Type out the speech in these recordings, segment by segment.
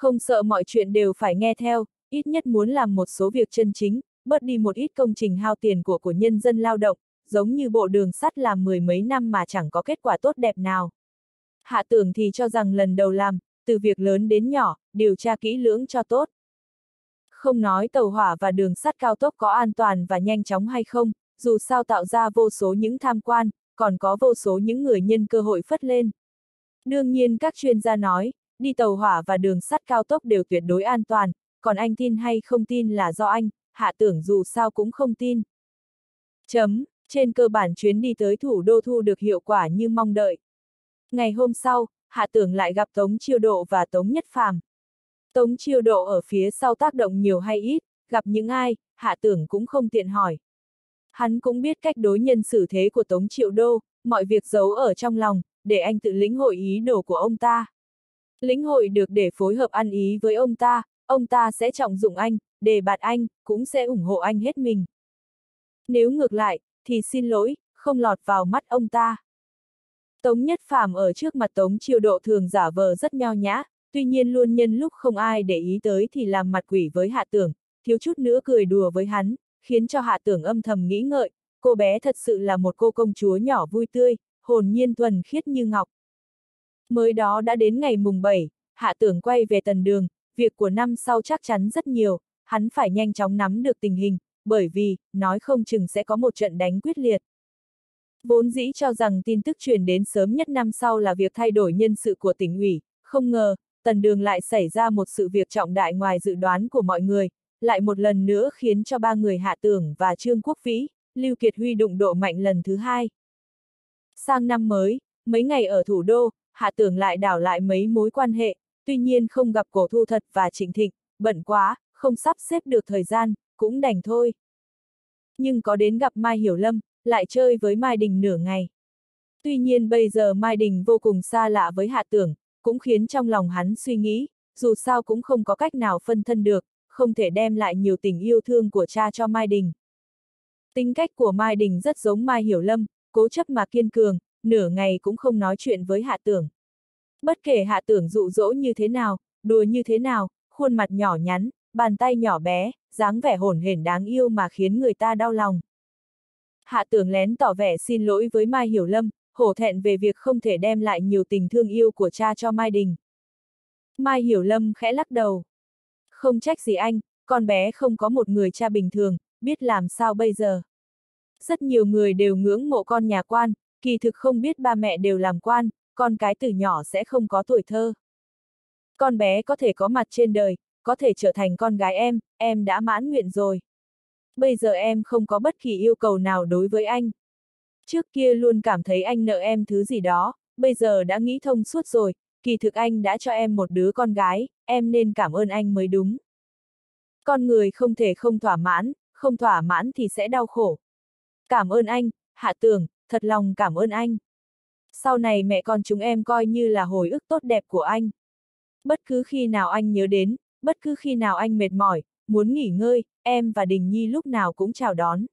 Không sợ mọi chuyện đều phải nghe theo, ít nhất muốn làm một số việc chân chính, bớt đi một ít công trình hao tiền của nhân dân lao động, giống như bộ đường sắt làm mười mấy năm mà chẳng có kết quả tốt đẹp nào. Hạ Tưởng thì cho rằng lần đầu làm, từ việc lớn đến nhỏ, điều tra kỹ lưỡng cho tốt. Không nói tàu hỏa và đường sắt cao tốc có an toàn và nhanh chóng hay không, dù sao tạo ra vô số những tham quan, còn có vô số những người nhân cơ hội phất lên. Đương nhiên các chuyên gia nói, đi tàu hỏa và đường sắt cao tốc đều tuyệt đối an toàn, còn anh tin hay không tin là do anh, Hạ Tưởng dù sao cũng không tin. Trên cơ bản chuyến đi tới thủ đô thu được hiệu quả như mong đợi. Ngày hôm sau, Hạ Tưởng lại gặp Tống Chiêu Độ và Tống Nhất Phàm. Tống Chiêu Độ ở phía sau tác động nhiều hay ít, gặp những ai, Hạ Tưởng cũng không tiện hỏi. Hắn cũng biết cách đối nhân xử thế của Tống Chiêu Độ, mọi việc giấu ở trong lòng, để anh tự lĩnh hội ý đồ của ông ta. Lĩnh hội được để phối hợp ăn ý với ông ta sẽ trọng dụng anh, đề bạt anh, cũng sẽ ủng hộ anh hết mình. Nếu ngược lại, thì xin lỗi, không lọt vào mắt ông ta. Tống Nhất Phàm ở trước mặt Tống Chiêu Độ thường giả vờ rất nho nhã, tuy nhiên luôn nhân lúc không ai để ý tới thì làm mặt quỷ với Hạ Tưởng, thiếu chút nữa cười đùa với hắn, khiến cho Hạ Tưởng âm thầm nghĩ ngợi, cô bé thật sự là một cô công chúa nhỏ vui tươi, hồn nhiên thuần khiết như ngọc. Mới đó đã đến ngày mùng 7, Hạ Tưởng quay về Tần Đường, việc của năm sau chắc chắn rất nhiều, hắn phải nhanh chóng nắm được tình hình, bởi vì, nói không chừng sẽ có một trận đánh quyết liệt. Vốn dĩ cho rằng tin tức truyền đến sớm nhất năm sau là việc thay đổi nhân sự của tỉnh ủy, không ngờ, Tần Đường lại xảy ra một sự việc trọng đại ngoài dự đoán của mọi người, lại một lần nữa khiến cho ba người Hạ Tưởng và Trương Quốc Vĩ, Lưu Kiệt Huy đụng độ mạnh lần thứ hai. Sang năm mới, mấy ngày ở thủ đô, Hạ Tưởng lại đảo lại mấy mối quan hệ, tuy nhiên không gặp Cổ Thu Thật và Trịnh Thịnh, bận quá, không sắp xếp được thời gian, cũng đành thôi. Nhưng có đến gặp Mai Hiểu Lâm, lại chơi với Mai Đình nửa ngày. Tuy nhiên bây giờ Mai Đình vô cùng xa lạ với Hạ Tưởng, cũng khiến trong lòng hắn suy nghĩ, dù sao cũng không có cách nào phân thân được, không thể đem lại nhiều tình yêu thương của cha cho Mai Đình. Tính cách của Mai Đình rất giống Mai Hiểu Lâm, cố chấp mà kiên cường, nửa ngày cũng không nói chuyện với Hạ Tưởng. Bất kể Hạ Tưởng dụ dỗ như thế nào, đùa như thế nào, khuôn mặt nhỏ nhắn, bàn tay nhỏ bé, dáng vẻ hổn hển đáng yêu mà khiến người ta đau lòng. Hạ Tưởng lén tỏ vẻ xin lỗi với Mai Hiểu Lâm, hổ thẹn về việc không thể đem lại nhiều tình thương yêu của cha cho Mai Đình. Mai Hiểu Lâm khẽ lắc đầu. Không trách gì anh, con bé không có một người cha bình thường, biết làm sao bây giờ. Rất nhiều người đều ngưỡng mộ con nhà quan, kỳ thực không biết ba mẹ đều làm quan, con cái từ nhỏ sẽ không có tuổi thơ. Con bé có thể có mặt trên đời, có thể trở thành con gái em đã mãn nguyện rồi. Bây giờ em không có bất kỳ yêu cầu nào đối với anh. Trước kia luôn cảm thấy anh nợ em thứ gì đó, bây giờ đã nghĩ thông suốt rồi, kỳ thực anh đã cho em một đứa con gái, em nên cảm ơn anh mới đúng. Con người không thể không thỏa mãn thì sẽ đau khổ. Cảm ơn anh, Hạ Tưởng, thật lòng cảm ơn anh. Sau này mẹ con chúng em coi như là hồi ức tốt đẹp của anh. Bất cứ khi nào anh nhớ đến, bất cứ khi nào anh mệt mỏi, muốn nghỉ ngơi, em và Đình Nhi lúc nào cũng chào đón.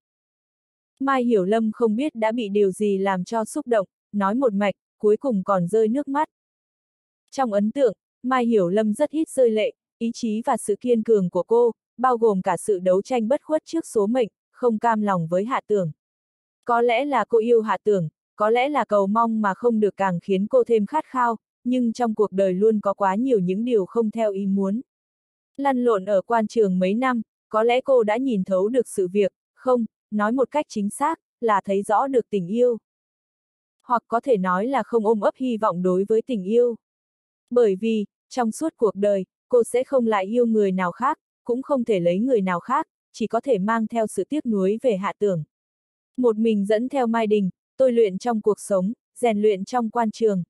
Mai Hiểu Lâm không biết đã bị điều gì làm cho xúc động, nói một mạch, cuối cùng còn rơi nước mắt. Trong ấn tượng, Mai Hiểu Lâm rất ít rơi lệ, ý chí và sự kiên cường của cô, bao gồm cả sự đấu tranh bất khuất trước số mệnh, không cam lòng với Hạ Tưởng. Có lẽ là cô yêu Hạ Tưởng, có lẽ là cầu mong mà không được càng khiến cô thêm khát khao, nhưng trong cuộc đời luôn có quá nhiều những điều không theo ý muốn. Lăn lộn ở quan trường mấy năm, có lẽ cô đã nhìn thấu được sự việc, không, nói một cách chính xác, là thấy rõ được tình yêu. Hoặc có thể nói là không ôm ấp hy vọng đối với tình yêu. Bởi vì, trong suốt cuộc đời, cô sẽ không lại yêu người nào khác, cũng không thể lấy người nào khác, chỉ có thể mang theo sự tiếc nuối về Hạ Tưởng. Một mình dẫn theo Mai Đình, tôi luyện trong cuộc sống, rèn luyện trong quan trường.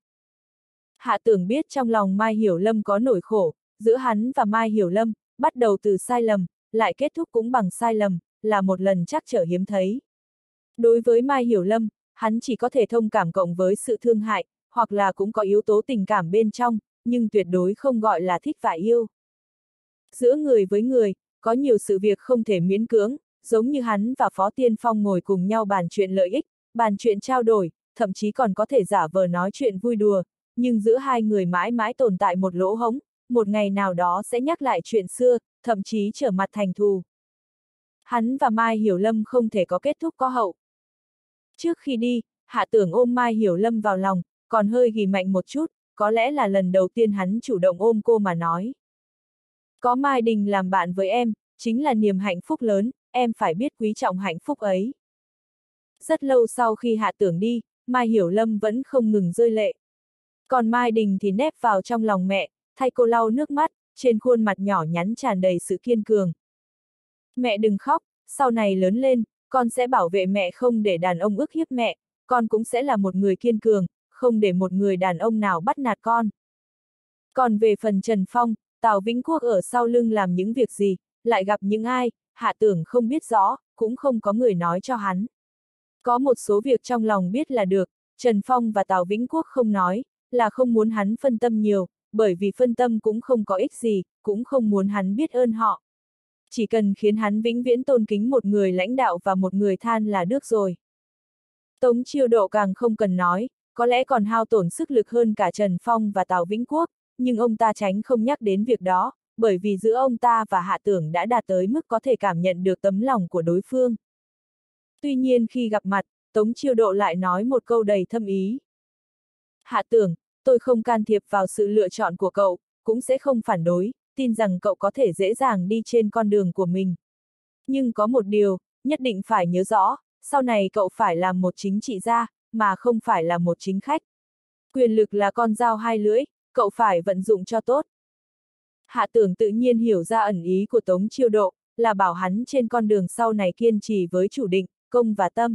Hạ Tưởng biết trong lòng Mai Hiểu Lâm có nỗi khổ, giữa hắn và Mai Hiểu Lâm, bắt đầu từ sai lầm, lại kết thúc cũng bằng sai lầm, là một lần trắc trở hiếm thấy. Đối với Mai Hiểu Lâm, hắn chỉ có thể thông cảm cộng với sự thương hại, hoặc là cũng có yếu tố tình cảm bên trong, nhưng tuyệt đối không gọi là thích và yêu. Giữa người với người, có nhiều sự việc không thể miễn cưỡng, giống như hắn và Phó Tiên Phong ngồi cùng nhau bàn chuyện lợi ích, bàn chuyện trao đổi, thậm chí còn có thể giả vờ nói chuyện vui đùa, nhưng giữa hai người mãi mãi tồn tại một lỗ hổng, một ngày nào đó sẽ nhắc lại chuyện xưa, thậm chí trở mặt thành thù. Hắn và Mai Hiểu Lâm không thể có kết thúc có hậu. Trước khi đi, Hạ Tưởng ôm Mai Hiểu Lâm vào lòng, còn hơi ghì mạnh một chút, có lẽ là lần đầu tiên hắn chủ động ôm cô mà nói. Có Mai Đình làm bạn với em, chính là niềm hạnh phúc lớn, em phải biết quý trọng hạnh phúc ấy. Rất lâu sau khi Hạ Tưởng đi, Mai Hiểu Lâm vẫn không ngừng rơi lệ. Còn Mai Đình thì nép vào trong lòng mẹ, thay cô lau nước mắt, trên khuôn mặt nhỏ nhắn tràn đầy sự kiên cường. Mẹ đừng khóc, sau này lớn lên, con sẽ bảo vệ mẹ không để đàn ông ức hiếp mẹ, con cũng sẽ là một người kiên cường, không để một người đàn ông nào bắt nạt con. Còn về phần Trần Phong, Tào Vĩnh Quốc ở sau lưng làm những việc gì, lại gặp những ai, Hạ Tưởng không biết rõ, cũng không có người nói cho hắn. Có một số việc trong lòng biết là được, Trần Phong và Tào Vĩnh Quốc không nói, là không muốn hắn phân tâm nhiều, bởi vì phân tâm cũng không có ích gì, cũng không muốn hắn biết ơn họ. Chỉ cần khiến hắn vĩnh viễn tôn kính một người lãnh đạo và một người than là được rồi. Tống Chiêu Độ càng không cần nói, có lẽ còn hao tổn sức lực hơn cả Trần Phong và Tào Vĩnh Quốc, nhưng ông ta tránh không nhắc đến việc đó, bởi vì giữa ông ta và Hạ Tưởng đã đạt tới mức có thể cảm nhận được tấm lòng của đối phương. Tuy nhiên khi gặp mặt, Tống Chiêu Độ lại nói một câu đầy thâm ý. Hạ Tưởng, tôi không can thiệp vào sự lựa chọn của cậu, cũng sẽ không phản đối, tin rằng cậu có thể dễ dàng đi trên con đường của mình. Nhưng có một điều, nhất định phải nhớ rõ, sau này cậu phải làm một chính trị gia, mà không phải là một chính khách. Quyền lực là con dao hai lưỡi, cậu phải vận dụng cho tốt. Hạ Tưởng tự nhiên hiểu ra ẩn ý của Tống Chiêu Độ, là bảo hắn trên con đường sau này kiên trì với chủ định, công và tâm.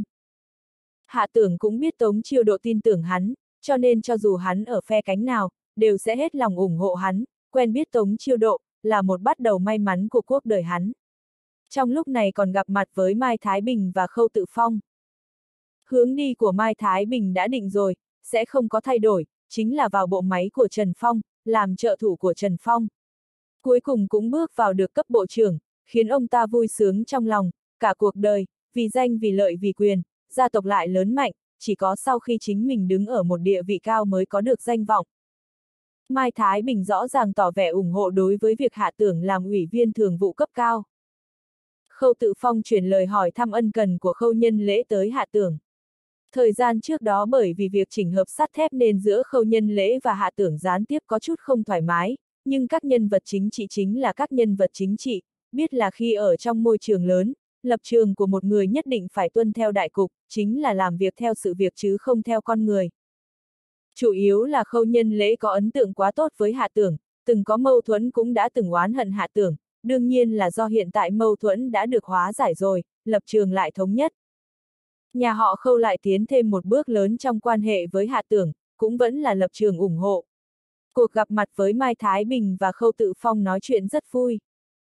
Hạ Tưởng cũng biết Tống Chiêu Độ tin tưởng hắn, cho nên cho dù hắn ở phe cánh nào, đều sẽ hết lòng ủng hộ hắn, quen biết Tống Chiêu Độ, là một bắt đầu may mắn của cuộc đời hắn. Trong lúc này còn gặp mặt với Mai Thái Bình và Khâu Tự Phong. Hướng đi của Mai Thái Bình đã định rồi, sẽ không có thay đổi, chính là vào bộ máy của Trần Phong, làm trợ thủ của Trần Phong. Cuối cùng cũng bước vào được cấp bộ trưởng, khiến ông ta vui sướng trong lòng, cả cuộc đời, vì danh vì lợi vì quyền, gia tộc lại lớn mạnh, chỉ có sau khi chính mình đứng ở một địa vị cao mới có được danh vọng. Mai Thái Bình rõ ràng tỏ vẻ ủng hộ đối với việc Hạ Tưởng làm ủy viên thường vụ cấp cao. Khâu Tự Phong chuyển lời hỏi thăm ân cần của Khâu Nhân Lễ tới Hạ Tưởng. Thời gian trước đó bởi vì việc chỉnh hợp sắt thép nên giữa Khâu Nhân Lễ và Hạ Tưởng gián tiếp có chút không thoải mái, nhưng các nhân vật chính trị chính là các nhân vật chính trị, biết là khi ở trong môi trường lớn, lập trường của một người nhất định phải tuân theo đại cục, chính là làm việc theo sự việc chứ không theo con người. Chủ yếu là Khâu Nhân Lễ có ấn tượng quá tốt với Hạ Tưởng, từng có mâu thuẫn cũng đã từng oán hận Hạ Tưởng, đương nhiên là do hiện tại mâu thuẫn đã được hóa giải rồi, lập trường lại thống nhất. Nhà họ Khâu lại tiến thêm một bước lớn trong quan hệ với Hạ Tưởng, cũng vẫn là lập trường ủng hộ. Cuộc gặp mặt với Mai Thái Bình và Khâu Tự Phong nói chuyện rất vui.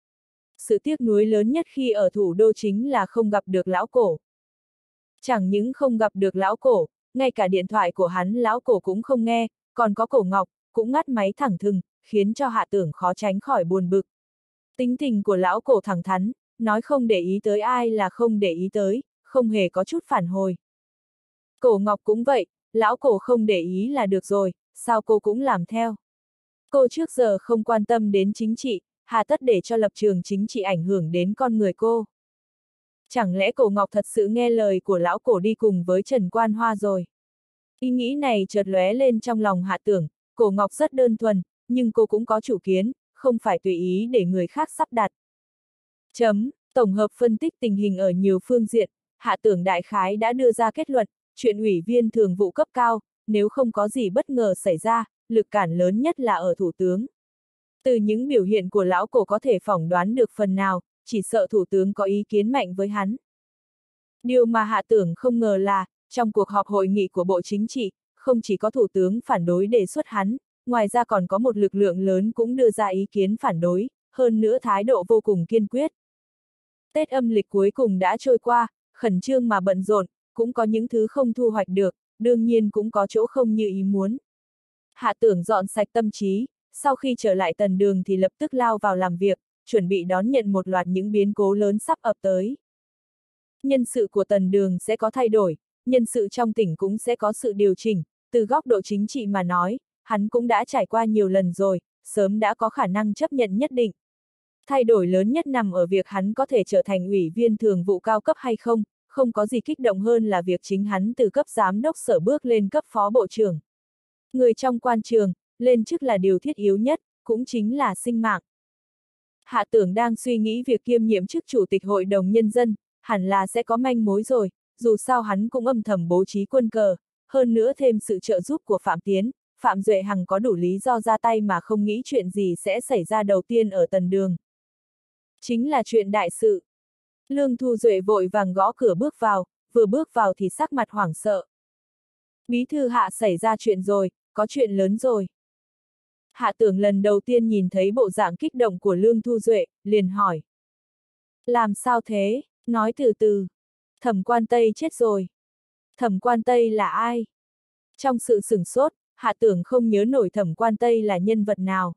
Sự tiếc nuối lớn nhất khi ở thủ đô chính là không gặp được lão cổ. Chẳng những không gặp được lão cổ, ngay cả điện thoại của hắn lão cổ cũng không nghe, còn có Cổ Ngọc, cũng ngắt máy thẳng thừng, khiến cho Hạ Tưởng khó tránh khỏi buồn bực. Tính tình của lão cổ thẳng thắn, nói không để ý tới ai là không để ý tới, không hề có chút phản hồi. Cổ Ngọc cũng vậy, lão cổ không để ý là được rồi, sao cô cũng làm theo. Cô trước giờ không quan tâm đến chính trị, hà tất để cho lập trường chính trị ảnh hưởng đến con người cô. Chẳng lẽ Cổ Ngọc thật sự nghe lời của lão cổ đi cùng với Trần Quan Hoa rồi? Ý nghĩ này chợt lóe lên trong lòng Hạ Tưởng, Cổ Ngọc rất đơn thuần, nhưng cô cũng có chủ kiến, không phải tùy ý để người khác sắp đặt. Tổng hợp phân tích tình hình ở nhiều phương diện, Hạ Tưởng đại khái đã đưa ra kết luận, chuyện ủy viên thường vụ cấp cao, nếu không có gì bất ngờ xảy ra, lực cản lớn nhất là ở thủ tướng. Từ những biểu hiện của lão cổ có thể phỏng đoán được phần nào, chỉ sợ thủ tướng có ý kiến mạnh với hắn. Điều mà Hạ Tưởng không ngờ là, trong cuộc họp hội nghị của Bộ Chính trị, không chỉ có thủ tướng phản đối đề xuất hắn, ngoài ra còn có một lực lượng lớn cũng đưa ra ý kiến phản đối, hơn nữa thái độ vô cùng kiên quyết. Tết âm lịch cuối cùng đã trôi qua, khẩn trương mà bận rộn, cũng có những thứ không thu hoạch được, đương nhiên cũng có chỗ không như ý muốn. Hạ Tưởng dọn sạch tâm trí, sau khi trở lại Tần Đường thì lập tức lao vào làm việc, chuẩn bị đón nhận một loạt những biến cố lớn sắp ập tới. Nhân sự của Tần Đường sẽ có thay đổi, nhân sự trong tỉnh cũng sẽ có sự điều chỉnh, từ góc độ chính trị mà nói, hắn cũng đã trải qua nhiều lần rồi, sớm đã có khả năng chấp nhận nhất định. Thay đổi lớn nhất nằm ở việc hắn có thể trở thành ủy viên thường vụ cao cấp hay không, không có gì kích động hơn là việc chính hắn từ cấp giám đốc sở bước lên cấp phó bộ trưởng. Người trong quan trường, lên chức là điều thiết yếu nhất, cũng chính là sinh mạng. Hạ Tưởng đang suy nghĩ việc kiêm nhiệm chức chủ tịch hội đồng nhân dân, hẳn là sẽ có manh mối rồi, dù sao hắn cũng âm thầm bố trí quân cờ, hơn nữa thêm sự trợ giúp của Phạm Tiến, Phạm Duệ Hằng có đủ lý do ra tay mà không nghĩ chuyện gì sẽ xảy ra đầu tiên ở Tần Đường. Chính là chuyện đại sự. Lương Thu Duệ vội vàng gõ cửa bước vào, vừa bước vào thì sắc mặt hoảng sợ. Bí thư Hạ xảy ra chuyện rồi, có chuyện lớn rồi. Hạ Tưởng lần đầu tiên nhìn thấy bộ dạng kích động của Lương Thu Duệ, liền hỏi. Làm sao thế, nói từ từ. Thẩm Quan Tây chết rồi. Thẩm Quan Tây là ai? Trong sự sửng sốt, Hạ Tưởng không nhớ nổi Thẩm Quan Tây là nhân vật nào.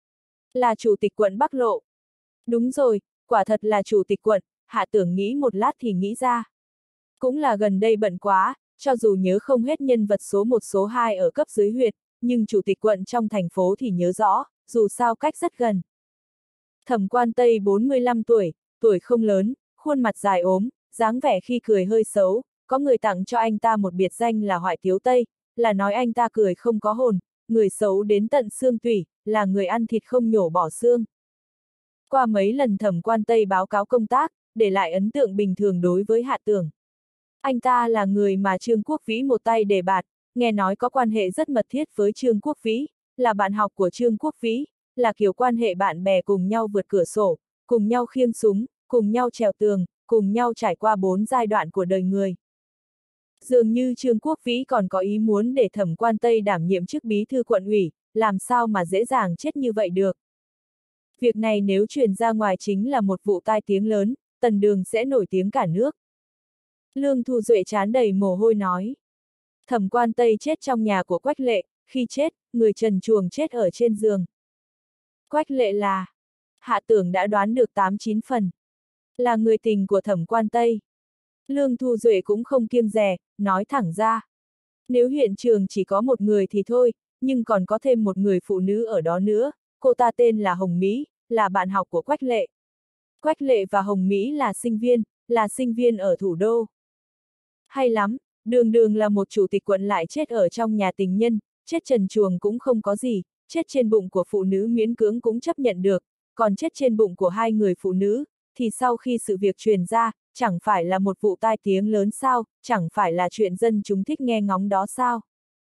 Là chủ tịch quận Bắc Lộ. Đúng rồi, quả thật là chủ tịch quận, Hạ Tưởng nghĩ một lát thì nghĩ ra. Cũng là gần đây bận quá, cho dù nhớ không hết nhân vật số 1 số 2 ở cấp dưới huyệt, nhưng chủ tịch quận trong thành phố thì nhớ rõ, dù sao cách rất gần. Thẩm Quan Tây 45 tuổi, tuổi không lớn, khuôn mặt dài ốm, dáng vẻ khi cười hơi xấu, có người tặng cho anh ta một biệt danh là Hoại Tiếu Tây, là nói anh ta cười không có hồn, người xấu đến tận xương tủy, là người ăn thịt không nhổ bỏ xương. Qua mấy lần Thẩm Quan Tây báo cáo công tác, để lại ấn tượng bình thường đối với Hạ Tưởng. Anh ta là người mà Trương Quốc Vĩ một tay đề bạt, nghe nói có quan hệ rất mật thiết với Trương Quốc Vĩ, là bạn học của Trương Quốc Vĩ, là kiểu quan hệ bạn bè cùng nhau vượt cửa sổ, cùng nhau khiêng súng, cùng nhau trèo tường, cùng nhau trải qua 4 giai đoạn của đời người. Dường như Trương Quốc Vĩ còn có ý muốn để Thẩm Quan Tây đảm nhiệm chức bí thư quận ủy, làm sao mà dễ dàng chết như vậy được. Việc này nếu truyền ra ngoài chính là một vụ tai tiếng lớn, Tần Đường sẽ nổi tiếng cả nước. Lương Thu Duệ trán đầy mồ hôi nói. Thẩm Quan Tây chết trong nhà của Quách Lệ, khi chết, người trần truồng chết ở trên giường. Quách Lệ là... Hạ Tưởng đã đoán được 8-9 phần. Là người tình của Thẩm Quan Tây. Lương Thu Duệ cũng không kiêng dè, nói thẳng ra. Nếu hiện trường chỉ có một người thì thôi, nhưng còn có thêm một người phụ nữ ở đó nữa, cô ta tên là Hồng Mỹ, là bạn học của Quách Lệ. Quách Lệ và Hồng Mỹ là sinh viên ở thủ đô. Hay lắm, đường đường là một chủ tịch quận lại chết ở trong nhà tình nhân, chết trần truồng cũng không có gì, chết trên bụng của phụ nữ miễn cưỡng cũng chấp nhận được, còn chết trên bụng của hai người phụ nữ, thì sau khi sự việc truyền ra, chẳng phải là một vụ tai tiếng lớn sao, chẳng phải là chuyện dân chúng thích nghe ngóng đó sao.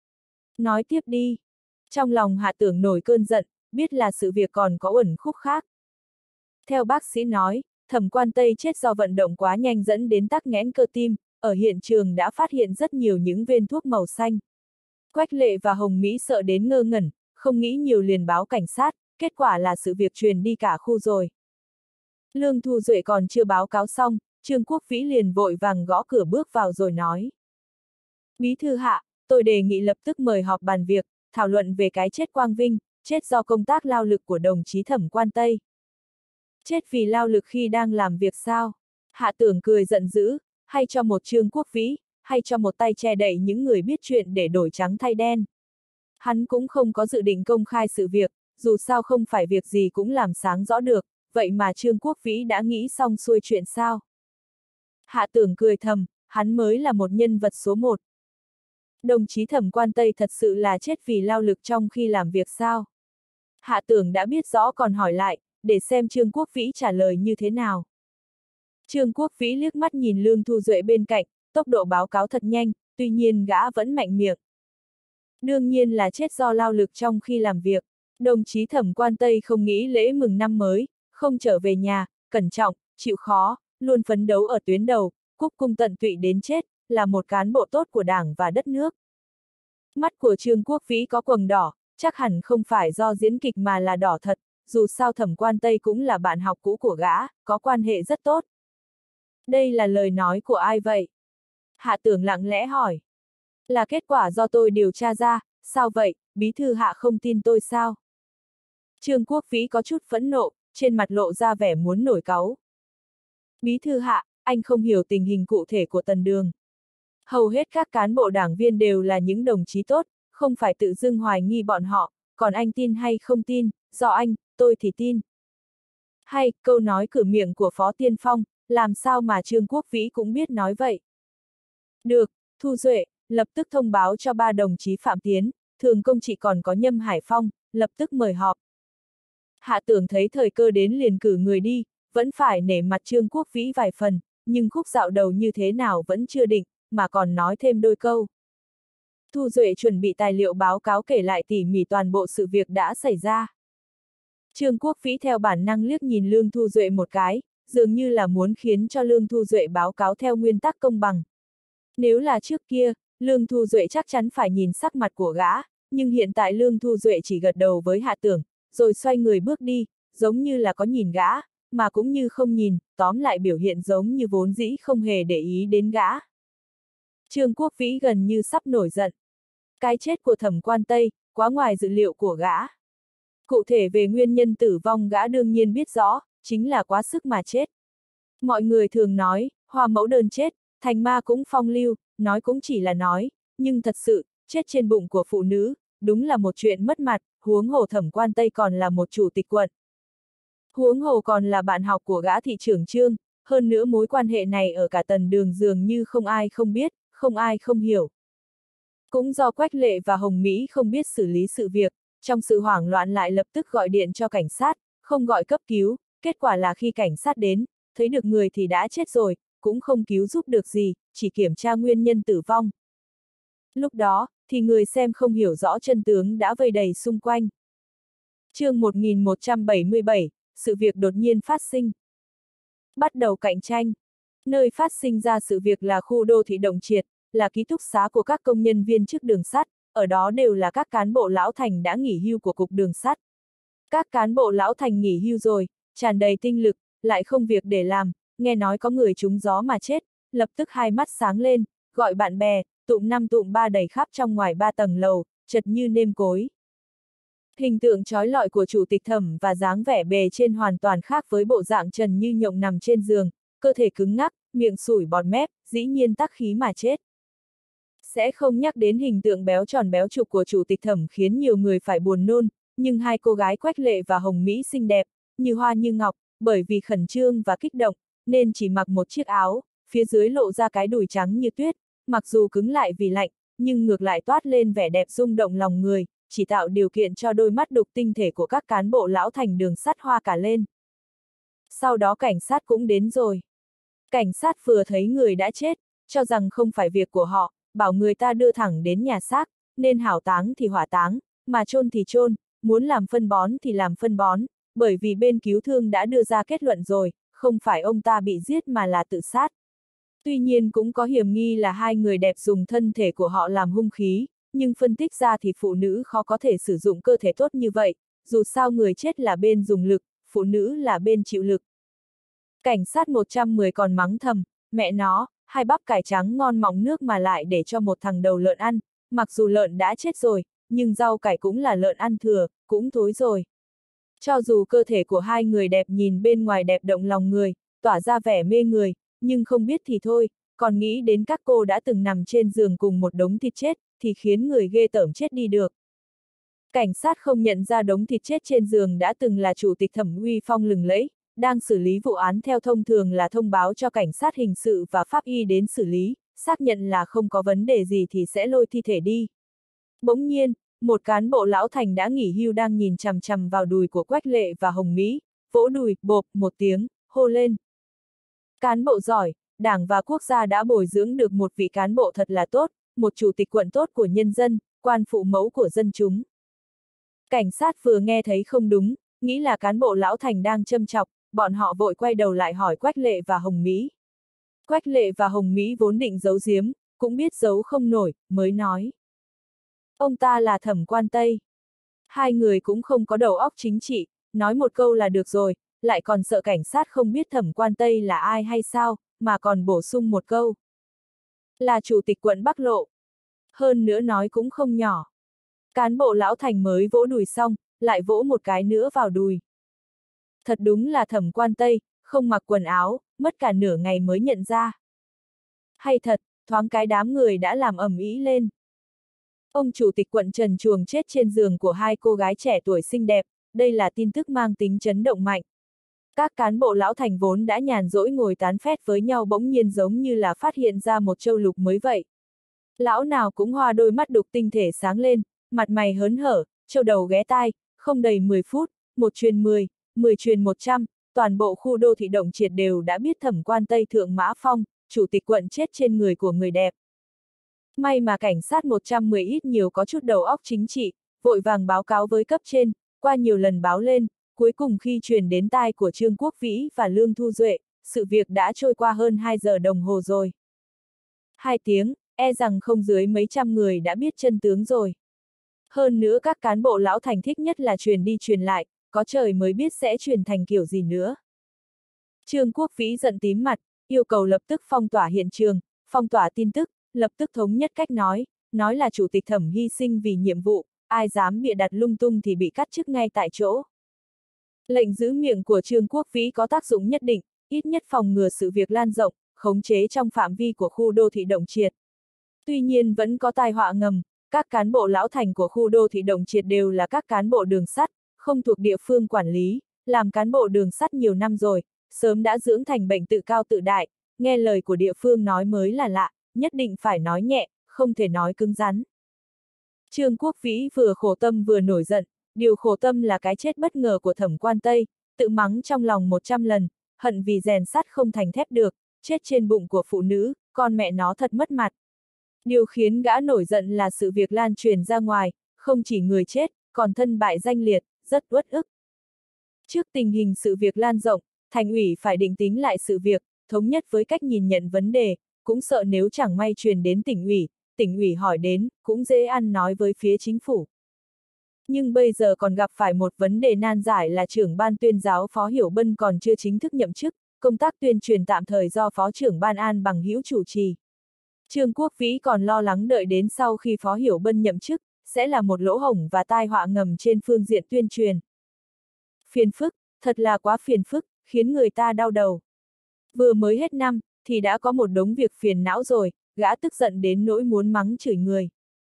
Nói tiếp đi. Trong lòng Hạ Tưởng nổi cơn giận, biết là sự việc còn có uẩn khúc khác. Theo bác sĩ nói, Thẩm Quan Tây chết do vận động quá nhanh dẫn đến tắc nghẽn cơ tim, ở hiện trường đã phát hiện rất nhiều những viên thuốc màu xanh. Quách Lệ và Hồng Mỹ sợ đến ngơ ngẩn, không nghĩ nhiều liền báo cảnh sát, kết quả là sự việc truyền đi cả khu rồi. Lương Thu Duệ còn chưa báo cáo xong, Trương Quốc Vĩ liền vội vàng gõ cửa bước vào rồi nói. Bí thư Hạ, tôi đề nghị lập tức mời họp bàn việc, thảo luận về cái chết Quang Vinh, chết do công tác lao lực của đồng chí Thẩm Quan Tây. Chết vì lao lực khi đang làm việc sao? Hạ Tưởng cười giận dữ, hay cho một Trương Quốc Vĩ, hay cho một tay che đậy những người biết chuyện để đổi trắng thay đen. Hắn cũng không có dự định công khai sự việc, dù sao không phải việc gì cũng làm sáng rõ được, vậy mà Trương Quốc Vĩ đã nghĩ xong xuôi chuyện sao? Hạ Tưởng cười thầm, hắn mới là một nhân vật số 1. Đồng chí Thẩm Quan Tây thật sự là chết vì lao lực trong khi làm việc sao? Hạ Tưởng đã biết rõ còn hỏi lại, để xem Trương Quốc Vĩ trả lời như thế nào. Trương Quốc Vĩ liếc mắt nhìn Lương Thu Duệ bên cạnh, tốc độ báo cáo thật nhanh, tuy nhiên gã vẫn mạnh miệng. Đương nhiên là chết do lao lực trong khi làm việc. Đồng chí Thẩm Quan Tây không nghĩ lễ mừng năm mới, không trở về nhà, cẩn trọng, chịu khó, luôn phấn đấu ở tuyến đầu, cúc cung tận tụy đến chết, là một cán bộ tốt của Đảng và đất nước. Mắt của Trương Quốc Vĩ có quầng đỏ, chắc hẳn không phải do diễn kịch mà là đỏ thật, dù sao Thẩm Quan Tây cũng là bạn học cũ của gã, có quan hệ rất tốt. Đây là lời nói của ai vậy? Hạ Tưởng lặng lẽ hỏi. Là kết quả do tôi điều tra ra, sao vậy, bí thư Hạ không tin tôi sao? Trương Quốc Vĩ có chút phẫn nộ, trên mặt lộ ra vẻ muốn nổi cáu. Bí thư Hạ, anh không hiểu tình hình cụ thể của Tần Đường. Hầu hết các cán bộ đảng viên đều là những đồng chí tốt, không phải tự dưng hoài nghi bọn họ, còn anh tin hay không tin, do anh, tôi thì tin. Hay, câu nói cửa miệng của Phó Tiên Phong, làm sao mà Trương Quốc Vĩ cũng biết nói vậy. Được, Thu Duệ, lập tức thông báo cho ba đồng chí Phạm Tiến, Thường Công Trị còn có Nhâm Hải Phong, lập tức mời họp. Hạ Tưởng thấy thời cơ đến liền cử người đi, vẫn phải nể mặt Trương Quốc Vĩ vài phần, nhưng khúc dạo đầu như thế nào vẫn chưa định, mà còn nói thêm đôi câu. Thu Duệ chuẩn bị tài liệu báo cáo kể lại tỉ mỉ toàn bộ sự việc đã xảy ra. Trương Quốc Vĩ theo bản năng liếc nhìn Lương Thu Duệ một cái, dường như là muốn khiến cho Lương Thu Duệ báo cáo theo nguyên tắc công bằng. Nếu là trước kia, Lương Thu Duệ chắc chắn phải nhìn sắc mặt của gã, nhưng hiện tại Lương Thu Duệ chỉ gật đầu với Hạ Tưởng, rồi xoay người bước đi, giống như là có nhìn gã, mà cũng như không nhìn, tóm lại biểu hiện giống như vốn dĩ không hề để ý đến gã. Trương Quốc Vĩ gần như sắp nổi giận. Cái chết của Thẩm Quan Tây, quá ngoài dự liệu của gã. Cụ thể về nguyên nhân tử vong gã đương nhiên biết rõ, chính là quá sức mà chết. Mọi người thường nói, hoa mẫu đơn chết, thành ma cũng phong lưu, nói cũng chỉ là nói, nhưng thật sự, chết trên bụng của phụ nữ, đúng là một chuyện mất mặt, huống hồ Thẩm Quan Tây còn là một chủ tịch quận. Huống hồ còn là bạn học của gã thị trưởng Trương, hơn nữa mối quan hệ này ở cả Tần Đường dường như không ai không biết, không ai không hiểu. Cũng do Quách Lệ và Hồng Mỹ không biết xử lý sự việc, trong sự hoảng loạn lại lập tức gọi điện cho cảnh sát, không gọi cấp cứu, kết quả là khi cảnh sát đến, thấy được người thì đã chết rồi, cũng không cứu giúp được gì, chỉ kiểm tra nguyên nhân tử vong. Lúc đó, thì người xem không hiểu rõ chân tướng đã vây đầy xung quanh. Chương 1177, sự việc đột nhiên phát sinh. Bắt đầu cạnh tranh. Nơi phát sinh ra sự việc là khu đô thị Đồng Triệt, là ký túc xá của các công nhân viên chức đường sắt, ở đó đều là các cán bộ lão thành đã nghỉ hưu của cục đường sắt. Các cán bộ lão thành nghỉ hưu rồi, tràn đầy tinh lực, lại không việc để làm, nghe nói có người trúng gió mà chết, lập tức hai mắt sáng lên, gọi bạn bè, tụm năm tụm ba đầy khắp trong ngoài ba tầng lầu, chật như nêm cối. Hình tượng trói lọi của chủ tịch Thẩm và dáng vẻ bề trên hoàn toàn khác với bộ dạng trần như nhộng nằm trên giường, cơ thể cứng ngắc, miệng sủi bọt mép, dĩ nhiên tắc khí mà chết. Sẽ không nhắc đến hình tượng béo tròn béo trục của chủ tịch Thẩm khiến nhiều người phải buồn nôn, nhưng hai cô gái Quách Lệ và Hồng Mỹ xinh đẹp, như hoa như ngọc, bởi vì khẩn trương và kích động, nên chỉ mặc một chiếc áo, phía dưới lộ ra cái đùi trắng như tuyết, mặc dù cứng lại vì lạnh, nhưng ngược lại toát lên vẻ đẹp rung động lòng người, chỉ tạo điều kiện cho đôi mắt đục tinh thể của các cán bộ lão thành đường sắt hoa cả lên. Sau đó cảnh sát cũng đến rồi. Cảnh sát vừa thấy người đã chết, cho rằng không phải việc của họ, bảo người ta đưa thẳng đến nhà xác, nên hảo táng thì hỏa táng, mà chôn thì chôn, muốn làm phân bón thì làm phân bón, bởi vì bên cứu thương đã đưa ra kết luận rồi, không phải ông ta bị giết mà là tự sát. Tuy nhiên cũng có hiểm nghi là hai người đẹp dùng thân thể của họ làm hung khí, nhưng phân tích ra thì phụ nữ khó có thể sử dụng cơ thể tốt như vậy, dù sao người chết là bên dùng lực, phụ nữ là bên chịu lực. Cảnh sát 110 còn mắng thầm, mẹ nó, hai bắp cải trắng ngon mọng nước mà lại để cho một thằng đầu lợn ăn, mặc dù lợn đã chết rồi, nhưng rau cải cũng là lợn ăn thừa, cũng thối rồi. Cho dù cơ thể của hai người đẹp nhìn bên ngoài đẹp động lòng người, tỏa ra vẻ mê người, nhưng không biết thì thôi, còn nghĩ đến các cô đã từng nằm trên giường cùng một đống thịt chết, thì khiến người ghê tởm chết đi được. Cảnh sát không nhận ra đống thịt chết trên giường đã từng là chủ tịch Thẩm uy phong lừng lẫy, đang xử lý vụ án theo thông thường là thông báo cho cảnh sát hình sự và pháp y đến xử lý, xác nhận là không có vấn đề gì thì sẽ lôi thi thể đi. Bỗng nhiên, một cán bộ lão thành đã nghỉ hưu đang nhìn chằm chằm vào đùi của Quách Lệ và Hồng Mỹ, vỗ đùi, bộp, một tiếng, hô lên. Cán bộ giỏi, Đảng và quốc gia đã bồi dưỡng được một vị cán bộ thật là tốt, một chủ tịch quận tốt của nhân dân, quan phụ mẫu của dân chúng. Cảnh sát vừa nghe thấy không đúng, nghĩ là cán bộ lão thành đang châm chọc, bọn họ vội quay đầu lại hỏi Quách Lệ và Hồng Mỹ. Quách Lệ và Hồng Mỹ vốn định giấu giếm, cũng biết giấu không nổi, mới nói. Ông ta là Thẩm Quan Tây. Hai người cũng không có đầu óc chính trị, nói một câu là được rồi, lại còn sợ cảnh sát không biết Thẩm Quan Tây là ai hay sao, mà còn bổ sung một câu. Là chủ tịch quận Bắc Lộ. Hơn nữa nói cũng không nhỏ. Cán bộ lão thành mới vỗ đùi xong, lại vỗ một cái nữa vào đùi. Thật đúng là Thẩm Quan Tây, không mặc quần áo, mất cả nửa ngày mới nhận ra. Hay thật, thoáng cái đám người đã làm ầm ĩ lên. Ông chủ tịch quận Trần Truồng chết trên giường của hai cô gái trẻ tuổi xinh đẹp, đây là tin tức mang tính chấn động mạnh. Các cán bộ lão thành vốn đã nhàn rỗi ngồi tán phét với nhau bỗng nhiên giống như là phát hiện ra một châu lục mới vậy. Lão nào cũng hoa đôi mắt đục tinh thể sáng lên, mặt mày hớn hở, châu đầu ghé tai, không đầy 10 phút, một truyền 10, 10 truyền 100, toàn bộ khu đô thị Động Triệt đều đã biết Thẩm Quan Tây Thượng Mã Phong, chủ tịch quận chết trên người của người đẹp. May mà cảnh sát 110 ít nhiều có chút đầu óc chính trị, vội vàng báo cáo với cấp trên, qua nhiều lần báo lên, cuối cùng khi truyền đến tai của Trương Quốc Vĩ và Lương Thu Duệ, sự việc đã trôi qua hơn 2 giờ đồng hồ rồi. 2 tiếng, e rằng không dưới mấy trăm người đã biết chân tướng rồi. Hơn nữa các cán bộ lão thành thích nhất là truyền đi truyền lại, có trời mới biết sẽ truyền thành kiểu gì nữa. Trương Quốc Vĩ giận tím mặt, yêu cầu lập tức phong tỏa hiện trường, phong tỏa tin tức, lập tức thống nhất cách nói là chủ tịch Thẩm hy sinh vì nhiệm vụ, ai dám bịa đặt lung tung thì bị cắt chức ngay tại chỗ. Lệnh giữ miệng của Trương Quốc Vĩ có tác dụng nhất định, ít nhất phòng ngừa sự việc lan rộng, khống chế trong phạm vi của khu đô thị Động Triệt. Tuy nhiên vẫn có tai họa ngầm, các cán bộ lão thành của khu đô thị Động Triệt đều là các cán bộ đường sắt, không thuộc địa phương quản lý, làm cán bộ đường sắt nhiều năm rồi, sớm đã dưỡng thành bệnh tự cao tự đại, nghe lời của địa phương nói mới là lạ, nhất định phải nói nhẹ, không thể nói cứng rắn. Trương Quốc Vĩ vừa khổ tâm vừa nổi giận, điều khổ tâm là cái chết bất ngờ của Thẩm Quan Tây, tự mắng trong lòng 100 lần, hận vì rèn sắt không thành thép được, chết trên bụng của phụ nữ, con mẹ nó thật mất mặt. Điều khiến gã nổi giận là sự việc lan truyền ra ngoài, không chỉ người chết, còn thân bại danh liệt, rất uất ức. Trước tình hình sự việc lan rộng, thành ủy phải định tính lại sự việc, thống nhất với cách nhìn nhận vấn đề, cũng sợ nếu chẳng may truyền đến tỉnh ủy hỏi đến, cũng dễ ăn nói với phía chính phủ. Nhưng bây giờ còn gặp phải một vấn đề nan giải là trưởng ban tuyên giáo Phó Hiểu Bân còn chưa chính thức nhậm chức, công tác tuyên truyền tạm thời do Phó trưởng ban An Bằng Hữu chủ trì. Trương Quốc Vĩ còn lo lắng đợi đến sau khi Phó Hiểu Bân nhậm chức, sẽ là một lỗ hổng và tai họa ngầm trên phương diện tuyên truyền. Phiền phức, thật là quá phiền phức, khiến người ta đau đầu. Vừa mới hết năm, thì đã có một đống việc phiền não rồi, gã tức giận đến nỗi muốn mắng chửi người.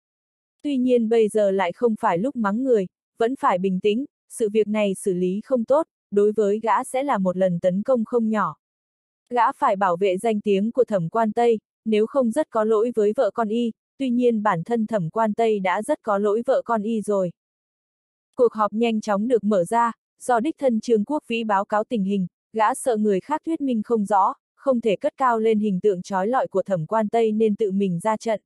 Tuy nhiên bây giờ lại không phải lúc mắng người, vẫn phải bình tĩnh, sự việc này xử lý không tốt, đối với gã sẽ là một lần tấn công không nhỏ. Gã phải bảo vệ danh tiếng của Thẩm Quan Tây, nếu không rất có lỗi với vợ con y, tuy nhiên bản thân Thẩm Quan Tây đã rất có lỗi vợ con y rồi. Cuộc họp nhanh chóng được mở ra, do đích thân Trương Quốc Vĩ báo cáo tình hình, gã sợ người khác thuyết minh không rõ, không thể cất cao lên hình tượng trói lọi của Thẩm Quan Tây nên tự mình ra trận.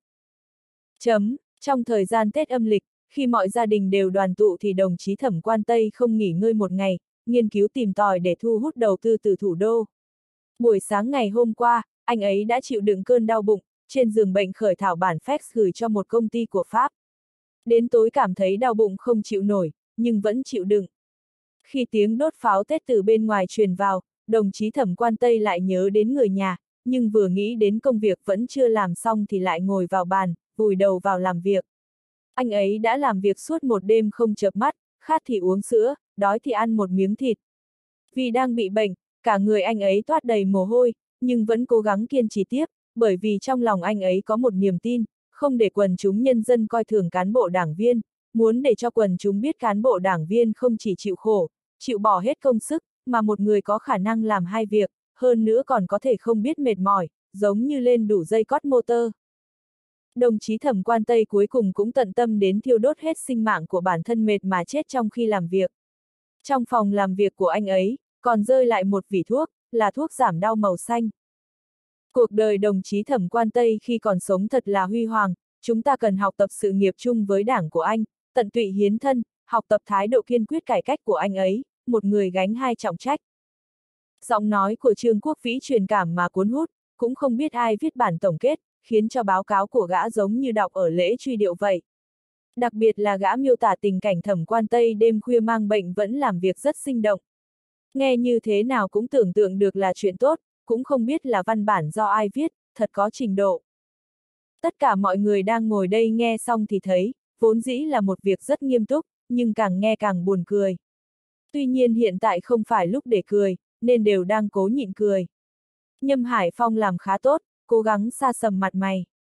Trong thời gian Tết âm lịch, khi mọi gia đình đều đoàn tụ thì đồng chí Thẩm Quan Tây không nghỉ ngơi một ngày, nghiên cứu tìm tòi để thu hút đầu tư từ thủ đô. Buổi sáng ngày hôm qua, anh ấy đã chịu đựng cơn đau bụng, trên giường bệnh khởi thảo bản fax gửi cho một công ty của Pháp. Đến tối cảm thấy đau bụng không chịu nổi, nhưng vẫn chịu đựng. Khi tiếng đốt pháo Tết từ bên ngoài truyền vào, đồng chí Thẩm Quan Tây lại nhớ đến người nhà, nhưng vừa nghĩ đến công việc vẫn chưa làm xong thì lại ngồi vào bàn, vùi đầu vào làm việc. Anh ấy đã làm việc suốt một đêm không chợp mắt, khát thì uống sữa, đói thì ăn một miếng thịt. Vì đang bị bệnh, cả người anh ấy toát đầy mồ hôi, nhưng vẫn cố gắng kiên trì tiếp, bởi vì trong lòng anh ấy có một niềm tin, không để quần chúng nhân dân coi thường cán bộ đảng viên, muốn để cho quần chúng biết cán bộ đảng viên không chỉ chịu khổ, chịu bỏ hết công sức, mà một người có khả năng làm hai việc, hơn nữa còn có thể không biết mệt mỏi, giống như lên đủ dây cót motor. Đồng chí Thẩm Quan Tây cuối cùng cũng tận tâm đến thiêu đốt hết sinh mạng của bản thân mệt mà chết trong khi làm việc. Trong phòng làm việc của anh ấy, còn rơi lại một vỉ thuốc, là thuốc giảm đau màu xanh. Cuộc đời đồng chí Thẩm Quan Tây khi còn sống thật là huy hoàng, chúng ta cần học tập sự nghiệp chung với đảng của anh, tận tụy hiến thân, học tập thái độ kiên quyết cải cách của anh ấy, một người gánh hai trọng trách. Giọng nói của Trương Quốc Vĩ truyền cảm mà cuốn hút, cũng không biết ai viết bản tổng kết, khiến cho báo cáo của gã giống như đọc ở lễ truy điệu vậy. Đặc biệt là gã miêu tả tình cảnh Thẩm Quan Tây đêm khuya mang bệnh vẫn làm việc rất sinh động. Nghe như thế nào cũng tưởng tượng được là chuyện tốt, cũng không biết là văn bản do ai viết, thật có trình độ. Tất cả mọi người đang ngồi đây nghe xong thì thấy, vốn dĩ là một việc rất nghiêm túc, nhưng càng nghe càng buồn cười. Tuy nhiên hiện tại không phải lúc để cười, nên đều đang cố nhịn cười. Nhâm Hải Phong làm khá tốt, cố gắng sa sầm mặt mày.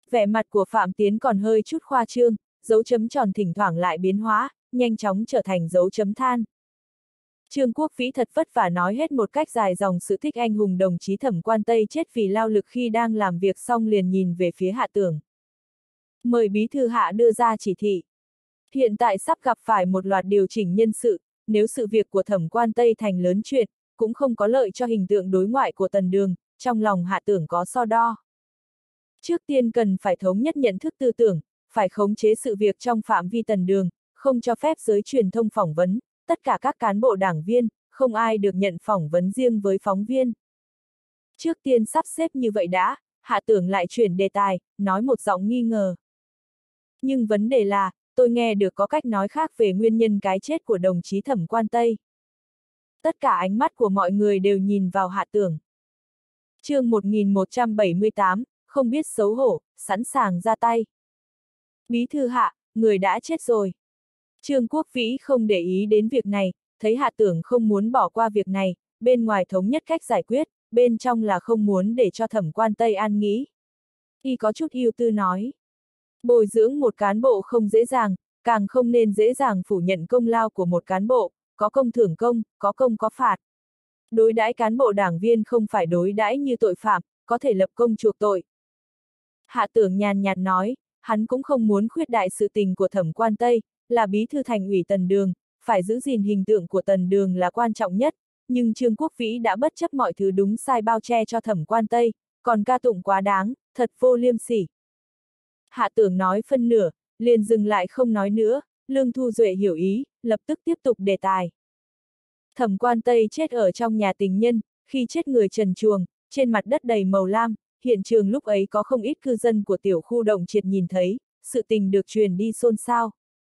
Vẻ mặt của Phạm Tiến còn hơi chút khoa trương, dấu chấm tròn thỉnh thoảng lại biến hóa, nhanh chóng trở thành dấu chấm than. Trương Quốc Vĩ thật vất vả nói hết một cách dài dòng sự tích anh hùng đồng chí Thẩm Quan Tây chết vì lao lực khi đang làm việc, xong liền nhìn về phía Hạ Tưởng. Mời bí thư Hạ đưa ra chỉ thị. Hiện tại sắp gặp phải một loạt điều chỉnh nhân sự, nếu sự việc của Thẩm Quan Tây thành lớn chuyện, cũng không có lợi cho hình tượng đối ngoại của Tần Đường, trong lòng Hạ Tưởng có so đo. Trước tiên cần phải thống nhất nhận thức tư tưởng, phải khống chế sự việc trong phạm vi Tần Đường, không cho phép giới truyền thông phỏng vấn, tất cả các cán bộ đảng viên, không ai được nhận phỏng vấn riêng với phóng viên. Trước tiên sắp xếp như vậy đã, Hạ Tưởng lại chuyển đề tài, nói một giọng nghi ngờ. Nhưng vấn đề là, tôi nghe được có cách nói khác về nguyên nhân cái chết của đồng chí Thẩm Quan Tây. Tất cả ánh mắt của mọi người đều nhìn vào Hạ Tưởng. Chương 1178, không biết xấu hổ, sẵn sàng ra tay. Bí thư Hạ, người đã chết rồi. Trương Quốc Vĩ không để ý đến việc này, thấy Hạ Tưởng không muốn bỏ qua việc này, bên ngoài thống nhất cách giải quyết, bên trong là không muốn để cho Thẩm Quan Tây an nghĩ. Y có chút ưu tư nói. Bồi dưỡng một cán bộ không dễ dàng, càng không nên dễ dàng phủ nhận công lao của một cán bộ, có công thưởng công, có công có phạt. Đối đãi cán bộ đảng viên không phải đối đãi như tội phạm, có thể lập công chuộc tội. Hạ Tưởng nhàn nhạt nói, hắn cũng không muốn khuyết đại sự tình của Thẩm Quan Tây, là bí thư thành ủy Tần Đường, phải giữ gìn hình tượng của Tần Đường là quan trọng nhất, nhưng Trương Quốc Vĩ đã bất chấp mọi thứ đúng sai bao che cho Thẩm Quan Tây, còn ca tụng quá đáng, thật vô liêm sỉ. Hạ Tưởng nói phân nửa, liền dừng lại không nói nữa, Lương Thu Duệ hiểu ý, lập tức tiếp tục đề tài. Thẩm Quan Tây chết ở trong nhà tình nhân, khi chết người trần truồng, trên mặt đất đầy màu lam, hiện trường lúc ấy có không ít cư dân của tiểu khu Động Triệt nhìn thấy, sự tình được truyền đi xôn xao.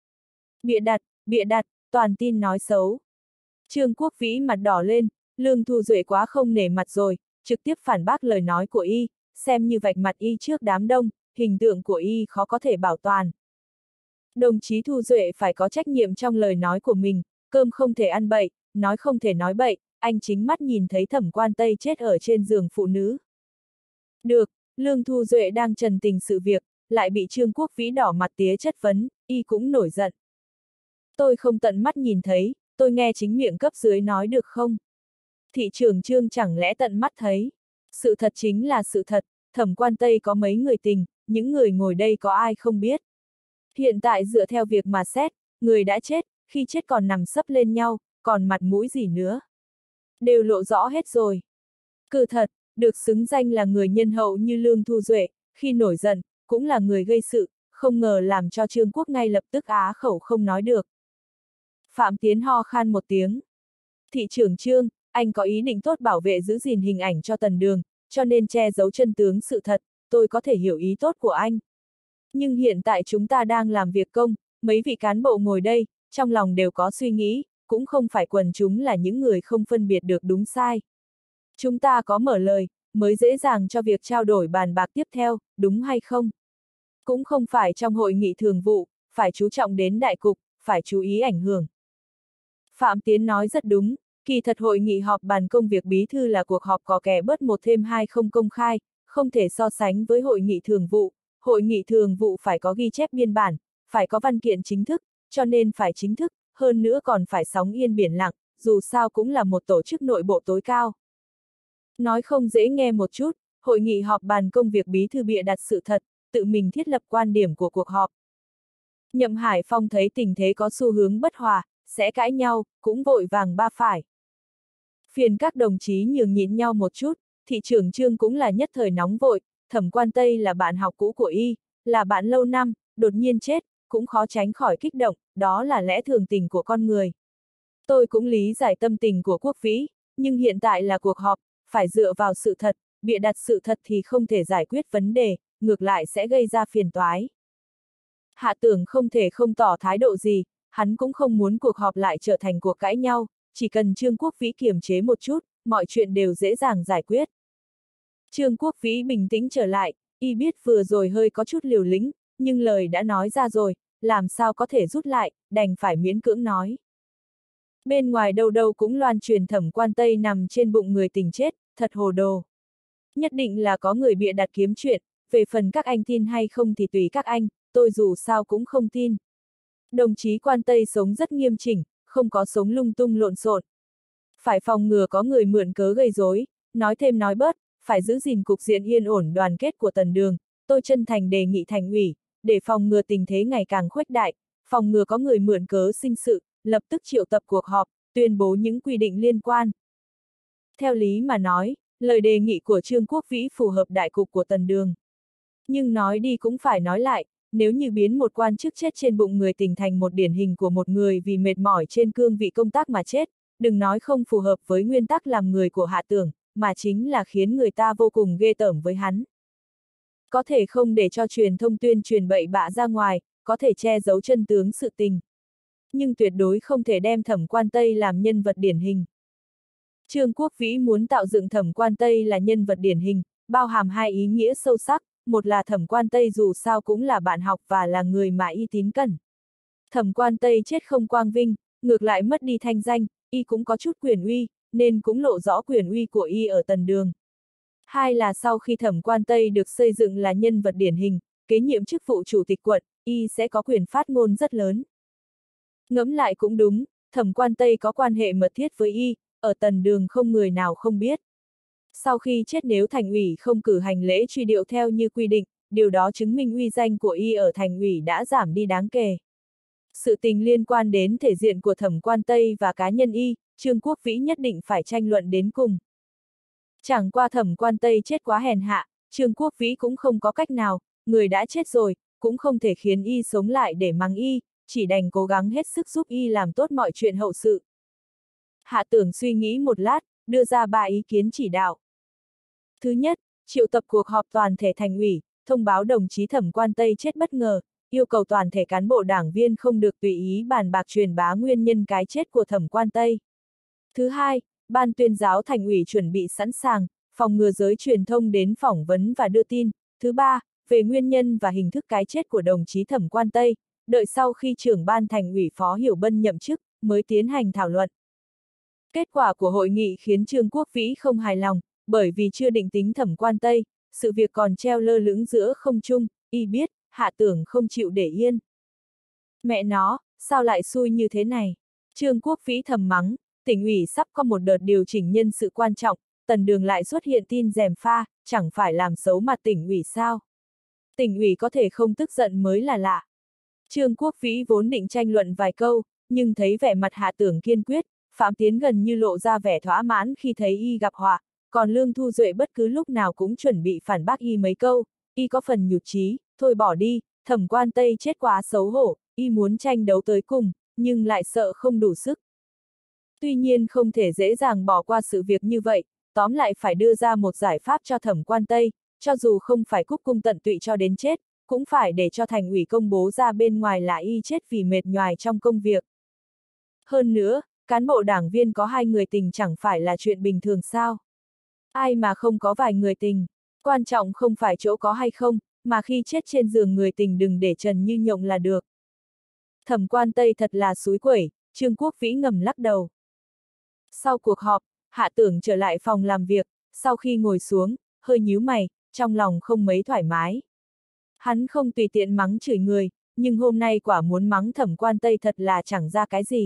Bịa đặt, toàn tin nói xấu. Trương Quốc Vĩ mặt đỏ lên, Lương Thu Duệ quá không nể mặt rồi, trực tiếp phản bác lời nói của y, xem như vạch mặt y trước đám đông, hình tượng của y khó có thể bảo toàn. Đồng chí Thu Duệ phải có trách nhiệm trong lời nói của mình, cơm không thể ăn bậy, nói không thể nói bậy, anh chính mắt nhìn thấy Thẩm Quan Tây chết ở trên giường phụ nữ. Được, Lương Thu Duệ đang trần tình sự việc, lại bị Trương Quốc Vĩ đỏ mặt tía chất vấn, y cũng nổi giận. Tôi không tận mắt nhìn thấy, tôi nghe chính miệng cấp dưới nói được không? Thị trưởng Trương chẳng lẽ tận mắt thấy? Sự thật chính là sự thật, Thẩm Quan Tây có mấy người tình, những người ngồi đây có ai không biết. Hiện tại dựa theo việc mà xét, người đã chết, khi chết còn nằm sấp lên nhau, còn mặt mũi gì nữa. Đều lộ rõ hết rồi. Cứ thật, được xứng danh là người nhân hậu như Lương Thu Duệ, khi nổi giận, cũng là người gây sự, không ngờ làm cho Trương Quốc ngay lập tức á khẩu không nói được. Phạm Tiến ho khan một tiếng. Thị trưởng Trương, anh có ý định tốt bảo vệ giữ gìn hình ảnh cho Tần Đường, cho nên che giấu chân tướng sự thật, tôi có thể hiểu ý tốt của anh. Nhưng hiện tại chúng ta đang làm việc công, mấy vị cán bộ ngồi đây, trong lòng đều có suy nghĩ, cũng không phải quần chúng là những người không phân biệt được đúng sai. Chúng ta có mở lời, mới dễ dàng cho việc trao đổi bàn bạc tiếp theo, đúng hay không? Cũng không phải trong hội nghị thường vụ, phải chú trọng đến đại cục, phải chú ý ảnh hưởng. Phạm Tiến nói rất đúng, kỳ thật hội nghị họp bàn công việc bí thư là cuộc họp có kẻ bớt một thêm hai không công khai, không thể so sánh với hội nghị thường vụ. Hội nghị thường vụ phải có ghi chép biên bản, phải có văn kiện chính thức, cho nên phải chính thức, hơn nữa còn phải sóng yên biển lặng, dù sao cũng là một tổ chức nội bộ tối cao. Nói không dễ nghe một chút, hội nghị họp bàn công việc bí thư bịa đặt sự thật, tự mình thiết lập quan điểm của cuộc họp. Nhậm Hải Phong thấy tình thế có xu hướng bất hòa, sẽ cãi nhau, cũng vội vàng ba phải. Phiền các đồng chí nhường nhịn nhau một chút, thị trưởng Trương cũng là nhất thời nóng vội, Thẩm Quan Tây là bạn học cũ của y, là bạn lâu năm, đột nhiên chết, cũng khó tránh khỏi kích động, đó là lẽ thường tình của con người. Tôi cũng lý giải tâm tình của Quốc Vĩ, nhưng hiện tại là cuộc họp, phải dựa vào sự thật, bịa đặt sự thật thì không thể giải quyết vấn đề, ngược lại sẽ gây ra phiền toái. Hạ Tưởng không thể không tỏ thái độ gì, hắn cũng không muốn cuộc họp lại trở thành cuộc cãi nhau, chỉ cần Trương Quốc Vĩ kiềm chế một chút, mọi chuyện đều dễ dàng giải quyết. Trương Quốc Vĩ bình tĩnh trở lại, y biết vừa rồi hơi có chút liều lĩnh, nhưng lời đã nói ra rồi, làm sao có thể rút lại, đành phải miễn cưỡng nói. Bên ngoài đâu đâu cũng loan truyền Thẩm Quan Tây nằm trên bụng người tình chết, thật hồ đồ. Nhất định là có người bịa đặt kiếm chuyện, về phần các anh tin hay không thì tùy các anh, tôi dù sao cũng không tin. Đồng chí quan Tây sống rất nghiêm chỉnh, không có sống lung tung lộn xộn. Phải phòng ngừa có người mượn cớ gây rối, nói thêm nói bớt, phải giữ gìn cục diện yên ổn đoàn kết của Tần Đường, tôi chân thành đề nghị Thành ủy, để phòng ngừa tình thế ngày càng khuếch đại, phòng ngừa có người mượn cớ sinh sự, lập tức triệu tập cuộc họp, tuyên bố những quy định liên quan. Theo lý mà nói, lời đề nghị của Trương Quốc Vĩ phù hợp đại cục của Tần Đường. Nhưng nói đi cũng phải nói lại, nếu như biến một quan chức chết trên bụng người Tỉnh thành một điển hình của một người vì mệt mỏi trên cương vị công tác mà chết, đừng nói không phù hợp với nguyên tắc làm người của Hạ Tưởng, mà chính là khiến người ta vô cùng ghê tởm với hắn. Có thể không để cho truyền thông tuyên truyền bậy bạ ra ngoài, có thể che giấu chân tướng sự tình. Nhưng tuyệt đối không thể đem Thẩm Quan Tây làm nhân vật điển hình. Trương Quốc Vĩ muốn tạo dựng Thẩm Quan Tây là nhân vật điển hình, bao hàm hai ý nghĩa sâu sắc, một là Thẩm Quan Tây dù sao cũng là bạn học và là người mà y tín cần. Thẩm Quan Tây chết không quang vinh, ngược lại mất đi thanh danh, y cũng có chút quyền uy, nên cũng lộ rõ quyền uy của y ở Tần Đường. Hai là sau khi Thẩm Quan Tây được xây dựng là nhân vật điển hình, kế nhiệm chức vụ chủ tịch quận, y sẽ có quyền phát ngôn rất lớn. Ngẫm lại cũng đúng, Thẩm Quan Tây có quan hệ mật thiết với y, ở Tần Đường không người nào không biết. Sau khi chết nếu thành ủy không cử hành lễ truy điệu theo như quy định, điều đó chứng minh uy danh của y ở thành ủy đã giảm đi đáng kể. Sự tình liên quan đến thể diện của Thẩm Quan Tây và cá nhân y, Trương Quốc Vĩ nhất định phải tranh luận đến cùng. Chẳng qua Thẩm Quan Tây chết quá hèn hạ, Trương Quốc Vĩ cũng không có cách nào, người đã chết rồi, cũng không thể khiến y sống lại để mắng y, chỉ đành cố gắng hết sức giúp y làm tốt mọi chuyện hậu sự. Hạ Tưởng suy nghĩ một lát, đưa ra 3 ý kiến chỉ đạo. Thứ nhất, triệu tập cuộc họp toàn thể thành ủy, thông báo đồng chí Thẩm Quan Tây chết bất ngờ, yêu cầu toàn thể cán bộ đảng viên không được tùy ý bàn bạc truyền bá nguyên nhân cái chết của Thẩm Quan Tây. Thứ hai, Ban tuyên giáo thành ủy chuẩn bị sẵn sàng, phòng ngừa giới truyền thông đến phỏng vấn và đưa tin. Thứ ba, về nguyên nhân và hình thức cái chết của đồng chí Thẩm Quan Tây, đợi sau khi trưởng ban thành ủy Phó Hiểu Bân nhậm chức, mới tiến hành thảo luận. Kết quả của hội nghị khiến Trương Quốc Vĩ không hài lòng, bởi vì chưa định tính Thẩm Quan Tây, sự việc còn treo lơ lửng giữa không trung, y biết, Hạ Tưởng không chịu để yên. Mẹ nó, sao lại xui như thế này? Trương Quốc Vĩ thầm mắng, tỉnh ủy sắp có một đợt điều chỉnh nhân sự quan trọng, Tần Đường lại xuất hiện tin gièm pha, chẳng phải làm xấu mặt tỉnh ủy sao? Tỉnh ủy có thể không tức giận mới là lạ. Trương Quốc Vĩ vốn định tranh luận vài câu, nhưng thấy vẻ mặt Hạ Tưởng kiên quyết, Phạm Tiến gần như lộ ra vẻ thỏa mãn khi thấy y gặp họa, còn Lương Thu Duệ bất cứ lúc nào cũng chuẩn bị phản bác y mấy câu, y có phần nhụt chí, thôi bỏ đi, Thẩm Quan Tây chết quá xấu hổ, y muốn tranh đấu tới cùng, nhưng lại sợ không đủ sức. Tuy nhiên không thể dễ dàng bỏ qua sự việc như vậy, tóm lại phải đưa ra một giải pháp cho Thẩm Quan Tây, cho dù không phải cúc cung tận tụy cho đến chết, cũng phải để cho thành ủy công bố ra bên ngoài là y chết vì mệt nhoài trong công việc. Hơn nữa, cán bộ đảng viên có 2 người tình chẳng phải là chuyện bình thường sao? Ai mà không có vài người tình, quan trọng không phải chỗ có hay không, mà khi chết trên giường người tình đừng để trần như nhộng là được. Thẩm Quan Tây thật là xúi quẩy, Trương Quốc Vĩ ngầm lắc đầu. Sau cuộc họp, Hạ Tưởng trở lại phòng làm việc, sau khi ngồi xuống, hơi nhíu mày, trong lòng không mấy thoải mái. Hắn không tùy tiện mắng chửi người, nhưng hôm nay quả muốn mắng Thẩm Quan Tây thật là chẳng ra cái gì.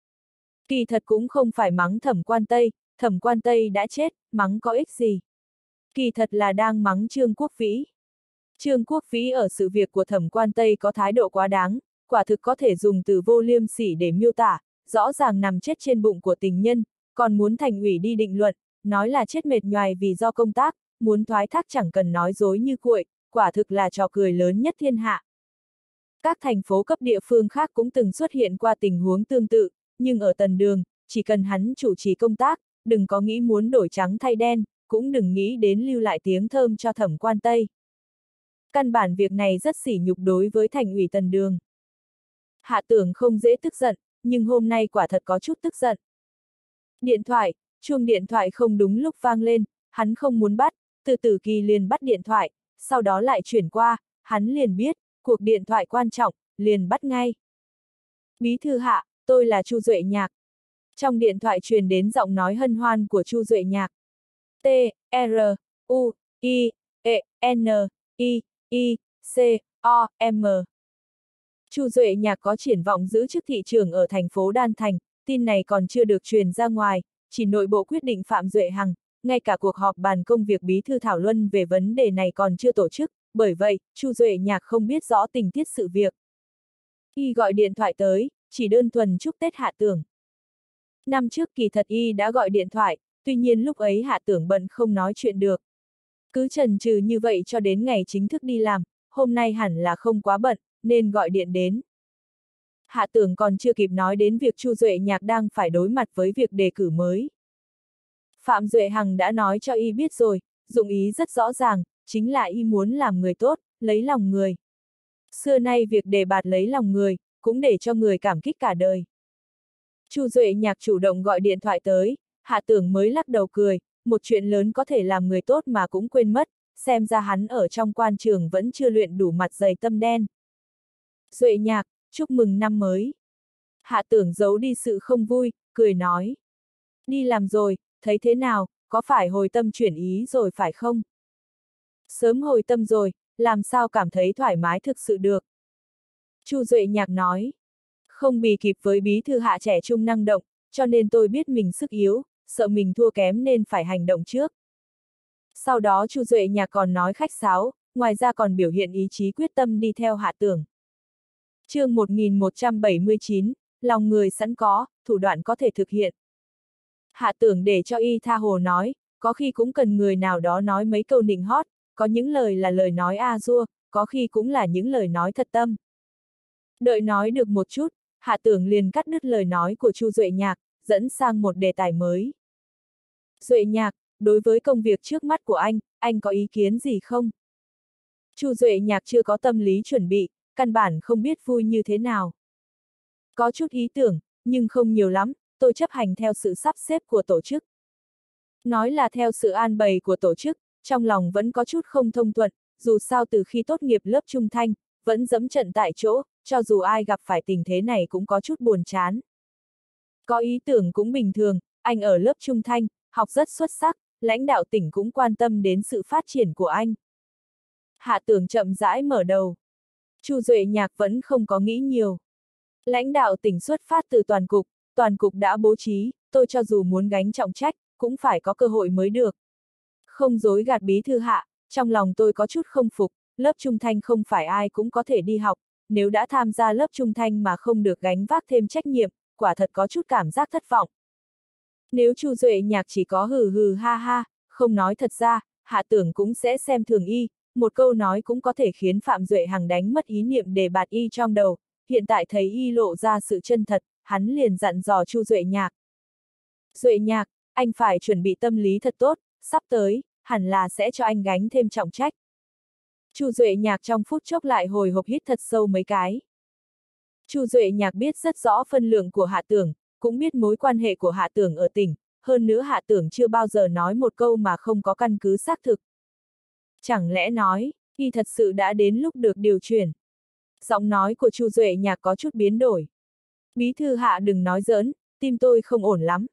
Kỳ thật cũng không phải mắng Thẩm Quan Tây đã chết, mắng có ích gì. Kỳ thật là đang mắng Trương Quốc Vĩ. Trương Quốc Vĩ ở sự việc của Thẩm Quan Tây có thái độ quá đáng, quả thực có thể dùng từ vô liêm sỉ để miêu tả, rõ ràng nằm chết trên bụng của tình nhân, còn muốn thành ủy đi định luận, nói là chết mệt nhoài vì do công tác, muốn thoái thác chẳng cần nói dối như cuội, quả thực là trò cười lớn nhất thiên hạ. Các thành phố cấp địa phương khác cũng từng xuất hiện qua tình huống tương tự, nhưng ở Tần Đường, chỉ cần hắn chủ trì công tác, đừng có nghĩ muốn đổi trắng thay đen, cũng đừng nghĩ đến lưu lại tiếng thơm cho Thẩm Quan Tây. Căn bản việc này rất sỉ nhục đối với thành ủy Tần Đường. Hạ Tưởng không dễ tức giận, nhưng hôm nay quả thật có chút tức giận. Chuông điện thoại không đúng lúc vang lên, hắn không muốn bắt, từ Tử Kỳ liền bắt điện thoại, sau đó lại chuyển qua, hắn liền biết, cuộc điện thoại quan trọng, liền bắt ngay. Bí thư Hạ, tôi là Chu Duệ Nhạc. Trong điện thoại truyền đến giọng nói hân hoan của Chu Duệ Nhạc. T, R, U, I, E, N, I, I, C, O, M. Chu Duệ Nhạc có triển vọng giữ chức thị trưởng ở thành phố Đan Thành, tin này còn chưa được truyền ra ngoài, chỉ nội bộ quyết định Phạm Duệ Hằng, ngay cả cuộc họp bàn công việc bí thư thảo luận về vấn đề này còn chưa tổ chức, bởi vậy, Chu Duệ Nhạc không biết rõ tình tiết sự việc. Y gọi điện thoại tới, chỉ đơn thuần chúc Tết Hạ Tưởng. Năm trước kỳ thật Y đã gọi điện thoại, tuy nhiên lúc ấy Hạ Tưởng bận không nói chuyện được. Cứ chần chừ như vậy cho đến ngày chính thức đi làm, hôm nay hẳn là không quá bận, nên gọi điện đến. Hạ Tưởng còn chưa kịp nói đến việc Chu Duệ Nhạc đang phải đối mặt với việc đề cử mới. Phạm Duệ Hằng đã nói cho Y biết rồi, dụng ý rất rõ ràng, chính là Y muốn làm người tốt, lấy lòng người. Xưa nay việc đề bạt lấy lòng người, cũng để cho người cảm kích cả đời. Chu Duệ Nhạc chủ động gọi điện thoại tới, Hạ Tưởng mới lắc đầu cười, một chuyện lớn có thể làm người tốt mà cũng quên mất, xem ra hắn ở trong quan trường vẫn chưa luyện đủ mặt dày tâm đen. Duệ Nhạc, chúc mừng năm mới. Hạ Tưởng giấu đi sự không vui, cười nói. Đi làm rồi, thấy thế nào, có phải hồi tâm chuyển ý rồi phải không? Sớm hồi tâm rồi, làm sao cảm thấy thoải mái thực sự được? Chu Duệ Nhạc nói. Không bì kịp với bí thư Hạ trẻ trung năng động, cho nên tôi biết mình sức yếu, sợ mình thua kém nên phải hành động trước. Sau đó Chu Duệ Nhạc còn nói khách sáo, ngoài ra còn biểu hiện ý chí quyết tâm đi theo Hạ Tưởng. Chương 1179, lòng người sẵn có, thủ đoạn có thể thực hiện. Hạ Tưởng để cho Y tha hồ nói, có khi cũng cần người nào đó nói mấy câu nịnh hót, có những lời là lời nói a dua, có khi cũng là những lời nói thật tâm. Đợi nói được một chút, Hạ Tưởng liền cắt đứt lời nói của Chu Duệ Nhạc, dẫn sang một đề tài mới. Duệ Nhạc, đối với công việc trước mắt của anh có ý kiến gì không? Chu Duệ Nhạc chưa có tâm lý chuẩn bị, căn bản không biết vui như thế nào. Có chút ý tưởng, nhưng không nhiều lắm, tôi chấp hành theo sự sắp xếp của tổ chức. Nói là theo sự an bày của tổ chức, trong lòng vẫn có chút không thông thuận, dù sao từ khi tốt nghiệp lớp trung thanh, vẫn dẫm trận tại chỗ, cho dù ai gặp phải tình thế này cũng có chút buồn chán. Có ý tưởng cũng bình thường, anh ở lớp trung thanh, học rất xuất sắc, lãnh đạo tỉnh cũng quan tâm đến sự phát triển của anh. Hạ Tưởng chậm rãi mở đầu. Chu Duệ Nhạc vẫn không có nghĩ nhiều. Lãnh đạo tỉnh xuất phát từ toàn cục đã bố trí, tôi cho dù muốn gánh trọng trách, cũng phải có cơ hội mới được. Không dối gạt bí thư Hạ, trong lòng tôi có chút không phục, lớp trung thanh không phải ai cũng có thể đi học, nếu đã tham gia lớp trung thanh mà không được gánh vác thêm trách nhiệm, quả thật có chút cảm giác thất vọng. Nếu Chu Duệ Nhạc chỉ có hừ hừ ha ha, không nói thật ra, Hạ Tưởng cũng sẽ xem thường Y, một câu nói cũng có thể khiến Phạm Duệ Hằng đánh mất ý niệm đề bạt Y trong đầu, hiện tại thấy Y lộ ra sự chân thật, hắn liền dặn dò Chu Duệ Nhạc. Duệ Nhạc, anh phải chuẩn bị tâm lý thật tốt, sắp tới, hẳn là sẽ cho anh gánh thêm trọng trách. Chu Duệ Nhạc trong phút chốc lại hồi hộp hít thật sâu mấy cái. Chu Duệ Nhạc biết rất rõ phân lượng của Hạ Tưởng, cũng biết mối quan hệ của Hạ Tưởng ở tỉnh, hơn nữa Hạ Tưởng chưa bao giờ nói một câu mà không có căn cứ xác thực. Chẳng lẽ nói, Y thật sự đã đến lúc được điều chuyển. Giọng nói của Chu Duệ Nhạc có chút biến đổi. Bí thư Hạ đừng nói giỡn, tim tôi không ổn lắm.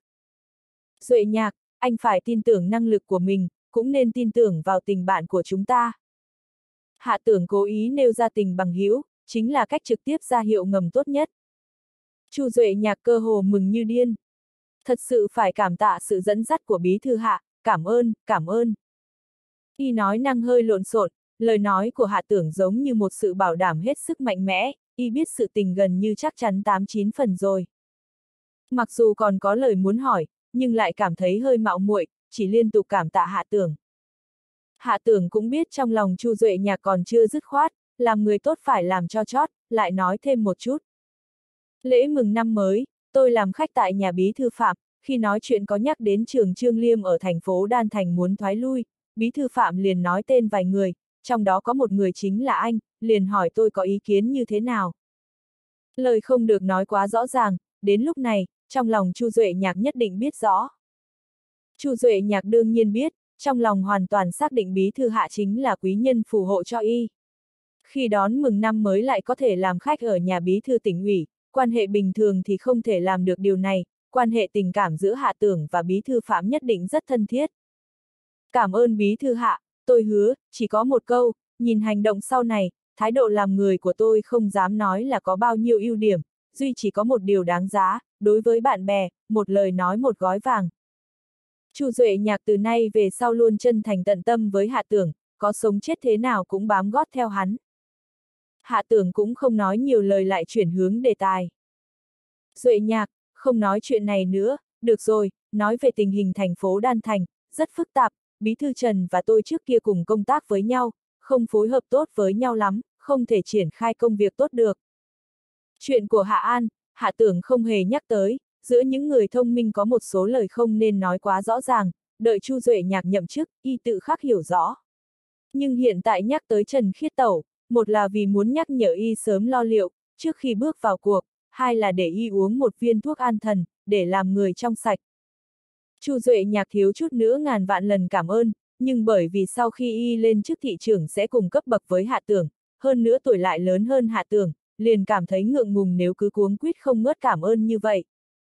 Duệ Nhạc, anh phải tin tưởng năng lực của mình, cũng nên tin tưởng vào tình bạn của chúng ta. Hạ Tưởng cố ý nêu ra tình bằng hữu, chính là cách trực tiếp ra hiệu ngầm tốt nhất. Chu Duệ Nhạc cơ hồ mừng như điên. Thật sự phải cảm tạ sự dẫn dắt của bí thư Hạ, cảm ơn. Y nói năng hơi lộn xộn, lời nói của Hạ Tưởng giống như một sự bảo đảm hết sức mạnh mẽ, Y biết sự tình gần như chắc chắn 8-9 phần rồi. Mặc dù còn có lời muốn hỏi, nhưng lại cảm thấy hơi mạo muội, chỉ liên tục cảm tạ Hạ Tưởng. Hạ Tưởng cũng biết trong lòng Chu Duệ Nhạc còn chưa dứt khoát, làm người tốt phải làm cho chót, lại nói thêm một chút. Lễ mừng năm mới, tôi làm khách tại nhà bí thư Phạm, khi nói chuyện có nhắc đến trường Trương Liêm ở thành phố Đan Thành muốn thoái lui, bí thư Phạm liền nói tên vài người, trong đó có một người chính là anh, liền hỏi tôi có ý kiến như thế nào. Lời không được nói quá rõ ràng, đến lúc này, trong lòng Chu Duệ Nhạc nhất định biết rõ. Chu Duệ Nhạc đương nhiên biết, trong lòng hoàn toàn xác định bí thư Hạ chính là quý nhân phù hộ cho Y. Khi đón mừng năm mới lại có thể làm khách ở nhà bí thư tỉnh ủy, quan hệ bình thường thì không thể làm được điều này, quan hệ tình cảm giữa Hạ Tưởng và bí thư Phạm nhất định rất thân thiết. Cảm ơn bí thư Hạ, tôi hứa, chỉ có một câu, nhìn hành động sau này, thái độ làm người của tôi không dám nói là có bao nhiêu ưu điểm, duy chỉ có một điều đáng giá, đối với bạn bè, một lời nói một gói vàng. Chu Duệ Nhạc từ nay về sau luôn chân thành tận tâm với Hạ Tưởng, có sống chết thế nào cũng bám gót theo hắn. Hạ Tưởng cũng không nói nhiều lời lại chuyển hướng đề tài. Duệ Nhạc, không nói chuyện này nữa, được rồi, nói về tình hình thành phố Đan Thành, rất phức tạp, Bí thư Trần và tôi trước kia cùng công tác với nhau, không phối hợp tốt với nhau lắm, không thể triển khai công việc tốt được. Chuyện của Hạ An, Hạ Tưởng không hề nhắc tới, giữa những người thông minh có một số lời không nên nói quá rõ ràng, đợi Chu Duệ Nhạc nhậm chức, y tự khắc hiểu rõ. Nhưng hiện tại nhắc tới Trần Khiết Tẩu, một là vì muốn nhắc nhở y sớm lo liệu, trước khi bước vào cuộc, hai là để y uống một viên thuốc an thần, để làm người trong sạch. Chu Duệ Nhạc thiếu chút nữa ngàn vạn lần cảm ơn, nhưng bởi vì sau khi y lên chức thị trưởng sẽ cùng cấp bậc với Hạ Tưởng, hơn nữa tuổi lại lớn hơn Hạ Tưởng, liền cảm thấy ngượng ngùng nếu cứ cuống quýt không ngớt cảm ơn như vậy.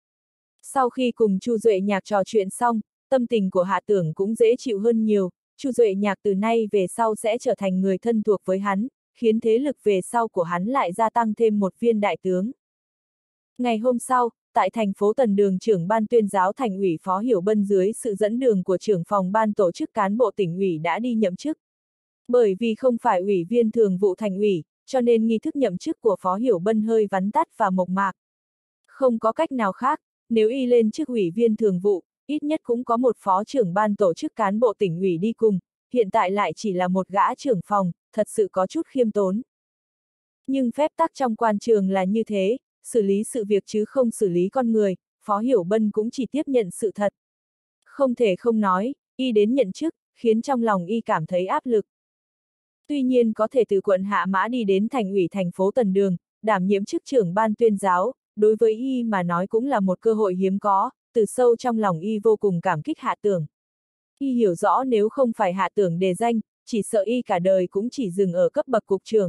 Sau khi cùng Chu Duệ Nhạc trò chuyện xong, tâm tình của Hạ Tưởng cũng dễ chịu hơn nhiều, Chu Duệ Nhạc từ nay về sau sẽ trở thành người thân thuộc với hắn, khiến thế lực về sau của hắn lại gia tăng thêm một viên đại tướng. Ngày hôm sau, tại thành phố Tần Đường, trưởng ban tuyên giáo thành ủy Phó Hiểu Bân dưới sự dẫn đường của trưởng phòng ban tổ chức cán bộ tỉnh ủy đã đi nhậm chức. Bởi vì không phải ủy viên thường vụ thành ủy, cho nên nghi thức nhậm chức của Phó Hiểu Bân hơi vắn tắt và mộc mạc. Không có cách nào khác, nếu y lên chức ủy viên thường vụ, ít nhất cũng có một phó trưởng ban tổ chức cán bộ tỉnh ủy đi cùng, hiện tại lại chỉ là một gã trưởng phòng, thật sự có chút khiêm tốn. Nhưng phép tắc trong quan trường là như thế, xử lý sự việc chứ không xử lý con người, Phó Hiểu Bân cũng chỉ tiếp nhận sự thật. Không thể không nói, y đến nhận chức, khiến trong lòng y cảm thấy áp lực. Tuy nhiên có thể từ quận Hạ Mã đi đến thành ủy thành phố Tần Đường, đảm nhiệm chức trưởng ban tuyên giáo, đối với y mà nói cũng là một cơ hội hiếm có, từ sâu trong lòng y vô cùng cảm kích Hạ Tưởng. Y hiểu rõ nếu không phải Hạ Tưởng đề danh, chỉ sợ y cả đời cũng chỉ dừng ở cấp bậc cục trưởng.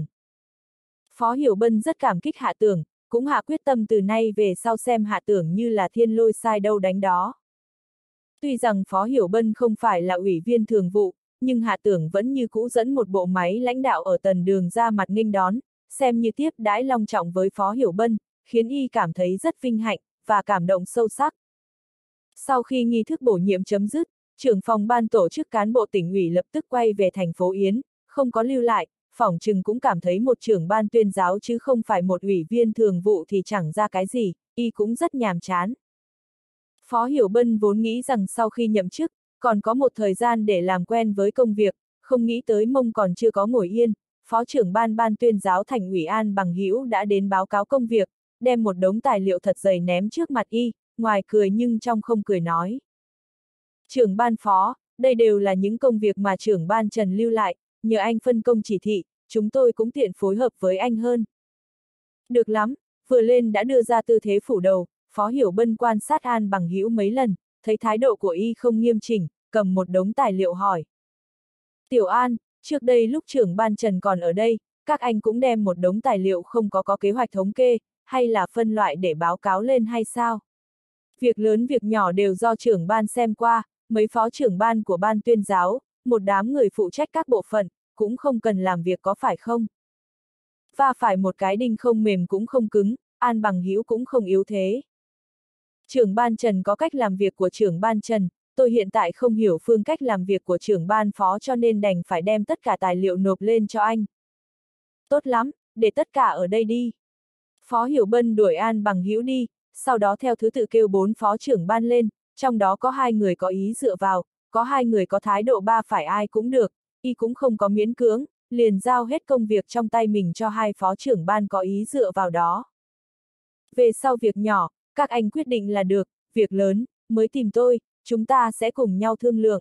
Phó Hiểu Bân rất cảm kích Hạ Tưởng, cũng hạ quyết tâm từ nay về sau xem Hạ Tưởng như là thiên lôi sai đâu đánh đó. Tuy rằng Phó Hiểu Bân không phải là ủy viên thường vụ, nhưng Hạ Tưởng vẫn như cũ dẫn một bộ máy lãnh đạo ở Tần Đường ra mặt nghênh đón, xem như tiếp đãi long trọng với Phó Hiểu Bân, khiến y cảm thấy rất vinh hạnh, và cảm động sâu sắc. Sau khi nghi thức bổ nhiệm chấm dứt, trưởng phòng ban tổ chức cán bộ tỉnh ủy lập tức quay về thành phố Yến, không có lưu lại, phỏng chừng cũng cảm thấy một trưởng ban tuyên giáo chứ không phải một ủy viên thường vụ thì chẳng ra cái gì, y cũng rất nhàm chán. Phó Hiểu Bân vốn nghĩ rằng sau khi nhậm chức, còn có một thời gian để làm quen với công việc, không nghĩ tới mông còn chưa có ngồi yên, phó trưởng ban tuyên giáo thành ủy An Bằng Hữu đã đến báo cáo công việc, đem một đống tài liệu thật dày ném trước mặt y, ngoài cười nhưng trong không cười nói. Trưởng ban Phó, đây đều là những công việc mà trưởng ban Trần lưu lại, nhờ anh phân công chỉ thị, chúng tôi cũng tiện phối hợp với anh hơn. Được lắm, vừa lên đã đưa ra tư thế phủ đầu, Phó Hiểu Bân quan sát An Bằng Hữu mấy lần, thấy thái độ của y không nghiêm chỉnh, cầm một đống tài liệu hỏi. Tiểu An, trước đây lúc trưởng ban Trần còn ở đây, các anh cũng đem một đống tài liệu không có kế hoạch thống kê, hay là phân loại để báo cáo lên hay sao? Việc lớn việc nhỏ đều do trưởng ban xem qua, mấy phó trưởng ban của ban tuyên giáo, một đám người phụ trách các bộ phận, cũng không cần làm việc có phải không? Và phải một cái đinh không mềm cũng không cứng, An Bằng Hữu cũng không yếu thế. Trưởng ban Trần có cách làm việc của trưởng ban Trần, tôi hiện tại không hiểu phương cách làm việc của trưởng ban Phó cho nên đành phải đem tất cả tài liệu nộp lên cho anh. Tốt lắm, để tất cả ở đây đi. Phó Hiểu Bân đuổi An Bằng Hữu đi, sau đó theo thứ tự kêu 4 phó trưởng ban lên, trong đó có 2 người có ý dựa vào, có 2 người có thái độ ba phải ai cũng được, y cũng không có miễn cưỡng, liền giao hết công việc trong tay mình cho 2 phó trưởng ban có ý dựa vào đó. Về sau việc nhỏ, các anh quyết định là được, việc lớn, mới tìm tôi, chúng ta sẽ cùng nhau thương lượng.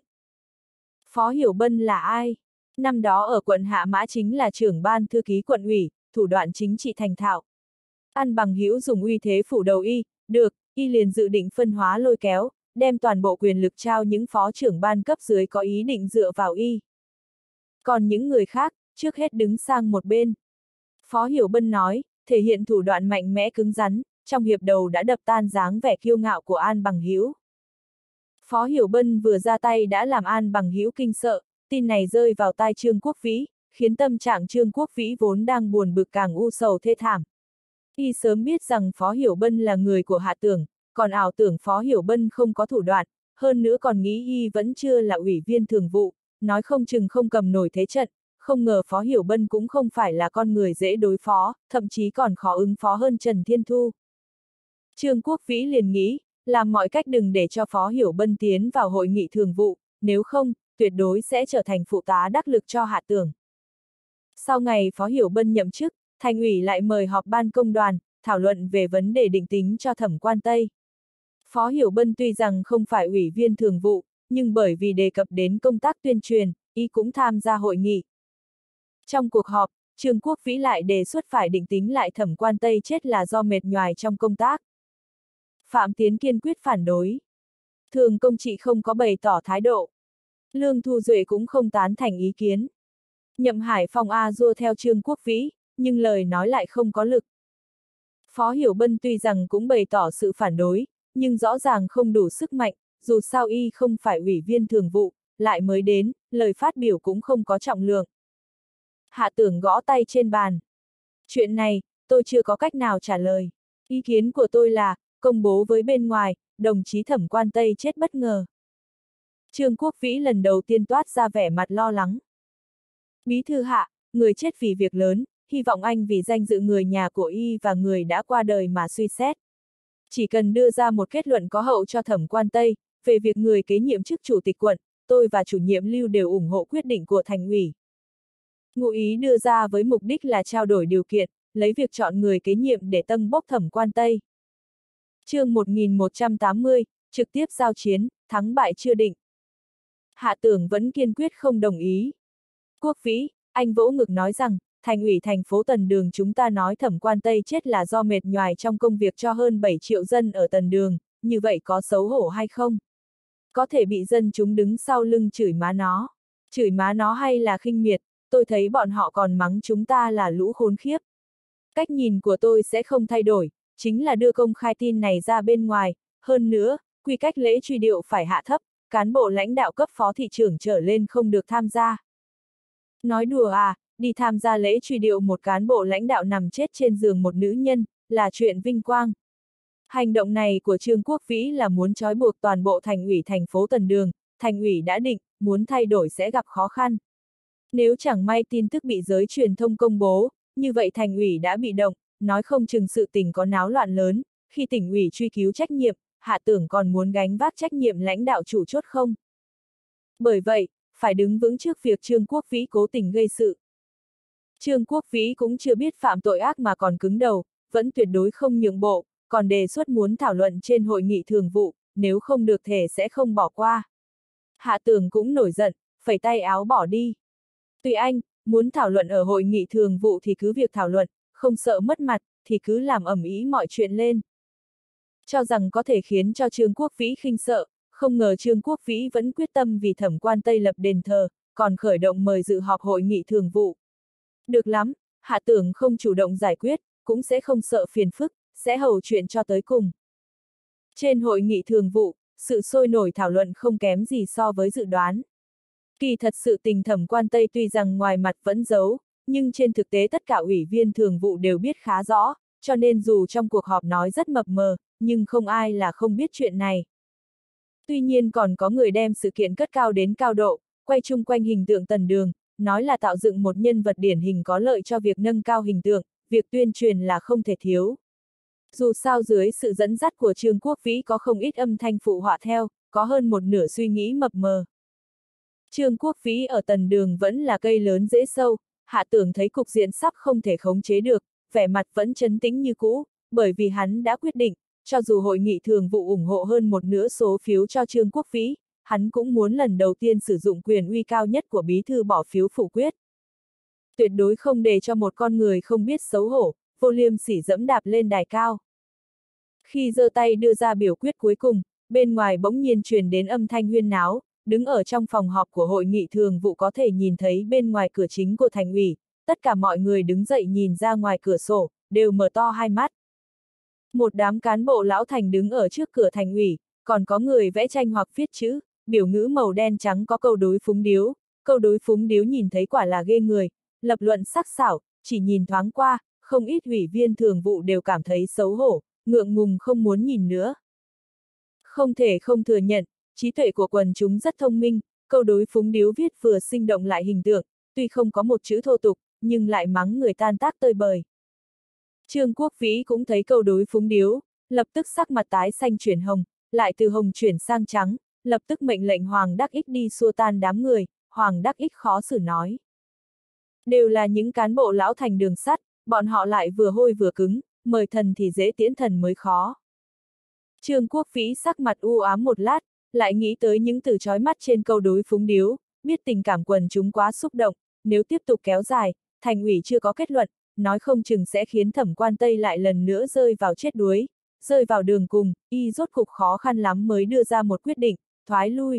Phó Hiểu Bân là ai? Năm đó ở quận Hạ Mã chính là trưởng ban thư ký quận ủy, thủ đoạn chính trị thành thạo. An Bằng Hữu dùng uy thế phủ đầu y, được, y liền dự định phân hóa lôi kéo, đem toàn bộ quyền lực trao những phó trưởng ban cấp dưới có ý định dựa vào y. Còn những người khác, trước hết đứng sang một bên. Phó Hiểu Bân nói, thể hiện thủ đoạn mạnh mẽ cứng rắn, trong hiệp đầu đã đập tan dáng vẻ kiêu ngạo của An Bằng Hữu. Phó Hiểu Bân vừa ra tay đã làm An Bằng Hữu kinh sợ, tin này rơi vào tai Trương Quốc Vĩ, khiến tâm trạng Trương Quốc Vĩ vốn đang buồn bực càng u sầu thê thảm. Y sớm biết rằng Phó Hiểu Bân là người của Hạ Tưởng, còn ảo tưởng Phó Hiểu Bân không có thủ đoạn, hơn nữa còn nghĩ y vẫn chưa là ủy viên thường vụ, nói không chừng không cầm nổi thế trận, không ngờ Phó Hiểu Bân cũng không phải là con người dễ đối phó, thậm chí còn khó ứng phó hơn Trần Thiên Thu. Trương Quốc Vĩ liền nghĩ, làm mọi cách đừng để cho Phó Hiểu Bân tiến vào hội nghị thường vụ, nếu không, tuyệt đối sẽ trở thành phụ tá đắc lực cho Hạ Tưởng. Sau ngày Phó Hiểu Bân nhậm chức, Thành ủy lại mời họp ban công đoàn, thảo luận về vấn đề định tính cho Thẩm Quan Tây. Phó Hiểu Bân tuy rằng không phải ủy viên thường vụ, nhưng bởi vì đề cập đến công tác tuyên truyền, y cũng tham gia hội nghị. Trong cuộc họp, Trương Quốc Vĩ lại đề xuất phải định tính lại Thẩm Quan Tây chết là do mệt nhoài trong công tác. Phạm Tiến kiên quyết phản đối. Thường Công Trị không có bày tỏ thái độ. Lương Thu Duệ cũng không tán thành ý kiến. Nhậm Hải Phong a dua theo Trương Quốc Vĩ, nhưng lời nói lại không có lực. Phó Hiểu Bân tuy rằng cũng bày tỏ sự phản đối, nhưng rõ ràng không đủ sức mạnh, dù sao y không phải ủy viên thường vụ, lại mới đến, lời phát biểu cũng không có trọng lượng. Hạ Tưởng gõ tay trên bàn. Chuyện này, tôi chưa có cách nào trả lời. Ý kiến của tôi là, công bố với bên ngoài, đồng chí Thẩm Quan Tây chết bất ngờ. Trương Quốc Vĩ lần đầu tiên toát ra vẻ mặt lo lắng. Bí thư Hạ, người chết vì việc lớn, hy vọng anh vì danh dự người nhà của y và người đã qua đời mà suy xét. Chỉ cần đưa ra một kết luận có hậu cho Thẩm Quan Tây, về việc người kế nhiệm chức chủ tịch quận, tôi và chủ nhiệm Lưu đều ủng hộ quyết định của thành ủy. Ngụ ý đưa ra với mục đích là trao đổi điều kiện, lấy việc chọn người kế nhiệm để tâng bốc Thẩm Quan Tây. Chương 1180, trực tiếp giao chiến, thắng bại chưa định. Hạ Tưởng vẫn kiên quyết không đồng ý. Quốc Vĩ, anh vỗ ngực nói rằng, thành ủy thành phố Tần Đường chúng ta nói Thẩm Quan Tây chết là do mệt nhoài trong công việc cho hơn 7 triệu dân ở Tần Đường, như vậy có xấu hổ hay không? Có thể bị dân chúng đứng sau lưng chửi má nó. Chửi má nó hay là khinh miệt, tôi thấy bọn họ còn mắng chúng ta là lũ khốn khiếp. Cách nhìn của tôi sẽ không thay đổi, chính là đưa công khai tin này ra bên ngoài, hơn nữa, quy cách lễ truy điệu phải hạ thấp, cán bộ lãnh đạo cấp phó thị trưởng trở lên không được tham gia. Nói đùa à, đi tham gia lễ truy điệu một cán bộ lãnh đạo nằm chết trên giường một nữ nhân, là chuyện vinh quang. Hành động này của Trương Quốc Vĩ là muốn trói buộc toàn bộ thành ủy thành phố Tần Đường, thành ủy đã định, muốn thay đổi sẽ gặp khó khăn. Nếu chẳng may tin tức bị giới truyền thông công bố, như vậy thành ủy đã bị động, nói không chừng sự tình có náo loạn lớn, khi tỉnh ủy truy cứu trách nhiệm, Hạ Tưởng còn muốn gánh vác trách nhiệm lãnh đạo chủ chốt không? Bởi vậy, phải đứng vững trước việc Trương Quốc Vĩ cố tình gây sự. Trương Quốc Vĩ cũng chưa biết phạm tội ác mà còn cứng đầu, vẫn tuyệt đối không nhượng bộ, còn đề xuất muốn thảo luận trên hội nghị thường vụ, nếu không được thể sẽ không bỏ qua. Hạ Tưởng cũng nổi giận, phẩy tay áo bỏ đi. Tùy anh, muốn thảo luận ở hội nghị thường vụ thì cứ việc thảo luận, không sợ mất mặt, thì cứ làm ầm ĩ mọi chuyện lên. Cho rằng có thể khiến cho Trương Quốc Vĩ khinh sợ, không ngờ Trương Quốc Vĩ vẫn quyết tâm vì Thẩm Quan Tây lập đền thờ, còn khởi động mời dự họp hội nghị thường vụ. Được lắm, Hạ Tưởng không chủ động giải quyết, cũng sẽ không sợ phiền phức, sẽ hầu chuyện cho tới cùng. Trên hội nghị thường vụ, sự sôi nổi thảo luận không kém gì so với dự đoán. Kỳ thật sự tình Thẩm Quan Tây tuy rằng ngoài mặt vẫn giấu, nhưng trên thực tế tất cả ủy viên thường vụ đều biết khá rõ, cho nên dù trong cuộc họp nói rất mập mờ, nhưng không ai là không biết chuyện này. Tuy nhiên còn có người đem sự kiện cất cao đến cao độ, quay chung quanh hình tượng Tần Đường, nói là tạo dựng một nhân vật điển hình có lợi cho việc nâng cao hình tượng, việc tuyên truyền là không thể thiếu. Dù sao dưới sự dẫn dắt của Trương Quốc Vĩ có không ít âm thanh phụ họa theo, có hơn một nửa suy nghĩ mập mờ. Trương Quốc Vĩ ở Tần Đường vẫn là cây lớn dễ sâu, Hạ Tưởng thấy cục diện sắp không thể khống chế được, vẻ mặt vẫn trấn tĩnh như cũ, bởi vì hắn đã quyết định, cho dù hội nghị thường vụ ủng hộ hơn một nửa số phiếu cho Trương Quốc Vĩ, hắn cũng muốn lần đầu tiên sử dụng quyền uy cao nhất của bí thư bỏ phiếu phủ quyết. Tuyệt đối không để cho một con người không biết xấu hổ, vô liêm sỉ dẫm đạp lên đài cao. Khi giơ tay đưa ra biểu quyết cuối cùng, bên ngoài bỗng nhiên truyền đến âm thanh huyên náo, đứng ở trong phòng họp của hội nghị thường vụ có thể nhìn thấy bên ngoài cửa chính của thành ủy, tất cả mọi người đứng dậy nhìn ra ngoài cửa sổ, đều mở to hai mắt. Một đám cán bộ lão thành đứng ở trước cửa thành ủy, còn có người vẽ tranh hoặc viết chữ, biểu ngữ màu đen trắng có câu đối phúng điếu nhìn thấy quả là ghê người, lập luận sắc sảo, chỉ nhìn thoáng qua, không ít ủy viên thường vụ đều cảm thấy xấu hổ, ngượng ngùng không muốn nhìn nữa. Không thể không thừa nhận, trí tuệ của quần chúng rất thông minh, câu đối phúng điếu viết vừa sinh động lại hình tượng, tuy không có một chữ thô tục, nhưng lại mắng người tan tác tơi bời. Trương Quốc Vĩ cũng thấy câu đối phúng điếu, lập tức sắc mặt tái xanh chuyển hồng, lại từ hồng chuyển sang trắng, lập tức mệnh lệnh Hoàng Đắc Ích đi xua tan đám người. Hoàng Đắc Ích khó xử nói. Đều là những cán bộ lão thành đường sắt, bọn họ lại vừa hôi vừa cứng, mời thần thì dễ tiễn thần mới khó. Trương Quốc Vĩ sắc mặt u ám một lát, lại nghĩ tới những từ chói mắt trên câu đối phúng điếu, biết tình cảm quần chúng quá xúc động, nếu tiếp tục kéo dài, thành ủy chưa có kết luận, nói không chừng sẽ khiến Thẩm Quan Tây lại lần nữa rơi vào chết đuối, rơi vào đường cùng, y rốt cục khó khăn lắm mới đưa ra một quyết định, thoái lui.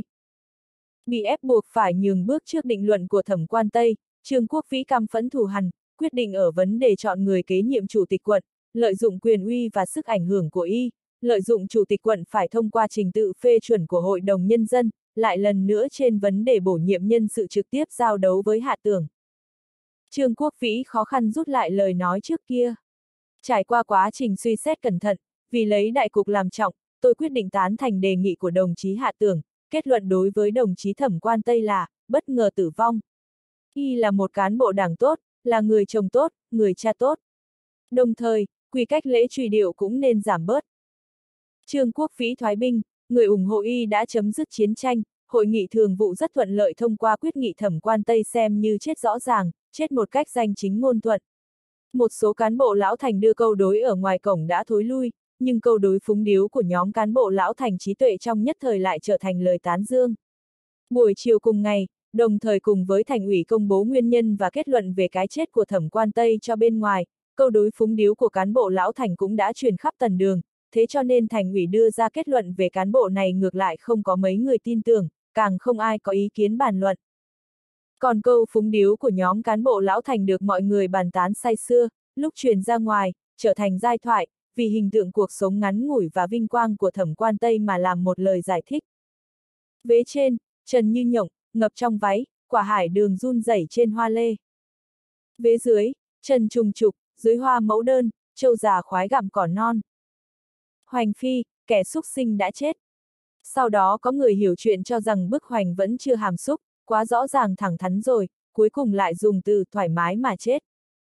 Bị ép buộc phải nhường bước trước định luận của Thẩm Quan Tây, Trương Quốc Vĩ căm phẫn thù hằn, quyết định ở vấn đề chọn người kế nhiệm chủ tịch quận, lợi dụng quyền uy và sức ảnh hưởng của y, lợi dụng chủ tịch quận phải thông qua trình tự phê chuẩn của Hội đồng Nhân dân, lại lần nữa trên vấn đề bổ nhiệm nhân sự trực tiếp giao đấu với Hạ Tưởng. Trương Quốc Vĩ khó khăn rút lại lời nói trước kia. Trải qua quá trình suy xét cẩn thận, vì lấy đại cục làm trọng, tôi quyết định tán thành đề nghị của đồng chí Hạ Tưởng, kết luận đối với đồng chí Thẩm Quan Tây là, bất ngờ tử vong. Y là một cán bộ đảng tốt, là người chồng tốt, người cha tốt. Đồng thời, quy cách lễ truy điệu cũng nên giảm bớt. Trương Quốc Vĩ thoái binh, người ủng hộ y đã chấm dứt chiến tranh, hội nghị thường vụ rất thuận lợi thông qua quyết nghị Thẩm Quan Tây xem như chết rõ ràng, chết một cách danh chính ngôn thuận. Một số cán bộ lão thành đưa câu đối ở ngoài cổng đã thối lui, nhưng câu đối phúng điếu của nhóm cán bộ lão thành trí tuệ trong nhất thời lại trở thành lời tán dương. Buổi chiều cùng ngày, đồng thời cùng với thành ủy công bố nguyên nhân và kết luận về cái chết của Thẩm Quan Tây cho bên ngoài, câu đối phúng điếu của cán bộ lão thành cũng đã truyền khắp tần đường, thế cho nên thành ủy đưa ra kết luận về cán bộ này ngược lại không có mấy người tin tưởng, càng không ai có ý kiến bàn luận. Còn câu phúng điếu của nhóm cán bộ lão thành được mọi người bàn tán say sưa, lúc truyền ra ngoài, trở thành giai thoại, vì hình tượng cuộc sống ngắn ngủi và vinh quang của Thẩm Quan Tây mà làm một lời giải thích. Vế trên, trần như nhộng, ngập trong váy, quả hải đường run rẩy trên hoa lê. Vế dưới, trần trùng trục, dưới hoa mẫu đơn, trâu già khoái gặm cỏ non. Hoành phi, kẻ xúc sinh đã chết. Sau đó có người hiểu chuyện cho rằng bức hoành vẫn chưa hàm xúc, quá rõ ràng thẳng thắn rồi, cuối cùng lại dùng từ thoải mái mà chết.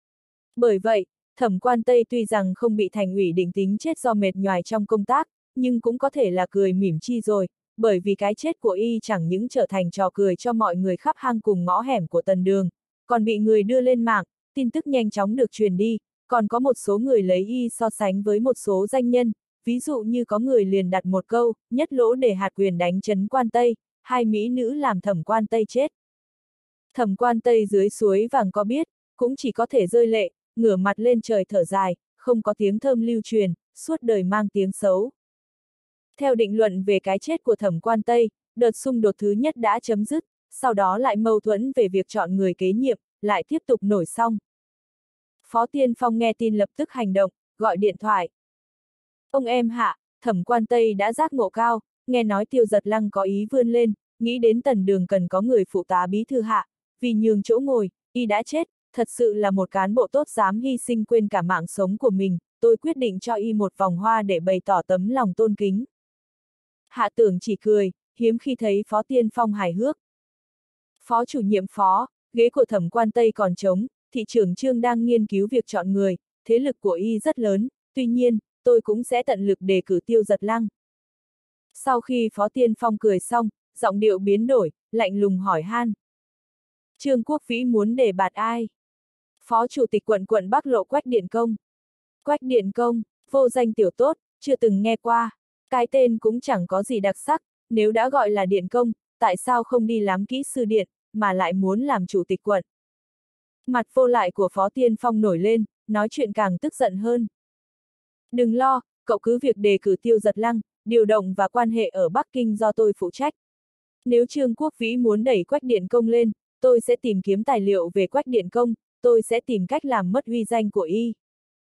Bởi vậy, Thẩm Quan Tây tuy rằng không bị thành ủy định tính chết do mệt nhoài trong công tác, nhưng cũng có thể là cười mỉm chi rồi, bởi vì cái chết của y chẳng những trở thành trò cười cho mọi người khắp hang cùng ngõ hẻm của tần đường, còn bị người đưa lên mạng, tin tức nhanh chóng được truyền đi, còn có một số người lấy y so sánh với một số danh nhân, ví dụ như có người liền đặt một câu, nhất lỗ để hạt quyền đánh trấn Quan Tây, hai mỹ nữ làm Thẩm Quan Tây chết. Thẩm Quan Tây dưới suối vàng có biết, cũng chỉ có thể rơi lệ, ngửa mặt lên trời thở dài, không có tiếng thơm lưu truyền, suốt đời mang tiếng xấu. Theo định luận về cái chết của Thẩm Quan Tây, đợt xung đột thứ nhất đã chấm dứt, sau đó lại mâu thuẫn về việc chọn người kế nhiệm, lại tiếp tục nổi song. Phó Tiên Phong nghe tin lập tức hành động, gọi điện thoại. Ông em Hạ, Thẩm Quan Tây đã giác ngộ cao, nghe nói Tiêu Giật Lăng có ý vươn lên, nghĩ đến tần đường cần có người phụ tá bí thư Hạ, vì nhường chỗ ngồi, y đã chết, thật sự là một cán bộ tốt dám hy sinh quên cả mạng sống của mình, tôi quyết định cho y một vòng hoa để bày tỏ tấm lòng tôn kính. Hạ Tưởng chỉ cười, hiếm khi thấy Phó Tiên Phong hài hước. Phó chủ nhiệm phó, ghế của Thẩm Quan Tây còn trống, thị trưởng Trương đang nghiên cứu việc chọn người, thế lực của y rất lớn, tuy nhiên, tôi cũng sẽ tận lực đề cử Tiêu Giật Lăng. Sau khi Phó Tiên Phong cười xong, giọng điệu biến đổi, lạnh lùng hỏi han. Trương Quốc Vĩ muốn đề bạt ai? Phó Chủ tịch quận Bắc Lộ Quách Điện Công. Quách Điện Công, vô danh tiểu tốt, chưa từng nghe qua. Cái tên cũng chẳng có gì đặc sắc, nếu đã gọi là Điện Công, tại sao không đi làm kỹ sư điện, mà lại muốn làm chủ tịch quận? Mặt vô lại của Phó Tiên Phong nổi lên, nói chuyện càng tức giận hơn. Đừng lo, cậu cứ việc đề cử Tiêu Giật Lăng, điều động và quan hệ ở Bắc Kinh do tôi phụ trách. Nếu Trương Quốc Vĩ muốn đẩy Quách Điện Công lên, tôi sẽ tìm kiếm tài liệu về Quách Điện Công, tôi sẽ tìm cách làm mất uy danh của y.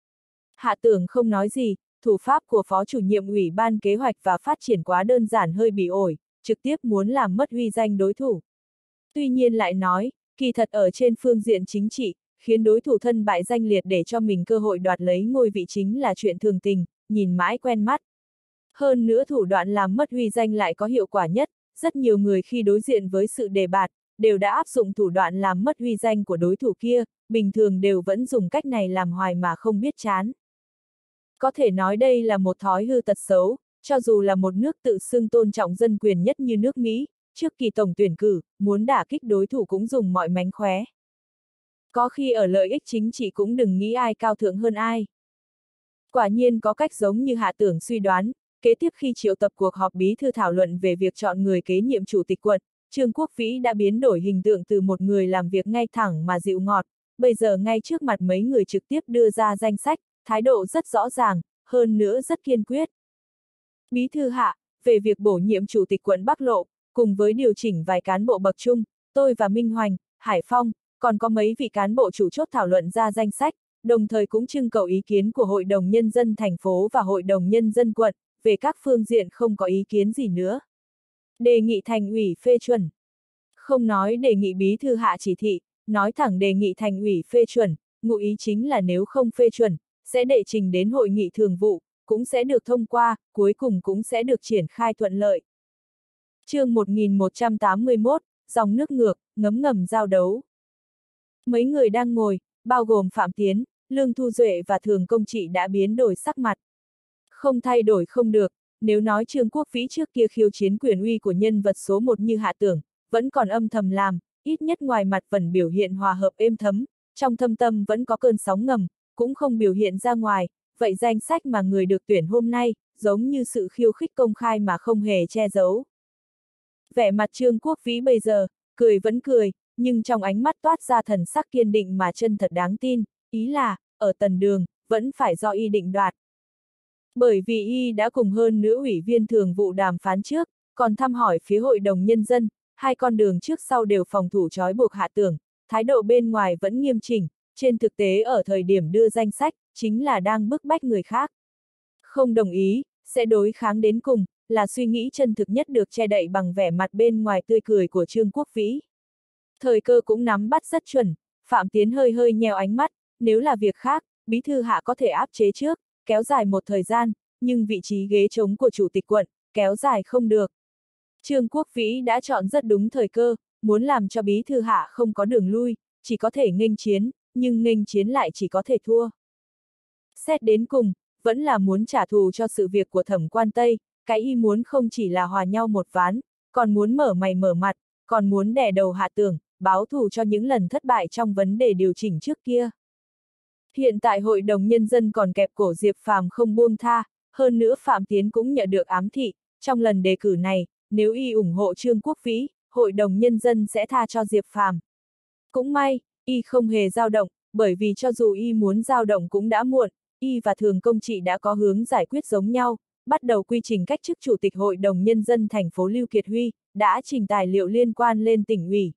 Hạ Tưởng không nói gì, thủ pháp của Phó chủ nhiệm Ủy ban Kế hoạch và Phát triển quá đơn giản hơi bị ổi, trực tiếp muốn làm mất uy danh đối thủ. Tuy nhiên lại nói, Kỳ thật ở trên phương diện chính trị, khiến đối thủ thân bại danh liệt để cho mình cơ hội đoạt lấy ngôi vị chính là chuyện thường tình, nhìn mãi quen mắt. Hơn nữa thủ đoạn làm mất uy danh lại có hiệu quả nhất, rất nhiều người khi đối diện với sự đề bạt, đều đã áp dụng thủ đoạn làm mất uy danh của đối thủ kia, bình thường đều vẫn dùng cách này làm hoài mà không biết chán. Có thể nói đây là một thói hư tật xấu, cho dù là một nước tự xưng tôn trọng dân quyền nhất như nước Mỹ, trước kỳ tổng tuyển cử, muốn đả kích đối thủ cũng dùng mọi mánh khóe. Có khi ở lợi ích chính trị cũng đừng nghĩ ai cao thượng hơn ai. Quả nhiên có cách giống như Hạ Tưởng suy đoán, kế tiếp khi triệu tập cuộc họp bí thư thảo luận về việc chọn người kế nhiệm chủ tịch quận, Trương Quốc Vĩ đã biến đổi hình tượng từ một người làm việc ngay thẳng mà dịu ngọt, bây giờ ngay trước mặt mấy người trực tiếp đưa ra danh sách, thái độ rất rõ ràng, hơn nữa rất kiên quyết. Bí thư Hạ, về việc bổ nhiệm chủ tịch quận Bắc Lộ, cùng với điều chỉnh vài cán bộ bậc trung, tôi và Minh Hoành, Hải Phong, còn có mấy vị cán bộ chủ chốt thảo luận ra danh sách, đồng thời cũng trưng cầu ý kiến của Hội đồng Nhân dân thành phố và Hội đồng Nhân dân quận, về các phương diện không có ý kiến gì nữa. Đề nghị thành ủy phê chuẩn. Không nói đề nghị bí thư Hạ chỉ thị, nói thẳng đề nghị thành ủy phê chuẩn, ngụ ý chính là nếu không phê chuẩn, sẽ đệ trình đến hội nghị thường vụ, cũng sẽ được thông qua, cuối cùng cũng sẽ được triển khai thuận lợi. Chương 1181, dòng nước ngược, ngấm ngầm giao đấu. Mấy người đang ngồi, bao gồm Phạm Tiến, Lương Thu Duệ và Thường Công Trị đã biến đổi sắc mặt. Không thay đổi không được, nếu nói Trương Quốc Vĩ trước kia khiêu chiến quyền uy của nhân vật số 1 như Hạ Tưởng, vẫn còn âm thầm làm, ít nhất ngoài mặt vẫn biểu hiện hòa hợp êm thấm, trong thâm tâm vẫn có cơn sóng ngầm, cũng không biểu hiện ra ngoài, vậy danh sách mà người được tuyển hôm nay, giống như sự khiêu khích công khai mà không hề che giấu. Vẻ mặt Trương Quốc Vĩ bây giờ, cười vẫn cười, nhưng trong ánh mắt toát ra thần sắc kiên định mà chân thật đáng tin, ý là, ở tần đường, vẫn phải do y định đoạt. Bởi vì y đã cùng hơn nữa ủy viên thường vụ đàm phán trước, còn thăm hỏi phía Hội đồng Nhân dân, hai con đường trước sau đều phòng thủ trói buộc Hạ Tưởng, thái độ bên ngoài vẫn nghiêm chỉnh, trên thực tế ở thời điểm đưa danh sách, chính là đang bức bách người khác. Không đồng ý, sẽ đối kháng đến cùng, là suy nghĩ chân thực nhất được che đậy bằng vẻ mặt bên ngoài tươi cười của Trương Quốc Vĩ. Thời cơ cũng nắm bắt rất chuẩn, Phạm Tiến hơi hơi nheo ánh mắt, nếu là việc khác, bí thư Hạ có thể áp chế trước, kéo dài một thời gian, nhưng vị trí ghế trống của chủ tịch quận, kéo dài không được. Trương Quốc Vĩ đã chọn rất đúng thời cơ, muốn làm cho bí thư Hạ không có đường lui, chỉ có thể nghênh chiến, nhưng nghênh chiến lại chỉ có thể thua. Xét đến cùng, vẫn là muốn trả thù cho sự việc của Thẩm Quan Tây, cái y muốn không chỉ là hòa nhau một ván, còn muốn mở mày mở mặt, còn muốn đè đầu Hạ Tưởng, báo thù cho những lần thất bại trong vấn đề điều chỉnh trước kia. Hiện tại Hội đồng Nhân dân còn kẹp cổ Diệp Phàm không buông tha, hơn nữa Phạm Tiến cũng nhận được ám thị, trong lần đề cử này, nếu y ủng hộ Trương Quốc Vĩ, Hội đồng Nhân dân sẽ tha cho Diệp Phàm. Cũng may, y không hề dao động, bởi vì cho dù y muốn dao động cũng đã muộn, y và Thường Công Trị đã có hướng giải quyết giống nhau, bắt đầu quy trình cách chức Chủ tịch Hội đồng Nhân dân thành phố Lưu Kiệt Huy, đã trình tài liệu liên quan lên tỉnh ủy.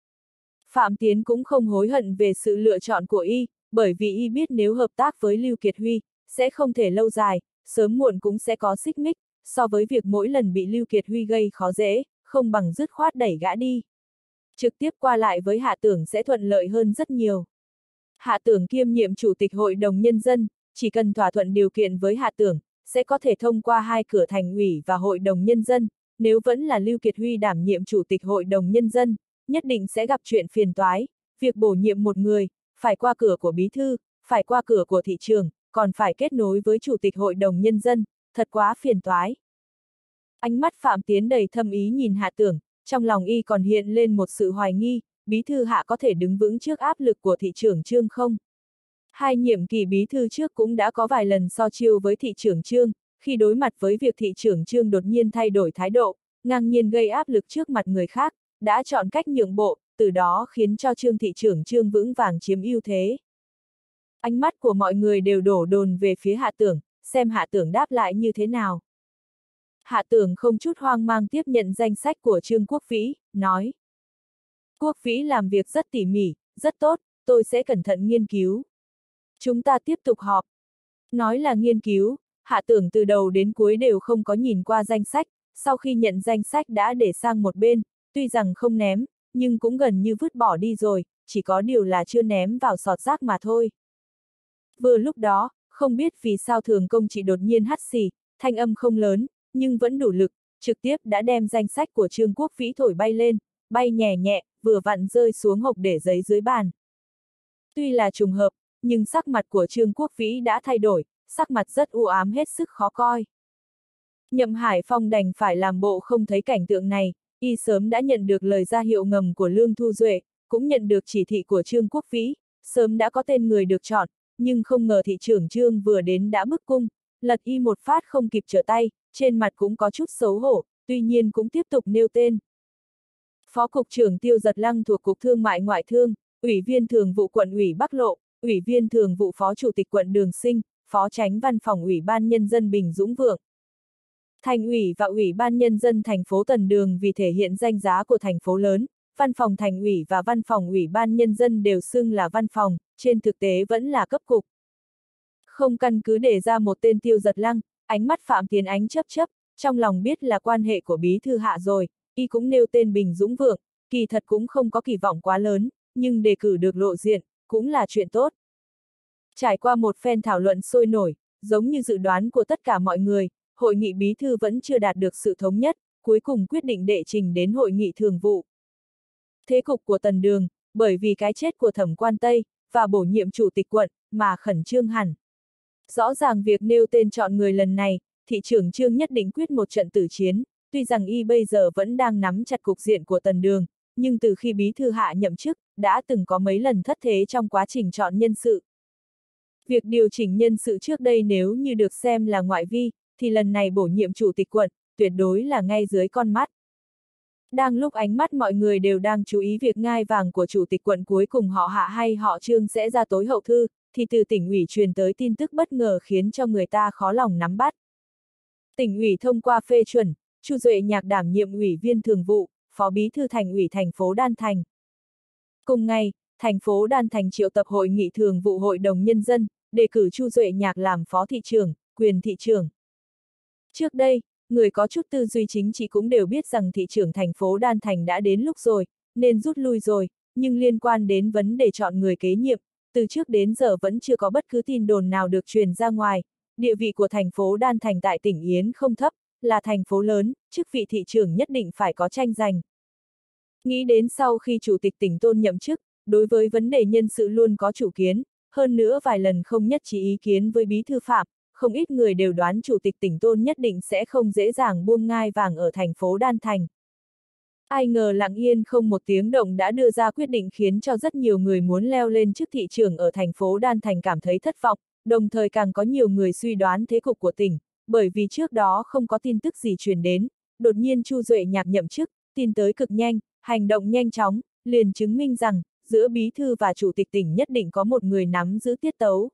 Phạm Tiến cũng không hối hận về sự lựa chọn của y, bởi vì y biết nếu hợp tác với Lưu Kiệt Huy, sẽ không thể lâu dài, sớm muộn cũng sẽ có xích mích, so với việc mỗi lần bị Lưu Kiệt Huy gây khó dễ, không bằng dứt khoát đẩy gã đi. Trực tiếp qua lại với Hạ Tưởng sẽ thuận lợi hơn rất nhiều. Hạ Tưởng kiêm nhiệm Chủ tịch Hội đồng Nhân dân, chỉ cần thỏa thuận điều kiện với Hạ Tưởng, sẽ có thể thông qua hai cửa thành ủy và Hội đồng Nhân dân, nếu vẫn là Lưu Kiệt Huy đảm nhiệm Chủ tịch Hội đồng Nhân dân, nhất định sẽ gặp chuyện phiền toái, việc bổ nhiệm một người, phải qua cửa của bí thư, phải qua cửa của thị trường, còn phải kết nối với Chủ tịch Hội đồng Nhân dân, thật quá phiền toái. Ánh mắt Phạm Tiến đầy thâm ý nhìn Hạ Tưởng, trong lòng y còn hiện lên một sự hoài nghi, bí thư Hạ có thể đứng vững trước áp lực của thị trưởng Trương không? Hai nhiệm kỳ bí thư trước cũng đã có vài lần so chiêu với thị trưởng Trương, khi đối mặt với việc thị trưởng Trương đột nhiên thay đổi thái độ, ngang nhiên gây áp lực trước mặt người khác, đã chọn cách nhượng bộ, từ đó khiến cho Trương thị trưởng Trương vững vàng chiếm ưu thế. Ánh mắt của mọi người đều đổ dồn về phía Hạ Tưởng, xem Hạ Tưởng đáp lại như thế nào. Hạ Tưởng không chút hoang mang tiếp nhận danh sách của Trương Quốc Vĩ, nói. Quốc Vĩ làm việc rất tỉ mỉ, rất tốt, tôi sẽ cẩn thận nghiên cứu. Chúng ta tiếp tục họp. Nói là nghiên cứu, Hạ Tưởng từ đầu đến cuối đều không có nhìn qua danh sách, sau khi nhận danh sách đã để sang một bên, tuy rằng không ném, nhưng cũng gần như vứt bỏ đi rồi, chỉ có điều là chưa ném vào sọt rác mà thôi. Vừa lúc đó, không biết vì sao Thường Công Trị đột nhiên hắt xì, thanh âm không lớn, nhưng vẫn đủ lực, trực tiếp đã đem danh sách của Trương Quốc Vĩ thổi bay lên, bay nhẹ nhẹ, vừa vặn rơi xuống hộc để giấy dưới bàn. Tuy là trùng hợp, nhưng sắc mặt của Trương Quốc Vĩ đã thay đổi, sắc mặt rất u ám hết sức khó coi. Nhậm Hải Phong đành phải làm bộ không thấy cảnh tượng này, y sớm đã nhận được lời ra hiệu ngầm của Lương Thu Duệ, cũng nhận được chỉ thị của Trương Quốc Vĩ, sớm đã có tên người được chọn, nhưng không ngờ thị trưởng Trương vừa đến đã bức cung, lật y một phát không kịp trở tay, trên mặt cũng có chút xấu hổ, tuy nhiên cũng tiếp tục nêu tên. Phó Cục trưởng Tiêu Giật Lăng thuộc Cục Thương mại Ngoại thương, Ủy viên Thường vụ Quận ủy Bắc Lộ, Ủy viên Thường vụ Phó Chủ tịch Quận Đường Sinh, Phó Chánh Văn phòng Ủy ban Nhân dân Bình Dũng Vượng. Thành ủy và Ủy ban Nhân dân thành phố Tần Đường vì thể hiện danh giá của thành phố lớn, Văn phòng Thành ủy và Văn phòng Ủy ban Nhân dân đều xưng là văn phòng, trên thực tế vẫn là cấp cục. Không căn cứ để ra một tên Tiêu Giật Lăng, ánh mắt Phạm Tiến Ánh chớp chớp, trong lòng biết là quan hệ của bí thư hạ rồi, y cũng nêu tên Bình Dũng Vượng, kỳ thật cũng không có kỳ vọng quá lớn, nhưng đề cử được lộ diện, cũng là chuyện tốt. Trải qua một phen thảo luận sôi nổi, giống như dự đoán của tất cả mọi người, hội nghị bí thư vẫn chưa đạt được sự thống nhất, cuối cùng quyết định đệ trình đến hội nghị thường vụ. Thế cục của Tần Đường, bởi vì cái chết của Thẩm Quan Tây, và bổ nhiệm chủ tịch quận, mà khẩn trương hẳn. Rõ ràng việc nêu tên chọn người lần này, thị trưởng Trương nhất định quyết một trận tử chiến, tuy rằng y bây giờ vẫn đang nắm chặt cục diện của Tần Đường, nhưng từ khi bí thư hạ nhậm chức, đã từng có mấy lần thất thế trong quá trình chọn nhân sự. Việc điều chỉnh nhân sự trước đây nếu như được xem là ngoại vi, thì lần này bổ nhiệm chủ tịch quận, tuyệt đối là ngay dưới con mắt. Đang lúc ánh mắt mọi người đều đang chú ý việc ngai vàng của chủ tịch quận cuối cùng họ Hạ hay họ Trương sẽ ra tối hậu thư, thì từ tỉnh ủy truyền tới tin tức bất ngờ khiến cho người ta khó lòng nắm bắt. Tỉnh ủy thông qua phê chuẩn, Chu Duệ Nhạc đảm nhiệm ủy viên thường vụ, phó bí thư thành ủy thành phố Đan Thành. Cùng ngày, thành phố Đan Thành triệu tập hội nghị thường vụ hội đồng nhân dân, đề cử Chu Duệ Nhạc làm phó thị trưởng, quyền thị trưởng. Trước đây, người có chút tư duy chính trị cũng đều biết rằng thị trưởng thành phố Đan Thành đã đến lúc rồi, nên rút lui rồi, nhưng liên quan đến vấn đề chọn người kế nhiệm, từ trước đến giờ vẫn chưa có bất cứ tin đồn nào được truyền ra ngoài. Địa vị của thành phố Đan Thành tại tỉnh Yến không thấp, là thành phố lớn, chức vị thị trưởng nhất định phải có tranh giành. Nghĩ đến sau khi chủ tịch tỉnh Tôn nhậm chức, đối với vấn đề nhân sự luôn có chủ kiến, hơn nữa vài lần không nhất trí ý kiến với bí thư Phạm, không ít người đều đoán chủ tịch tỉnh Tôn nhất định sẽ không dễ dàng buông ngai vàng ở thành phố Đan Thành. Ai ngờ lặng yên không một tiếng động đã đưa ra quyết định khiến cho rất nhiều người muốn leo lên chức thị trưởng ở thành phố Đan Thành cảm thấy thất vọng, đồng thời càng có nhiều người suy đoán thế cục của tỉnh, bởi vì trước đó không có tin tức gì truyền đến, đột nhiên Chu Duệ Nhạc nhậm chức, tin tới cực nhanh, hành động nhanh chóng, liền chứng minh rằng, giữa bí thư và chủ tịch tỉnh nhất định có một người nắm giữ tiết tấu.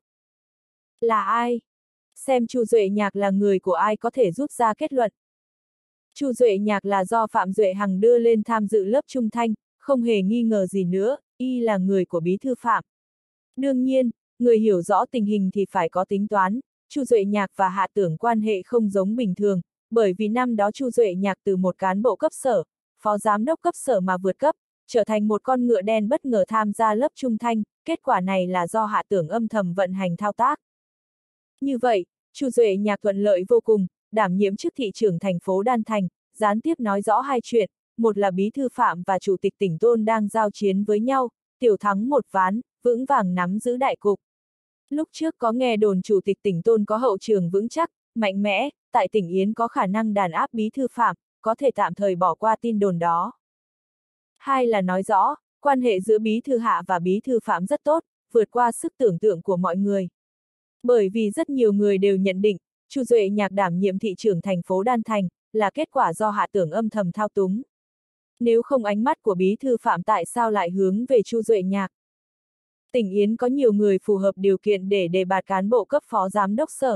Là ai? Xem Chu Duệ Nhạc là người của ai có thể rút ra kết luận. Chu Duệ Nhạc là do Phạm Duệ Hằng đưa lên tham dự lớp trung thanh, không hề nghi ngờ gì nữa, y là người của bí thư Phạm. Đương nhiên, người hiểu rõ tình hình thì phải có tính toán, Chu Duệ Nhạc và Hạ Tưởng quan hệ không giống bình thường, bởi vì năm đó Chu Duệ Nhạc từ một cán bộ cấp sở, phó giám đốc cấp sở mà vượt cấp, trở thành một con ngựa đen bất ngờ tham gia lớp trung thanh, kết quả này là do Hạ Tưởng âm thầm vận hành thao tác. Như vậy, Chu Duệ Nhạc thuận lợi vô cùng, đảm nhiệm chức thị trưởng thành phố Đan Thành, gián tiếp nói rõ hai chuyện, một là bí thư Phạm và chủ tịch tỉnh Tôn đang giao chiến với nhau, tiểu thắng một ván, vững vàng nắm giữ đại cục. Lúc trước có nghe đồn chủ tịch tỉnh Tôn có hậu trường vững chắc, mạnh mẽ, tại tỉnh Yến có khả năng đàn áp bí thư Phạm, có thể tạm thời bỏ qua tin đồn đó. Hai là nói rõ, quan hệ giữa bí thư Hạ và bí thư Phạm rất tốt, vượt qua sức tưởng tượng của mọi người. Bởi vì rất nhiều người đều nhận định, Chu Duệ Nhạc đảm nhiệm thị trưởng thành phố Đan Thành, là kết quả do Hạ Tưởng âm thầm thao túng. Nếu không ánh mắt của bí thư Phạm tại sao lại hướng về Chu Duệ Nhạc? Tỉnh Yến có nhiều người phù hợp điều kiện để đề bạt cán bộ cấp phó giám đốc sở.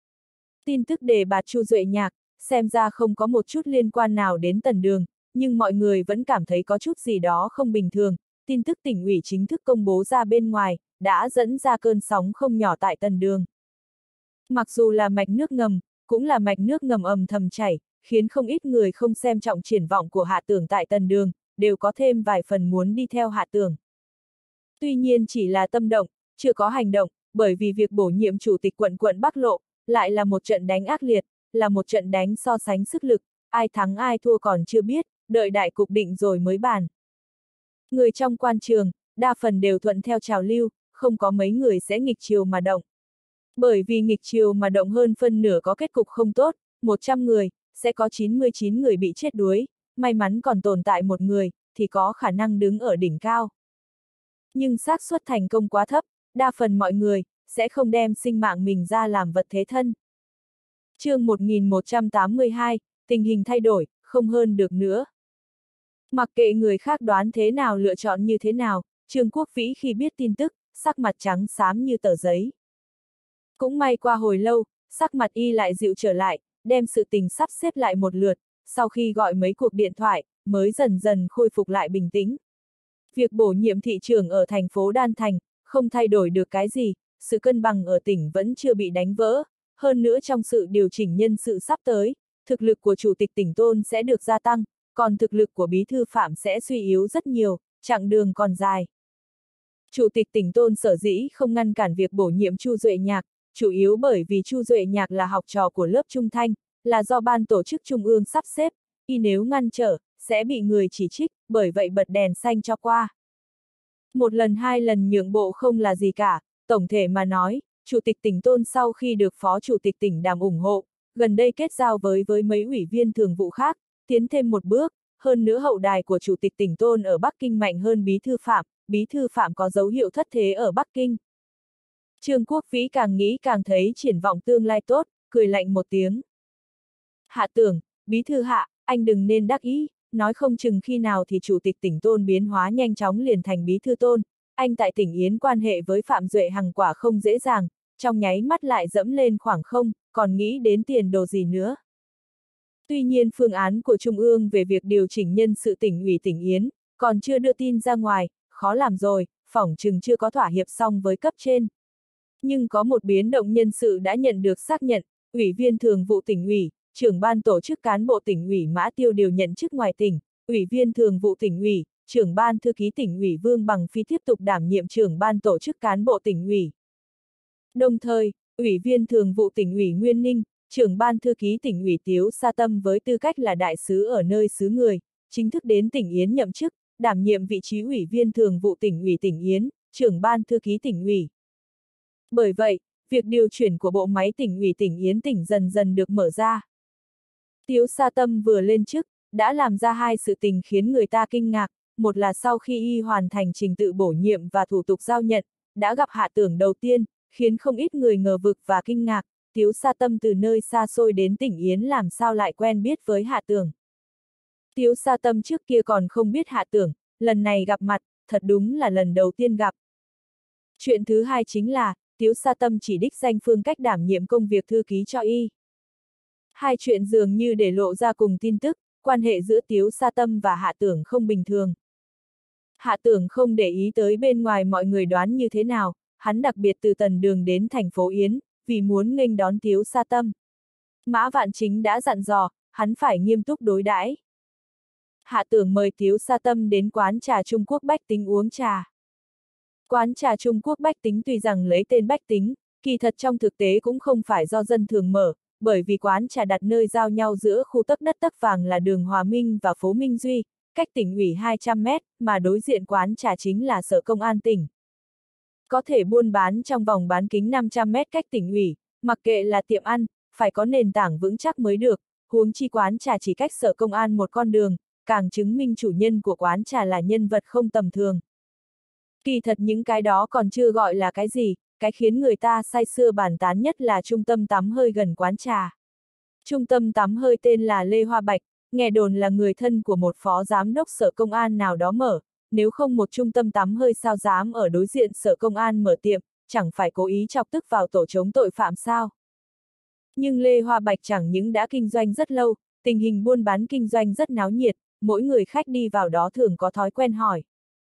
Tin tức đề bạt Chu Duệ Nhạc, xem ra không có một chút liên quan nào đến Tần Đường, nhưng mọi người vẫn cảm thấy có chút gì đó không bình thường. Tin tức tỉnh ủy chính thức công bố ra bên ngoài, đã dẫn ra cơn sóng không nhỏ tại Tần Đường. Mặc dù là mạch nước ngầm, cũng là mạch nước ngầm thầm chảy, khiến không ít người không xem trọng triển vọng của Hạ Tưởng tại Tần Đường, đều có thêm vài phần muốn đi theo Hạ Tưởng. Tuy nhiên chỉ là tâm động, chưa có hành động, bởi vì việc bổ nhiệm chủ tịch quận Bắc Lộ, lại là một trận đánh ác liệt, là một trận đánh so sánh sức lực, ai thắng ai thua còn chưa biết, đợi đại cục định rồi mới bàn. Người trong quan trường, đa phần đều thuận theo trào lưu, không có mấy người sẽ nghịch chiều mà động. Bởi vì nghịch chiều mà động hơn phân nửa có kết cục không tốt, 100 người, sẽ có 99 người bị chết đuối, may mắn còn tồn tại một người, thì có khả năng đứng ở đỉnh cao. Nhưng xác suất thành công quá thấp, đa phần mọi người, sẽ không đem sinh mạng mình ra làm vật thế thân. Chương 1182, tình hình thay đổi, không hơn được nữa. Mặc kệ người khác đoán thế nào lựa chọn như thế nào, Trương Quốc Vĩ khi biết tin tức, sắc mặt trắng xám như tờ giấy. Cũng may qua hồi lâu, sắc mặt y lại dịu trở lại, đem sự tình sắp xếp lại một lượt, sau khi gọi mấy cuộc điện thoại, mới dần dần khôi phục lại bình tĩnh. Việc bổ nhiệm thị trưởng ở thành phố Đan Thành, không thay đổi được cái gì, sự cân bằng ở tỉnh vẫn chưa bị đánh vỡ, hơn nữa trong sự điều chỉnh nhân sự sắp tới, thực lực của chủ tịch tỉnh Tôn sẽ được gia tăng, còn thực lực của bí thư Phạm sẽ suy yếu rất nhiều, chặng đường còn dài. Chủ tịch tỉnh Tôn sở dĩ không ngăn cản việc bổ nhiệm Chu Duệ Nhạc, chủ yếu bởi vì Chu Duệ Nhạc là học trò của lớp Trung Thanh, là do ban tổ chức Trung ương sắp xếp, y nếu ngăn trở, sẽ bị người chỉ trích, bởi vậy bật đèn xanh cho qua. Một lần hai lần nhượng bộ không là gì cả, tổng thể mà nói, Chủ tịch tỉnh Tôn sau khi được Phó Chủ tịch tỉnh Đàm ủng hộ, gần đây kết giao với mấy ủy viên thường vụ khác, tiến thêm một bước, hơn nữa hậu đài của Chủ tịch tỉnh Tôn ở Bắc Kinh mạnh hơn Bí thư Phạm có dấu hiệu thất thế ở Bắc Kinh. Trương Quốc Vĩ càng nghĩ càng thấy triển vọng tương lai tốt, cười lạnh một tiếng. Hạ Tưởng, Bí thư Hạ, anh đừng nên đắc ý, nói không chừng khi nào thì Chủ tịch tỉnh Tôn biến hóa nhanh chóng liền thành Bí thư Tôn, anh tại tỉnh Yến quan hệ với Phạm Duệ Hằng quả không dễ dàng, trong nháy mắt lại dẫm lên khoảng không, còn nghĩ đến tiền đồ gì nữa. Tuy nhiên phương án của Trung ương về việc điều chỉnh nhân sự tỉnh ủy tỉnh Yến, còn chưa đưa tin ra ngoài, khó làm rồi, phỏng chừng chưa có thỏa hiệp xong với cấp trên. Nhưng có một biến động nhân sự đã nhận được xác nhận, Ủy viên thường vụ tỉnh ủy, trưởng ban tổ chức cán bộ tỉnh ủy Mã Tiêu điều nhận chức ngoài tỉnh, Ủy viên thường vụ tỉnh ủy, trưởng ban thư ký tỉnh ủy Vương Bằng Phi tiếp tục đảm nhiệm trưởng ban tổ chức cán bộ tỉnh ủy. Đồng thời, Ủy viên thường vụ tỉnh ủy Nguyên Ninh, trưởng ban thư ký tỉnh ủy Tiếu Sa Tâm với tư cách là đại sứ ở nơi xứ người, chính thức đến tỉnh Yến nhậm chức, đảm nhiệm vị trí Ủy viên thường vụ tỉnh ủy tỉnh Yến, trưởng ban thư ký tỉnh ủy. Bởi vậy, việc điều chuyển của bộ máy tỉnh ủy tỉnh Yến tỉnh dần dần được mở ra. Tiếu Sa Tâm vừa lên chức, đã làm ra hai sự tình khiến người ta kinh ngạc, một là sau khi y hoàn thành trình tự bổ nhiệm và thủ tục giao nhận, đã gặp Hạ Tưởng đầu tiên, khiến không ít người ngờ vực và kinh ngạc, Tiếu Sa Tâm từ nơi xa xôi đến tỉnh Yến làm sao lại quen biết với Hạ Tưởng. Tiếu Sa Tâm trước kia còn không biết Hạ Tưởng, lần này gặp mặt, thật đúng là lần đầu tiên gặp. Chuyện thứ hai chính là, Tiếu Sa Tâm chỉ đích danh phương cách đảm nhiệm công việc thư ký cho y. Hai chuyện dường như để lộ ra cùng tin tức, quan hệ giữa Tiếu Sa Tâm và Hạ Tưởng không bình thường. Hạ Tưởng không để ý tới bên ngoài mọi người đoán như thế nào, hắn đặc biệt từ Tần Đường đến thành phố Yến, vì muốn nghênh đón Tiếu Sa Tâm. Mã Vạn Chính đã dặn dò, hắn phải nghiêm túc đối đãi. Hạ Tưởng mời Tiếu Sa Tâm đến quán trà Trung Quốc Bách Tính uống trà. Quán trà Trung Quốc Bách Tính tuy rằng lấy tên Bách Tính, kỳ thật trong thực tế cũng không phải do dân thường mở, bởi vì quán trà đặt nơi giao nhau giữa khu tấc đất tấc vàng là đường Hòa Minh và phố Minh Duy, cách tỉnh ủy 200 mét, mà đối diện quán trà chính là Sở Công an tỉnh. Có thể buôn bán trong vòng bán kính 500 mét cách tỉnh ủy, mặc kệ là tiệm ăn, phải có nền tảng vững chắc mới được, huống chi quán trà chỉ cách Sở Công an một con đường, càng chứng minh chủ nhân của quán trà là nhân vật không tầm thường. Kỳ thật những cái đó còn chưa gọi là cái gì, cái khiến người ta say sưa bàn tán nhất là trung tâm tắm hơi gần quán trà. Trung tâm tắm hơi tên là Lê Hoa Bạch, nghe đồn là người thân của một phó giám đốc Sở Công an nào đó mở, nếu không một trung tâm tắm hơi sao dám ở đối diện Sở Công an mở tiệm, chẳng phải cố ý chọc tức vào tổ chống tội phạm sao. Nhưng Lê Hoa Bạch chẳng những đã kinh doanh rất lâu, tình hình buôn bán kinh doanh rất náo nhiệt, mỗi người khách đi vào đó thường có thói quen hỏi.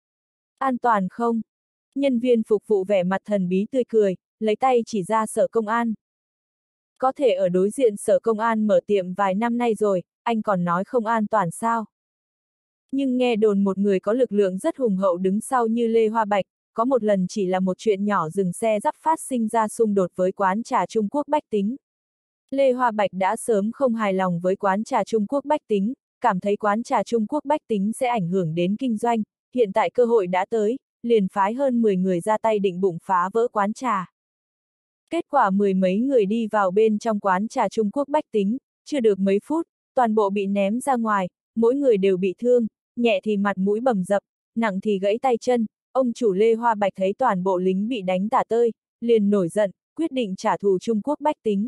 An toàn không? Nhân viên phục vụ vẻ mặt thần bí tươi cười, lấy tay chỉ ra Sở Công an. Có thể ở đối diện Sở Công an mở tiệm vài năm nay rồi, anh còn nói không an toàn sao? Nhưng nghe đồn một người có lực lượng rất hùng hậu đứng sau như Lê Hoa Bạch, có một lần chỉ là một chuyện nhỏ dừng xe dắp phát sinh ra xung đột với quán trà Trung Quốc Bách Tính. Lê Hoa Bạch đã sớm không hài lòng với quán trà Trung Quốc Bách Tính, cảm thấy quán trà Trung Quốc Bách Tính sẽ ảnh hưởng đến kinh doanh, hiện tại cơ hội đã tới, liền phái hơn 10 người ra tay định bụng phá vỡ quán trà. Kết quả mười mấy người đi vào bên trong quán trà Trung Quốc Bách Tính, chưa được mấy phút, toàn bộ bị ném ra ngoài, mỗi người đều bị thương, nhẹ thì mặt mũi bầm dập, nặng thì gãy tay chân. Ông chủ Lê Hoa Bạch thấy toàn bộ lính bị đánh tả tơi, liền nổi giận, quyết định trả thù Trung Quốc Bách Tính.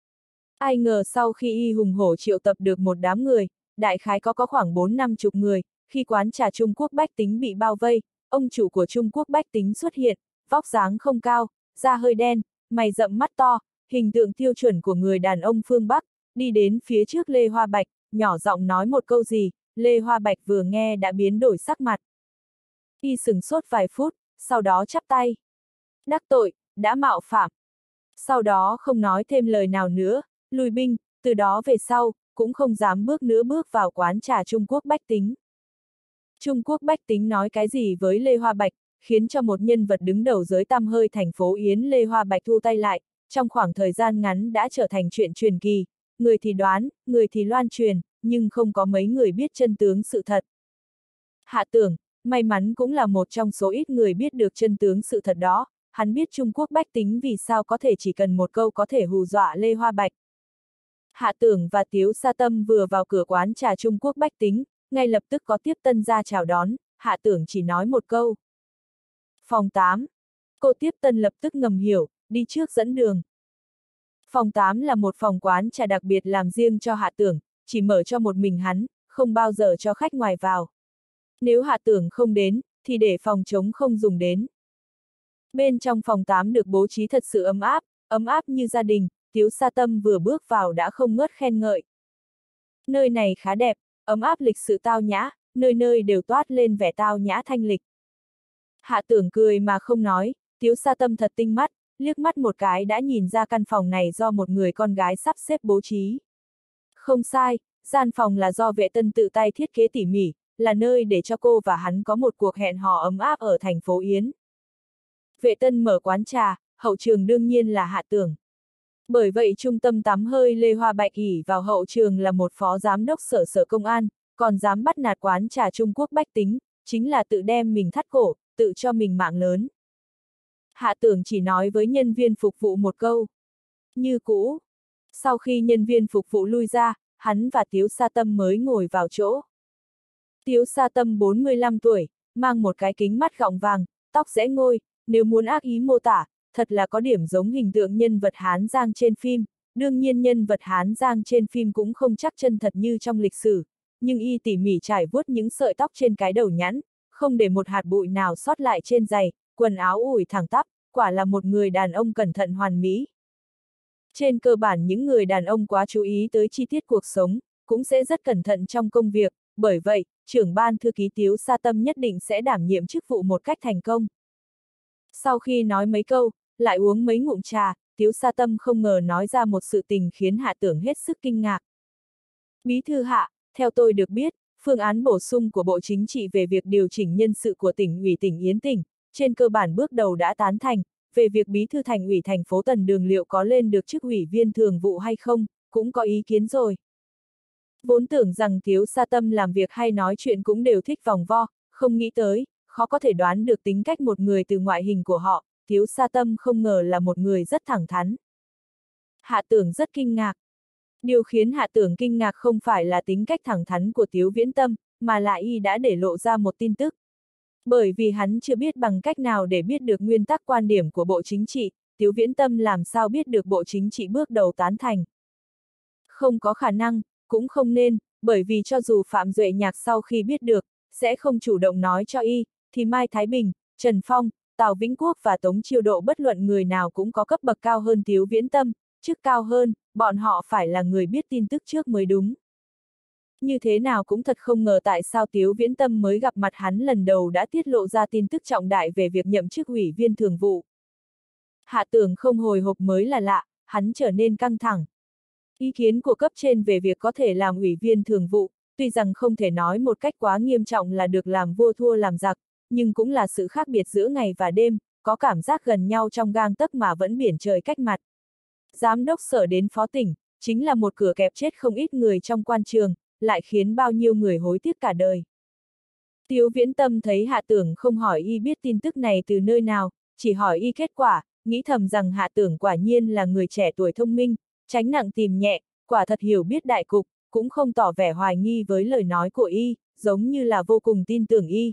Ai ngờ sau khi y hùng hổ triệu tập được một đám người, đại khái có khoảng 4-50 người, khi quán trà Trung Quốc Bách Tính bị bao vây, ông chủ của Trung Quốc Bách Tính xuất hiện, vóc dáng không cao, da hơi đen, mày rậm mắt to, hình tượng tiêu chuẩn của người đàn ông phương Bắc, đi đến phía trước Lê Hoa Bạch, nhỏ giọng nói một câu gì, Lê Hoa Bạch vừa nghe đã biến đổi sắc mặt. Y sửng sốt vài phút, sau đó chắp tay. Đắc tội, đã mạo phạm. Sau đó không nói thêm lời nào nữa, lui binh, từ đó về sau, cũng không dám bước nữa bước vào quán trà Trung Quốc Bách Tính. Trung Quốc Bách Tính nói cái gì với Lê Hoa Bạch, khiến cho một nhân vật đứng đầu giới tăm hơi thành phố Yến Lê Hoa Bạch thu tay lại, trong khoảng thời gian ngắn đã trở thành chuyện truyền kỳ, người thì đoán, người thì loan truyền, nhưng không có mấy người biết chân tướng sự thật. Hạ Tưởng, may mắn cũng là một trong số ít người biết được chân tướng sự thật đó, hắn biết Trung Quốc Bách Tính vì sao có thể chỉ cần một câu có thể hù dọa Lê Hoa Bạch. Hạ Tưởng và Tiếu Sa Tâm vừa vào cửa quán trà Trung Quốc Bách Tính, ngay lập tức có tiếp tân ra chào đón, Hạ Tưởng chỉ nói một câu. Phòng 8. Cô tiếp tân lập tức ngầm hiểu, đi trước dẫn đường. Phòng 8 là một phòng quán trà đặc biệt làm riêng cho Hạ Tưởng, chỉ mở cho một mình hắn, không bao giờ cho khách ngoài vào. Nếu Hạ Tưởng không đến, thì để phòng trống không dùng đến. Bên trong phòng 8 được bố trí thật sự ấm áp như gia đình, Tiếu Sa Tâm vừa bước vào đã không ngớt khen ngợi. Nơi này khá đẹp, ấm áp lịch sự tao nhã, nơi nơi đều toát lên vẻ tao nhã thanh lịch. Hạ Tưởng cười mà không nói, Tiếu Sa Tâm thật tinh mắt, liếc mắt một cái đã nhìn ra căn phòng này do một người con gái sắp xếp bố trí. Không sai, gian phòng là do Vệ Tân tự tay thiết kế tỉ mỉ, là nơi để cho cô và hắn có một cuộc hẹn hò ấm áp ở thành phố Yến. Vệ Tân mở quán trà, hậu trường đương nhiên là Hạ Tưởng. Bởi vậy trung tâm tắm hơi Lê Hoa Bạch ỷ vào hậu trường là một phó giám đốc sở công an, còn dám bắt nạt quán trà Trung Quốc Bách Tính, chính là tự đem mình thắt cổ, tự cho mình mạng lớn. Hạ Tưởng chỉ nói với nhân viên phục vụ một câu. Như cũ. Sau khi nhân viên phục vụ lui ra, hắn và Tiếu Sa Tâm mới ngồi vào chỗ. Tiếu Sa Tâm 45 tuổi, mang một cái kính mắt gọng vàng, tóc rẽ ngôi, nếu muốn ác ý mô tả, thật là có điểm giống hình tượng nhân vật Hán Giang trên phim, đương nhiên nhân vật Hán Giang trên phim cũng không chắc chân thật như trong lịch sử, nhưng y tỉ mỉ trải vuốt những sợi tóc trên cái đầu nhẵn, không để một hạt bụi nào sót lại trên giày, quần áo ủi thẳng tắp, quả là một người đàn ông cẩn thận hoàn mỹ. Trên cơ bản những người đàn ông quá chú ý tới chi tiết cuộc sống, cũng sẽ rất cẩn thận trong công việc, bởi vậy, trưởng ban thư ký Tiếu Sa Tâm nhất định sẽ đảm nhiệm chức vụ một cách thành công. Sau khi nói mấy câu, lại uống mấy ngụm trà, Tiếu Sa Tâm không ngờ nói ra một sự tình khiến Hạ Tưởng hết sức kinh ngạc. Bí thư Hạ, theo tôi được biết, phương án bổ sung của Bộ Chính trị về việc điều chỉnh nhân sự của tỉnh ủy tỉnh Yến tỉnh, trên cơ bản bước đầu đã tán thành, về việc bí thư thành ủy thành phố Tần Đường liệu có lên được chức ủy viên thường vụ hay không, cũng có ý kiến rồi. Vốn tưởng rằng Tiếu Sa Tâm làm việc hay nói chuyện cũng đều thích vòng vo, không nghĩ tới, khó có thể đoán được tính cách một người từ ngoại hình của họ, Tiếu Sa Tâm không ngờ là một người rất thẳng thắn. Hạ Tưởng rất kinh ngạc. Điều khiến Hạ Tưởng kinh ngạc không phải là tính cách thẳng thắn của Tiếu Viễn Tâm, mà là y đã để lộ ra một tin tức. Bởi vì hắn chưa biết bằng cách nào để biết được nguyên tắc quan điểm của Bộ Chính trị, Tiếu Viễn Tâm làm sao biết được Bộ Chính trị bước đầu tán thành. Không có khả năng, cũng không nên, bởi vì cho dù Phạm Duệ Nhạc sau khi biết được, sẽ không chủ động nói cho y, thì Mai Thái Bình, Trần Phong, Tào Vĩnh Quốc và Tống Chiêu Độ bất luận người nào cũng có cấp bậc cao hơn Tiếu Viễn Tâm, chức cao hơn, bọn họ phải là người biết tin tức trước mới đúng. Như thế nào cũng thật không ngờ tại sao Tiếu Viễn Tâm mới gặp mặt hắn lần đầu đã tiết lộ ra tin tức trọng đại về việc nhậm chức ủy viên thường vụ. Hạ Tưởng không hồi hộp mới là lạ, hắn trở nên căng thẳng. Ý kiến của cấp trên về việc có thể làm ủy viên thường vụ, tuy rằng không thể nói một cách quá nghiêm trọng là được làm vua thua làm giặc, nhưng cũng là sự khác biệt giữa ngày và đêm, có cảm giác gần nhau trong gang tấc mà vẫn biển trời cách mặt. Giám đốc Sở đến phó tỉnh, chính là một cửa kẹp chết không ít người trong quan trường, lại khiến bao nhiêu người hối tiếc cả đời. Tiếu Viễn Tâm thấy Hạ Tưởng không hỏi y biết tin tức này từ nơi nào, chỉ hỏi y kết quả, nghĩ thầm rằng Hạ Tưởng quả nhiên là người trẻ tuổi thông minh, tránh nặng tìm nhẹ, quả thật hiểu biết đại cục, cũng không tỏ vẻ hoài nghi với lời nói của y, giống như là vô cùng tin tưởng y.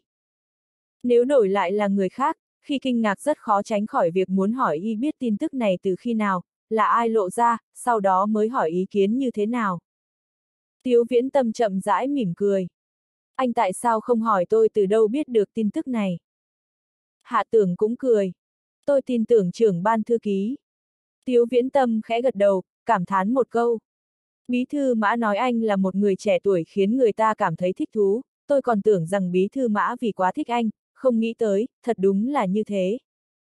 Nếu đổi lại là người khác, khi kinh ngạc rất khó tránh khỏi việc muốn hỏi y biết tin tức này từ khi nào, là ai lộ ra, sau đó mới hỏi ý kiến như thế nào. Tiếu Viễn Tâm chậm rãi mỉm cười. Anh tại sao không hỏi tôi từ đâu biết được tin tức này? Hạ Tưởng cũng cười. Tôi tin tưởng trưởng ban thư ký. Tiếu Viễn Tâm khẽ gật đầu, cảm thán một câu. Bí thư Mã nói anh là một người trẻ tuổi khiến người ta cảm thấy thích thú, tôi còn tưởng rằng bí thư Mã vì quá thích anh, không nghĩ tới, thật đúng là như thế.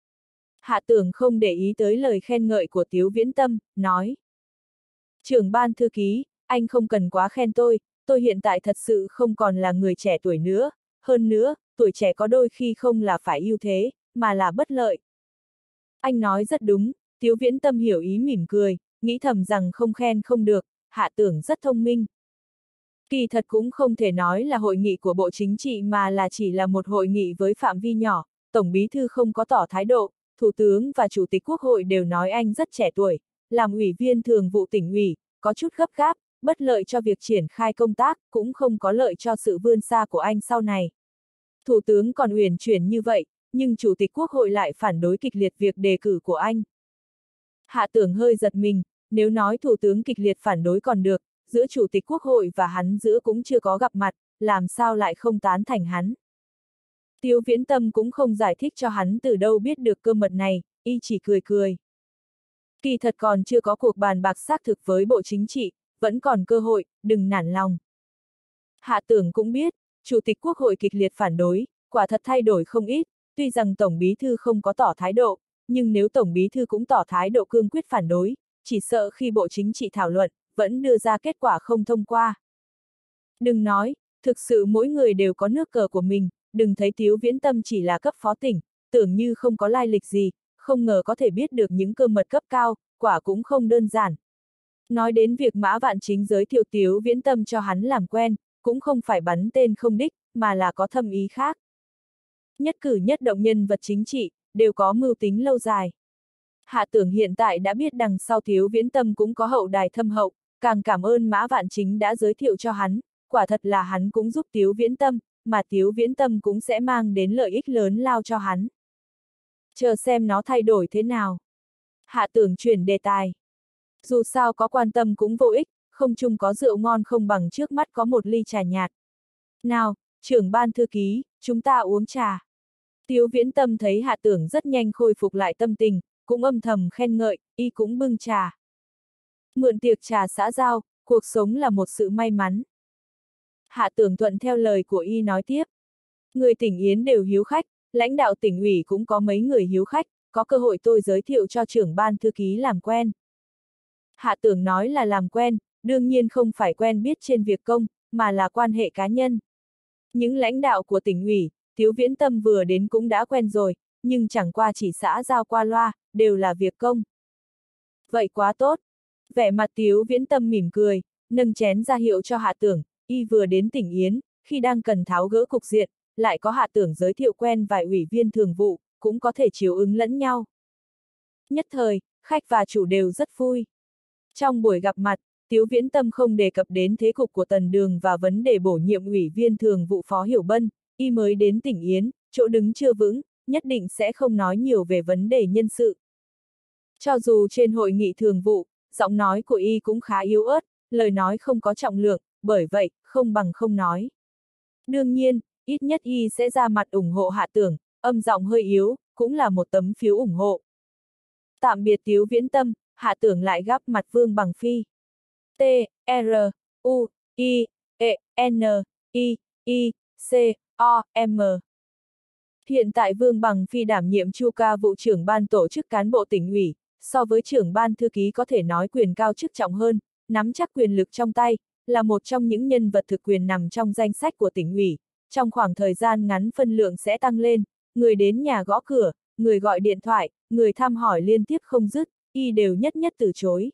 Hạ Tưởng không để ý tới lời khen ngợi của Tiếu Viễn Tâm, nói. Trưởng ban thư ký, anh không cần quá khen tôi hiện tại thật sự không còn là người trẻ tuổi nữa, hơn nữa, tuổi trẻ có đôi khi không là phải ưu thế, mà là bất lợi. Anh nói rất đúng, Tiếu Viễn Tâm hiểu ý mỉm cười, nghĩ thầm rằng không khen không được, Hạ Tưởng rất thông minh. Kỳ thật cũng không thể nói là hội nghị của Bộ Chính trị mà là chỉ là một hội nghị với phạm vi nhỏ, Tổng Bí thư không có tỏ thái độ, Thủ tướng và Chủ tịch Quốc hội đều nói anh rất trẻ tuổi, làm ủy viên thường vụ tỉnh ủy, có chút gấp gáp, bất lợi cho việc triển khai công tác, cũng không có lợi cho sự vươn xa của anh sau này. Thủ tướng còn uyển chuyển như vậy, nhưng Chủ tịch Quốc hội lại phản đối kịch liệt việc đề cử của anh. Hạ Tưởng hơi giật mình, nếu nói Thủ tướng kịch liệt phản đối còn được, giữa Chủ tịch Quốc hội và hắn giữa cũng chưa có gặp mặt, làm sao lại không tán thành hắn. Tiếu Viễn Tâm cũng không giải thích cho hắn từ đâu biết được cơ mật này, y chỉ cười cười. Kỳ thật còn chưa có cuộc bàn bạc xác thực với Bộ Chính trị, vẫn còn cơ hội, đừng nản lòng. Hạ Tưởng cũng biết, Chủ tịch Quốc hội kịch liệt phản đối, quả thật thay đổi không ít, tuy rằng Tổng Bí thư không có tỏ thái độ, nhưng nếu Tổng Bí thư cũng tỏ thái độ cương quyết phản đối, chỉ sợ khi Bộ Chính trị thảo luận, vẫn đưa ra kết quả không thông qua. Đừng nói, thực sự mỗi người đều có nước cờ của mình, đừng thấy Tiếu Viễn Tâm chỉ là cấp phó tỉnh, tưởng như không có lai lịch gì, không ngờ có thể biết được những cơ mật cấp cao, quả cũng không đơn giản. Nói đến việc Mã Vạn Chính giới thiệu Tiếu Viễn Tâm cho hắn làm quen, cũng không phải bắn tên không đích, mà là có thâm ý khác. Nhất cử nhất động nhân vật chính trị, đều có mưu tính lâu dài. Hạ Tưởng hiện tại đã biết đằng sau Tiếu Viễn Tâm cũng có hậu đài thâm hậu, càng cảm ơn Mã Vạn Chính đã giới thiệu cho hắn, quả thật là hắn cũng giúp Tiếu Viễn Tâm, mà Tiếu Viễn Tâm cũng sẽ mang đến lợi ích lớn lao cho hắn. Chờ xem nó thay đổi thế nào. Hạ Tưởng chuyển đề tài. Dù sao có quan tâm cũng vô ích, không chung có rượu ngon không bằng trước mắt có một ly trà nhạt. Nào, trưởng ban thư ký, chúng ta uống trà. Tiếu Viễn Tâm thấy Hạ Tưởng rất nhanh khôi phục lại tâm tình, cũng âm thầm khen ngợi, y cũng bưng trà. Mượn tiệc trà xã giao, cuộc sống là một sự may mắn. Hạ Tưởng thuận theo lời của y nói tiếp. Người tỉnh Yến đều hiếu khách, lãnh đạo tỉnh ủy cũng có mấy người hiếu khách, có cơ hội tôi giới thiệu cho trưởng ban thư ký làm quen. Hạ Tưởng nói là làm quen, đương nhiên không phải quen biết trên việc công, mà là quan hệ cá nhân. Những lãnh đạo của tỉnh ủy, Tiếu Viễn Tâm vừa đến cũng đã quen rồi, nhưng chẳng qua chỉ xã giao qua loa, đều là việc công. Vậy quá tốt. Vẻ mặt Tiếu Viễn Tâm mỉm cười, nâng chén ra hiệu cho Hạ Tưởng, y vừa đến tỉnh Yến, khi đang cần tháo gỡ cục diện, lại có Hạ Tưởng giới thiệu quen vài ủy viên thường vụ, cũng có thể chiếu ứng lẫn nhau. Nhất thời, khách và chủ đều rất vui. Trong buổi gặp mặt, Tiếu Viễn Tâm không đề cập đến thế cục của Tần Đường và vấn đề bổ nhiệm ủy viên thường vụ Phó Hiểu Bân, y mới đến tỉnh Yến, chỗ đứng chưa vững, nhất định sẽ không nói nhiều về vấn đề nhân sự. Cho dù trên hội nghị thường vụ, giọng nói của y cũng khá yếu ớt, lời nói không có trọng lượng, bởi vậy, không bằng không nói. Đương nhiên, ít nhất y sẽ ra mặt ủng hộ Hạ Tưởng, âm giọng hơi yếu, cũng là một tấm phiếu ủng hộ. Tạm biệt Tiếu Viễn Tâm, Hạ Tưởng lại gắp mặt Vương Bằng Phi. T, R, U, I, E, N, I, C, O, M. Hiện tại Vương Bằng Phi đảm nhiệm Chu ca vụ trưởng ban tổ chức cán bộ tỉnh ủy, so với trưởng ban thư ký có thể nói quyền cao chức trọng hơn, nắm chắc quyền lực trong tay, là một trong những nhân vật thực quyền nằm trong danh sách của tỉnh ủy, trong khoảng thời gian ngắn phân lượng sẽ tăng lên, người đến nhà gõ cửa, người gọi điện thoại, người thăm hỏi liên tiếp không dứt, y đều nhất nhất từ chối.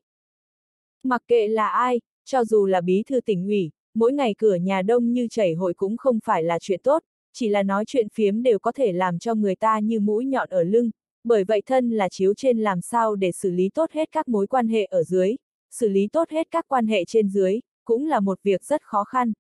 Mặc kệ là ai, cho dù là bí thư tỉnh ủy, mỗi ngày cửa nhà đông như chảy hội cũng không phải là chuyện tốt, chỉ là nói chuyện phiếm đều có thể làm cho người ta như mũi nhọn ở lưng, bởi vậy thân là chiếu trên làm sao để xử lý tốt hết các mối quan hệ ở dưới, xử lý tốt hết các quan hệ trên dưới, cũng là một việc rất khó khăn.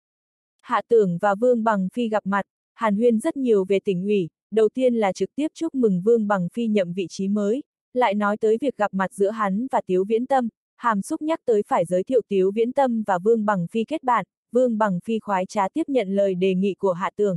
Hạ Tưởng và Vương Bằng Phi gặp mặt, hàn huyên rất nhiều về tỉnh ủy, đầu tiên là trực tiếp chúc mừng Vương Bằng Phi nhậm vị trí mới, lại nói tới việc gặp mặt giữa hắn và Tiếu Viễn Tâm, hàm xúc nhắc tới phải giới thiệu Tiếu Viễn Tâm và Vương Bằng Phi kết bạn, Vương Bằng Phi khoái trá tiếp nhận lời đề nghị của Hạ Tưởng.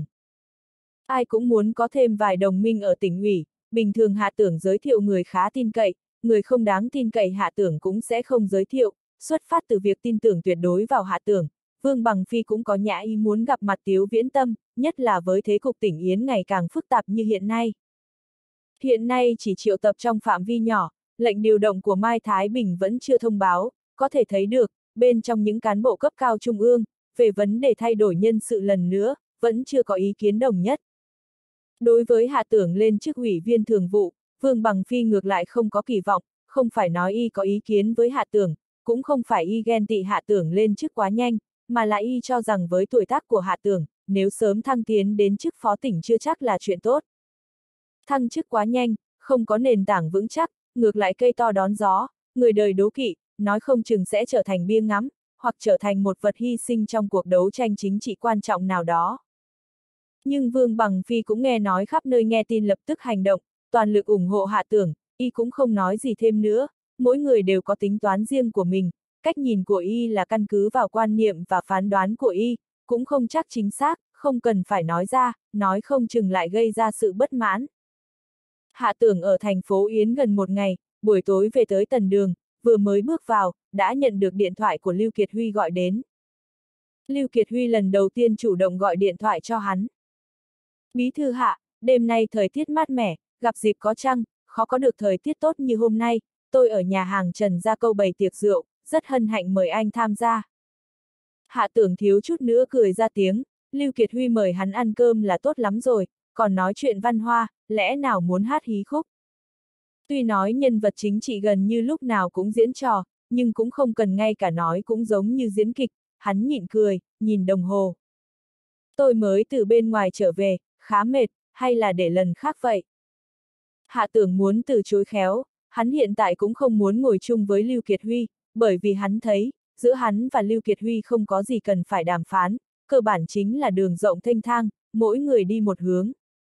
Ai cũng muốn có thêm vài đồng minh ở tỉnh ủy, bình thường Hạ Tưởng giới thiệu người khá tin cậy, người không đáng tin cậy Hạ Tưởng cũng sẽ không giới thiệu, xuất phát từ việc tin tưởng tuyệt đối vào Hạ Tưởng. Vương Bằng Phi cũng có nhã ý muốn gặp mặt Tiếu Viễn Tâm, nhất là với thế cục tỉnh Yến ngày càng phức tạp như hiện nay. Hiện nay chỉ triệu tập trong phạm vi nhỏ, lệnh điều động của Mai Thái Bình vẫn chưa thông báo, có thể thấy được, bên trong những cán bộ cấp cao trung ương, về vấn đề thay đổi nhân sự lần nữa, vẫn chưa có ý kiến đồng nhất. Đối với Hạ Tưởng lên chức ủy viên thường vụ, Vương Bằng Phi ngược lại không có kỳ vọng, không phải nói y có ý kiến với Hạ Tưởng, cũng không phải y ghen tị Hạ Tưởng lên chức quá nhanh, mà là y cho rằng với tuổi tác của Hạ Tưởng, nếu sớm thăng tiến đến chức phó tỉnh chưa chắc là chuyện tốt. Thăng chức quá nhanh, không có nền tảng vững chắc, ngược lại cây to đón gió, người đời đố kỵ, nói không chừng sẽ trở thành bia ngắm, hoặc trở thành một vật hy sinh trong cuộc đấu tranh chính trị quan trọng nào đó. Nhưng Vương Bằng Phi cũng nghe nói khắp nơi nghe tin lập tức hành động, toàn lực ủng hộ Hạ Tưởng, y cũng không nói gì thêm nữa, mỗi người đều có tính toán riêng của mình, cách nhìn của y là căn cứ vào quan niệm và phán đoán của y, cũng không chắc chính xác, không cần phải nói ra, nói không chừng lại gây ra sự bất mãn. Hạ Tưởng ở thành phố Yến gần một ngày, buổi tối về tới Tần Đường, vừa mới bước vào, đã nhận được điện thoại của Lưu Kiệt Huy gọi đến. Lưu Kiệt Huy lần đầu tiên chủ động gọi điện thoại cho hắn. Bí thư Hạ, đêm nay thời tiết mát mẻ, gặp dịp có trăng, khó có được thời tiết tốt như hôm nay, tôi ở nhà hàng Trần Gia Câu bày tiệc rượu, rất hân hạnh mời anh tham gia. Hạ Tưởng thiếu chút nữa cười ra tiếng, Lưu Kiệt Huy mời hắn ăn cơm là tốt lắm rồi, còn nói chuyện văn hoa, lẽ nào muốn hát hí khúc. Tuy nói nhân vật chính trị gần như lúc nào cũng diễn trò, nhưng cũng không cần ngay cả nói cũng giống như diễn kịch, hắn nhịn cười, nhìn đồng hồ. Tôi mới từ bên ngoài trở về, khá mệt, hay là để lần khác vậy? Hạ Tưởng muốn từ chối khéo, hắn hiện tại cũng không muốn ngồi chung với Lưu Kiệt Huy, bởi vì hắn thấy, giữa hắn và Lưu Kiệt Huy không có gì cần phải đàm phán, cơ bản chính là đường rộng thênh thang, mỗi người đi một hướng.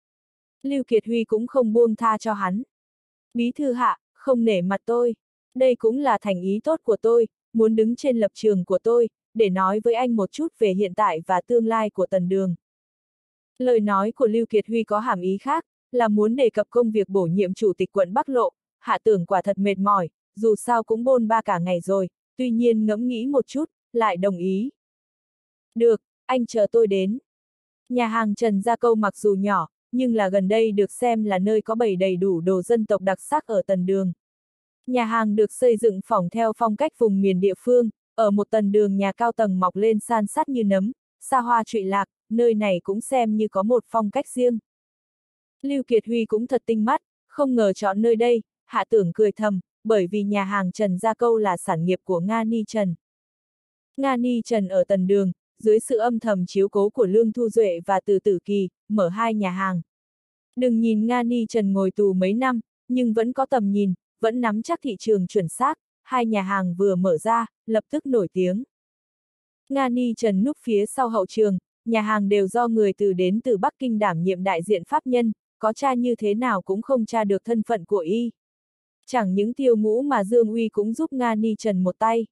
Lưu Kiệt Huy cũng không buông tha cho hắn. Bí thư Hạ, không nể mặt tôi. Đây cũng là thành ý tốt của tôi, muốn đứng trên lập trường của tôi, để nói với anh một chút về hiện tại và tương lai của Tần Đường. Lời nói của Lưu Kiệt Huy có hàm ý khác, là muốn đề cập công việc bổ nhiệm chủ tịch quận Bắc Lộ. Hạ Tưởng quả thật mệt mỏi, dù sao cũng bôn ba cả ngày rồi, tuy nhiên ngẫm nghĩ một chút, lại đồng ý. Được, anh chờ tôi đến. Nhà hàng Trần Gia Câu mặc dù nhỏ, nhưng là gần đây được xem là nơi có bày đầy đủ đồ dân tộc đặc sắc ở Tần Đường. Nhà hàng được xây dựng phỏng theo phong cách vùng miền địa phương, ở một Tần Đường nhà cao tầng mọc lên san sát như nấm, xa hoa trụy lạc, nơi này cũng xem như có một phong cách riêng. Lưu Kiệt Huy cũng thật tinh mắt, không ngờ chọn nơi đây, Hạ Tưởng cười thầm, bởi vì nhà hàng Trần Gia Câu là sản nghiệp của Nga Ni Trần. Nga Ni Trần ở Tần Đường, dưới sự âm thầm chiếu cố của Lương Thu Duệ và Từ Tử Kỳ, mở hai nhà hàng. Đừng nhìn Nga Ni Trần ngồi tù mấy năm, nhưng vẫn có tầm nhìn, vẫn nắm chắc thị trường chuẩn xác, hai nhà hàng vừa mở ra, lập tức nổi tiếng. Nga Ni Trần núp phía sau hậu trường, nhà hàng đều do người đến từ Bắc Kinh đảm nhiệm đại diện pháp nhân, có tra như thế nào cũng không tra được thân phận của y. Chẳng những Tiêu Ngũ mà Dương Uy cũng giúp Nga Ni Trần một tay.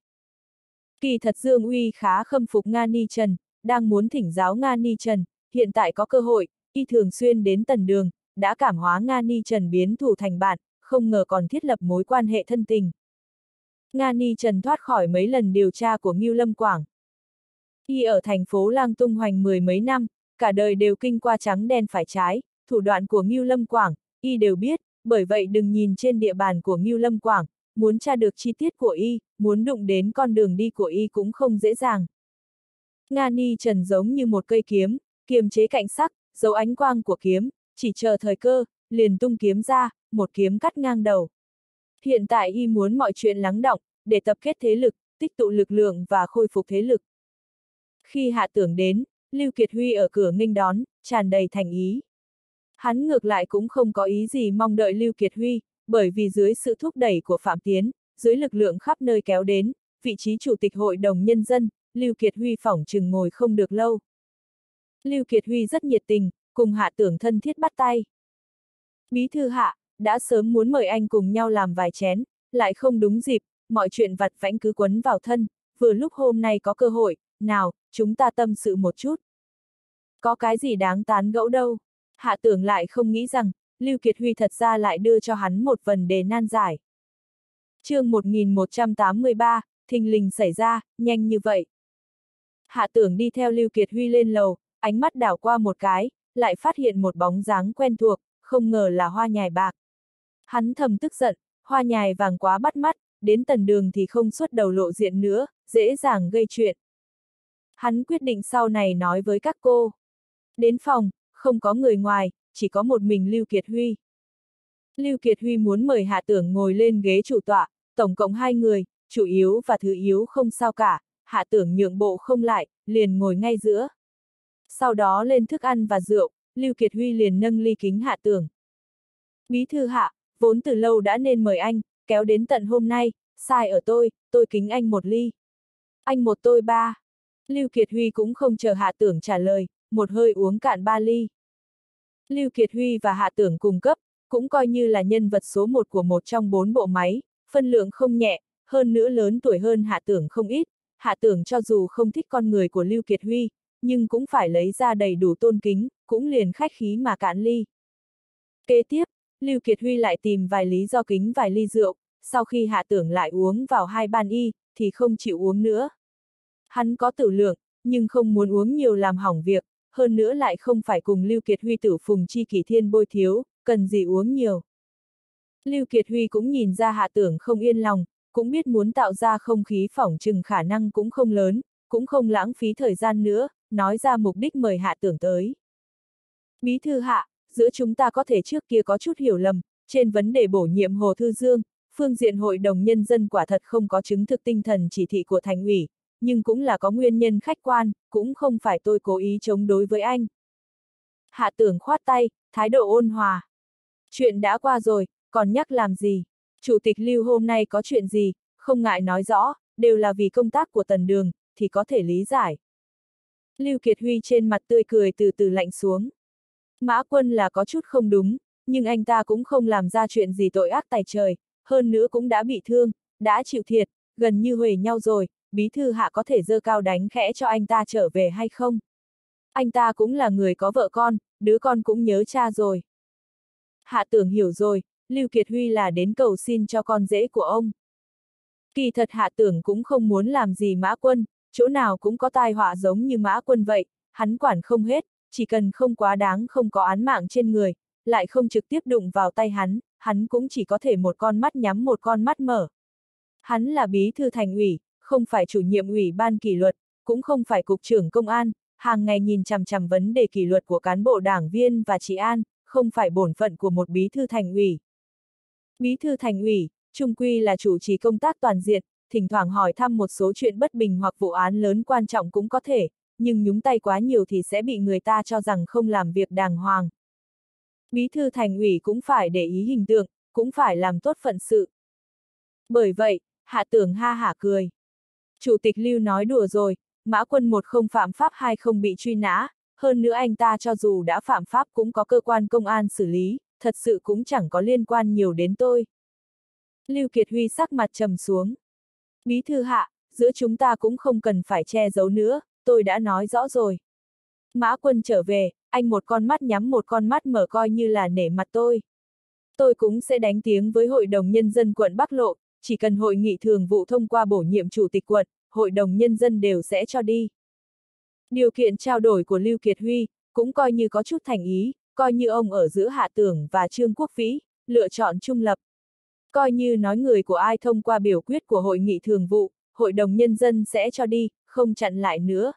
Kỳ thật Dương Uy khá khâm phục Nga Ni Trần, đang muốn thỉnh giáo Nga Ni Trần, hiện tại có cơ hội, y thường xuyên đến Tần Đường, đã cảm hóa Nga Ni Trần biến thù thành bạn, không ngờ còn thiết lập mối quan hệ thân tình. Nga Ni Trần thoát khỏi mấy lần điều tra của Ngưu Lâm Quảng. Y ở thành phố Lang tung hoành mười mấy năm, cả đời đều kinh qua trắng đen phải trái, thủ đoạn của Ngưu Lâm Quảng, y đều biết, bởi vậy đừng nhìn trên địa bàn của Ngưu Lâm Quảng, muốn tra được chi tiết của y, muốn đụng đến con đường đi của y cũng không dễ dàng. Nga Ni Trần giống như một cây kiếm, kiềm chế cạnh sắc, giấu ánh quang của kiếm, chỉ chờ thời cơ, liền tung kiếm ra, một kiếm cắt ngang đầu. Hiện tại y muốn mọi chuyện lắng đọng, để tập kết thế lực, tích tụ lực lượng và khôi phục thế lực. Khi Hạ Tưởng đến, Lưu Kiệt Huy ở cửa nghênh đón, tràn đầy thành ý. Hắn ngược lại cũng không có ý gì mong đợi Lưu Kiệt Huy, bởi vì dưới sự thúc đẩy của Phạm Tiến, dưới lực lượng khắp nơi kéo đến, vị trí chủ tịch hội đồng nhân dân, Lưu Kiệt Huy phỏng chừng ngồi không được lâu. Lưu Kiệt Huy rất nhiệt tình, cùng Hạ Tưởng thân thiết bắt tay. Bí thư Hạ, đã sớm muốn mời anh cùng nhau làm vài chén, lại không đúng dịp, mọi chuyện vặt vãnh cứ quấn vào thân, vừa lúc hôm nay có cơ hội, nào, chúng ta tâm sự một chút. Có cái gì đáng tán gẫu đâu. Hạ Tưởng lại không nghĩ rằng, Lưu Kiệt Huy thật ra lại đưa cho hắn một vấn đề nan giải. Chương 1183, thình lình xảy ra, nhanh như vậy. Hạ Tưởng đi theo Lưu Kiệt Huy lên lầu, ánh mắt đảo qua một cái, lại phát hiện một bóng dáng quen thuộc, không ngờ là Hoa Nhài bạc. Hắn thầm tức giận, Hoa Nhài vàng quá bắt mắt, đến Tần Đường thì không xuất đầu lộ diện nữa, dễ dàng gây chuyện. Hắn quyết định sau này nói với các cô. Đến phòng, không có người ngoài, chỉ có một mình Lưu Kiệt Huy. Lưu Kiệt Huy muốn mời Hạ Tưởng ngồi lên ghế chủ tọa, tổng cộng 2 người, chủ yếu và thứ yếu không sao cả, Hạ Tưởng nhượng bộ không lại, liền ngồi ngay giữa. Sau đó lên thức ăn và rượu, Lưu Kiệt Huy liền nâng ly kính Hạ Tưởng. Bí thư Hạ, vốn từ lâu đã nên mời anh, kéo đến tận hôm nay, sai ở tôi kính anh một ly. Anh một tôi ba. Lưu Kiệt Huy cũng không chờ Hạ Tưởng trả lời, một hơi uống cạn 3 ly. Lưu Kiệt Huy và Hạ Tưởng cùng cấp, cũng coi như là nhân vật số 1 của một trong 4 bộ máy, phân lượng không nhẹ, hơn nữa lớn tuổi hơn Hạ Tưởng không ít. Hạ Tưởng cho dù không thích con người của Lưu Kiệt Huy, nhưng cũng phải lấy ra đầy đủ tôn kính, cũng liền khách khí mà cạn ly. Kế tiếp, Lưu Kiệt Huy lại tìm vài lý do kính vài ly rượu, sau khi Hạ Tưởng lại uống vào 2 ban y, thì không chịu uống nữa. Hắn có tử lượng, nhưng không muốn uống nhiều làm hỏng việc, hơn nữa lại không phải cùng Lưu Kiệt Huy tử phùng chi kỷ thiên bôi thiếu, cần gì uống nhiều. Lưu Kiệt Huy cũng nhìn ra Hạ Tưởng không yên lòng, cũng biết muốn tạo ra không khí phỏng chừng khả năng cũng không lớn, cũng không lãng phí thời gian nữa, nói ra mục đích mời Hạ Tưởng tới. Bí thư Hạ, giữa chúng ta có thể trước kia có chút hiểu lầm, trên vấn đề bổ nhiệm Hồ Thư Dương, phương diện hội đồng nhân dân quả thật không có chứng thực tinh thần chỉ thị của thành ủy, nhưng cũng là có nguyên nhân khách quan, cũng không phải tôi cố ý chống đối với anh. Hạ Tưởng khoát tay, thái độ ôn hòa. Chuyện đã qua rồi, còn nhắc làm gì? Chủ tịch Lưu hôm nay có chuyện gì, không ngại nói rõ, đều là vì công tác của Tần Đường, thì có thể lý giải. Lưu Kiệt Huy trên mặt tươi cười từ từ lạnh xuống. Mã Quân là có chút không đúng, nhưng anh ta cũng không làm ra chuyện gì tội ác tày trời, hơn nữa cũng đã bị thương, đã chịu thiệt, gần như huề nhau rồi, bí thư Hạ có thể giơ cao đánh khẽ cho anh ta trở về hay không? Anh ta cũng là người có vợ con, đứa con cũng nhớ cha rồi. Hạ Tưởng hiểu rồi, Lưu Kiệt Huy là đến cầu xin cho con rể của ông. Kỳ thật Hạ Tưởng cũng không muốn làm gì Mã Quân, chỗ nào cũng có tai họa giống như Mã Quân vậy, hắn quản không hết, chỉ cần không quá đáng không có án mạng trên người, lại không trực tiếp đụng vào tay hắn cũng chỉ có thể một con mắt nhắm một con mắt mở. Hắn là bí thư thành ủy, không phải chủ nhiệm ủy ban kỷ luật, cũng không phải cục trưởng công an, hàng ngày nhìn chằm chằm vấn đề kỷ luật của cán bộ đảng viên và trị an, không phải bổn phận của một bí thư thành ủy. Bí thư thành ủy, chung quy là chủ trì công tác toàn diện, thỉnh thoảng hỏi thăm một số chuyện bất bình hoặc vụ án lớn quan trọng cũng có thể, nhưng nhúng tay quá nhiều thì sẽ bị người ta cho rằng không làm việc đàng hoàng. Bí thư thành ủy cũng phải để ý hình tượng, cũng phải làm tốt phận sự. Bởi vậy, Hạ Tưởng ha hả cười. Chủ tịch Lưu nói đùa rồi, Mã Quân một không phạm pháp hai không bị truy nã, hơn nữa anh ta cho dù đã phạm pháp cũng có cơ quan công an xử lý, thật sự cũng chẳng có liên quan nhiều đến tôi. Lưu Kiệt Huy sắc mặt trầm xuống. Bí thư Hạ, giữa chúng ta cũng không cần phải che giấu nữa, tôi đã nói rõ rồi. Mã Quân trở về, anh một con mắt nhắm một con mắt mở coi như là nể mặt tôi. Tôi cũng sẽ đánh tiếng với Hội đồng Nhân dân quận Bắc Lộ, chỉ cần hội nghị thường vụ thông qua bổ nhiệm chủ tịch quận, Hội đồng Nhân dân đều sẽ cho đi. Điều kiện trao đổi của Lưu Kiệt Huy, cũng coi như có chút thành ý, coi như ông ở giữa Hạ Tưởng và Trương Quốc Vĩ, lựa chọn trung lập. Coi như nói người của ai thông qua biểu quyết của hội nghị thường vụ, hội đồng nhân dân sẽ cho đi, không chặn lại nữa.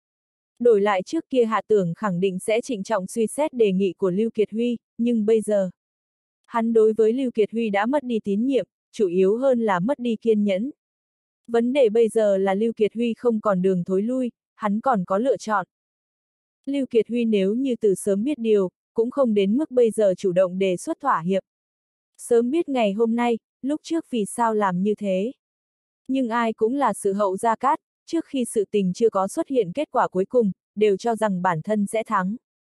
Đổi lại trước kia Hạ Tưởng khẳng định sẽ trịnh trọng suy xét đề nghị của Lưu Kiệt Huy, nhưng bây giờ, hắn đối với Lưu Kiệt Huy đã mất đi tín nhiệm, chủ yếu hơn là mất đi kiên nhẫn. Vấn đề bây giờ là Lưu Kiệt Huy không còn đường thối lui, hắn còn có lựa chọn. Lưu Kiệt Huy nếu như từ sớm biết điều, cũng không đến mức bây giờ chủ động đề xuất thỏa hiệp. Sớm biết ngày hôm nay, lúc trước vì sao làm như thế. Nhưng ai cũng là sự hậu gia cát, trước khi sự tình chưa có xuất hiện kết quả cuối cùng, đều cho rằng bản thân sẽ thắng.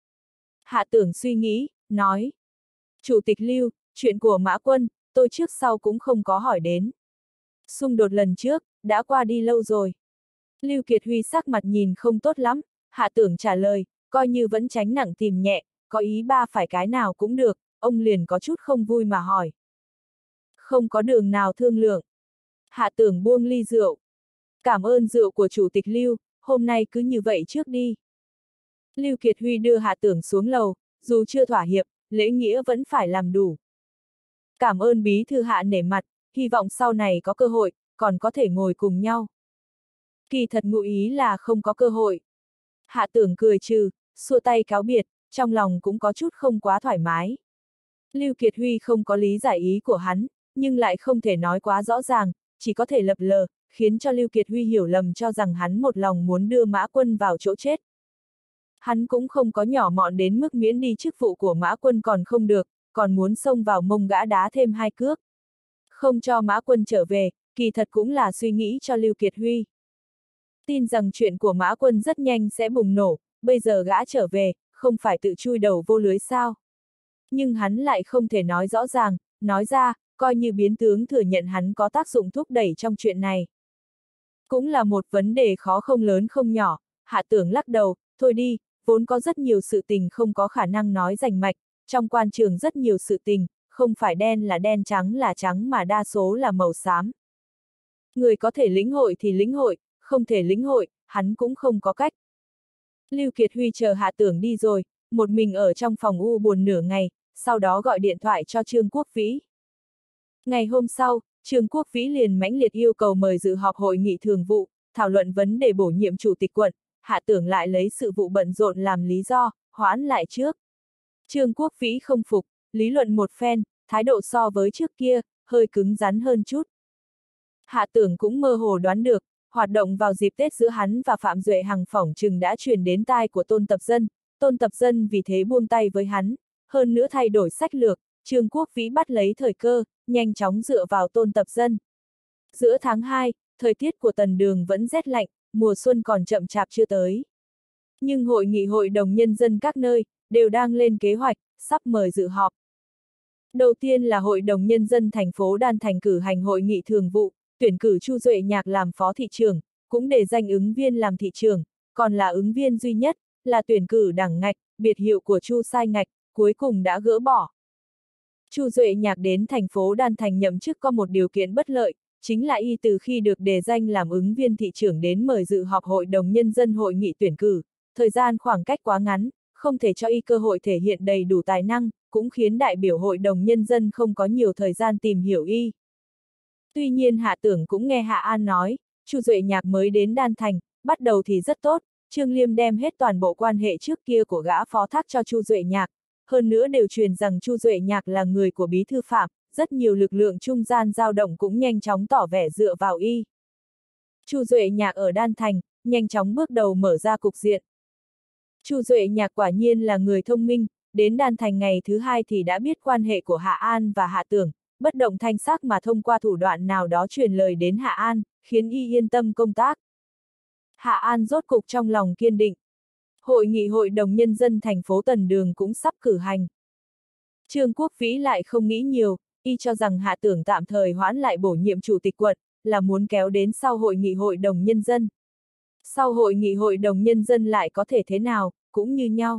Hạ Tưởng suy nghĩ, nói. Chủ tịch Lưu, chuyện của Mã Quân, tôi trước sau cũng không có hỏi đến. Xung đột lần trước, đã qua đi lâu rồi. Lưu Kiệt Huy sắc mặt nhìn không tốt lắm, Hạ Tưởng trả lời, coi như vẫn tránh nặng tìm nhẹ, có ý ba phải cái nào cũng được, ông liền có chút không vui mà hỏi. Không có đường nào thương lượng. Hạ Tưởng buông ly rượu. Cảm ơn rượu của Chủ tịch Lưu, hôm nay cứ như vậy trước đi. Lưu Kiệt Huy đưa Hạ Tưởng xuống lầu, dù chưa thỏa hiệp, lễ nghĩa vẫn phải làm đủ. Cảm ơn bí thư Hạ nể mặt, hy vọng sau này có cơ hội, còn có thể ngồi cùng nhau. Kỳ thật ngụ ý là không có cơ hội. Hạ Tưởng cười trừ, xua tay cáo biệt, trong lòng cũng có chút không quá thoải mái. Lưu Kiệt Huy không có lý giải ý của hắn, nhưng lại không thể nói quá rõ ràng, chỉ có thể lập lờ, khiến cho Lưu Kiệt Huy hiểu lầm cho rằng hắn một lòng muốn đưa Mã Quân vào chỗ chết. Hắn cũng không có nhỏ mọn đến mức miễn đi chức vụ của Mã Quân còn không được, còn muốn xông vào mông gã đá thêm 2 cước. Không cho Mã Quân trở về, kỳ thật cũng là suy nghĩ cho Lưu Kiệt Huy. Tin rằng chuyện của Mã Quân rất nhanh sẽ bùng nổ, bây giờ gã trở về, không phải tự chui đầu vô lưới sao. Nhưng hắn lại không thể nói rõ ràng, nói ra, coi như biến tướng thừa nhận hắn có tác dụng thúc đẩy trong chuyện này. Cũng là một vấn đề khó không lớn không nhỏ, Hạ Tưởng lắc đầu, thôi đi, vốn có rất nhiều sự tình không có khả năng nói rành mạch, trong quan trường rất nhiều sự tình, không phải đen là đen trắng là trắng mà đa số là màu xám. Người có thể lĩnh hội thì lĩnh hội, không thể lĩnh hội, hắn cũng không có cách. Lưu Kiệt Huy chờ Hạ Tưởng đi rồi, một mình ở trong phòng u buồn nửa ngày, sau đó gọi điện thoại cho Trương Quốc Vĩ. Ngày hôm sau, Trương Quốc Vĩ liền mãnh liệt yêu cầu mời dự họp hội nghị thường vụ, thảo luận vấn đề bổ nhiệm chủ tịch quận, Hạ Tưởng lại lấy sự vụ bận rộn làm lý do, hoãn lại trước. Trương Quốc Vĩ không phục, lý luận một phen, thái độ so với trước kia, hơi cứng rắn hơn chút. Hạ Tưởng cũng mơ hồ đoán được, hoạt động vào dịp Tết giữa hắn và Phạm Duệ Hằng phỏng chừng đã truyền đến tai của Tôn Tập Dân vì thế buông tay với hắn, hơn nữa thay đổi sách lược, Trương Quốc Vĩ bắt lấy thời cơ, nhanh chóng dựa vào Tôn Tập Dân. Giữa tháng 2, thời tiết của Tần Đường vẫn rét lạnh, mùa xuân còn chậm chạp chưa tới. Nhưng hội nghị hội đồng nhân dân các nơi, đều đang lên kế hoạch, sắp mời dự họp. Đầu tiên là Hội đồng Nhân dân thành phố Đan Thành cử hành hội nghị thường vụ, tuyển cử Chu Duệ Nhạc làm phó thị trưởng, cũng để danh ứng viên làm thị trưởng, còn là ứng viên duy nhất, là tuyển cử đẳng ngạch, biệt hiệu của Chu sai ngạch, cuối cùng đã gỡ bỏ. Chu Duệ Nhạc đến thành phố Đan Thành nhậm chức có một điều kiện bất lợi, chính là y từ khi được đề danh làm ứng viên thị trưởng đến mời dự họp Hội đồng Nhân dân hội nghị tuyển cử, thời gian khoảng cách quá ngắn, không thể cho y cơ hội thể hiện đầy đủ tài năng, cũng khiến đại biểu Hội đồng Nhân dân không có nhiều thời gian tìm hiểu y. Tuy nhiên Hạ Tưởng cũng nghe Hạ An nói, Chu Duệ Nhạc mới đến Đan Thành, bắt đầu thì rất tốt, Trương Liêm đem hết toàn bộ quan hệ trước kia của gã phó thác cho Chu Duệ Nhạc, hơn nữa đều truyền rằng Chu Duệ Nhạc là người của bí thư Phạm, rất nhiều lực lượng trung gian dao động cũng nhanh chóng tỏ vẻ dựa vào y. Chu Duệ Nhạc ở Đan Thành, nhanh chóng bước đầu mở ra cục diện. Chu Duệ Nhạc quả nhiên là người thông minh, đến Đan Thành ngày thứ 2 thì đã biết quan hệ của Hạ An và Hạ Tưởng, bất động thanh sắc mà thông qua thủ đoạn nào đó truyền lời đến Hạ An, khiến y yên tâm công tác. Hạ An rốt cục trong lòng kiên định. Hội nghị Hội đồng Nhân dân thành phố Tần Đường cũng sắp cử hành. Trương Quốc Vĩ lại không nghĩ nhiều, y cho rằng Hạ Tưởng tạm thời hoãn lại bổ nhiệm chủ tịch quận, là muốn kéo đến sau hội nghị Hội đồng Nhân dân. Sau hội nghị Hội đồng Nhân dân lại có thể thế nào, cũng như nhau.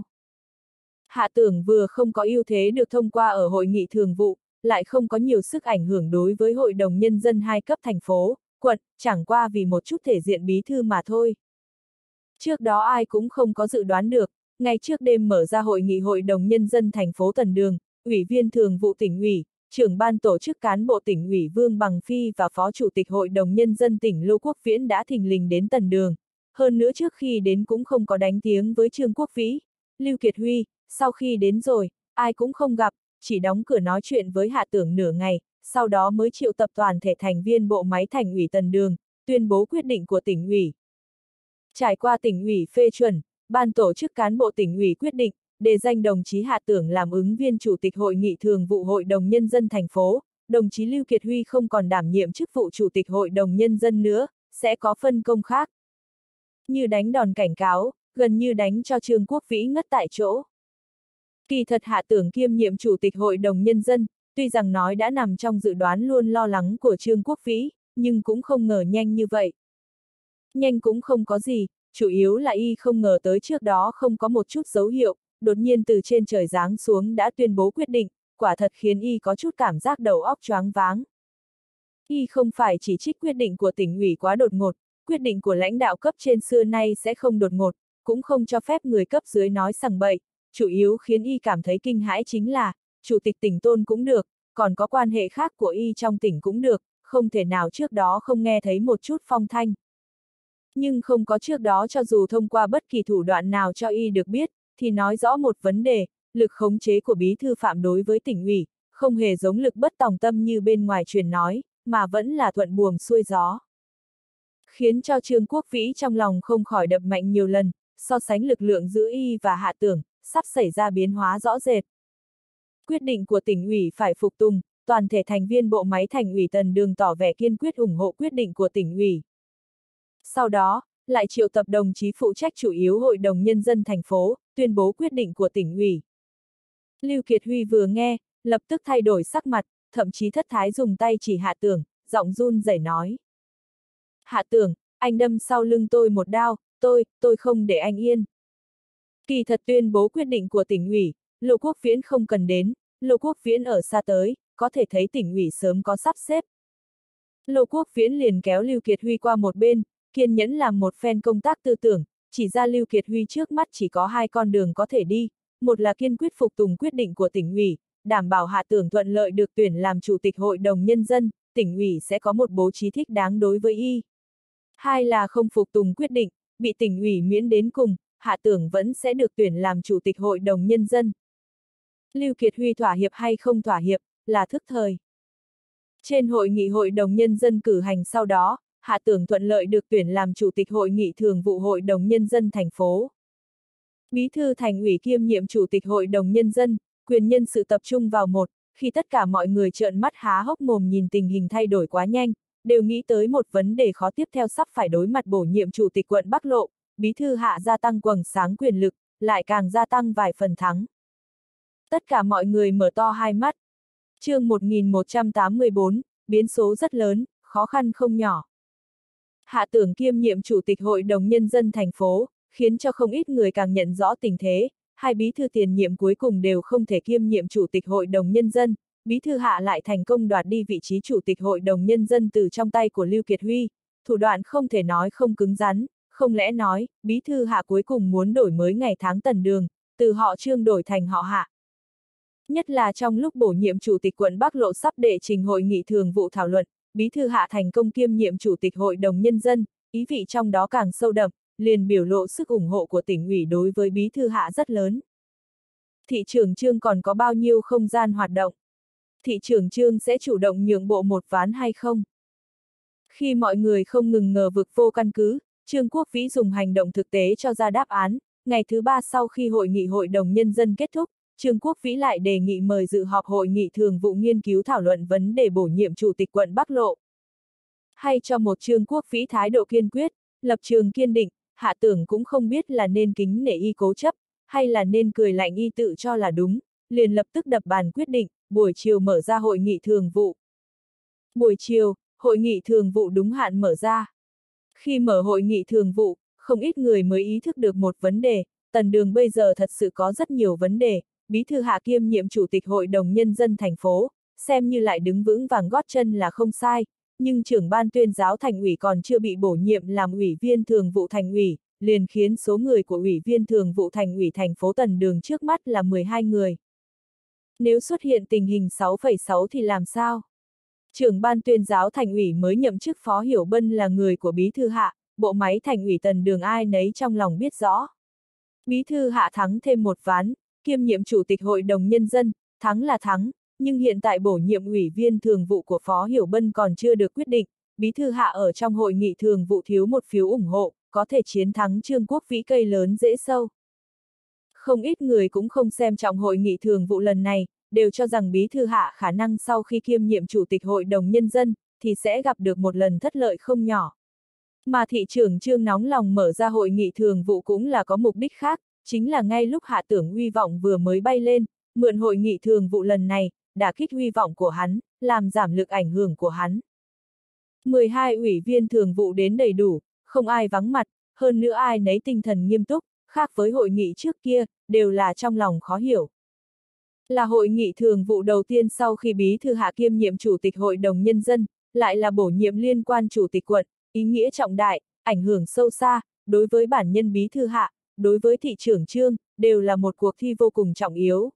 Hạ Tưởng vừa không có ưu thế được thông qua ở hội nghị thường vụ, lại không có nhiều sức ảnh hưởng đối với Hội đồng Nhân dân 2 cấp thành phố, quận, chẳng qua vì một chút thể diện bí thư mà thôi. Trước đó ai cũng không có dự đoán được, ngay trước đêm mở ra hội nghị Hội đồng Nhân dân thành phố Tần Đường, Ủy viên Thường vụ tỉnh ủy, trưởng ban tổ chức cán bộ tỉnh ủy Vương Bằng Phi và Phó Chủ tịch Hội đồng Nhân dân tỉnh Lưu Quốc Viễn đã thình lình đến Tần Đường. Hơn nữa trước khi đến cũng không có đánh tiếng với Trương Quốc Vĩ, Lưu Kiệt Huy, sau khi đến rồi, ai cũng không gặp, chỉ đóng cửa nói chuyện với Hạ Tưởng nửa ngày, sau đó mới triệu tập toàn thể thành viên bộ máy thành ủy Tần Đường, tuyên bố quyết định của tỉnh ủy. Trải qua tỉnh ủy phê chuẩn, ban tổ chức cán bộ tỉnh ủy quyết định, đề danh đồng chí Hạ Tưởng làm ứng viên chủ tịch hội nghị thường vụ Hội đồng Nhân dân thành phố, đồng chí Lưu Kiệt Huy không còn đảm nhiệm chức vụ chủ tịch Hội đồng Nhân dân nữa, sẽ có phân công khác. Như đánh đòn cảnh cáo, gần như đánh cho Trương Quốc Vĩ ngất tại chỗ. Kỳ thật Hạ Tưởng kiêm nhiệm chủ tịch Hội đồng Nhân dân, tuy rằng nói đã nằm trong dự đoán luôn lo lắng của Trương Quốc Vĩ, nhưng cũng không ngờ nhanh như vậy. Nhanh cũng không có gì, chủ yếu là y không ngờ tới trước đó không có một chút dấu hiệu, đột nhiên từ trên trời giáng xuống đã tuyên bố quyết định, quả thật khiến y có chút cảm giác đầu óc choáng váng. Y không phải chỉ trích quyết định của tỉnh ủy quá đột ngột, quyết định của lãnh đạo cấp trên xưa nay sẽ không đột ngột, cũng không cho phép người cấp dưới nói sằng bậy, chủ yếu khiến y cảm thấy kinh hãi chính là, chủ tịch tỉnh Tôn cũng được, còn có quan hệ khác của y trong tỉnh cũng được, không thể nào trước đó không nghe thấy một chút phong thanh. Nhưng không có trước đó cho dù thông qua bất kỳ thủ đoạn nào cho y được biết, thì nói rõ một vấn đề, lực khống chế của bí thư Phạm đối với tỉnh ủy, không hề giống lực bất tòng tâm như bên ngoài truyền nói, mà vẫn là thuận buồm xuôi gió. Khiến cho Trương Quốc Vĩ trong lòng không khỏi đập mạnh nhiều lần, so sánh lực lượng giữa y và Hạ Tưởng, sắp xảy ra biến hóa rõ rệt. Quyết định của tỉnh ủy phải phục tùng, toàn thể thành viên bộ máy thành ủy Tần Đường tỏ vẻ kiên quyết ủng hộ quyết định của tỉnh ủy. Sau đó, lại triệu tập đồng chí phụ trách chủ yếu Hội đồng Nhân dân thành phố, tuyên bố quyết định của tỉnh ủy. Lưu Kiệt Huy vừa nghe, lập tức thay đổi sắc mặt, thậm chí thất thái dùng tay chỉ Hạ Tưởng, giọng run rẩy nói. Hạ Tưởng, anh đâm sau lưng tôi một đao, tôi không để anh yên. Kỳ thật tuyên bố quyết định của tỉnh ủy, Lưu Quốc Viễn không cần đến, Lưu Quốc Viễn ở xa tới, có thể thấy tỉnh ủy sớm có sắp xếp. Lưu Quốc Viễn liền kéo Lưu Kiệt Huy qua một bên, kiên nhẫn làm một phen công tác tư tưởng, chỉ ra Lưu Kiệt Huy trước mắt chỉ có hai con đường có thể đi, một là kiên quyết phục tùng quyết định của tỉnh ủy, đảm bảo Hạ Tưởng thuận lợi được tuyển làm chủ tịch Hội đồng Nhân dân, tỉnh ủy sẽ có một bố trí thích đáng đối với y. Hai là không phục tùng quyết định, bị tỉnh ủy miễn đến cùng, Hạ Tưởng vẫn sẽ được tuyển làm chủ tịch Hội đồng Nhân dân. Lưu Kiệt Huy thỏa hiệp hay không thỏa hiệp, là thức thời. Trên hội nghị Hội đồng Nhân dân cử hành sau đó, Hạ Tưởng thuận lợi được tuyển làm chủ tịch hội nghị thường vụ Hội đồng Nhân dân thành phố. Bí thư thành ủy kiêm nhiệm chủ tịch Hội đồng Nhân dân, quyền nhân sự tập trung vào một, khi tất cả mọi người trợn mắt há hốc mồm nhìn tình hình thay đổi quá nhanh, đều nghĩ tới một vấn đề khó tiếp theo sắp phải đối mặt bổ nhiệm chủ tịch quận Bắc Lộ, bí thư Hạ gia tăng quầng sáng quyền lực, lại càng gia tăng vài phần thắng. Tất cả mọi người mở to hai mắt. Chương 1184, biến số rất lớn, khó khăn không nhỏ. Hạ Tưởng kiêm nhiệm chủ tịch Hội đồng Nhân dân thành phố, khiến cho không ít người càng nhận rõ tình thế, hai bí thư tiền nhiệm cuối cùng đều không thể kiêm nhiệm chủ tịch Hội đồng Nhân dân, bí thư Hạ lại thành công đoạt đi vị trí chủ tịch Hội đồng Nhân dân từ trong tay của Lưu Kiệt Huy, thủ đoạn không thể nói không cứng rắn, không lẽ nói, bí thư Hạ cuối cùng muốn đổi mới ngày tháng Tần Đường, từ họ Trương đổi thành họ Hạ. Nhất là trong lúc bổ nhiệm chủ tịch quận Bắc Lộ sắp đệ trình hội nghị thường vụ thảo luận, bí thư Hạ thành công kiêm nhiệm chủ tịch Hội đồng Nhân dân, ý vị trong đó càng sâu đậm, liền biểu lộ sức ủng hộ của tỉnh ủy đối với bí thư Hạ rất lớn. Thị trưởng Trương còn có bao nhiêu không gian hoạt động? Thị trưởng Trương sẽ chủ động nhượng bộ một ván hay không? Khi mọi người không ngừng ngờ vực vô căn cứ, Trương Quốc Vĩ dùng hành động thực tế cho ra đáp án. Ngày thứ ba sau khi hội nghị Hội đồng Nhân dân kết thúc, Trương Quốc Vĩ lại đề nghị mời dự họp hội nghị thường vụ nghiên cứu thảo luận vấn đề bổ nhiệm chủ tịch quận Bắc Lộ. Hay cho một Trương Quốc Vĩ thái độ kiên quyết, lập trường kiên định, Hạ Tưởng cũng không biết là nên kính nể y cố chấp, hay là nên cười lạnh y tự cho là đúng, liền lập tức đập bàn quyết định, buổi chiều mở ra hội nghị thường vụ. Buổi chiều, hội nghị thường vụ đúng hạn mở ra. Khi mở hội nghị thường vụ, không ít người mới ý thức được một vấn đề, Tần Đường bây giờ thật sự có rất nhiều vấn đề, bí thư Hạ kiêm nhiệm chủ tịch Hội đồng Nhân dân thành phố, xem như lại đứng vững vàng gót chân là không sai, nhưng trưởng ban tuyên giáo thành ủy còn chưa bị bổ nhiệm làm ủy viên thường vụ thành ủy, liền khiến số người của ủy viên thường vụ thành ủy thành phố Tần Đường trước mắt là 12 người. Nếu xuất hiện tình hình 6,6 thì làm sao? Trưởng ban tuyên giáo thành ủy mới nhậm chức Phó Hiểu Bân là người của Bí thư Hạ, bộ máy thành ủy Tần Đường ai nấy trong lòng biết rõ. Bí thư Hạ thắng thêm một ván, kiêm nhiệm chủ tịch Hội đồng Nhân dân, thắng là thắng, nhưng hiện tại bổ nhiệm ủy viên thường vụ của Phó Hiểu Bân còn chưa được quyết định, Bí thư Hạ ở trong hội nghị thường vụ thiếu một phiếu ủng hộ, có thể chiến thắng Trương Quốc Vĩ cây lớn dễ sâu. Không ít người cũng không xem trọng hội nghị thường vụ lần này, đều cho rằng Bí thư Hạ khả năng sau khi kiêm nhiệm chủ tịch Hội đồng Nhân dân, thì sẽ gặp được một lần thất lợi không nhỏ. Mà thị trưởng Trương nóng lòng mở ra hội nghị thường vụ cũng là có mục đích khác, chính là ngay lúc Hạ Tưởng huy vọng vừa mới bay lên, mượn hội nghị thường vụ lần này, đả kích huy vọng của hắn, làm giảm lực ảnh hưởng của hắn. 12 ủy viên thường vụ đến đầy đủ, không ai vắng mặt, hơn nữa ai nấy tinh thần nghiêm túc, khác với hội nghị trước kia, đều là trong lòng khó hiểu. Là hội nghị thường vụ đầu tiên sau khi Bí thư Hạ kiêm nhiệm chủ tịch Hội đồng Nhân dân, lại là bổ nhiệm liên quan chủ tịch quận, ý nghĩa trọng đại, ảnh hưởng sâu xa, đối với bản nhân Bí thư Hạ, đối với thị trưởng Trương, đều là một cuộc thi vô cùng trọng yếu.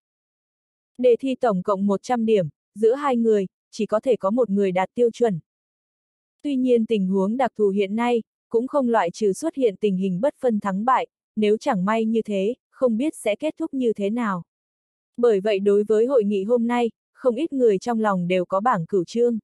Đề thi tổng cộng 100 điểm, giữa hai người, chỉ có thể có một người đạt tiêu chuẩn. Tuy nhiên tình huống đặc thù hiện nay, cũng không loại trừ xuất hiện tình hình bất phân thắng bại, nếu chẳng may như thế, không biết sẽ kết thúc như thế nào. Bởi vậy đối với hội nghị hôm nay, không ít người trong lòng đều có bảng cửu chương.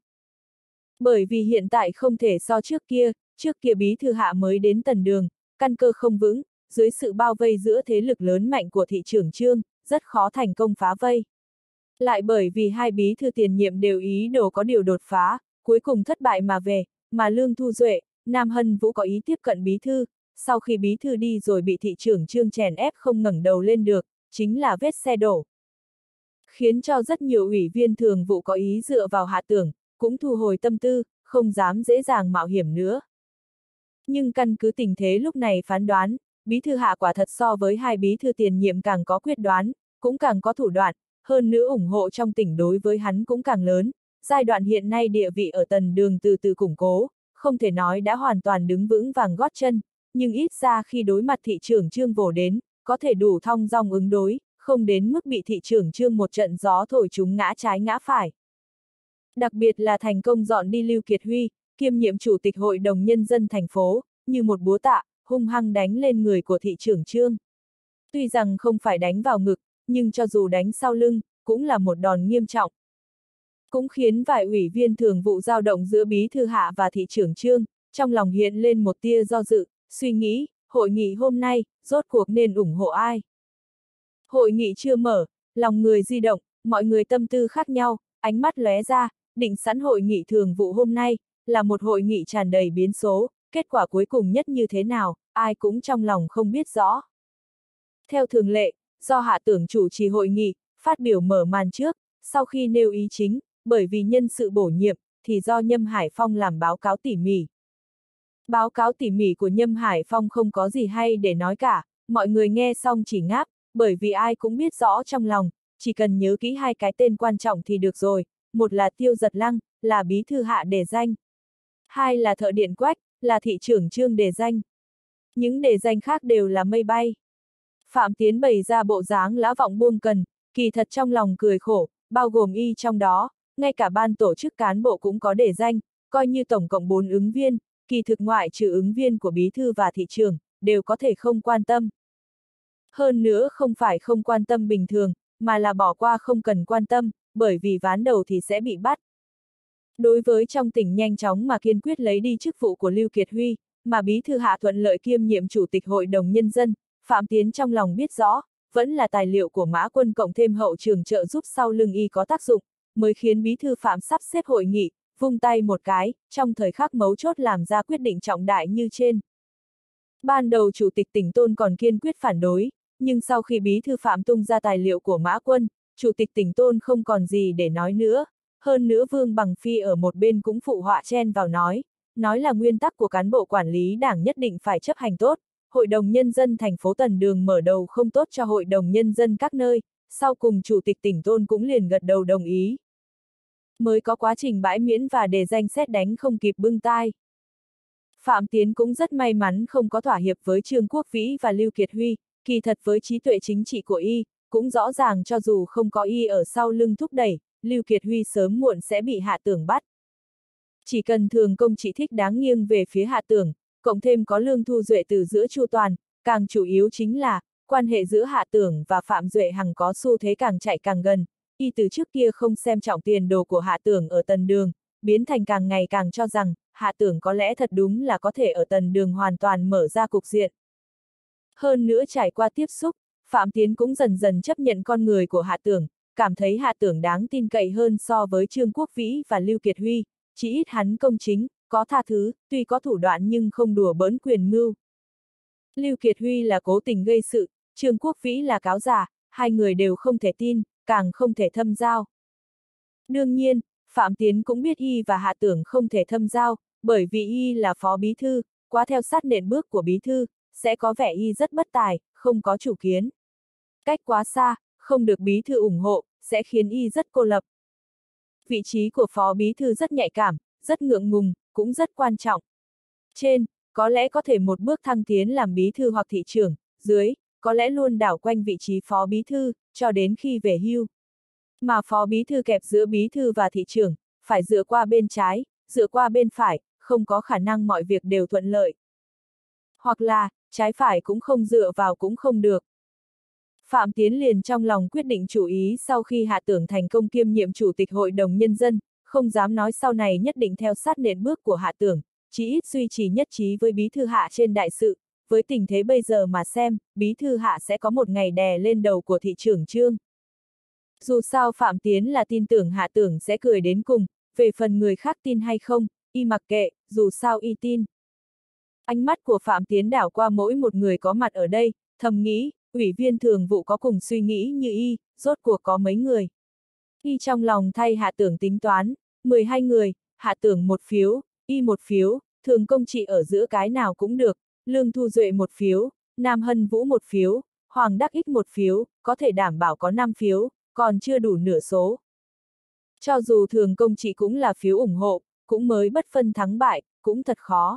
Bởi vì hiện tại không thể so trước kia Bí thư Hạ mới đến Tần Đường, căn cơ không vững, dưới sự bao vây giữa thế lực lớn mạnh của thị trưởng Trương, rất khó thành công phá vây. Lại bởi vì hai bí thư tiền nhiệm đều ý đồ có điều đột phá, cuối cùng thất bại mà về, mà Lương Thu Duệ, Nam Hân Vũ có ý tiếp cận bí thư, sau khi bí thư đi rồi bị thị trưởng Trương chèn ép không ngẩng đầu lên được, chính là vết xe đổ. Khiến cho rất nhiều ủy viên thường vụ có ý dựa vào Hạ Tưởng, cũng thu hồi tâm tư, không dám dễ dàng mạo hiểm nữa. Nhưng căn cứ tình thế lúc này phán đoán, bí thư Hạ quả thật so với hai bí thư tiền nhiệm càng có quyết đoán, cũng càng có thủ đoạn, hơn nữa ủng hộ trong tỉnh đối với hắn cũng càng lớn, giai đoạn hiện nay địa vị ở Tần Đường từ từ củng cố, không thể nói đã hoàn toàn đứng vững vàng gót chân, nhưng ít ra khi đối mặt thị trưởng Trương vồ đến, có thể đủ thong dong ứng đối, không đến mức bị thị trưởng Trương một trận gió thổi chúng ngã trái ngã phải. Đặc biệt là thành công dọn đi Lưu Kiệt Huy, kiêm nhiệm chủ tịch Hội đồng Nhân dân thành phố, như một búa tạ, hung hăng đánh lên người của thị trưởng Trương. Tuy rằng không phải đánh vào ngực, nhưng cho dù đánh sau lưng, cũng là một đòn nghiêm trọng. Cũng khiến vài ủy viên thường vụ dao động giữa bí thư Hạ và thị trưởng Trương, trong lòng hiện lên một tia do dự, suy nghĩ, hội nghị hôm nay, rốt cuộc nên ủng hộ ai. Hội nghị chưa mở, lòng người di động, mọi người tâm tư khác nhau, ánh mắt lóe ra, định sẵn hội nghị thường vụ hôm nay, là một hội nghị tràn đầy biến số, kết quả cuối cùng nhất như thế nào, ai cũng trong lòng không biết rõ. Theo thường lệ, do Hạ Tưởng chủ trì hội nghị, phát biểu mở màn trước, sau khi nêu ý chính, bởi vì nhân sự bổ nhiệm, thì do Nhâm Hải Phong làm báo cáo tỉ mỉ. Báo cáo tỉ mỉ của Nhâm Hải Phong không có gì hay để nói cả, mọi người nghe xong chỉ ngáp, bởi vì ai cũng biết rõ trong lòng, chỉ cần nhớ kỹ hai cái tên quan trọng thì được rồi, một là Tiêu Giật Lăng, là bí thư Hạ đề danh. Hai là Thợ Điện Quách, là thị trưởng Trương đề danh. Những đề danh khác đều là mây bay. Phạm Tiến bày ra bộ dáng lã vọng buông cần, kỳ thật trong lòng cười khổ, bao gồm y trong đó, ngay cả ban tổ chức cán bộ cũng có đề danh, coi như tổng cộng 4 ứng viên, kỳ thực ngoại trừ ứng viên của bí thư và thị trưởng, đều có thể không quan tâm. Hơn nữa không phải không quan tâm bình thường, mà là bỏ qua không cần quan tâm, bởi vì ván đầu thì sẽ bị bắt. Đối với trong tỉnh nhanh chóng mà kiên quyết lấy đi chức vụ của Lưu Kiệt Huy, mà bí thư Hạ thuận lợi kiêm nhiệm chủ tịch Hội đồng Nhân dân, Phạm Tiến trong lòng biết rõ, vẫn là tài liệu của Mã Quân cộng thêm hậu trường trợ giúp sau lưng y có tác dụng, mới khiến bí thư Phạm sắp xếp hội nghị, vung tay một cái, trong thời khắc mấu chốt làm ra quyết định trọng đại như trên. Ban đầu chủ tịch tỉnh Tôn còn kiên quyết phản đối, nhưng sau khi bí thư Phạm tung ra tài liệu của Mã Quân, chủ tịch tỉnh Tôn không còn gì để nói nữa. Hơn nữa Vương Bằng Phi ở một bên cũng phụ họa chen vào nói là nguyên tắc của cán bộ quản lý đảng nhất định phải chấp hành tốt, Hội đồng Nhân dân thành phố Tần Đường mở đầu không tốt cho Hội đồng Nhân dân các nơi, sau cùng chủ tịch tỉnh Tôn cũng liền gật đầu đồng ý. Mới có quá trình bãi miễn và đề danh xét đánh không kịp bưng tai. Phạm Tiến cũng rất may mắn không có thỏa hiệp với Trương Quốc Vĩ và Lưu Kiệt Huy, kỳ thật với trí tuệ chính trị của y, cũng rõ ràng cho dù không có y ở sau lưng thúc đẩy, Lưu Kiệt Huy sớm muộn sẽ bị Hạ Tưởng bắt. Chỉ cần Thường Công Trị thích đáng nghiêng về phía Hạ Tưởng, cộng thêm có Lương Thu Duệ từ giữa chu toàn, càng chủ yếu chính là, quan hệ giữa Hạ Tưởng và Phạm Duệ Hằng có xu thế càng chạy càng gần, y từ trước kia không xem trọng tiền đồ của Hạ Tưởng ở Tần Đường, biến thành càng ngày càng cho rằng, Hạ Tưởng có lẽ thật đúng là có thể ở Tần Đường hoàn toàn mở ra cục diện. Hơn nữa trải qua tiếp xúc, Phạm Tiến cũng dần dần chấp nhận con người của Hạ Tưởng, cảm thấy Hạ Tưởng đáng tin cậy hơn so với Trương Quốc Vĩ và Lưu Kiệt Huy, chỉ ít hắn công chính, có tha thứ, tuy có thủ đoạn nhưng không đùa bỡn quyền mưu. Lưu Kiệt Huy là cố tình gây sự, Trương Quốc Vĩ là cáo giả, hai người đều không thể tin, càng không thể thâm giao. Đương nhiên, Phạm Tiến cũng biết y và Hạ Tưởng không thể thâm giao, bởi vì y là phó bí thư, quá theo sát nền bước của bí thư, sẽ có vẻ y rất bất tài, không có chủ kiến. Cách quá xa, không được bí thư ủng hộ, sẽ khiến y rất cô lập. Vị trí của phó bí thư rất nhạy cảm, rất ngượng ngùng, cũng rất quan trọng. Trên, có lẽ có thể một bước thăng tiến làm bí thư hoặc thị trưởng, dưới, có lẽ luôn đảo quanh vị trí phó bí thư, cho đến khi về hưu. Mà phó bí thư kẹp giữa bí thư và thị trưởng, phải dựa qua bên trái, dựa qua bên phải, không có khả năng mọi việc đều thuận lợi. Hoặc là, trái phải cũng không dựa vào cũng không được. Phạm Tiến liền trong lòng quyết định chủ ý sau khi Hạ Tưởng thành công kiêm nhiệm chủ tịch hội đồng nhân dân, không dám nói sau này nhất định theo sát nền bước của Hạ Tưởng, chỉ ít duy trì nhất trí với bí thư Hạ trên đại sự, với tình thế bây giờ mà xem, bí thư Hạ sẽ có một ngày đè lên đầu của thị trưởng Trương. Dù sao Phạm Tiến là tin tưởng Hạ Tưởng sẽ cười đến cùng, về phần người khác tin hay không, y mặc kệ, dù sao y tin. Ánh mắt của Phạm Tiến đảo qua mỗi một người có mặt ở đây, thầm nghĩ, ủy viên thường vụ có cùng suy nghĩ như y, rốt cuộc có mấy người. Y trong lòng thay Hạ Tưởng tính toán, 12 người, Hạ Tưởng một phiếu, y một phiếu, Thường Công Trị ở giữa cái nào cũng được, Lương Thu Duệ một phiếu, Nam Hân Vũ một phiếu, Hoàng Đắc Ích một phiếu, có thể đảm bảo có 5 phiếu, còn chưa đủ nửa số. Cho dù Thường Công Trị cũng là phiếu ủng hộ, cũng mới bất phân thắng bại, cũng thật khó.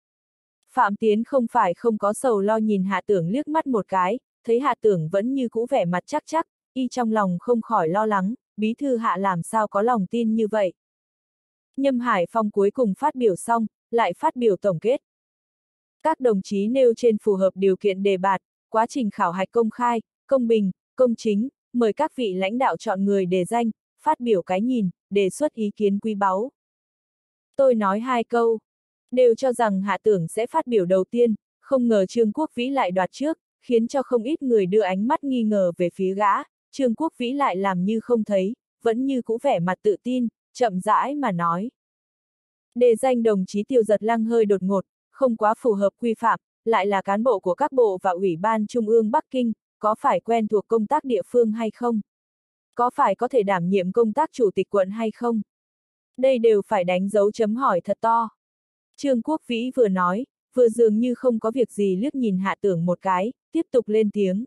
Phạm Tiến không phải không có sầu lo nhìn Hạ Tưởng liếc mắt một cái, thấy Hạ Tưởng vẫn như cũ vẻ mặt chắc chắc, y trong lòng không khỏi lo lắng, bí thư Hạ làm sao có lòng tin như vậy. Nhâm Hải Phong cuối cùng phát biểu xong, lại phát biểu tổng kết. Các đồng chí nêu trên phù hợp điều kiện đề bạt, quá trình khảo hạch công khai, công bình, công chính, mời các vị lãnh đạo chọn người đề danh, phát biểu cái nhìn, đề xuất ý kiến quý báu. Tôi nói 2 câu, đều cho rằng Hạ Tưởng sẽ phát biểu đầu tiên, không ngờ Trương Quốc Vĩ lại đoạt trước, khiến cho không ít người đưa ánh mắt nghi ngờ về phía gã, Trương Quốc Vĩ lại làm như không thấy, vẫn như cũ vẻ mặt tự tin, chậm rãi mà nói. Đề danh đồng chí Tiêu Giật Lăng hơi đột ngột, không quá phù hợp quy phạm, lại là cán bộ của các bộ và Ủy ban Trung ương Bắc Kinh, có phải quen thuộc công tác địa phương hay không? Có phải có thể đảm nhiệm công tác chủ tịch quận hay không? Đây đều phải đánh dấu chấm hỏi thật to. Trương Quốc Vĩ vừa nói, vừa dường như không có việc gì liếc nhìn Hạ Tưởng một cái, tiếp tục lên tiếng.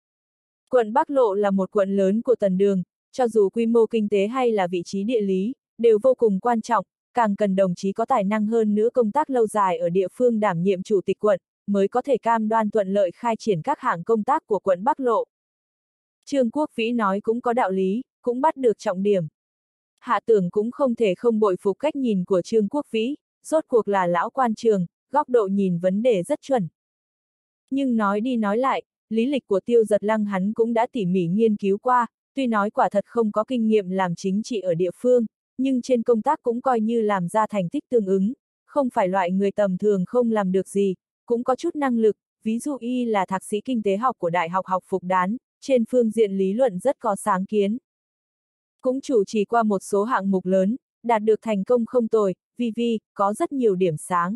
Quận Bắc Lộ là một quận lớn của Tần Đường, cho dù quy mô kinh tế hay là vị trí địa lý, đều vô cùng quan trọng, càng cần đồng chí có tài năng hơn nữa công tác lâu dài ở địa phương đảm nhiệm chủ tịch quận, mới có thể cam đoan thuận lợi khai triển các hạng công tác của quận Bắc Lộ. Trương Quốc Vĩ nói cũng có đạo lý, cũng bắt được trọng điểm. Hạ Tưởng cũng không thể không bội phục cách nhìn của Trương Quốc Vĩ, rốt cuộc là lão quan trường, góc độ nhìn vấn đề rất chuẩn. Nhưng nói đi nói lại, lý lịch của Tiêu Giật Lăng hắn cũng đã tỉ mỉ nghiên cứu qua, tuy nói quả thật không có kinh nghiệm làm chính trị ở địa phương, nhưng trên công tác cũng coi như làm ra thành tích tương ứng, không phải loại người tầm thường không làm được gì, cũng có chút năng lực, ví dụ y là thạc sĩ kinh tế học của Đại học Học Phục Đán, trên phương diện lý luận rất có sáng kiến. Cũng chủ trì qua một số hạng mục lớn, đạt được thành công không tồi, vì có rất nhiều điểm sáng.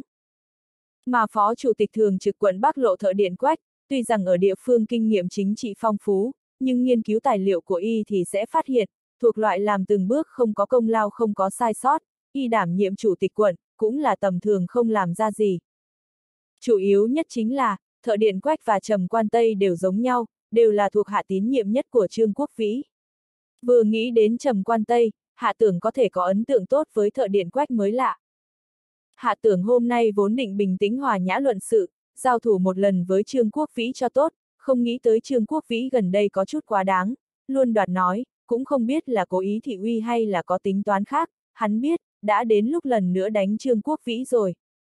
Mà Phó Chủ tịch Thường trực quận Bắc Lộ Thợ Điện Quách, tuy rằng ở địa phương kinh nghiệm chính trị phong phú, nhưng nghiên cứu tài liệu của y thì sẽ phát hiện, thuộc loại làm từng bước không có công lao không có sai sót, y đảm nhiệm chủ tịch quận, cũng là tầm thường không làm ra gì. Chủ yếu nhất chính là, Thợ Điện Quách và Trầm Quan Tây đều giống nhau, đều là thuộc hạ tín nhiệm nhất của Trương Quốc Vĩ. Vừa nghĩ đến Trầm Quan Tây, Hạ Tưởng có thể có ấn tượng tốt với Thợ Điện Quách mới lạ. Hạ Tưởng hôm nay vốn định bình tĩnh hòa nhã luận sự, giao thủ một lần với Trương Quốc Vĩ cho tốt, không nghĩ tới Trương Quốc Vĩ gần đây có chút quá đáng, luôn đoạt nói, cũng không biết là cố ý thị uy hay là có tính toán khác, hắn biết, đã đến lúc lần nữa đánh Trương Quốc Vĩ rồi.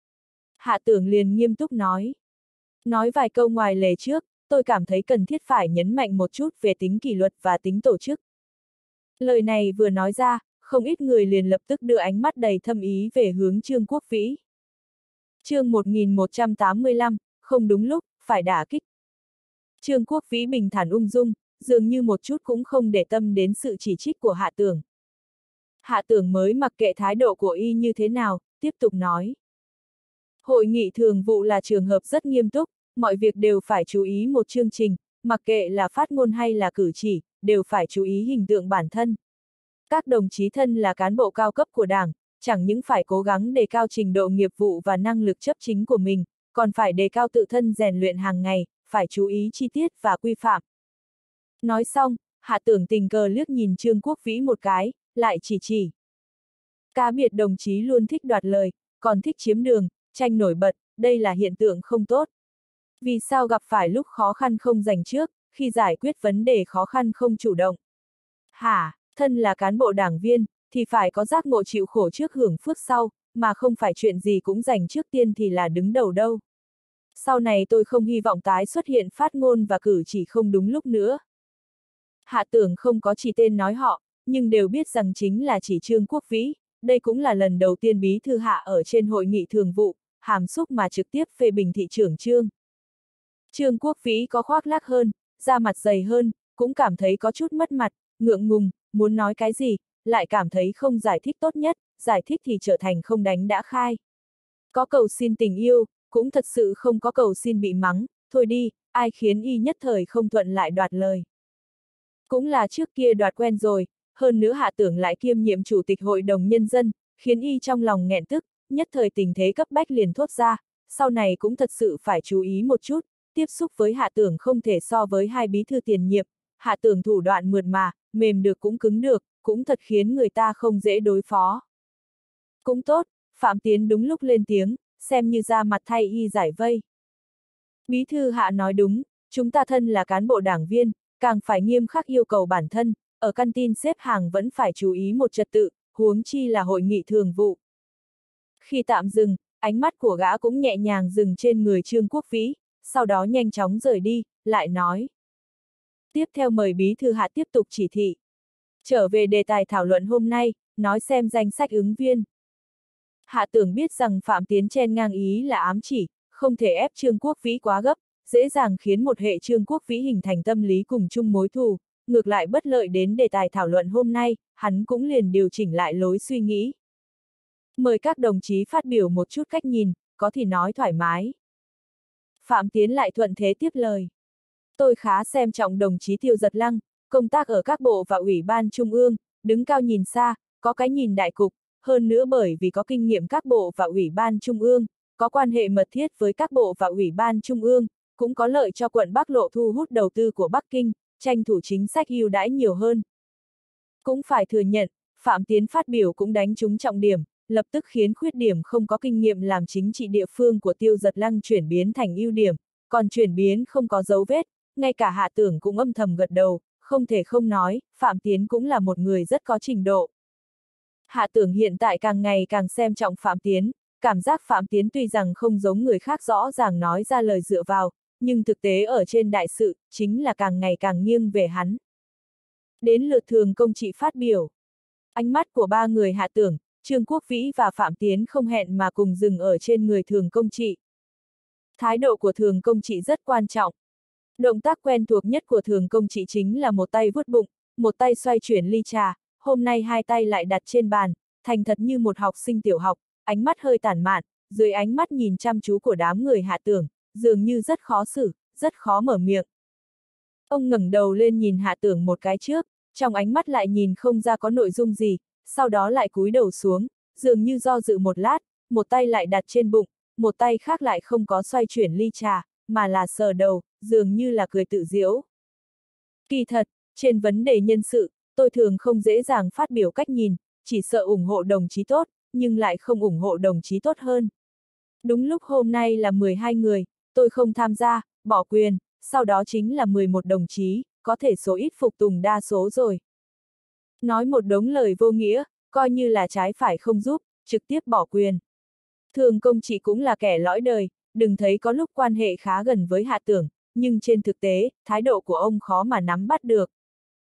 Hạ Tưởng liền nghiêm túc nói. Nói vài câu ngoài lề trước, tôi cảm thấy cần thiết phải nhấn mạnh một chút về tính kỷ luật và tính tổ chức. Lời này vừa nói ra, không ít người liền lập tức đưa ánh mắt đầy thâm ý về hướng Trương Quốc Vĩ. Chương 1185, không đúng lúc, phải đả kích. Trương Quốc Vĩ bình thản ung dung, dường như một chút cũng không để tâm đến sự chỉ trích của Hạ Tưởng. Hạ Tưởng mới mặc kệ thái độ của y như thế nào, tiếp tục nói. Hội nghị thường vụ là trường hợp rất nghiêm túc, mọi việc đều phải chú ý một chương trình, mặc kệ là phát ngôn hay là cử chỉ, đều phải chú ý hình tượng bản thân. Các đồng chí thân là cán bộ cao cấp của Đảng, chẳng những phải cố gắng đề cao trình độ nghiệp vụ và năng lực chấp chính của mình, còn phải đề cao tự thân rèn luyện hàng ngày, phải chú ý chi tiết và quy phạm. Nói xong, Hạ Tưởng tình cờ liếc nhìn Trương Quốc Vĩ một cái, lại chỉ. Cá biệt đồng chí luôn thích đoạt lời, còn thích chiếm đường, tranh nổi bật, đây là hiện tượng không tốt. Vì sao gặp phải lúc khó khăn không giành trước, khi giải quyết vấn đề khó khăn không chủ động? Hả, thân là cán bộ đảng viên, thì phải có giác ngộ chịu khổ trước hưởng phước sau, mà không phải chuyện gì cũng giành trước tiên thì là đứng đầu đâu. Sau này tôi không hy vọng tái xuất hiện phát ngôn và cử chỉ không đúng lúc nữa. Hạ Tưởng không có chỉ tên nói họ, nhưng đều biết rằng chính là chỉ Trương Quốc Vĩ, đây cũng là lần đầu tiên bí thư Hạ ở trên hội nghị thường vụ, hàm xúc mà trực tiếp phê bình thị trưởng Trương. Trương Quốc Vĩ có khoác lác hơn, da mặt dày hơn, cũng cảm thấy có chút mất mặt, ngượng ngùng, muốn nói cái gì, lại cảm thấy không giải thích tốt nhất, giải thích thì trở thành không đánh đã khai. Có cầu xin tình yêu, cũng thật sự không có cầu xin bị mắng, thôi đi, ai khiến y nhất thời không thuận lại đoạt lời. Cũng là trước kia đoạt quen rồi, hơn nữa Hạ Tưởng lại kiêm nhiệm chủ tịch hội đồng nhân dân, khiến y trong lòng nghẹn tức, nhất thời tình thế cấp bách liền thốt ra, sau này cũng thật sự phải chú ý một chút, tiếp xúc với Hạ Tưởng không thể so với hai bí thư tiền nhiệm, Hạ Tưởng thủ đoạn mượt mà, mềm được cũng cứng được, cũng thật khiến người ta không dễ đối phó. Cũng tốt, Phạm Tiến đúng lúc lên tiếng, xem như ra mặt thay y giải vây. Bí thư Hạ nói đúng, chúng ta thân là cán bộ đảng viên, càng phải nghiêm khắc yêu cầu bản thân, ở căn tin xếp hàng vẫn phải chú ý một trật tự, huống chi là hội nghị thường vụ. Khi tạm dừng, ánh mắt của gã cũng nhẹ nhàng dừng trên người Trương Quốc Vĩ, sau đó nhanh chóng rời đi, lại nói. Tiếp theo mời bí thư Hạ tiếp tục chỉ thị. Trở về đề tài thảo luận hôm nay, nói xem danh sách ứng viên. Hạ Tưởng biết rằng Phạm Tiến chen ngang ý là ám chỉ, không thể ép Trương Quốc Vĩ quá gấp, dễ dàng khiến một hệ Trương Quốc Vĩ hình thành tâm lý cùng chung mối thù, ngược lại bất lợi đến đề tài thảo luận hôm nay, hắn cũng liền điều chỉnh lại lối suy nghĩ. Mời các đồng chí phát biểu một chút cách nhìn, có thì nói thoải mái. Phạm Tiến lại thuận thế tiếp lời. Tôi khá xem trọng đồng chí Tiêu Giật Lăng, công tác ở các bộ và ủy ban trung ương, đứng cao nhìn xa, có cái nhìn đại cục, hơn nữa bởi vì có kinh nghiệm các bộ và ủy ban trung ương, có quan hệ mật thiết với các bộ và ủy ban trung ương, cũng có lợi cho quận Bắc Lộ thu hút đầu tư của Bắc Kinh, tranh thủ chính sách ưu đãi nhiều hơn. Cũng phải thừa nhận, Phạm Tiến phát biểu cũng đánh trúng trọng điểm, lập tức khiến khuyết điểm không có kinh nghiệm làm chính trị địa phương của Tiêu Giật Lăng chuyển biến thành ưu điểm, còn chuyển biến không có dấu vết, ngay cả Hạ Tưởng cũng âm thầm gật đầu, không thể không nói, Phạm Tiến cũng là một người rất có trình độ. Hạ Tưởng hiện tại càng ngày càng xem trọng Phạm Tiến, cảm giác Phạm Tiến tuy rằng không giống người khác rõ ràng nói ra lời dựa vào, nhưng thực tế ở trên đại sự, chính là càng ngày càng nghiêng về hắn. Đến lượt Thường Công Trị phát biểu. Ánh mắt của ba người Hạ Tưởng, Trương Quốc Vĩ và Phạm Tiến không hẹn mà cùng dừng ở trên người Thường Công Trị. Thái độ của Thường Công Trị rất quan trọng. Động tác quen thuộc nhất của Thường Công Trị chính là một tay vuốt bụng, một tay xoay chuyển ly trà, hôm nay hai tay lại đặt trên bàn, thành thật như một học sinh tiểu học, ánh mắt hơi tản mạn, dưới ánh mắt nhìn chăm chú của đám người Hạ Tưởng, dường như rất khó xử, rất khó mở miệng. Ông ngẩng đầu lên nhìn Hạ Tưởng một cái trước, trong ánh mắt lại nhìn không ra có nội dung gì, sau đó lại cúi đầu xuống, dường như do dự một lát, một tay lại đặt trên bụng, một tay khác lại không có xoay chuyển ly trà, mà là sờ đầu, dường như là cười tự giễu. Kỳ thật, trên vấn đề nhân sự, tôi thường không dễ dàng phát biểu cách nhìn, chỉ sợ ủng hộ đồng chí tốt, nhưng lại không ủng hộ đồng chí tốt hơn. Đúng lúc hôm nay là 12 người, tôi không tham gia, bỏ quyền, sau đó chính là 11 đồng chí, có thể số ít phục tùng đa số rồi. Nói một đống lời vô nghĩa, coi như là trái phải không giúp, trực tiếp bỏ quyền. Thường Công Trị cũng là kẻ lõi đời, đừng thấy có lúc quan hệ khá gần với Hạ Tưởng, nhưng trên thực tế, thái độ của ông khó mà nắm bắt được.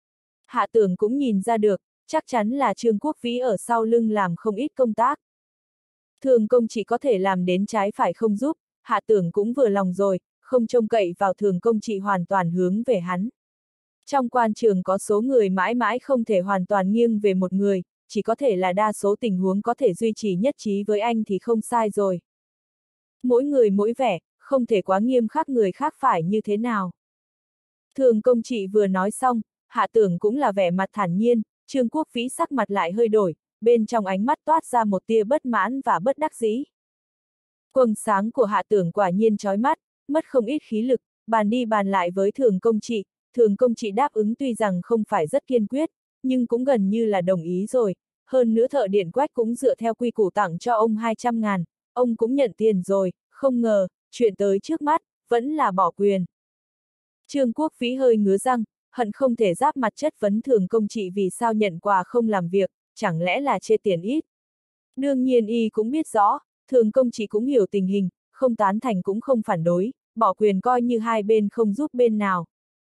Hạ Tưởng cũng nhìn ra được, chắc chắn là Trương Quốc Vĩ ở sau lưng làm không ít công tác. Thường Công Trị có thể làm đến trái phải không giúp, Hạ Tưởng cũng vừa lòng rồi, không trông cậy vào Thường Công Trị hoàn toàn hướng về hắn. Trong quan trường có số người mãi mãi không thể hoàn toàn nghiêng về một người, chỉ có thể là đa số tình huống có thể duy trì nhất trí với anh thì không sai rồi. Mỗi người mỗi vẻ, không thể quá nghiêm khắc người khác phải như thế nào. Thường Công Trị vừa nói xong, Hạ Tưởng cũng là vẻ mặt thản nhiên, Trương Quốc Vĩ sắc mặt lại hơi đổi, bên trong ánh mắt toát ra một tia bất mãn và bất đắc dĩ. Quầng sáng của Hạ Tưởng quả nhiên chói mắt, mất không ít khí lực, bàn đi bàn lại với Thường Công Trị. Thường Công Trị đáp ứng tuy rằng không phải rất kiên quyết, nhưng cũng gần như là đồng ý rồi, hơn nữa thợ điện Quách cũng dựa theo quy củ tặng cho ông 200.000, ông cũng nhận tiền rồi, không ngờ, chuyện tới trước mắt, vẫn là bỏ quyền. Trương Quốc Vĩ hơi ngứa răng, hận không thể giáp mặt chất vấn Thường Công Trị vì sao nhận quà không làm việc, chẳng lẽ là chê tiền ít. Đương nhiên y cũng biết rõ, Thường Công Trị cũng hiểu tình hình, không tán thành cũng không phản đối, bỏ quyền coi như hai bên không giúp bên nào.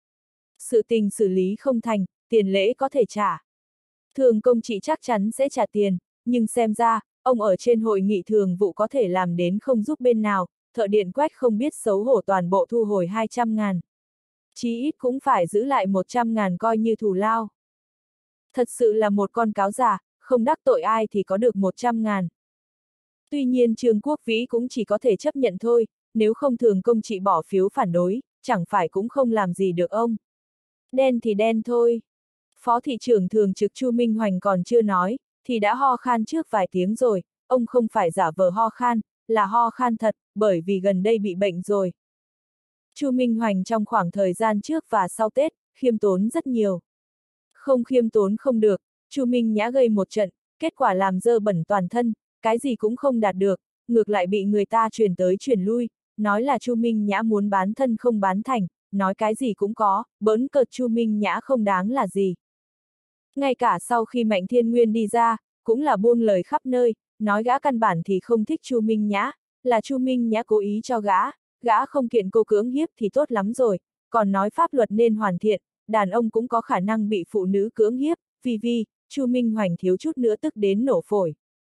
Sự tình xử lý không thành, tiền lễ có thể trả. Thường Công Trị chắc chắn sẽ trả tiền, nhưng xem ra, ông ở trên hội nghị thường vụ có thể làm đến không giúp bên nào, thợ điện Quách không biết xấu hổ toàn bộ thu hồi 200.000. Chí ít cũng phải giữ lại 100.000 coi như thù lao. Thật sự là một con cáo già, không đắc tội ai thì có được 100.000. Tuy nhiên Trương Quốc Vĩ cũng chỉ có thể chấp nhận thôi, nếu không Thường Công Trị bỏ phiếu phản đối, chẳng phải cũng không làm gì được ông. Đen thì đen thôi. Phó thị trưởng thường trực Chu Minh Hoành còn chưa nói, thì đã ho khan trước vài tiếng rồi, ông không phải giả vờ ho khan, là ho khan thật, bởi vì gần đây bị bệnh rồi. Chu Minh Hoành trong khoảng thời gian trước và sau Tết, khiêm tốn rất nhiều. Không khiêm tốn không được, Chu Minh Nhã gây một trận, kết quả làm dơ bẩn toàn thân, cái gì cũng không đạt được, ngược lại bị người ta truyền tới truyền lui, nói là Chu Minh Nhã muốn bán thân không bán thành, nói cái gì cũng có, bỡn cợt Chu Minh Nhã không đáng là gì. Ngay cả sau khi Mạnh Thiên Nguyên đi ra, cũng là buông lời khắp nơi, nói gã căn bản thì không thích Chu Minh Nhã, là Chu Minh Nhã cố ý cho gã không kiện cô cưỡng hiếp thì tốt lắm rồi, còn nói pháp luật nên hoàn thiện, đàn ông cũng có khả năng bị phụ nữ cưỡng hiếp, vì, Chu Minh Hoành thiếu chút nữa tức đến nổ phổi.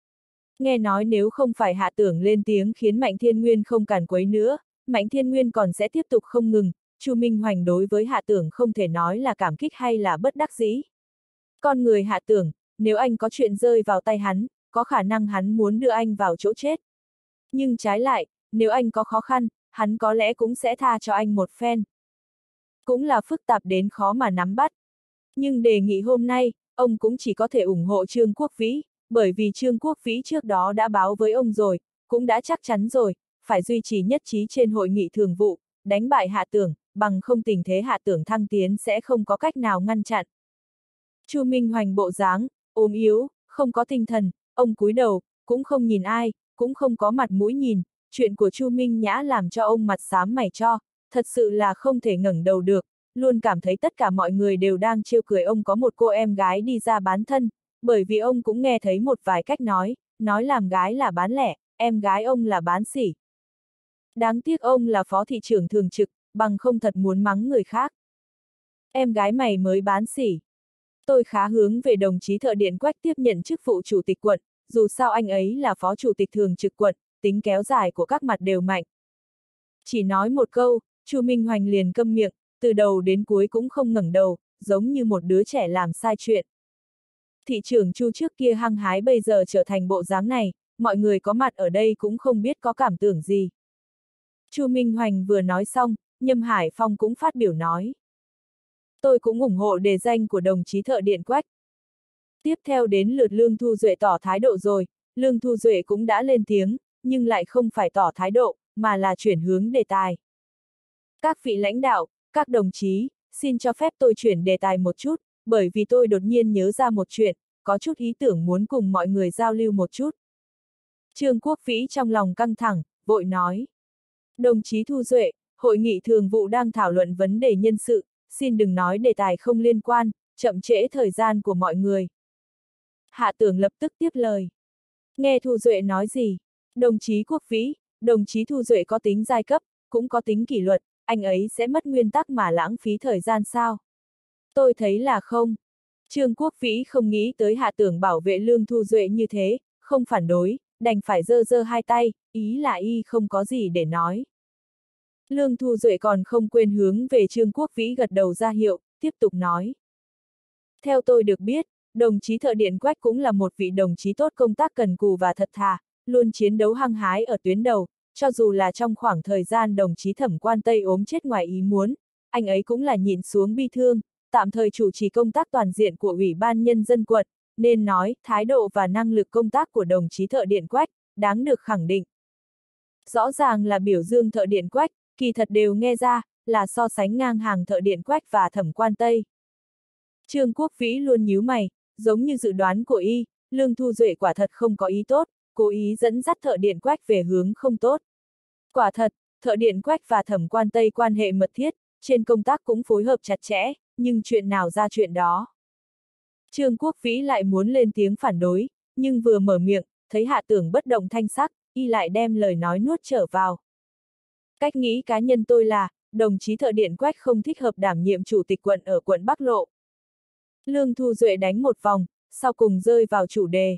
Nghe nói nếu không phải Hạ Tưởng lên tiếng khiến Mạnh Thiên Nguyên không cản quấy nữa, Mạnh Thiên Nguyên còn sẽ tiếp tục không ngừng, Chu Minh Hoành đối với Hạ Tưởng không thể nói là cảm kích hay là bất đắc dĩ. Con người Hạ Tưởng, nếu anh có chuyện rơi vào tay hắn, có khả năng hắn muốn đưa anh vào chỗ chết. Nhưng trái lại, nếu anh có khó khăn, hắn có lẽ cũng sẽ tha cho anh một phen. Cũng là phức tạp đến khó mà nắm bắt. Nhưng đề nghị hôm nay, ông cũng chỉ có thể ủng hộ Trương Quốc Vĩ, bởi vì Trương Quốc Vĩ trước đó đã báo với ông rồi, cũng đã chắc chắn rồi, phải duy trì nhất trí trên hội nghị thường vụ, đánh bại Hạ Tưởng, bằng không tình thế Hạ Tưởng thăng tiến sẽ không có cách nào ngăn chặn. Chu Minh Hoành bộ dáng, ốm yếu, không có tinh thần, ông cúi đầu, cũng không nhìn ai, cũng không có mặt mũi nhìn, chuyện của Chu Minh Nhã làm cho ông mặt xám mày cho, thật sự là không thể ngẩng đầu được, luôn cảm thấy tất cả mọi người đều đang trêu cười ông có một cô em gái đi ra bán thân, bởi vì ông cũng nghe thấy một vài cách nói làm gái là bán lẻ, em gái ông là bán sỉ. Đáng tiếc ông là phó thị trưởng thường trực, bằng không thật muốn mắng người khác. Em gái mày mới bán sỉ. Tôi khá hướng về đồng chí thợ điện Quách tiếp nhận chức vụ chủ tịch quận, dù sao anh ấy là phó chủ tịch thường trực quận, tính kéo dài của các mặt đều mạnh. Chỉ nói một câu, Chu Minh Hoành liền câm miệng, từ đầu đến cuối cũng không ngẩng đầu, giống như một đứa trẻ làm sai chuyện. Thị trưởng Chu trước kia hăng hái bây giờ trở thành bộ dáng này, mọi người có mặt ở đây cũng không biết có cảm tưởng gì. Chu Minh Hoành vừa nói xong, Nhâm Hải Phong cũng phát biểu nói. Tôi cũng ủng hộ đề danh của đồng chí thợ điện Quách. Tiếp theo đến lượt Lương Thu Duệ tỏ thái độ rồi, Lương Thu Duệ cũng đã lên tiếng, nhưng lại không phải tỏ thái độ, mà là chuyển hướng đề tài. Các vị lãnh đạo, các đồng chí, xin cho phép tôi chuyển đề tài một chút, bởi vì tôi đột nhiên nhớ ra một chuyện, có chút ý tưởng muốn cùng mọi người giao lưu một chút. Trương Quốc Vĩ trong lòng căng thẳng, vội nói. Đồng chí Thu Duệ, hội nghị thường vụ đang thảo luận vấn đề nhân sự, xin đừng nói đề tài không liên quan, chậm trễ thời gian của mọi người. Hạ Tưởng lập tức tiếp lời. Nghe Thu Duệ nói gì? Đồng chí Quốc Vĩ, đồng chí Thu Duệ có tính giai cấp, cũng có tính kỷ luật, anh ấy sẽ mất nguyên tắc mà lãng phí thời gian sao? Tôi thấy là không. Trương Quốc Vĩ không nghĩ tới Hạ Tưởng bảo vệ Lương Thu Duệ như thế, không phản đối, đành phải giơ giơ hai tay, ý là y không có gì để nói. Lương Thu Duệ còn không quên hướng về Trương Quốc Vĩ gật đầu ra hiệu, tiếp tục nói. Theo tôi được biết, đồng chí Thợ Điện Quách cũng là một vị đồng chí tốt, công tác cần cù và thật thà, luôn chiến đấu hăng hái ở tuyến đầu, cho dù là trong khoảng thời gian đồng chí Thẩm Quan Tây ốm chết ngoài ý muốn, anh ấy cũng là nhịn xuống bi thương, tạm thời chủ trì công tác toàn diện của Ủy ban Nhân dân quận, nên nói, thái độ và năng lực công tác của đồng chí Thợ Điện Quách, đáng được khẳng định. Rõ ràng là biểu dương Thợ Điện Quách, kỳ thật đều nghe ra, là so sánh ngang hàng Thợ Điện Quách và Thẩm Quan Tây. Trương Quốc Vĩ luôn nhíu mày, giống như dự đoán của y, Lương Thu Duệ quả thật không có ý tốt, cố ý dẫn dắt Thợ Điện Quách về hướng không tốt. Quả thật, Thợ Điện Quách và Thẩm Quan Tây quan hệ mật thiết, trên công tác cũng phối hợp chặt chẽ, nhưng chuyện nào ra chuyện đó. Trương Quốc Vĩ lại muốn lên tiếng phản đối, nhưng vừa mở miệng, thấy Hạ Tưởng bất động thanh sắc, y lại đem lời nói nuốt trở vào. Cách nghĩ cá nhân tôi là, đồng chí Thợ Điện Quách không thích hợp đảm nhiệm chủ tịch quận ở quận Bắc Lộ. Lương Thu Duệ đánh một vòng, sau cùng rơi vào chủ đề.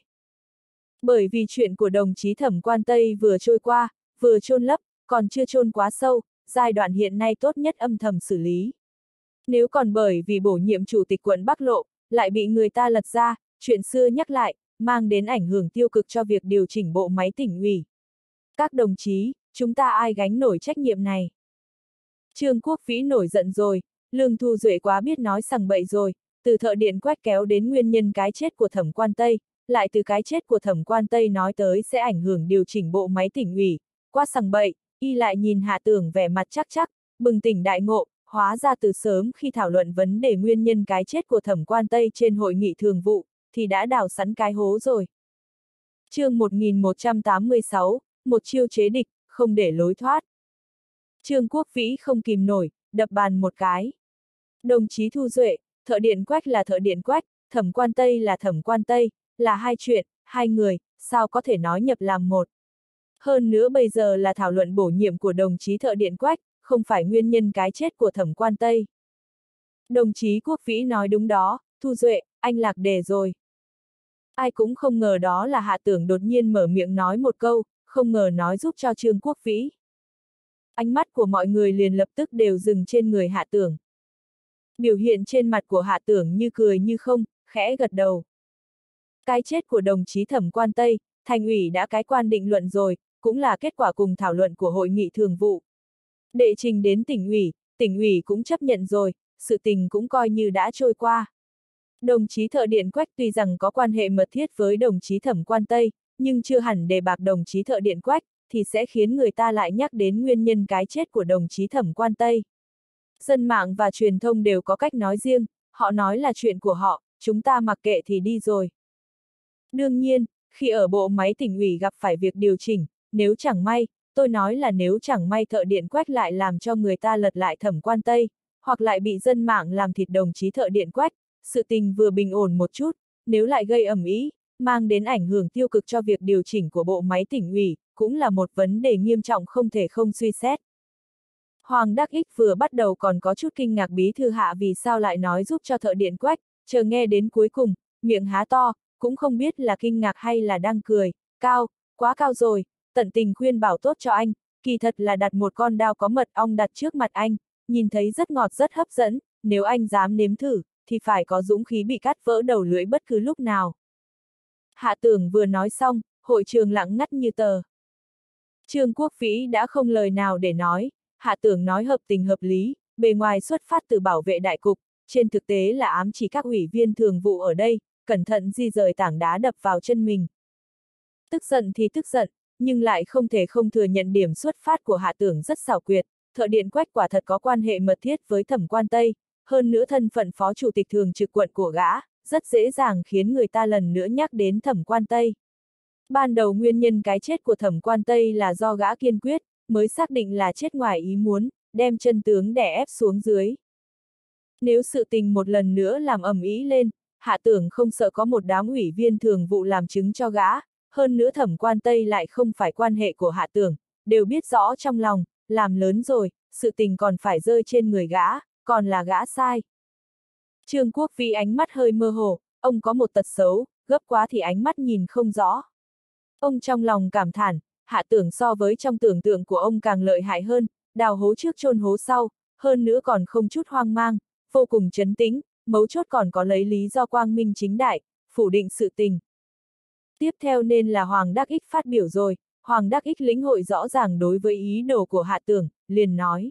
Bởi vì chuyện của đồng chí Thẩm Quan Tây vừa trôi qua, vừa chôn lấp, còn chưa chôn quá sâu, giai đoạn hiện nay tốt nhất âm thầm xử lý. Nếu còn bởi vì bổ nhiệm chủ tịch quận Bắc Lộ, lại bị người ta lật ra, chuyện xưa nhắc lại, mang đến ảnh hưởng tiêu cực cho việc điều chỉnh bộ máy tỉnh ủy. Các đồng chí, chúng ta ai gánh nổi trách nhiệm này? Trương Quốc Vĩ nổi giận rồi, Lương Thu Duệ quá biết nói sằng bậy rồi, từ Thợ Điện Quách kéo đến nguyên nhân cái chết của Thẩm Quan Tây, lại từ cái chết của Thẩm Quan Tây nói tới sẽ ảnh hưởng điều chỉnh bộ máy tỉnh ủy, quá sằng bậy, y lại nhìn Hạ Tưởng vẻ mặt chắc chắc, bừng tỉnh đại ngộ, hóa ra từ sớm khi thảo luận vấn đề nguyên nhân cái chết của Thẩm Quan Tây trên hội nghị thường vụ, thì đã đào sẵn cái hố rồi. Chương 1186, một chiêu chế địch, không để lối thoát. Trương Quốc Vĩ không kìm nổi, đập bàn một cái. Đồng chí Thu Duệ, Thợ Điện Quách là Thợ Điện Quách, Thẩm Quan Tây là Thẩm Quan Tây, là hai chuyện, hai người, sao có thể nói nhập làm một. Hơn nữa bây giờ là thảo luận bổ nhiệm của đồng chí Thợ Điện Quách, không phải nguyên nhân cái chết của Thẩm Quan Tây. Đồng chí Quốc Vĩ nói đúng đó, Thu Duệ, anh lạc đề rồi. Ai cũng không ngờ đó là Hạ Tưởng đột nhiên mở miệng nói một câu, không ngờ nói giúp cho Trương Quốc Vĩ. Ánh mắt của mọi người liền lập tức đều dừng trên người Hạ Tưởng. Biểu hiện trên mặt của Hạ Tưởng như cười như không, khẽ gật đầu. Cái chết của đồng chí Thẩm Quan Tây, thành ủy đã cái quan định luận rồi, cũng là kết quả cùng thảo luận của hội nghị thường vụ. Đệ trình đến tỉnh ủy cũng chấp nhận rồi, sự tình cũng coi như đã trôi qua. Đồng chí Thợ Điện Quách tuy rằng có quan hệ mật thiết với đồng chí Thẩm Quan Tây, nhưng chưa hẳn đề bạc đồng chí Thợ Điện Quách, thì sẽ khiến người ta lại nhắc đến nguyên nhân cái chết của đồng chí Thẩm Quan Tây. Dân mạng và truyền thông đều có cách nói riêng, họ nói là chuyện của họ, chúng ta mặc kệ thì đi rồi. Đương nhiên, khi ở bộ máy tỉnh ủy gặp phải việc điều chỉnh, nếu chẳng may, tôi nói là nếu chẳng may Thợ Điện Quách lại làm cho người ta lật lại Thẩm Quan Tây, hoặc lại bị dân mạng làm thịt đồng chí Thợ Điện Quách, sự tình vừa bình ổn một chút, nếu lại gây ầm ĩ, mang đến ảnh hưởng tiêu cực cho việc điều chỉnh của bộ máy tỉnh ủy, cũng là một vấn đề nghiêm trọng không thể không suy xét. Hoàng Đắc Ích vừa bắt đầu còn có chút kinh ngạc bí thư Hạ vì sao lại nói giúp cho Thợ Điện Quách, chờ nghe đến cuối cùng, miệng há to, cũng không biết là kinh ngạc hay là đang cười, cao, quá cao rồi, tận tình khuyên bảo tốt cho anh, kỳ thật là đặt một con dao có mật ong đặt trước mặt anh, nhìn thấy rất ngọt rất hấp dẫn, nếu anh dám nếm thử, thì phải có dũng khí bị cắt vỡ đầu lưỡi bất cứ lúc nào. Hạ Tưởng vừa nói xong, hội trường lặng ngắt như tờ. Trương Quốc Vĩ đã không lời nào để nói, Hạ Tưởng nói hợp tình hợp lý, bề ngoài xuất phát từ bảo vệ đại cục, trên thực tế là ám chỉ các ủy viên thường vụ ở đây, cẩn thận di rời tảng đá đập vào chân mình. Tức giận thì tức giận, nhưng lại không thể không thừa nhận điểm xuất phát của Hạ Tưởng rất xảo quyệt, Thợ Điện Quách quả thật có quan hệ mật thiết với Thẩm Quan Tây, hơn nữa thân phận phó chủ tịch thường trực quận của gã, rất dễ dàng khiến người ta lần nữa nhắc đến Thẩm Quan Tây. Ban đầu nguyên nhân cái chết của Thẩm Quan Tây là do gã kiên quyết, mới xác định là chết ngoài ý muốn, đem chân tướng đè ép xuống dưới. Nếu sự tình một lần nữa làm ầm ĩ lên, Hạ Tưởng không sợ có một đám ủy viên thường vụ làm chứng cho gã, hơn nữa Thẩm Quan Tây lại không phải quan hệ của Hạ Tưởng, đều biết rõ trong lòng, làm lớn rồi, sự tình còn phải rơi trên người gã, còn là gã sai. Trương Quốc Vĩ ánh mắt hơi mơ hồ, ông có một tật xấu, gấp quá thì ánh mắt nhìn không rõ. Ông trong lòng cảm thản, Hạ Tưởng so với trong tưởng tượng của ông càng lợi hại hơn, đào hố trước chôn hố sau, hơn nữa còn không chút hoang mang, vô cùng trấn tĩnh, mấu chốt còn có lấy lý do quang minh chính đại, phủ định sự tình. Tiếp theo nên là Hoàng Đắc Ích phát biểu rồi, Hoàng Đắc Ích lĩnh hội rõ ràng đối với ý đồ của Hạ Tưởng, liền nói.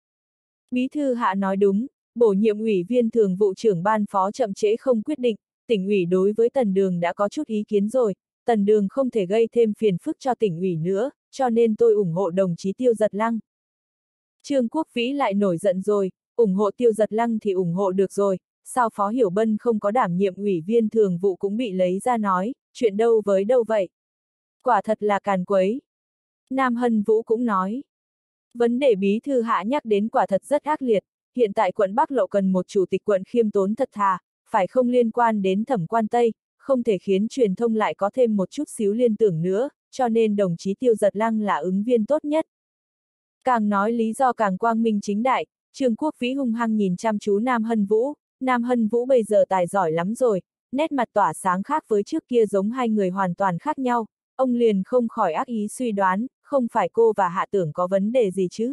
Bí thư Hạ nói đúng, bổ nhiệm ủy viên thường vụ trưởng ban phó chậm trễ không quyết định, tỉnh ủy đối với Tần Đường đã có chút ý kiến rồi, Tần Đường không thể gây thêm phiền phức cho tỉnh ủy nữa, cho nên tôi ủng hộ đồng chí Tiêu Giật Lăng. Trương Quốc Vĩ lại nổi giận rồi, ủng hộ Tiêu Giật Lăng thì ủng hộ được rồi, sao Phó Hiểu Bân không có đảm nhiệm ủy viên thường vụ cũng bị lấy ra nói, chuyện đâu với đâu vậy? Quả thật là càn quấy. Nam Hân Vũ cũng nói. Vấn đề bí thư Hạ nhắc đến quả thật rất ác liệt, hiện tại quận Bắc Lộ cần một chủ tịch quận khiêm tốn thật thà, phải không liên quan đến Thẩm Quan Tây, không thể khiến truyền thông lại có thêm một chút xíu liên tưởng nữa, cho nên đồng chí Tiêu Giật Lăng là ứng viên tốt nhất. Càng nói lý do càng quang minh chính đại, Trương Quốc Vĩ hung hăng nhìn chăm chú Nam Hân Vũ bây giờ tài giỏi lắm rồi, nét mặt tỏa sáng khác với trước kia giống hai người hoàn toàn khác nhau, ông liền không khỏi ác ý suy đoán, không phải cô và Hạ Tưởng có vấn đề gì chứ.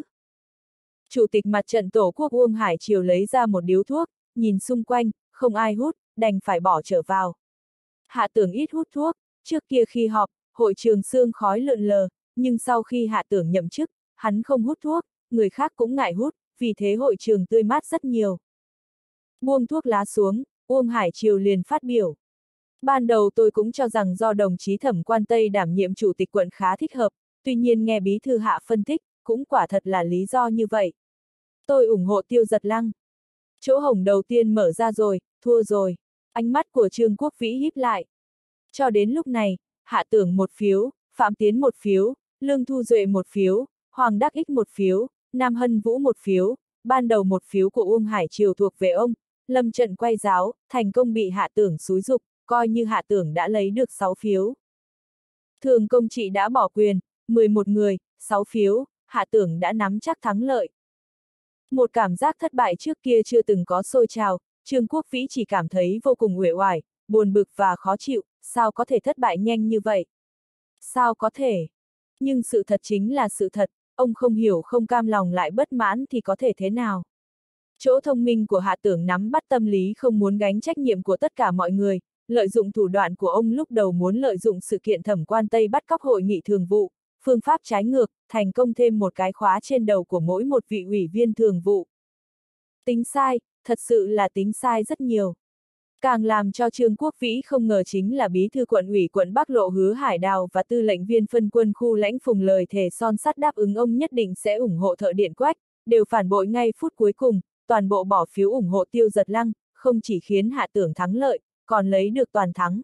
Chủ tịch mặt trận Tổ quốc Uông Hải Triều lấy ra một điếu thuốc, nhìn xung quanh, không ai hút, đành phải bỏ trở vào. Hạ Tưởng ít hút thuốc, trước kia khi họp, hội trường sương khói lượn lờ, nhưng sau khi Hạ Tưởng nhậm chức, hắn không hút thuốc, người khác cũng ngại hút, vì thế hội trường tươi mát rất nhiều. Buông thuốc lá xuống, Uông Hải Triều liền phát biểu. Ban đầu tôi cũng cho rằng do đồng chí Thẩm Quan Tây đảm nhiệm chủ tịch quận khá thích hợp, tuy nhiên nghe bí thư Hạ phân tích, cũng quả thật là lý do như vậy. Tôi ủng hộ Tiêu Giật Lăng. Chỗ hổng đầu tiên mở ra rồi, thua rồi. Ánh mắt của Trương Quốc Vĩ híp lại. Cho đến lúc này, Hạ Tưởng một phiếu, Phạm Tiến một phiếu, Lương Thu Duệ một phiếu, Hoàng Đắc Ích một phiếu, Nam Hân Vũ một phiếu, ban đầu một phiếu của Uông Hải Triều thuộc về ông, lâm trận quay giáo, thành công bị Hạ Tưởng xúi giục, coi như Hạ Tưởng đã lấy được 6 phiếu. Thường công trị đã bỏ quyền, 11 người, 6 phiếu, Hạ Tưởng đã nắm chắc thắng lợi. Một cảm giác thất bại trước kia chưa từng có sôi trào, Trương Quốc Vĩ chỉ cảm thấy vô cùng uể oải, buồn bực và khó chịu, sao có thể thất bại nhanh như vậy? Sao có thể? Nhưng sự thật chính là sự thật, ông không hiểu không cam lòng lại bất mãn thì có thể thế nào? Chỗ thông minh của Hạ Tưởng nắm bắt tâm lý không muốn gánh trách nhiệm của tất cả mọi người, lợi dụng thủ đoạn của ông lúc đầu muốn lợi dụng sự kiện Thẩm Quan Tây bắt cóc hội nghị thường vụ, phương pháp trái ngược, thành công thêm một cái khóa trên đầu của mỗi một vị ủy viên thường vụ. Tính sai, thật sự là tính sai rất nhiều. Càng làm cho Trương Quốc Vĩ không ngờ chính là bí thư quận ủy quận Bắc Lộ Hứa Hải Đào và tư lệnh viên phân quân khu Lãnh Phùng lời thề son sắt đáp ứng ông nhất định sẽ ủng hộ Thợ Điện Quách, đều phản bội ngay phút cuối cùng, toàn bộ bỏ phiếu ủng hộ Tiêu Giật Lăng, không chỉ khiến Hạ Tưởng thắng lợi, còn lấy được toàn thắng.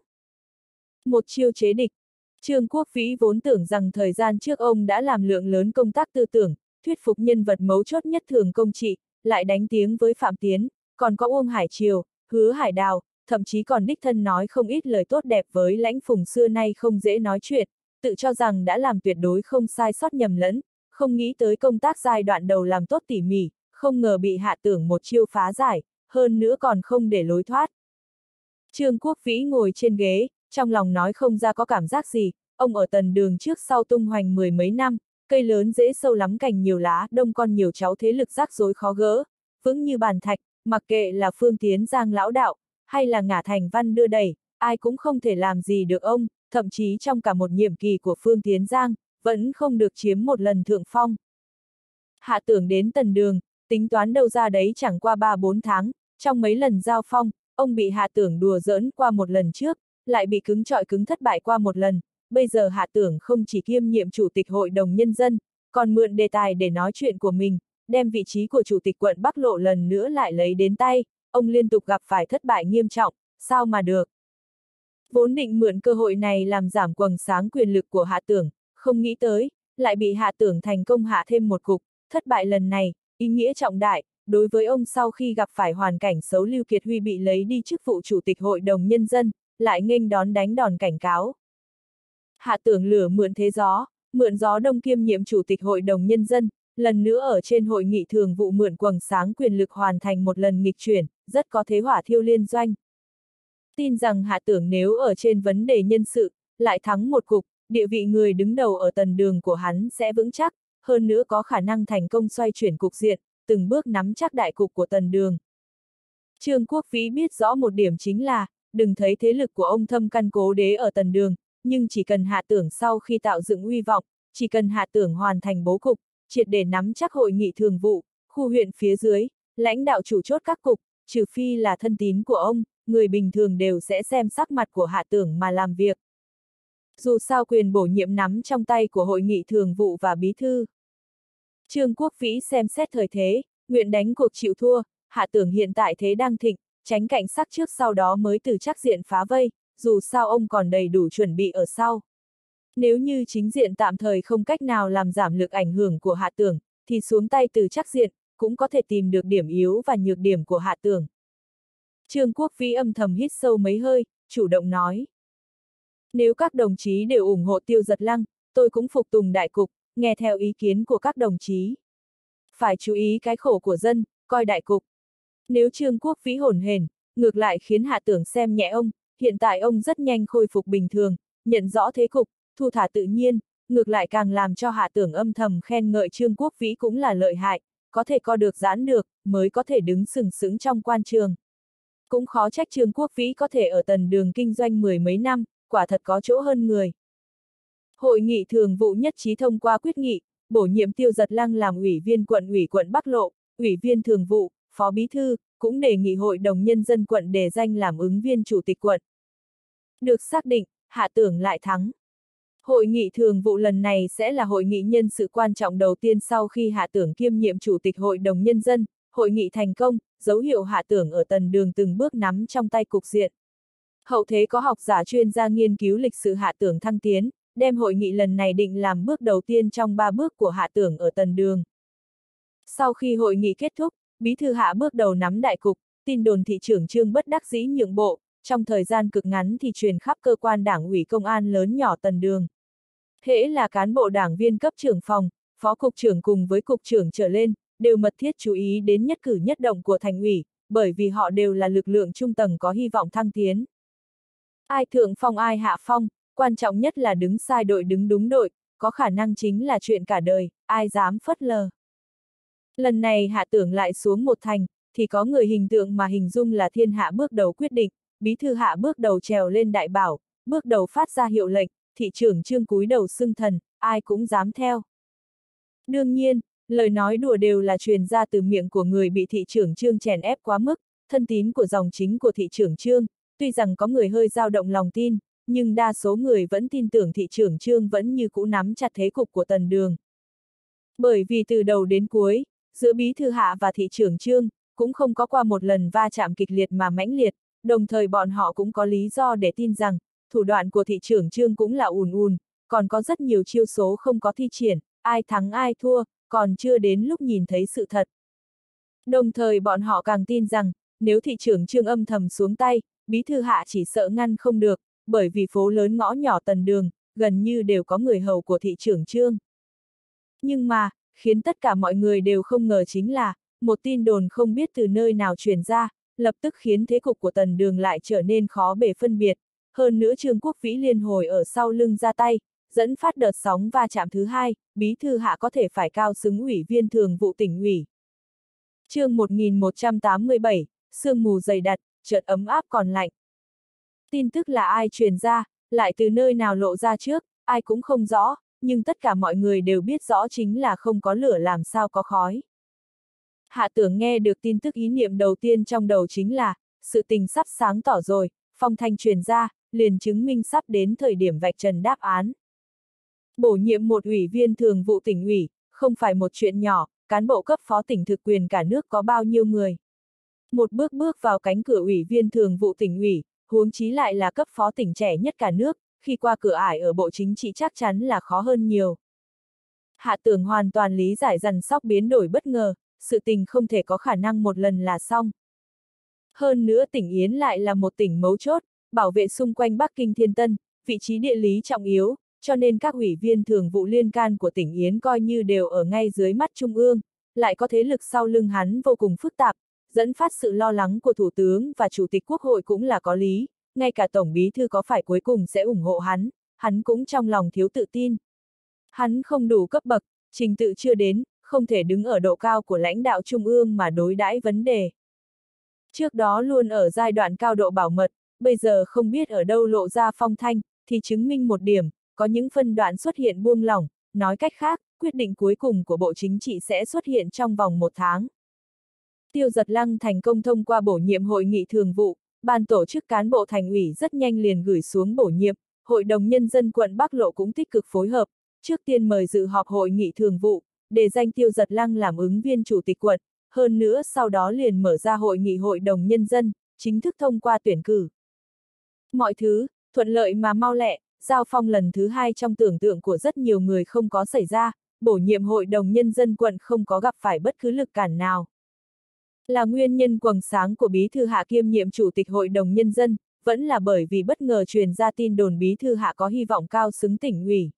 Một chiêu chế địch. Trương Quốc Vĩ vốn tưởng rằng thời gian trước ông đã làm lượng lớn công tác tư tưởng, thuyết phục nhân vật mấu chốt nhất Thường Công Trị, lại đánh tiếng với Phạm Tiến, còn có Uông Hải Triều, Hứa Hải Đào, thậm chí còn đích thân nói không ít lời tốt đẹp với Lãnh Phùng xưa nay không dễ nói chuyện, tự cho rằng đã làm tuyệt đối không sai sót nhầm lẫn, không nghĩ tới công tác giai đoạn đầu làm tốt tỉ mỉ, không ngờ bị Hạ Tưởng một chiêu phá giải, hơn nữa còn không để lối thoát. Trương Quốc Vĩ ngồi trên ghế, trong lòng nói không ra có cảm giác gì, ông ở Tần Đường trước sau tung hoành 10 mấy năm, cây lớn dễ sâu lắm cành nhiều lá, đông con nhiều cháu thế lực rắc rối khó gỡ, vững như bàn thạch, mặc kệ là Phương Tiến Giang lão đạo, hay là Ngả Thành Văn đưa đẩy, ai cũng không thể làm gì được ông, thậm chí trong cả một nhiệm kỳ của Phương Tiến Giang, vẫn không được chiếm một lần thượng phong. Hạ Tưởng đến Tần Đường, tính toán đâu ra đấy chẳng qua 3-4 tháng, trong mấy lần giao phong, ông bị Hạ Tưởng đùa giỡn qua một lần trước, lại bị cứng trọi cứng thất bại qua một lần, bây giờ Hạ Tưởng không chỉ kiêm nhiệm chủ tịch hội đồng nhân dân, còn mượn đề tài để nói chuyện của mình, đem vị trí của chủ tịch quận Bắc Lộ lần nữa lại lấy đến tay, ông liên tục gặp phải thất bại nghiêm trọng, sao mà được. Vốn định mượn cơ hội này làm giảm quầng sáng quyền lực của Hạ Tưởng, không nghĩ tới, lại bị Hạ Tưởng thành công hạ thêm một cục, thất bại lần này, ý nghĩa trọng đại, đối với ông sau khi gặp phải hoàn cảnh xấu Lưu Kiệt Huy bị lấy đi chức vụ Chủ tịch Hội đồng Nhân dân, lại nghênh đón đánh đòn cảnh cáo. Hạ Tưởng lửa mượn thế gió, mượn gió đông kiêm nhiệm Chủ tịch Hội đồng Nhân dân, lần nữa ở trên hội nghị thường vụ mượn quầng sáng quyền lực hoàn thành một lần nghịch chuyển, rất có thế hỏa thiêu liên doanh. Tin rằng Hạ Tưởng nếu ở trên vấn đề nhân sự, lại thắng một cục, địa vị người đứng đầu ở tần đường của hắn sẽ vững chắc, hơn nữa có khả năng thành công xoay chuyển cục diện, từng bước nắm chắc đại cục của tần đường. Trương Quốc Vĩ biết rõ một điểm chính là, đừng thấy thế lực của ông thâm căn cố đế ở tần đường, nhưng chỉ cần Hạ Tưởng sau khi tạo dựng uy vọng, chỉ cần Hạ Tưởng hoàn thành bố cục, triệt để nắm chắc hội nghị thường vụ, khu huyện phía dưới, lãnh đạo chủ chốt các cục, trừ phi là thân tín của ông, người bình thường đều sẽ xem sắc mặt của Hạ Tưởng mà làm việc. Dù sao quyền bổ nhiệm nắm trong tay của hội nghị thường vụ và bí thư. Trương Quốc Vĩ xem xét thời thế, nguyện đánh cuộc chịu thua, Hạ Tưởng hiện tại thế đang thịnh, tránh cạnh sắc trước sau đó mới từ chắc diện phá vây, dù sao ông còn đầy đủ chuẩn bị ở sau. Nếu như chính diện tạm thời không cách nào làm giảm lực ảnh hưởng của Hạ Tưởng, thì xuống tay từ chắc diện, cũng có thể tìm được điểm yếu và nhược điểm của Hạ Tưởng. Trương Quốc Vĩ âm thầm hít sâu mấy hơi, chủ động nói. Nếu các đồng chí đều ủng hộ Tiêu Giật Lăng, tôi cũng phục tùng đại cục, nghe theo ý kiến của các đồng chí. Phải chú ý cái khổ của dân, coi đại cục. Nếu Trương Quốc Vĩ hổn hển, ngược lại khiến Hạ Tưởng xem nhẹ ông, hiện tại ông rất nhanh khôi phục bình thường, nhận rõ thế cục, thu thả tự nhiên, ngược lại càng làm cho Hạ Tưởng âm thầm khen ngợi Trương Quốc Vĩ cũng là lợi hại, có thể co được giãn được, mới có thể đứng sừng sững trong quan trường. Cũng khó trách Trương Quốc Vĩ có thể ở tần đường kinh doanh mười mấy năm, quả thật có chỗ hơn người. Hội nghị thường vụ nhất trí thông qua quyết nghị, bổ nhiệm Tiêu Giật Lăng làm ủy viên quận Bắc Lộ, ủy viên thường vụ, phó bí thư, cũng đề nghị Hội đồng Nhân dân quận đề danh làm ứng viên chủ tịch quận. Được xác định, Hạ Tưởng lại thắng. Hội nghị thường vụ lần này sẽ là hội nghị nhân sự quan trọng đầu tiên sau khi Hạ Tưởng kiêm nhiệm chủ tịch Hội đồng Nhân dân, hội nghị thành công, dấu hiệu Hạ Tưởng ở tần đường từng bước nắm trong tay cục diện. Hậu thế có học giả chuyên gia nghiên cứu lịch sử Hạ Tưởng thăng tiến, đem hội nghị lần này định làm bước đầu tiên trong 3 bước của Hạ Tưởng ở tần đường. Sau khi hội nghị kết thúc, bí thư Hạ bước đầu nắm đại cục, tin đồn thị trưởng Trương bất đắc dĩ nhượng bộ, trong thời gian cực ngắn thì truyền khắp cơ quan đảng ủy công an lớn nhỏ tần đường. Hễ là cán bộ đảng viên cấp trưởng phòng, phó cục trưởng cùng với cục trưởng trở lên, đều mật thiết chú ý đến nhất cử nhất động của thành ủy, bởi vì họ đều là lực lượng trung tầng có hy vọng thăng tiến. Ai thượng phong ai hạ phong, quan trọng nhất là đứng sai đội đứng đúng đội, có khả năng chính là chuyện cả đời, ai dám phớt lờ. Lần này Hạ Tưởng lại xuống một thành, thì có người hình tượng mà hình dung là thiên hạ bước đầu quyết định, bí thư Hạ bước đầu trèo lên đại bảo, bước đầu phát ra hiệu lệnh, thị trưởng Trương cúi đầu xưng thần, ai cũng dám theo. Đương nhiên, lời nói đùa đều là truyền ra từ miệng của người bị thị trưởng Trương chèn ép quá mức, thân tín của dòng chính của thị trưởng Trương, tuy rằng có người hơi dao động lòng tin, nhưng đa số người vẫn tin tưởng thị trưởng Trương vẫn như cũ nắm chặt thế cục của tần đường. Bởi vì từ đầu đến cuối, giữa bí thư Hạ và thị trưởng Trương, cũng không có qua một lần va chạm kịch liệt mà mãnh liệt, đồng thời bọn họ cũng có lý do để tin rằng, thủ đoạn của thị trưởng Trương cũng là ùn ùn, còn có rất nhiều chiêu số không có thi triển, ai thắng ai thua, còn chưa đến lúc nhìn thấy sự thật. Đồng thời bọn họ càng tin rằng, nếu thị trưởng Trương âm thầm xuống tay, bí thư Hạ chỉ sợ ngăn không được, bởi vì phố lớn ngõ nhỏ tần đường, gần như đều có người hầu của thị trưởng Trương. Nhưng mà, khiến tất cả mọi người đều không ngờ chính là, một tin đồn không biết từ nơi nào truyền ra, lập tức khiến thế cục của tần đường lại trở nên khó bề phân biệt. Hơn nữa Trương Quốc Vĩ liên hồi ở sau lưng ra tay, dẫn phát đợt sóng va chạm thứ hai, bí thư Hạ có thể phải cao xứng ủy viên thường vụ tỉnh ủy. Chương 1187, sương mù dày đặc, chợt ấm áp còn lạnh. Tin tức là ai truyền ra, lại từ nơi nào lộ ra trước, ai cũng không rõ, nhưng tất cả mọi người đều biết rõ chính là không có lửa làm sao có khói. Hạ Tưởng nghe được tin tức ý niệm đầu tiên trong đầu chính là, sự tình sắp sáng tỏ rồi, phong thanh truyền ra, liền chứng minh sắp đến thời điểm vạch trần đáp án. Bổ nhiệm một ủy viên thường vụ tỉnh ủy, không phải một chuyện nhỏ, cán bộ cấp phó tỉnh thực quyền cả nước có bao nhiêu người. Một bước bước vào cánh cửa ủy viên thường vụ tỉnh ủy, huống chí lại là cấp phó tỉnh trẻ nhất cả nước, khi qua cửa ải ở bộ chính trị chắc chắn là khó hơn nhiều. Hạ Tưởng hoàn toàn lý giải dần sóc biến đổi bất ngờ, sự tình không thể có khả năng một lần là xong. Hơn nữa tỉnh Yến lại là một tỉnh mấu chốt, bảo vệ xung quanh Bắc Kinh Thiên Tân, vị trí địa lý trọng yếu, cho nên các ủy viên thường vụ liên can của tỉnh Yến coi như đều ở ngay dưới mắt Trung ương, lại có thế lực sau lưng hắn vô cùng phức tạp, dẫn phát sự lo lắng của Thủ tướng và Chủ tịch Quốc hội cũng là có lý, ngay cả Tổng Bí thư có phải cuối cùng sẽ ủng hộ hắn cũng trong lòng thiếu tự tin. Hắn không đủ cấp bậc, trình tự chưa đến, không thể đứng ở độ cao của lãnh đạo Trung ương mà đối đãi vấn đề. Trước đó luôn ở giai đoạn cao độ bảo mật, bây giờ không biết ở đâu lộ ra phong thanh, thì chứng minh một điểm, có những phân đoạn xuất hiện buông lỏng, nói cách khác, quyết định cuối cùng của Bộ Chính trị sẽ xuất hiện trong vòng 1 tháng. Tiêu Giật Lăng thành công thông qua bổ nhiệm hội nghị thường vụ, ban tổ chức cán bộ thành ủy rất nhanh liền gửi xuống bổ nhiệm, Hội đồng Nhân dân quận Bắc Lộ cũng tích cực phối hợp, trước tiên mời dự họp hội nghị thường vụ, đề danh Tiêu Giật Lăng làm ứng viên chủ tịch quận, hơn nữa sau đó liền mở ra hội nghị Hội đồng Nhân dân, chính thức thông qua tuyển cử. Mọi thứ, thuận lợi mà mau lẹ, giao phong lần thứ 2 trong tưởng tượng của rất nhiều người không có xảy ra, bổ nhiệm Hội đồng Nhân dân quận không có gặp phải bất cứ lực cản nào. Là nguyên nhân quầng sáng của Bí thư Hạ kiêm nhiệm Chủ tịch Hội đồng Nhân dân, vẫn là bởi vì bất ngờ truyền ra tin đồn Bí thư Hạ có hy vọng cao xứng tỉnh ủy.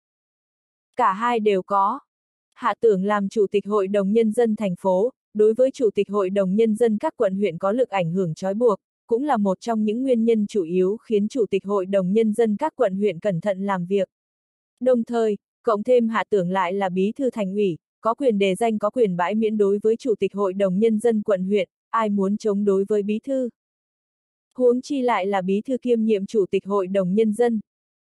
Cả hai đều có. Hạ Tưởng làm Chủ tịch Hội đồng Nhân dân thành phố, đối với Chủ tịch Hội đồng Nhân dân các quận huyện có lực ảnh hưởng trói buộc, cũng là một trong những nguyên nhân chủ yếu khiến Chủ tịch Hội đồng Nhân dân các quận huyện cẩn thận làm việc. Đồng thời, cộng thêm Hạ Tưởng lại là Bí thư thành ủy, có quyền đề danh có quyền bãi miễn đối với Chủ tịch Hội đồng Nhân dân quận huyện, ai muốn chống đối với Bí thư. Huống chi lại là Bí thư kiêm nhiệm Chủ tịch Hội đồng Nhân dân.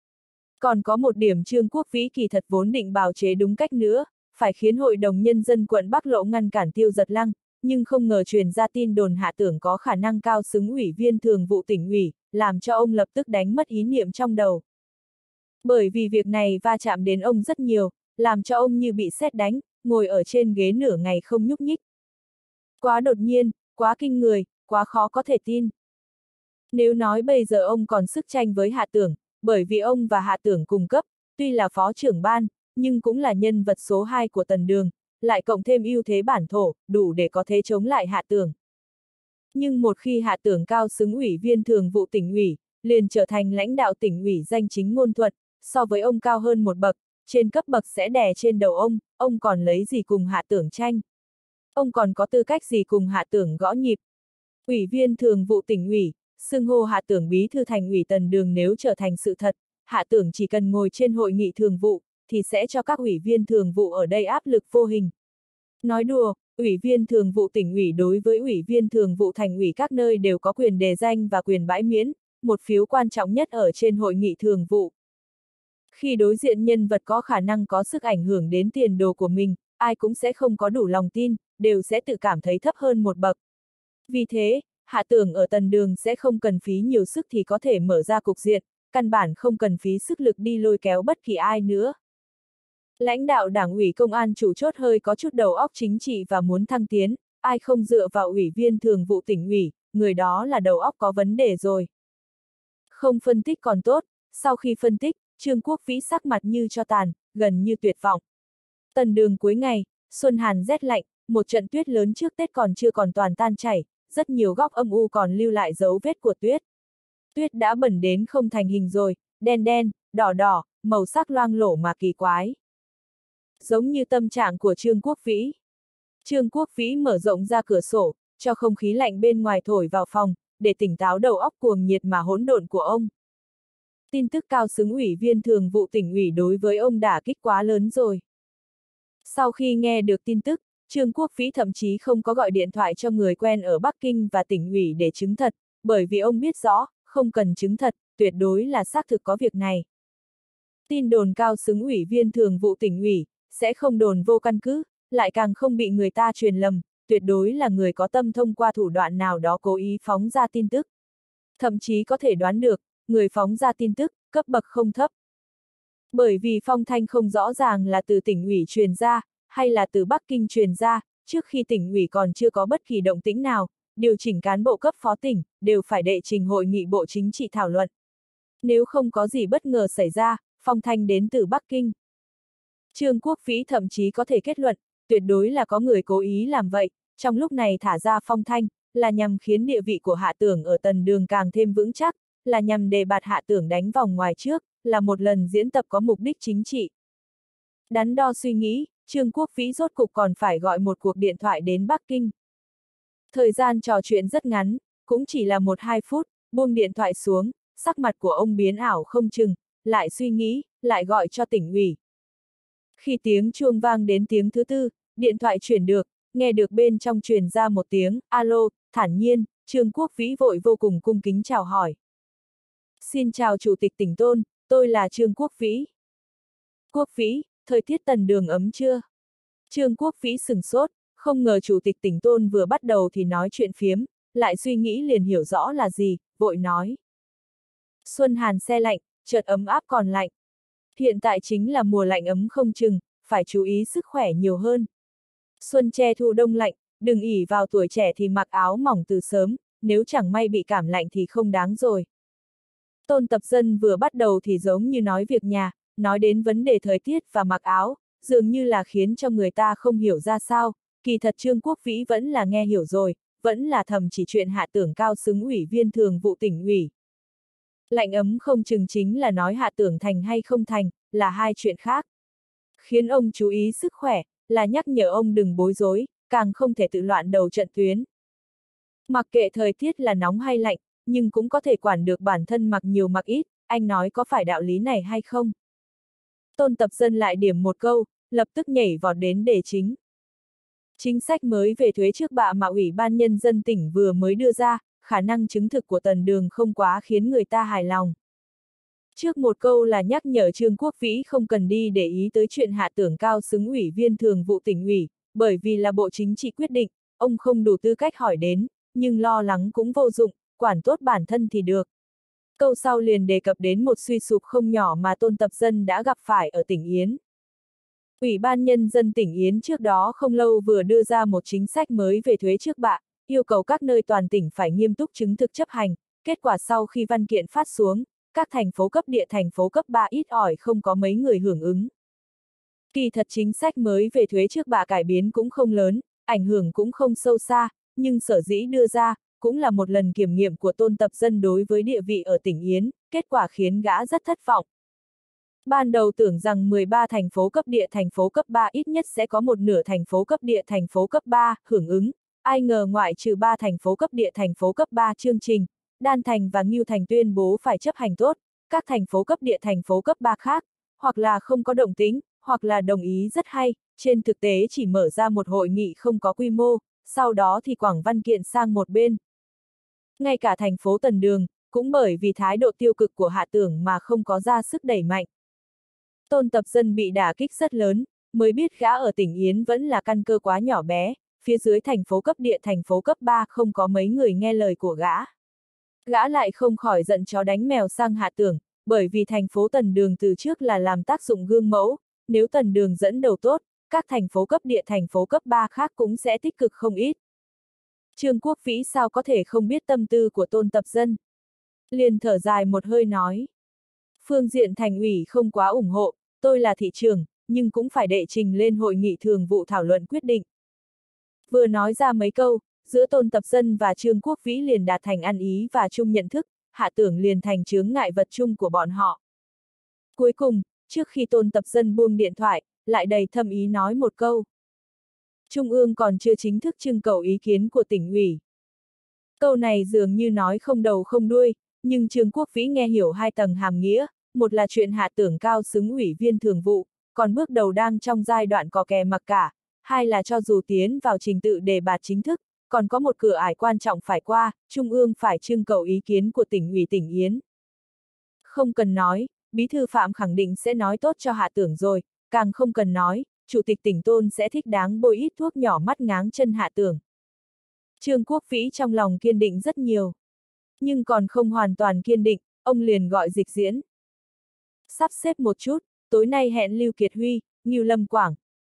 Còn có một điểm Trương Quốc Vĩ kỳ thật vốn định bào chế đúng cách nữa, phải khiến Hội đồng Nhân dân quận Bắc Lộ ngăn cản Tiêu Giật Lăng, nhưng không ngờ truyền ra tin đồn Hạ Tưởng có khả năng cao xứng ủy viên thường vụ tỉnh ủy, làm cho ông lập tức đánh mất ý niệm trong đầu. Bởi vì việc này va chạm đến ông rất nhiều, làm cho ông như bị sét đánh, ngồi ở trên ghế nửa ngày không nhúc nhích. Quá đột nhiên, quá kinh người, quá khó có thể tin. Nếu nói bây giờ ông còn sức tranh với Hạ Tưởng, bởi vì ông và Hạ Tưởng cùng cấp, tuy là phó trưởng ban, nhưng cũng là nhân vật số 2 của Tần Đường, lại cộng thêm ưu thế bản thổ, đủ để có thế chống lại Hạ Tưởng. Nhưng một khi Hạ Tưởng cao xứng ủy viên thường vụ tỉnh ủy, liền trở thành lãnh đạo tỉnh ủy danh chính ngôn thuận, so với ông cao hơn một bậc, trên cấp bậc sẽ đè trên đầu ông còn lấy gì cùng Hạ Tưởng tranh? Ông còn có tư cách gì cùng Hạ Tưởng gõ nhịp? Ủy viên thường vụ tỉnh ủy, xưng hô Hạ Tưởng bí thư thành ủy Tần Đường nếu trở thành sự thật, Hạ Tưởng chỉ cần ngồi trên hội nghị thường vụ, thì sẽ cho các ủy viên thường vụ ở đây áp lực vô hình. Nói đùa, ủy viên thường vụ tỉnh ủy đối với ủy viên thường vụ thành ủy các nơi đều có quyền đề danh và quyền bãi miễn, một phiếu quan trọng nhất ở trên hội nghị thường vụ. Khi đối diện nhân vật có khả năng có sức ảnh hưởng đến tiền đồ của mình, ai cũng sẽ không có đủ lòng tin, đều sẽ tự cảm thấy thấp hơn một bậc. Vì thế, Hạ Tưởng ở Tần Đường sẽ không cần phí nhiều sức thì có thể mở ra cục diện, căn bản không cần phí sức lực đi lôi kéo bất kỳ ai nữa. Lãnh đạo đảng ủy công an chủ chốt hơi có chút đầu óc chính trị và muốn thăng tiến, ai không dựa vào ủy viên thường vụ tỉnh ủy, người đó là đầu óc có vấn đề rồi. Không phân tích còn tốt, sau khi phân tích, Trương Quốc Vĩ sắc mặt như tro tàn, gần như tuyệt vọng. Tần Đường cuối ngày, xuân hàn rét lạnh, một trận tuyết lớn trước Tết còn chưa còn toàn tan chảy, rất nhiều góc âm u còn lưu lại dấu vết của tuyết. Tuyết đã bẩn đến không thành hình rồi, đen đen, đỏ đỏ, màu sắc loang lổ mà kỳ quái. Giống như tâm trạng của Trương Quốc Vĩ. Trương Quốc Vĩ mở rộng ra cửa sổ, cho không khí lạnh bên ngoài thổi vào phòng, để tỉnh táo đầu óc cuồng nhiệt mà hỗn độn của ông. Tin tức cao xứng ủy viên thường vụ tỉnh ủy đối với ông đả kích quá lớn rồi. Sau khi nghe được tin tức, Trương Quốc Vĩ thậm chí không có gọi điện thoại cho người quen ở Bắc Kinh và tỉnh ủy để chứng thật, bởi vì ông biết rõ, không cần chứng thật, tuyệt đối là xác thực có việc này. Tin đồn cao xứng ủy viên thường vụ tỉnh ủy, sẽ không đồn vô căn cứ, lại càng không bị người ta truyền lầm, tuyệt đối là người có tâm thông qua thủ đoạn nào đó cố ý phóng ra tin tức. Thậm chí có thể đoán được, người phóng ra tin tức, cấp bậc không thấp. Bởi vì phong thanh không rõ ràng là từ tỉnh ủy truyền ra, hay là từ Bắc Kinh truyền ra, trước khi tỉnh ủy còn chưa có bất kỳ động tĩnh nào, điều chỉnh cán bộ cấp phó tỉnh, đều phải đệ trình hội nghị Bộ Chính trị thảo luận. Nếu không có gì bất ngờ xảy ra, phong thanh đến từ Bắc Kinh. Trương Quốc Vĩ thậm chí có thể kết luận, tuyệt đối là có người cố ý làm vậy, trong lúc này thả ra phong thanh, là nhằm khiến địa vị của Hạ Tưởng ở Tần Đường càng thêm vững chắc, là nhằm đề bạt Hạ Tưởng đánh vòng ngoài trước, là một lần diễn tập có mục đích chính trị. Đắn đo suy nghĩ, Trương Quốc Vĩ rốt cục còn phải gọi một cuộc điện thoại đến Bắc Kinh. Thời gian trò chuyện rất ngắn, cũng chỉ là 1-2 phút, buông điện thoại xuống, sắc mặt của ông biến ảo không chừng, lại suy nghĩ, lại gọi cho tỉnh ủy. Khi tiếng chuông vang đến tiếng thứ tư, điện thoại chuyển được, nghe được bên trong truyền ra một tiếng, alo, thản nhiên, Trương Quốc Vĩ vội vô cùng cung kính chào hỏi. Xin chào Chủ tịch tỉnh Tôn, tôi là Trương Quốc Vĩ. Quốc Vĩ, thời tiết Tần Đường ấm chưa? Trương Quốc Vĩ sửng sốt, không ngờ Chủ tịch tỉnh Tôn vừa bắt đầu thì nói chuyện phiếm, lại suy nghĩ liền hiểu rõ là gì, vội nói. Xuân hàn se lạnh, chợt ấm áp còn lạnh. Hiện tại chính là mùa lạnh ấm không chừng, phải chú ý sức khỏe nhiều hơn. Xuân che thu đông lạnh, đừng ỷ vào tuổi trẻ thì mặc áo mỏng từ sớm, nếu chẳng may bị cảm lạnh thì không đáng rồi. Tôn Tập Dân vừa bắt đầu thì giống như nói việc nhà, nói đến vấn đề thời tiết và mặc áo, dường như là khiến cho người ta không hiểu ra sao, kỳ thật Trương Quốc Vĩ vẫn là nghe hiểu rồi, vẫn là thầm chỉ chuyện Hạ Tưởng cao xứng ủy viên thường vụ tỉnh ủy. Lạnh ấm không chừng chính là nói Hạ Tưởng thành hay không thành, là hai chuyện khác. Khiến ông chú ý sức khỏe, là nhắc nhở ông đừng bối rối, càng không thể tự loạn đầu trận tuyến. Mặc kệ thời tiết là nóng hay lạnh, nhưng cũng có thể quản được bản thân mặc nhiều mặc ít, anh nói có phải đạo lý này hay không? Tôn Tập Dân lại điểm một câu, lập tức nhảy vọt đến đề chính. Chính sách mới về thuế trước bạ mà Ủy ban Nhân dân tỉnh vừa mới đưa ra, khả năng chứng thực của Tần Đường không quá khiến người ta hài lòng. Trước một câu là nhắc nhở Trương Quốc Vĩ không cần đi để ý tới chuyện Hạ Tưởng cao xứng ủy viên thường vụ tỉnh ủy, bởi vì là Bộ Chính trị quyết định, ông không đủ tư cách hỏi đến, nhưng lo lắng cũng vô dụng, quản tốt bản thân thì được. Câu sau liền đề cập đến một suy sụp không nhỏ mà Tôn Tập Dân đã gặp phải ở tỉnh Yến. Ủy ban Nhân dân tỉnh Yến trước đó không lâu vừa đưa ra một chính sách mới về thuế trước bạ, yêu cầu các nơi toàn tỉnh phải nghiêm túc chứng thực chấp hành, kết quả sau khi văn kiện phát xuống, các thành phố cấp địa thành phố cấp 3 ít ỏi không có mấy người hưởng ứng. Kỳ thật chính sách mới về thuế trước bạ cải biến cũng không lớn, ảnh hưởng cũng không sâu xa, nhưng sở dĩ đưa ra, cũng là một lần kiểm nghiệm của Tôn Tập Dân đối với địa vị ở tỉnh Yến, kết quả khiến gã rất thất vọng. Ban đầu tưởng rằng 13 thành phố cấp địa thành phố cấp 3 ít nhất sẽ có một nửa thành phố cấp địa thành phố cấp 3 hưởng ứng, ai ngờ ngoại trừ 3 thành phố cấp địa thành phố cấp 3 chương trình, Đan Thành và Ngưu Thành tuyên bố phải chấp hành tốt, các thành phố cấp địa thành phố cấp 3 khác, hoặc là không có động tĩnh, hoặc là đồng ý rất hay, trên thực tế chỉ mở ra một hội nghị không có quy mô, sau đó thì quẳng văn kiện sang một bên. Ngay cả thành phố Tần Đường, cũng bởi vì thái độ tiêu cực của Hạ Tưởng mà không có ra sức đẩy mạnh. Tôn Tập Dân bị đả kích rất lớn, mới biết gã ở tỉnh Yến vẫn là căn cơ quá nhỏ bé, phía dưới thành phố cấp địa thành phố cấp 3 không có mấy người nghe lời của gã. Gã lại không khỏi giận chó đánh mèo sang Hạ Tưởng, bởi vì thành phố Tần Đường từ trước là làm tác dụng gương mẫu, nếu Tần Đường dẫn đầu tốt, các thành phố cấp địa thành phố cấp 3 khác cũng sẽ tích cực không ít. Trương Quốc Vĩ sao có thể không biết tâm tư của Tôn Tập Dân? Liền thở dài một hơi nói. Phương diện thành ủy không quá ủng hộ, tôi là thị trưởng, nhưng cũng phải đệ trình lên hội nghị thường vụ thảo luận quyết định. Vừa nói ra mấy câu, giữa Tôn Tập Dân và Trương Quốc Vĩ liền đạt thành ăn ý và chung nhận thức, Hạ Tưởng liền thành chướng ngại vật chung của bọn họ. Cuối cùng, trước khi Tôn Tập Dân buông điện thoại, lại đầy thâm ý nói một câu. Trung ương còn chưa chính thức trưng cầu ý kiến của tỉnh ủy. Câu này dường như nói không đầu không đuôi, nhưng Trương Quốc Vĩ nghe hiểu hai tầng hàm nghĩa, một là chuyện Hạ Tưởng cao xứng ủy viên thường vụ, còn bước đầu đang trong giai đoạn cò kè mặc cả, hai là cho dù tiến vào trình tự đề bạt chính thức, còn có một cửa ải quan trọng phải qua, Trung ương phải trưng cầu ý kiến của tỉnh ủy tỉnh Yến. Không cần nói, Bí thư Phạm khẳng định sẽ nói tốt cho Hạ Tưởng rồi, càng không cần nói, Chủ tịch tỉnh Tôn sẽ thích đáng bôi ít thuốc nhỏ mắt ngáng chân Hạ Tưởng. Trương Quốc Vĩ trong lòng kiên định rất nhiều. Nhưng còn không hoàn toàn kiên định, ông liền gọi Dịch Diễn. Sắp xếp một chút, tối nay hẹn Lưu Kiệt Huy, Ngưu Lâm Quảng.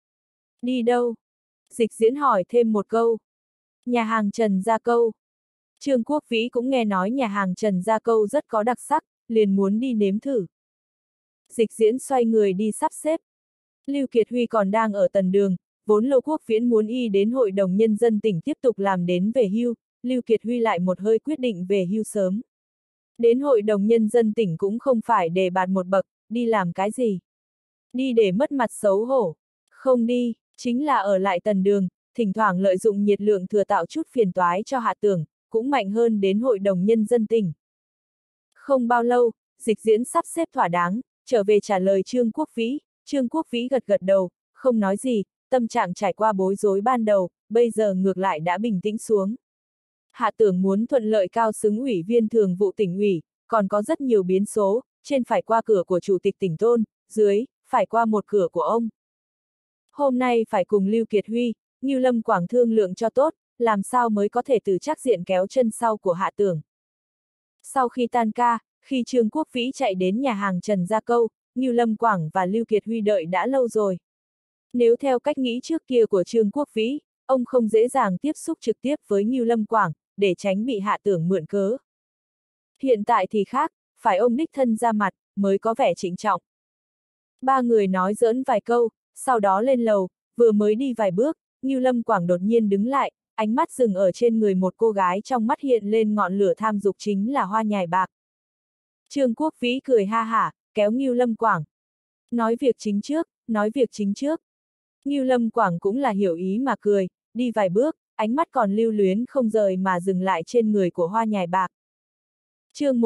Đi đâu? Dịch Diễn hỏi thêm một câu. Nhà hàng Trần Gia Câu. Trương Quốc Vĩ cũng nghe nói nhà hàng Trần Gia Câu rất có đặc sắc, liền muốn đi nếm thử. Dịch Diễn xoay người đi sắp xếp. Lưu Kiệt Huy còn đang ở Tần Đường, vốn Lô Quốc Viễn muốn y đến Hội đồng Nhân dân tỉnh tiếp tục làm đến về hưu, Lưu Kiệt Huy lại một hơi quyết định về hưu sớm. Đến Hội đồng Nhân dân tỉnh cũng không phải để bạt một bậc, đi làm cái gì? Đi để mất mặt xấu hổ. Không đi, chính là ở lại Tần Đường, thỉnh thoảng lợi dụng nhiệt lượng thừa tạo chút phiền toái cho Hạ Tưởng, cũng mạnh hơn đến Hội đồng Nhân dân tỉnh. Không bao lâu, dịch diễn sắp xếp thỏa đáng, trở về trả lời Trương Quốc Vĩ. Trương Quốc Vĩ gật gật đầu, không nói gì, tâm trạng trải qua bối rối ban đầu, bây giờ ngược lại đã bình tĩnh xuống. Hạ Tưởng muốn thuận lợi cao xứng ủy viên thường vụ tỉnh ủy, còn có rất nhiều biến số, trên phải qua cửa của chủ tịch tỉnh Tôn, dưới, phải qua một cửa của ông. Hôm nay phải cùng Lưu Kiệt Huy, Ngưu Lâm Quảng thương lượng cho tốt, làm sao mới có thể từ trắc diện kéo chân sau của Hạ Tưởng. Sau khi tan ca, khi Trương Quốc Vĩ chạy đến nhà hàng Trần Gia Câu, Ngưu Lâm Quảng và Lưu Kiệt Huy đợi đã lâu rồi. Nếu theo cách nghĩ trước kia của Trương Quốc Vĩ, ông không dễ dàng tiếp xúc trực tiếp với Ngưu Lâm Quảng, để tránh bị Hạ Tưởng mượn cớ. Hiện tại thì khác, phải ông đích thân ra mặt, mới có vẻ trịnh trọng. Ba người nói giỡn vài câu, sau đó lên lầu, vừa mới đi vài bước, Ngưu Lâm Quảng đột nhiên đứng lại, ánh mắt dừng ở trên người một cô gái, trong mắt hiện lên ngọn lửa tham dục, chính là Hoa Nhài Bạc. Trương Quốc Vĩ cười ha hả, kéo Ngưu Lâm Quảng. Nói việc chính trước, nói việc chính trước. Ngưu Lâm Quảng cũng là hiểu ý mà cười, đi vài bước, ánh mắt còn lưu luyến không rời mà dừng lại trên người của Hoa Nhài Bạc. Chương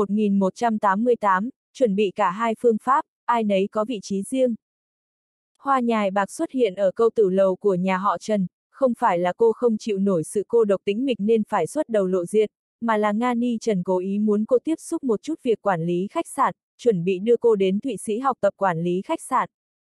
1188, chuẩn bị cả hai phương pháp, ai nấy có vị trí riêng. Hoa Nhài Bạc xuất hiện ở câu tử lầu của nhà họ Trần, không phải là cô không chịu nổi sự cô độc tĩnh mịch nên phải xuất đầu lộ diện, mà là Nga Ni Trần cố ý muốn cô tiếp xúc một chút việc quản lý khách sạn, chuẩn bị đưa cô đến Thụy Sĩ học tập quản lý khách sạn.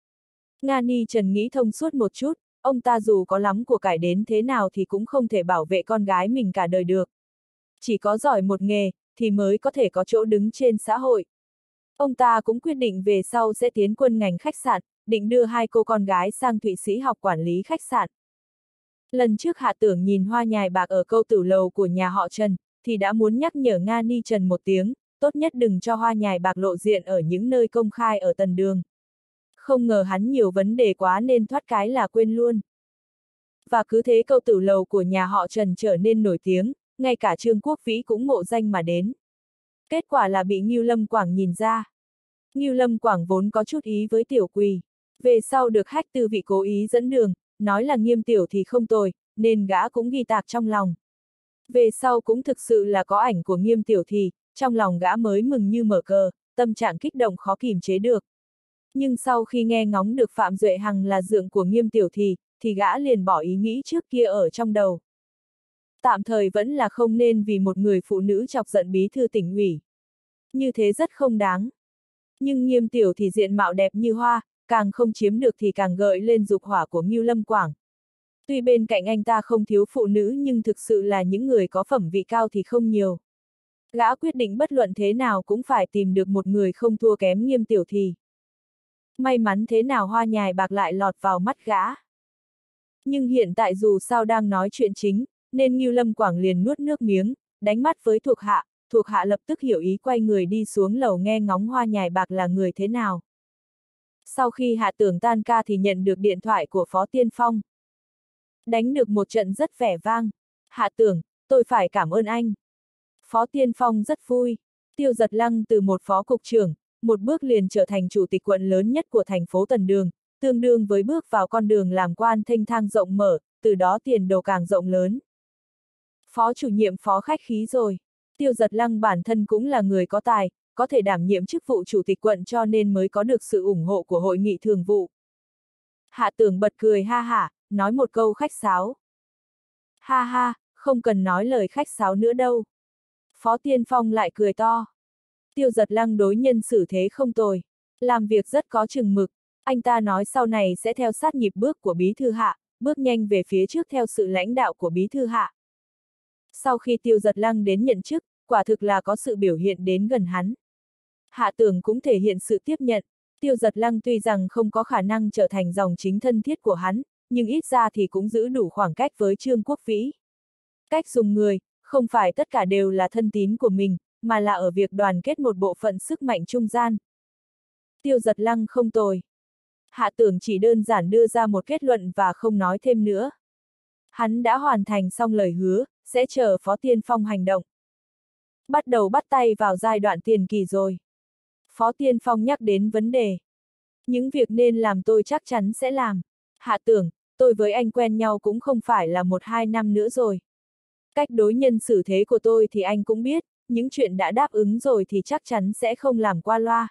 Nga Ni Trần nghĩ thông suốt một chút, ông ta dù có lắm của cải đến thế nào thì cũng không thể bảo vệ con gái mình cả đời được. Chỉ có giỏi một nghề, thì mới có thể có chỗ đứng trên xã hội. Ông ta cũng quyết định về sau sẽ tiến quân ngành khách sạn, định đưa hai cô con gái sang Thụy Sĩ học quản lý khách sạn. Lần trước Hạ Tưởng nhìn Hoa Nhài Bạc ở câu tử lầu của nhà họ Trần, thì đã muốn nhắc nhở Nga Ni Trần một tiếng, tốt nhất đừng cho Hoa Nhài Bạc lộ diện ở những nơi công khai ở Tần Đường. Không ngờ hắn nhiều vấn đề quá nên thoát cái là quên luôn. Và cứ thế câu tử lầu của nhà họ Trần trở nên nổi tiếng, ngay cả Trương Quốc Vĩ cũng ngộ danh mà đến. Kết quả là bị Ngưu Lâm Quảng nhìn ra. Ngưu Lâm Quảng vốn có chút ý với Tiểu Quỳ. Về sau được Hách Tư Vị cố ý dẫn đường, nói là Nghiêm Tiểu thì không tồi, nên gã cũng ghi tạc trong lòng. Về sau cũng thực sự là có ảnh của Nghiêm Tiểu thì, trong lòng gã mới mừng như mở cờ, tâm trạng kích động khó kìm chế được. Nhưng sau khi nghe ngóng được Phạm Duệ Hằng là dượng của Nghiêm Tiểu thì gã liền bỏ ý nghĩ trước kia ở trong đầu. Tạm thời vẫn là không nên vì một người phụ nữ chọc giận bí thư tỉnh ủy. Như thế rất không đáng. Nhưng Nghiêm Tiểu thì diện mạo đẹp như hoa, càng không chiếm được thì càng gợi lên dục hỏa của Ngưu Lâm Quảng. Tuy bên cạnh anh ta không thiếu phụ nữ nhưng thực sự là những người có phẩm vị cao thì không nhiều. Gã quyết định bất luận thế nào cũng phải tìm được một người không thua kém Nghiêm Tiểu thì. May mắn thế nào Hoa Nhài Bạc lại lọt vào mắt gã. Nhưng hiện tại dù sao đang nói chuyện chính, nên Ngưu Lâm Quảng liền nuốt nước miếng, đánh mắt với thuộc hạ lập tức hiểu ý quay người đi xuống lầu nghe ngóng Hoa Nhài Bạc là người thế nào. Sau khi Hạ Tưởng tan ca thì nhận được điện thoại của Phó Tiên Phong. Đánh được một trận rất vẻ vang. Hạ Tưởng, tôi phải cảm ơn anh. Phó Tiên Phong rất vui. Tiêu Giật Lăng từ một phó cục trưởng, một bước liền trở thành chủ tịch quận lớn nhất của thành phố Tần Đường, tương đương với bước vào con đường làm quan thênh thang rộng mở, từ đó tiền đồ càng rộng lớn. Phó chủ nhiệm phó khách khí rồi. Tiêu Giật Lăng bản thân cũng là người có tài, có thể đảm nhiệm chức vụ chủ tịch quận cho nên mới có được sự ủng hộ của hội nghị thường vụ. Hạ Tưởng bật cười ha hả, nói một câu khách sáo. Ha ha, không cần nói lời khách sáo nữa đâu. Phó Tiên Phong lại cười to. Tiêu Giật Lăng đối nhân xử thế không tồi, làm việc rất có chừng mực. Anh ta nói sau này sẽ theo sát nhịp bước của Bí thư Hạ, bước nhanh về phía trước theo sự lãnh đạo của Bí thư Hạ. Sau khi Tiêu Giật Lăng đến nhận chức, quả thực là có sự biểu hiện đến gần hắn. Hạ Tưởng cũng thể hiện sự tiếp nhận. Tiêu Giật Lăng tuy rằng không có khả năng trở thành dòng chính thân thiết của hắn, nhưng ít ra thì cũng giữ đủ khoảng cách với Trương Quốc Vĩ. Cách dùng người, không phải tất cả đều là thân tín của mình, mà là ở việc đoàn kết một bộ phận sức mạnh trung gian. Tiêu Giật Lăng không tồi. Hạ Tưởng chỉ đơn giản đưa ra một kết luận và không nói thêm nữa. Hắn đã hoàn thành xong lời hứa, sẽ chờ Phó Tiên Phong hành động. Bắt đầu bắt tay vào giai đoạn tiền kỳ rồi. Phó Tiên Phong nhắc đến vấn đề. Những việc nên làm tôi chắc chắn sẽ làm. Hạ Tưởng, tôi với anh quen nhau cũng không phải là 1-2 năm nữa rồi. Cách đối nhân xử thế của tôi thì anh cũng biết, những chuyện đã đáp ứng rồi thì chắc chắn sẽ không làm qua loa.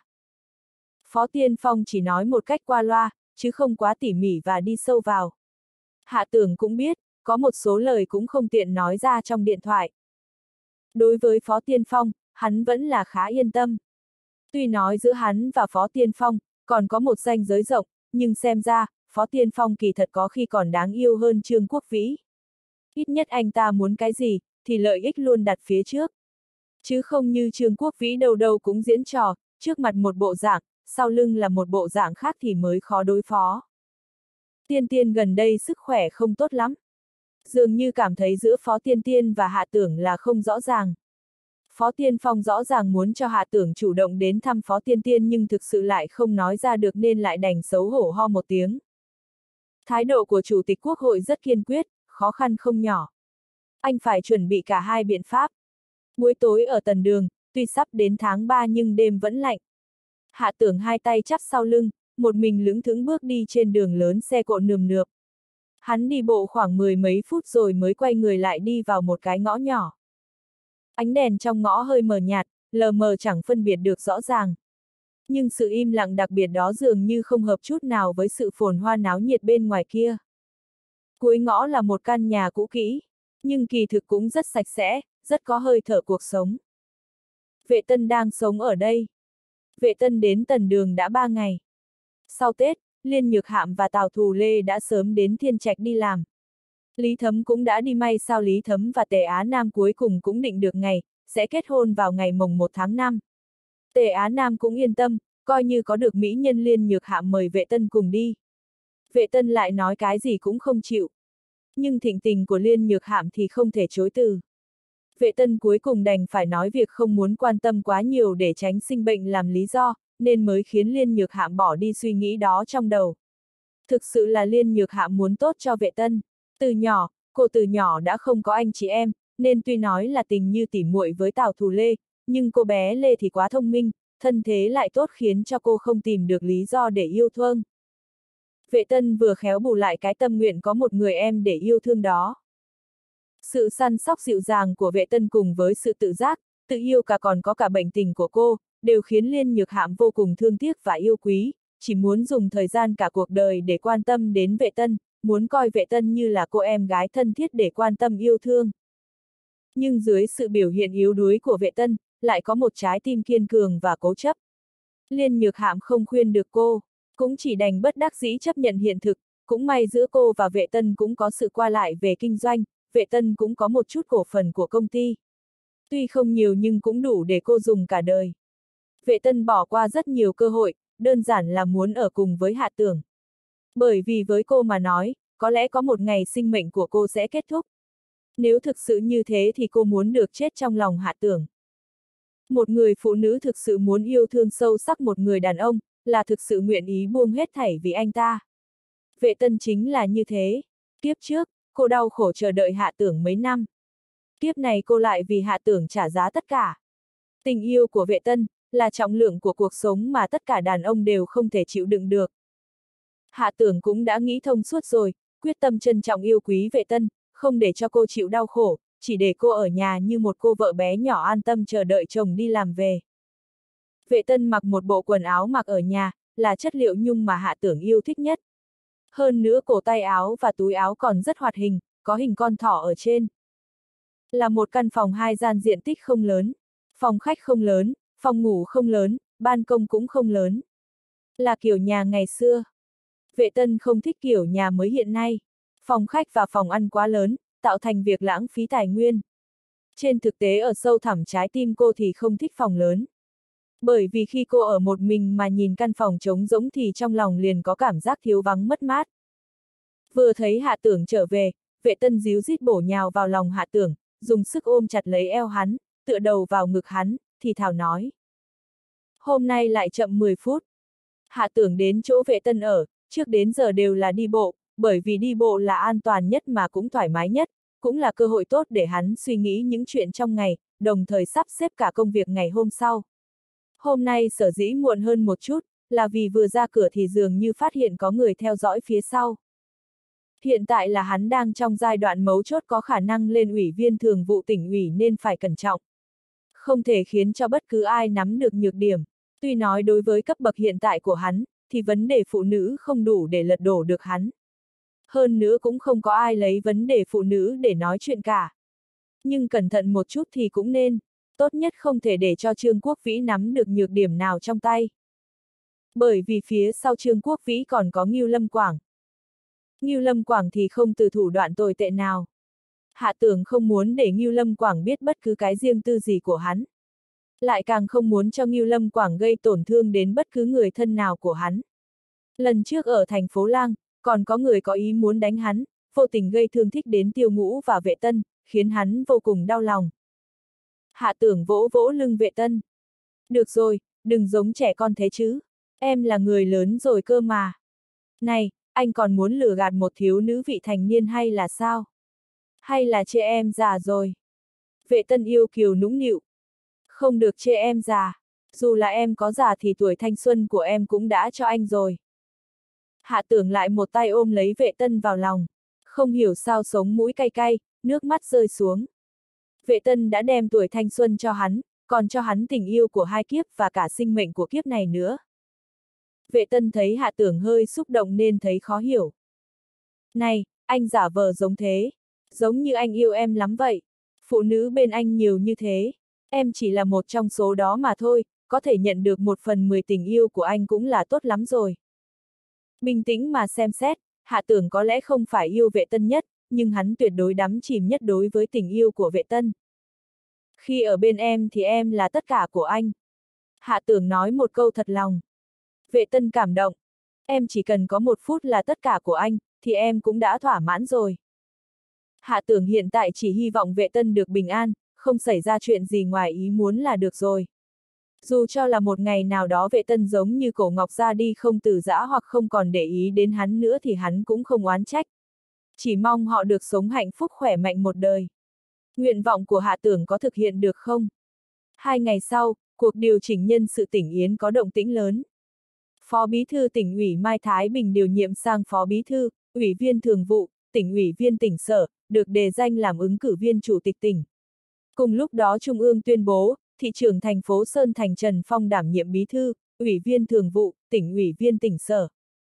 Phó Tiên Phong chỉ nói một cách qua loa, chứ không quá tỉ mỉ và đi sâu vào. Hạ Tưởng cũng biết, có một số lời cũng không tiện nói ra trong điện thoại. Đối với Phó Tiên Phong, hắn vẫn là khá yên tâm. Tuy nói giữa hắn và Phó Tiên Phong, còn có một ranh giới rộng, nhưng xem ra, Phó Tiên Phong kỳ thật có khi còn đáng yêu hơn Trương Quốc Vĩ. Ít nhất anh ta muốn cái gì, thì lợi ích luôn đặt phía trước. Chứ không như Trương Quốc Vĩ đâu đâu cũng diễn trò, trước mặt một bộ dạng, sau lưng là một bộ dạng khác thì mới khó đối phó. Tiên Tiên gần đây sức khỏe không tốt lắm. Dường như cảm thấy giữa Phó Tiên Tiên và Hạ Tưởng là không rõ ràng. Phó Tiên Phong rõ ràng muốn cho Hạ Tưởng chủ động đến thăm Phó Tiên Tiên nhưng thực sự lại không nói ra được nên lại đành xấu hổ ho một tiếng. Thái độ của Chủ tịch Quốc hội rất kiên quyết, khó khăn không nhỏ. Anh phải chuẩn bị cả hai biện pháp. Buổi tối ở Tần Đường, tuy sắp đến tháng 3 nhưng đêm vẫn lạnh. Hạ Tưởng hai tay chắp sau lưng, một mình lững thững bước đi trên đường lớn xe cộ nườm nượp. Hắn đi bộ khoảng 10 mấy phút rồi mới quay người lại đi vào một cái ngõ nhỏ. Ánh đèn trong ngõ hơi mờ nhạt, lờ mờ chẳng phân biệt được rõ ràng. Nhưng sự im lặng đặc biệt đó dường như không hợp chút nào với sự phồn hoa náo nhiệt bên ngoài kia. Cuối ngõ là một căn nhà cũ kỹ, nhưng kỳ thực cũng rất sạch sẽ, rất có hơi thở cuộc sống. Vệ Tân đang sống ở đây. Vệ Tân đến Tần Đường đã 3 ngày. Sau Tết, Liên Nhược Hạm và Tào Thù Lê đã sớm đến Thiên Trạch đi làm. Lý Thấm cũng đã đi, may sao Lý Thấm và Tề Á Nam cuối cùng cũng định được ngày, sẽ kết hôn vào ngày mồng 1 tháng 5. Tề Á Nam cũng yên tâm, coi như có được mỹ nhân Liên Nhược Hạm mời Vệ Tân cùng đi. Vệ Tân lại nói cái gì cũng không chịu. Nhưng thịnh tình của Liên Nhược Hạm thì không thể chối từ. Vệ Tân cuối cùng đành phải nói việc không muốn quan tâm quá nhiều để tránh sinh bệnh làm lý do, nên mới khiến Liên Nhược Hạm bỏ đi suy nghĩ đó trong đầu. Thực sự là Liên Nhược Hạm muốn tốt cho Vệ Tân. Cô từ nhỏ đã không có anh chị em, nên tuy nói là tình như tỉ muội với Tào Thù Lê, nhưng cô bé Lê thì quá thông minh, thân thế lại tốt khiến cho cô không tìm được lý do để yêu thương. Vệ Tân vừa khéo bù lại cái tâm nguyện có một người em để yêu thương đó. Sự săn sóc dịu dàng của Vệ Tân cùng với sự tự giác, tự yêu còn có cả bệnh tình của cô, đều khiến Liên Nhược Hạm vô cùng thương tiếc và yêu quý, chỉ muốn dùng thời gian cả cuộc đời để quan tâm đến Vệ Tân, muốn coi Vệ Tân như là cô em gái thân thiết để quan tâm yêu thương. Nhưng dưới sự biểu hiện yếu đuối của Vệ Tân, lại có một trái tim kiên cường và cố chấp. Liên Nhược Hạm không khuyên được cô, cũng chỉ đành bất đắc dĩ chấp nhận hiện thực, cũng may giữa cô và Vệ Tân cũng có sự qua lại về kinh doanh, Vệ Tân cũng có một chút cổ phần của công ty. Tuy không nhiều nhưng cũng đủ để cô dùng cả đời. Vệ Tân bỏ qua rất nhiều cơ hội, đơn giản là muốn ở cùng với Hạ Tưởng. Bởi vì với cô mà nói, có lẽ có một ngày sinh mệnh của cô sẽ kết thúc. Nếu thực sự như thế thì cô muốn được chết trong lòng Hạ Tưởng. Một người phụ nữ thực sự muốn yêu thương sâu sắc một người đàn ông, là thực sự nguyện ý buông hết thảy vì anh ta. Vệ Tân chính là như thế. Kiếp trước, cô đau khổ chờ đợi Hạ Tưởng mấy năm. Kiếp này cô lại vì Hạ Tưởng trả giá tất cả. Tình yêu của Vệ Tân, là trọng lượng của cuộc sống mà tất cả đàn ông đều không thể chịu đựng được. Hạ Tưởng cũng đã nghĩ thông suốt rồi, quyết tâm trân trọng yêu quý Vệ Tân, không để cho cô chịu đau khổ, chỉ để cô ở nhà như một cô vợ bé nhỏ an tâm chờ đợi chồng đi làm về. Vệ Tân mặc một bộ quần áo mặc ở nhà, là chất liệu nhung mà Hạ Tưởng yêu thích nhất. Hơn nữa cổ tay áo và túi áo còn rất hoạt hình, có hình con thỏ ở trên. Là một căn phòng 2 gian diện tích không lớn. Phòng khách không lớn, phòng ngủ không lớn, ban công cũng không lớn. Là kiểu nhà ngày xưa. Vệ Tân không thích kiểu nhà mới hiện nay. Phòng khách và phòng ăn quá lớn, tạo thành việc lãng phí tài nguyên. Trên thực tế ở sâu thẳm trái tim cô thì không thích phòng lớn. Bởi vì khi cô ở một mình mà nhìn căn phòng trống rỗng thì trong lòng liền có cảm giác thiếu vắng mất mát. Vừa thấy Hạ Tưởng trở về, Vệ Tân díu dít bổ nhào vào lòng Hạ Tưởng, dùng sức ôm chặt lấy eo hắn, tựa đầu vào ngực hắn, thì thào nói. Hôm nay lại chậm 10 phút. Hạ Tưởng đến chỗ Vệ Tân ở, trước đến giờ đều là đi bộ, bởi vì đi bộ là an toàn nhất mà cũng thoải mái nhất, cũng là cơ hội tốt để hắn suy nghĩ những chuyện trong ngày, đồng thời sắp xếp cả công việc ngày hôm sau. Hôm nay sở dĩ muộn hơn một chút, là vì vừa ra cửa thì dường như phát hiện có người theo dõi phía sau. Hiện tại là hắn đang trong giai đoạn mấu chốt có khả năng lên ủy viên thường vụ tỉnh ủy nên phải cẩn trọng. Không thể khiến cho bất cứ ai nắm được nhược điểm. Tuy nói đối với cấp bậc hiện tại của hắn, thì vấn đề phụ nữ không đủ để lật đổ được hắn. Hơn nữa cũng không có ai lấy vấn đề phụ nữ để nói chuyện cả. Nhưng cẩn thận một chút thì cũng nên, tốt nhất không thể để cho Trương Quốc Vĩ nắm được nhược điểm nào trong tay. Bởi vì phía sau Trương Quốc Vĩ còn có Ngưu Lâm Quảng. Ngưu Lâm Quảng thì không từ thủ đoạn tồi tệ nào. Hạ Tưởng không muốn để Ngưu Lâm Quảng biết bất cứ cái riêng tư gì của hắn. Lại càng không muốn cho Ngưu Lâm Quảng gây tổn thương đến bất cứ người thân nào của hắn. Lần trước ở thành phố Lang, còn có người có ý muốn đánh hắn, vô tình gây thương tích đến Tiêu Ngũ và Vệ Tân, khiến hắn vô cùng đau lòng. Hạ Tưởng vỗ vỗ lưng Vệ Tân. Được rồi, đừng giống trẻ con thế chứ. Em là người lớn rồi cơ mà. Này, anh còn muốn lừa gạt một thiếu nữ vị thành niên hay là sao? Hay là chê em già rồi? Vệ Tân yêu kiều nũng nịu. Không được chê em già. Dù là em có già thì tuổi thanh xuân của em cũng đã cho anh rồi. Hạ Tưởng lại một tay ôm lấy Vệ Tân vào lòng. Không hiểu sao sống mũi cay cay, nước mắt rơi xuống. Vệ Tân đã đem tuổi thanh xuân cho hắn, còn cho hắn tình yêu của 2 kiếp và cả sinh mệnh của kiếp này nữa. Vệ Tân thấy Hạ Tưởng hơi xúc động nên thấy khó hiểu. Này, anh giả vờ giống thế. Giống như anh yêu em lắm vậy. Phụ nữ bên anh nhiều như thế. Em chỉ là một trong số đó mà thôi, có thể nhận được 1/10 tình yêu của anh cũng là tốt lắm rồi. Bình tĩnh mà xem xét, Hạ Tưởng có lẽ không phải yêu Vệ Tân nhất, nhưng hắn tuyệt đối đắm chìm nhất đối với tình yêu của Vệ Tân. Khi ở bên em thì em là tất cả của anh. Hạ Tưởng nói một câu thật lòng. Vệ Tân cảm động. Em chỉ cần có 1 phút là tất cả của anh, thì em cũng đã thỏa mãn rồi. Hạ Tưởng hiện tại chỉ hy vọng Vệ Tân được bình an, không xảy ra chuyện gì ngoài ý muốn là được rồi. Dù cho là một ngày nào đó Vệ Tân giống như Cổ Ngọc ra đi không từ giã hoặc không còn để ý đến hắn nữa thì hắn cũng không oán trách. Chỉ mong họ được sống hạnh phúc khỏe mạnh một đời. Nguyện vọng của Hạ Tưởng có thực hiện được không? 2 ngày sau, cuộc điều chỉnh nhân sự tỉnh Yến có động tĩnh lớn. Phó Bí thư tỉnh ủy Mai Thái Bình điều nhiệm sang Phó Bí thư, Ủy viên Thường vụ, tỉnh ủy viên tỉnh Sở, được đề danh làm ứng cử viên chủ tịch tỉnh. Cùng lúc đó Trung ương tuyên bố, thị trưởng thành phố Sơn Thành Trần Phong đảm nhiệm Bí thư, Ủy viên Thường vụ, tỉnh ủy viên tỉnh Sở.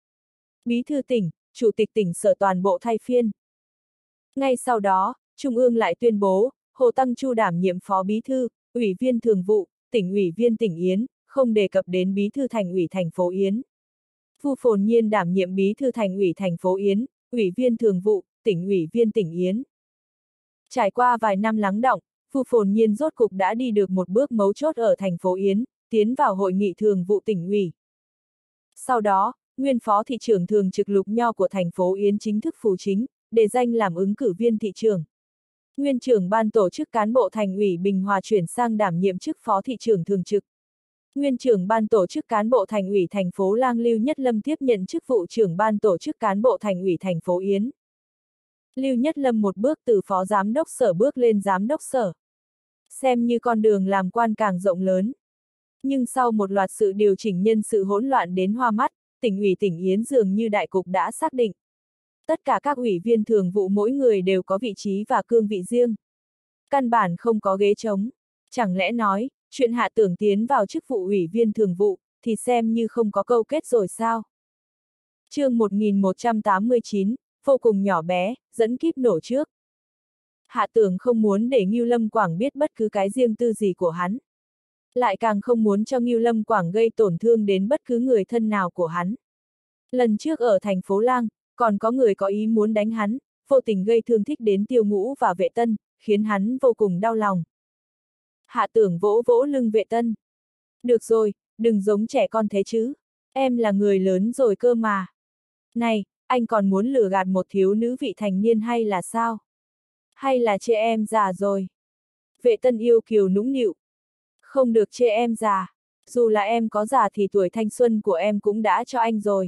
Bí thư tỉnh, Chủ tịch tỉnh Sở toàn bộ thay phiên. Ngay sau đó, Trung ương lại tuyên bố, Hồ Tăng Chu đảm nhiệm Phó Bí thư, Ủy viên Thường vụ, tỉnh ủy viên tỉnh Yến, không đề cập đến Bí thư Thành ủy thành phố Yến. Vu Phồn Nhiên đảm nhiệm Bí thư Thành ủy thành phố Yến, Ủy viên Thường vụ, tỉnh ủy viên tỉnh Yến. Trải qua vài năm lắng đọng, Vu Phồn Nhiên rốt cục đã đi được một bước mấu chốt ở thành phố Yến, tiến vào hội nghị thường vụ tỉnh ủy. Sau đó, nguyên phó thị trưởng thường trực Lục Nho của thành phố Yến chính thức phủ chính, đề danh làm ứng cử viên thị trưởng. Nguyên trưởng ban tổ chức cán bộ thành ủy Bình Hòa chuyển sang đảm nhiệm chức phó thị trưởng thường trực. Nguyên trưởng ban tổ chức cán bộ thành ủy thành phố Lang Lưu Nhất Lâm tiếp nhận chức vụ trưởng ban tổ chức cán bộ thành ủy thành phố Yến. Lưu Nhất Lâm một bước từ phó giám đốc sở bước lên giám đốc sở. Xem như con đường làm quan càng rộng lớn. Nhưng sau một loạt sự điều chỉnh nhân sự hỗn loạn đến hoa mắt, tỉnh ủy tỉnh Yến dường như đại cục đã xác định. Tất cả các ủy viên thường vụ mỗi người đều có vị trí và cương vị riêng. Căn bản không có ghế trống. Chẳng lẽ nói, chuyện Hạ Tưởng tiến vào chức vụ ủy viên thường vụ, thì xem như không có câu kết rồi sao? Chương 1189, vô cùng nhỏ bé, dẫn kíp nổ trước. Hạ Tưởng không muốn để Ngưu Lâm Quảng biết bất cứ cái riêng tư gì của hắn. Lại càng không muốn cho Ngưu Lâm Quảng gây tổn thương đến bất cứ người thân nào của hắn. Lần trước ở thành phố Lang, còn có người có ý muốn đánh hắn, vô tình gây thương tích đến Tiêu Ngũ và Vệ Tân, khiến hắn vô cùng đau lòng. Hạ Tưởng vỗ vỗ lưng Vệ Tân. Được rồi, đừng giống trẻ con thế chứ. Em là người lớn rồi cơ mà. Này, anh còn muốn lừa gạt một thiếu nữ vị thành niên hay là sao? Hay là chê em già rồi? Vệ Tân yêu kiều nũng nịu. Không được chê em già. Dù là em có già thì tuổi thanh xuân của em cũng đã cho anh rồi.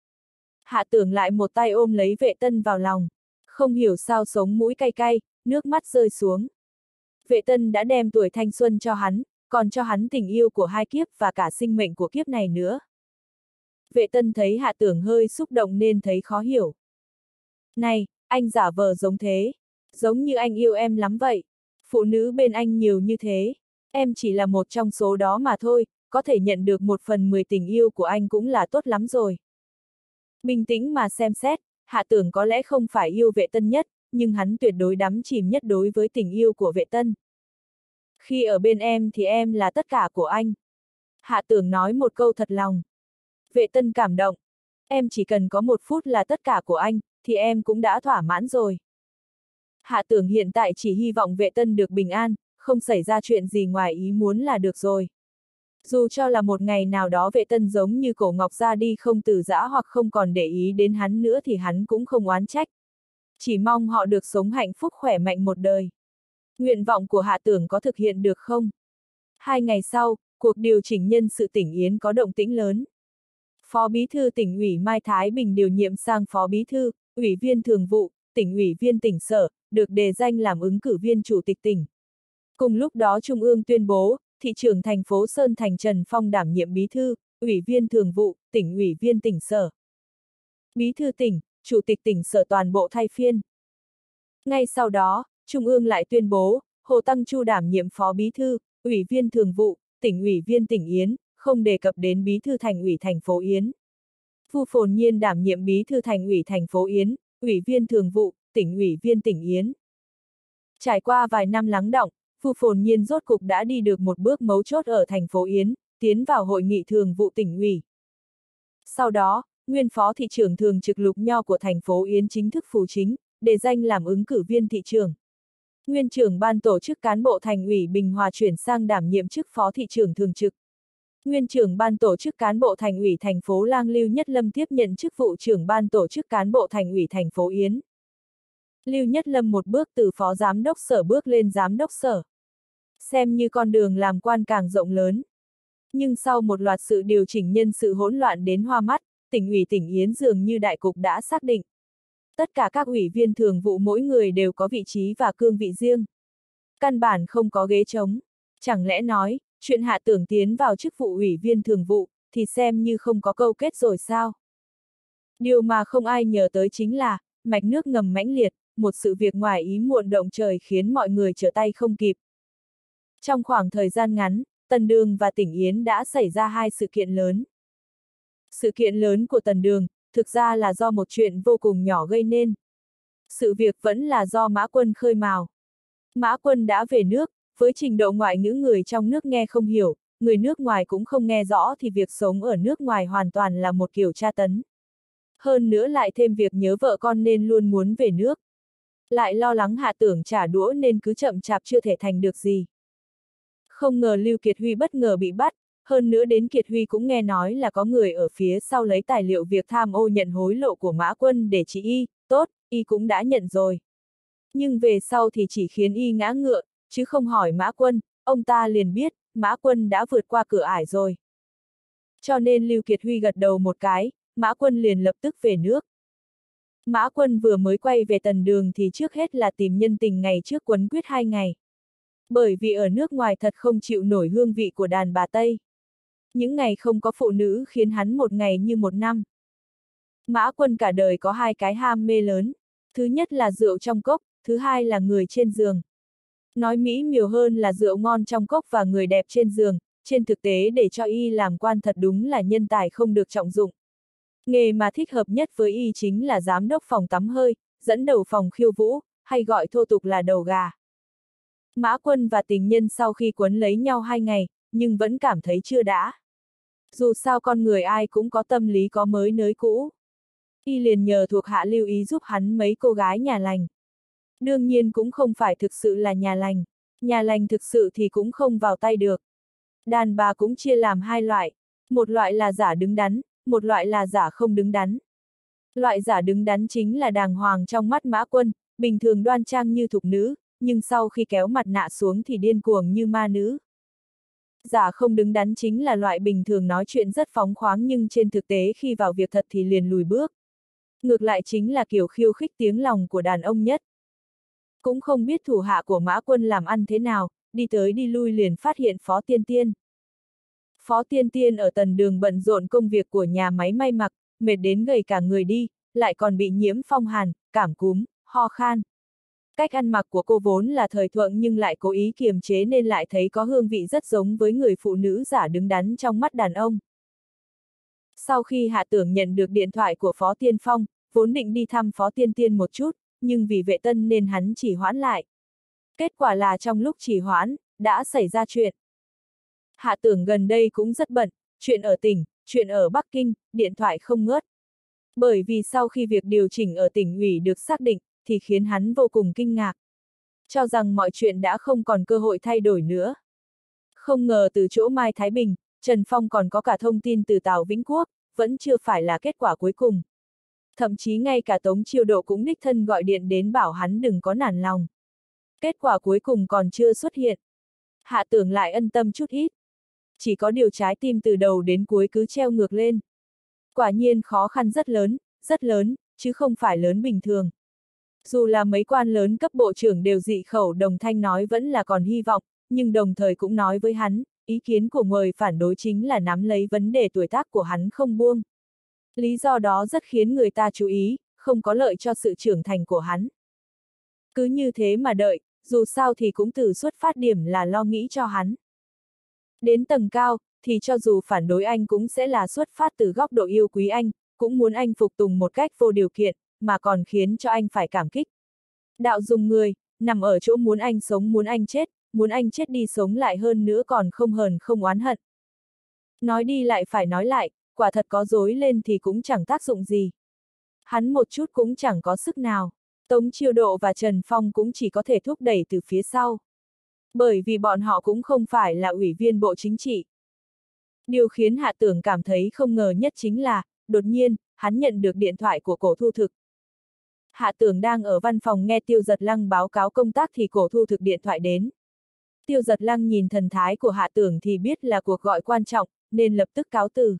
Hạ Tưởng lại một tay ôm lấy Vệ Tân vào lòng. Không hiểu sao sống mũi cay cay, nước mắt rơi xuống. Vệ Tân đã đem tuổi thanh xuân cho hắn, còn cho hắn tình yêu của 2 kiếp và cả sinh mệnh của kiếp này nữa. Vệ Tân thấy Hạ Tưởng hơi xúc động nên thấy khó hiểu. Này, anh giả vờ giống thế. Giống như anh yêu em lắm vậy. Phụ nữ bên anh nhiều như thế. Em chỉ là một trong số đó mà thôi, có thể nhận được 1/10 tình yêu của anh cũng là tốt lắm rồi. Bình tĩnh mà xem xét, Hạ Tưởng có lẽ không phải yêu Vệ Tân nhất, nhưng hắn tuyệt đối đắm chìm nhất đối với tình yêu của Vệ Tân. Khi ở bên em thì em là tất cả của anh. Hạ Tưởng nói một câu thật lòng. Vệ Tân cảm động. Em chỉ cần có 1 phút là tất cả của anh, thì em cũng đã thỏa mãn rồi. Hạ Tưởng hiện tại chỉ hy vọng Vệ Tân được bình an, không xảy ra chuyện gì ngoài ý muốn là được rồi. Dù cho là một ngày nào đó Vệ Tân giống như Cổ Ngọc ra đi không từ giã hoặc không còn để ý đến hắn nữa thì hắn cũng không oán trách. Chỉ mong họ được sống hạnh phúc khỏe mạnh một đời. Nguyện vọng của Hạ Tưởng có thực hiện được không? 2 ngày sau, cuộc điều chỉnh nhân sự tỉnh Yến có động tĩnh lớn. Phó Bí thư tỉnh ủy Mai Thái Bình điều nhiệm sang Phó Bí thư, Ủy viên Thường vụ, tỉnh ủy viên tỉnh Sở, được đề danh làm ứng cử viên chủ tịch tỉnh. Cùng lúc đó Trung ương tuyên bố, thị trưởng thành phố Sơn Thành Trần Phong đảm nhiệm Bí thư, Ủy viên Thường vụ, tỉnh ủy viên tỉnh Sở. Bí thư tỉnh, Chủ tịch tỉnh Sở toàn bộ thay phiên. Ngay sau đó, Trung ương lại tuyên bố, Hồ Tăng Chu đảm nhiệm Phó Bí thư, Ủy viên Thường vụ, tỉnh ủy viên tỉnh Yến, không đề cập đến Bí thư Thành ủy thành phố Yến. Vu Phồn Nhiên đảm nhiệm Bí thư Thành ủy thành phố Yến, Ủy viên Thường vụ, tỉnh ủy viên tỉnh Yến. Trải qua vài năm lắng đọng, Vu Phồn Nhiên rốt cục đã đi được một bước mấu chốt ở thành phố Yến, tiến vào hội nghị thường vụ tỉnh ủy. Sau đó, nguyên phó thị trưởng thường trực Lục Nho của thành phố Yến chính thức phủ chính, đề danh làm ứng cử viên thị trưởng. Nguyên trưởng ban tổ chức cán bộ thành ủy Bình Hòa chuyển sang đảm nhiệm chức phó thị trưởng thường trực. Nguyên trưởng ban tổ chức cán bộ thành ủy thành phố Lang Lưu Nhất Lâm tiếp nhận chức vụ trưởng ban tổ chức cán bộ thành ủy thành phố Yến. Lưu Nhất Lâm một bước từ phó giám đốc sở bước lên giám đốc sở. Xem như con đường làm quan càng rộng lớn. Nhưng sau một loạt sự điều chỉnh nhân sự hỗn loạn đến hoa mắt, tỉnh ủy tỉnh Yến dường như đại cục đã xác định. Tất cả các ủy viên thường vụ mỗi người đều có vị trí và cương vị riêng. Căn bản không có ghế trống. Chẳng lẽ nói, chuyện Hạ Tưởng tiến vào chức vụ ủy viên thường vụ, thì xem như không có câu kết rồi sao? Điều mà không ai nhớ tới chính là, mạch nước ngầm mãnh liệt, một sự việc ngoài ý muộn động trời khiến mọi người trở tay không kịp. Trong khoảng thời gian ngắn, Tần Đường và tỉnh Yến đã xảy ra 2 sự kiện lớn. Sự kiện lớn của Tần Đường, thực ra là do một chuyện vô cùng nhỏ gây nên. Sự việc vẫn là do Mã Quân khơi mào. Mã Quân đã về nước, với trình độ ngoại ngữ người trong nước nghe không hiểu, người nước ngoài cũng không nghe rõ thì việc sống ở nước ngoài hoàn toàn là một kiểu tra tấn. Hơn nữa lại thêm việc nhớ vợ con nên luôn muốn về nước. Lại lo lắng Hạ Tưởng trả đũa nên cứ chậm chạp chưa thể thành được gì. Không ngờ Lưu Kiệt Huy bất ngờ bị bắt, hơn nữa đến Kiệt Huy cũng nghe nói là có người ở phía sau lấy tài liệu việc tham ô nhận hối lộ của Mã Quân để trị y, tốt, y cũng đã nhận rồi. Nhưng về sau thì chỉ khiến y ngã ngựa, chứ không hỏi Mã Quân, ông ta liền biết, Mã Quân đã vượt qua cửa ải rồi. Cho nên Lưu Kiệt Huy gật đầu một cái, Mã Quân liền lập tức về nước. Mã Quân vừa mới quay về Tần Đường thì trước hết là tìm nhân tình ngày trước quấn quyết 2 ngày. Bởi vì ở nước ngoài thật không chịu nổi hương vị của đàn bà Tây. Những ngày không có phụ nữ khiến hắn một ngày như một năm. Mã Quân cả đời có 2 cái ham mê lớn. Thứ nhất là rượu trong cốc, thứ hai là người trên giường. Nói mỹ miều hơn là rượu ngon trong cốc và người đẹp trên giường, trên thực tế để cho y làm quan thật đúng là nhân tài không được trọng dụng. Nghề mà thích hợp nhất với y chính là giám đốc phòng tắm hơi, dẫn đầu phòng khiêu vũ, hay gọi thô tục là đầu gà. Mã Quân và tình nhân sau khi quấn lấy nhau 2 ngày, nhưng vẫn cảm thấy chưa đã. Dù sao con người ai cũng có tâm lý có mới nới cũ. Y liền nhờ thuộc hạ lưu ý giúp hắn mấy cô gái nhà lành. Đương nhiên cũng không phải thực sự là nhà lành thực sự thì cũng không vào tay được. Đàn bà cũng chia làm 2 loại, một loại là giả đứng đắn, một loại là giả không đứng đắn. Loại giả đứng đắn chính là đàng hoàng trong mắt Mã Quân, bình thường đoan trang như thục nữ, nhưng sau khi kéo mặt nạ xuống thì điên cuồng như ma nữ. Giả không đứng đắn chính là loại bình thường nói chuyện rất phóng khoáng nhưng trên thực tế khi vào việc thật thì liền lùi bước. Ngược lại chính là kiểu khiêu khích tiếng lòng của đàn ông nhất. Cũng không biết thủ hạ của Mã Quân làm ăn thế nào, đi tới đi lui liền phát hiện Phó Tiên Tiên. Phó Tiên Tiên ở tần đường bận rộn công việc của nhà máy may mặc, mệt đến gầy cả người đi, lại còn bị nhiễm phong hàn, cảm cúm, ho khan. Cách ăn mặc của cô vốn là thời thượng nhưng lại cố ý kiềm chế nên lại thấy có hương vị rất giống với người phụ nữ giả đứng đắn trong mắt đàn ông. Sau khi Hạ Tưởng nhận được điện thoại của Phó Tiên Phong, vốn định đi thăm Phó Tiên Tiên một chút, nhưng vì vệ tân nên hắn chỉ hoãn lại. Kết quả là trong lúc trì hoãn, đã xảy ra chuyện. Hạ Tưởng gần đây cũng rất bận, chuyện ở tỉnh, chuyện ở Bắc Kinh, điện thoại không ngớt. Bởi vì sau khi việc điều chỉnh ở tỉnh ủy được xác định, thì khiến hắn vô cùng kinh ngạc. Cho rằng mọi chuyện đã không còn cơ hội thay đổi nữa. Không ngờ từ chỗ Mai Thái Bình, Trần Phong còn có cả thông tin từ Tào Vĩnh Quốc, vẫn chưa phải là kết quả cuối cùng. Thậm chí ngay cả Tống Chiêu Độ cũng đích thân gọi điện đến bảo hắn đừng có nản lòng. Kết quả cuối cùng còn chưa xuất hiện. Hạ Tưởng lại ân tâm chút ít. Chỉ có điều trái tim từ đầu đến cuối cứ treo ngược lên. Quả nhiên khó khăn rất lớn, chứ không phải lớn bình thường. Dù là mấy quan lớn cấp bộ trưởng đều dị khẩu đồng thanh nói vẫn là còn hy vọng, nhưng đồng thời cũng nói với hắn, ý kiến của người phản đối chính là nắm lấy vấn đề tuổi tác của hắn không buông. Lý do đó rất khiến người ta chú ý, không có lợi cho sự trưởng thành của hắn. Cứ như thế mà đợi, dù sao thì cũng từ xuất phát điểm là lo nghĩ cho hắn. Đến tầng cao, thì cho dù phản đối anh cũng sẽ là xuất phát từ góc độ yêu quý anh, cũng muốn anh phục tùng một cách vô điều kiện, mà còn khiến cho anh phải cảm kích. Đạo dùng người, nằm ở chỗ muốn anh sống muốn anh chết đi sống lại hơn nữa còn không hờn không oán hận. Nói đi lại phải nói lại, quả thật có dối lên thì cũng chẳng tác dụng gì. Hắn một chút cũng chẳng có sức nào. Tống Chiêu Độ và Trần Phong cũng chỉ có thể thúc đẩy từ phía sau. Bởi vì bọn họ cũng không phải là ủy viên Bộ Chính trị. Điều khiến Hạ Tưởng cảm thấy không ngờ nhất chính là, đột nhiên, hắn nhận được điện thoại của Cổ Thu Thực. Hạ Tưởng đang ở văn phòng nghe Tiêu Giật Lăng báo cáo công tác thì Cổ Thu Thực điện thoại đến. Tiêu Giật Lăng nhìn thần thái của Hạ Tưởng thì biết là cuộc gọi quan trọng, nên lập tức cáo từ.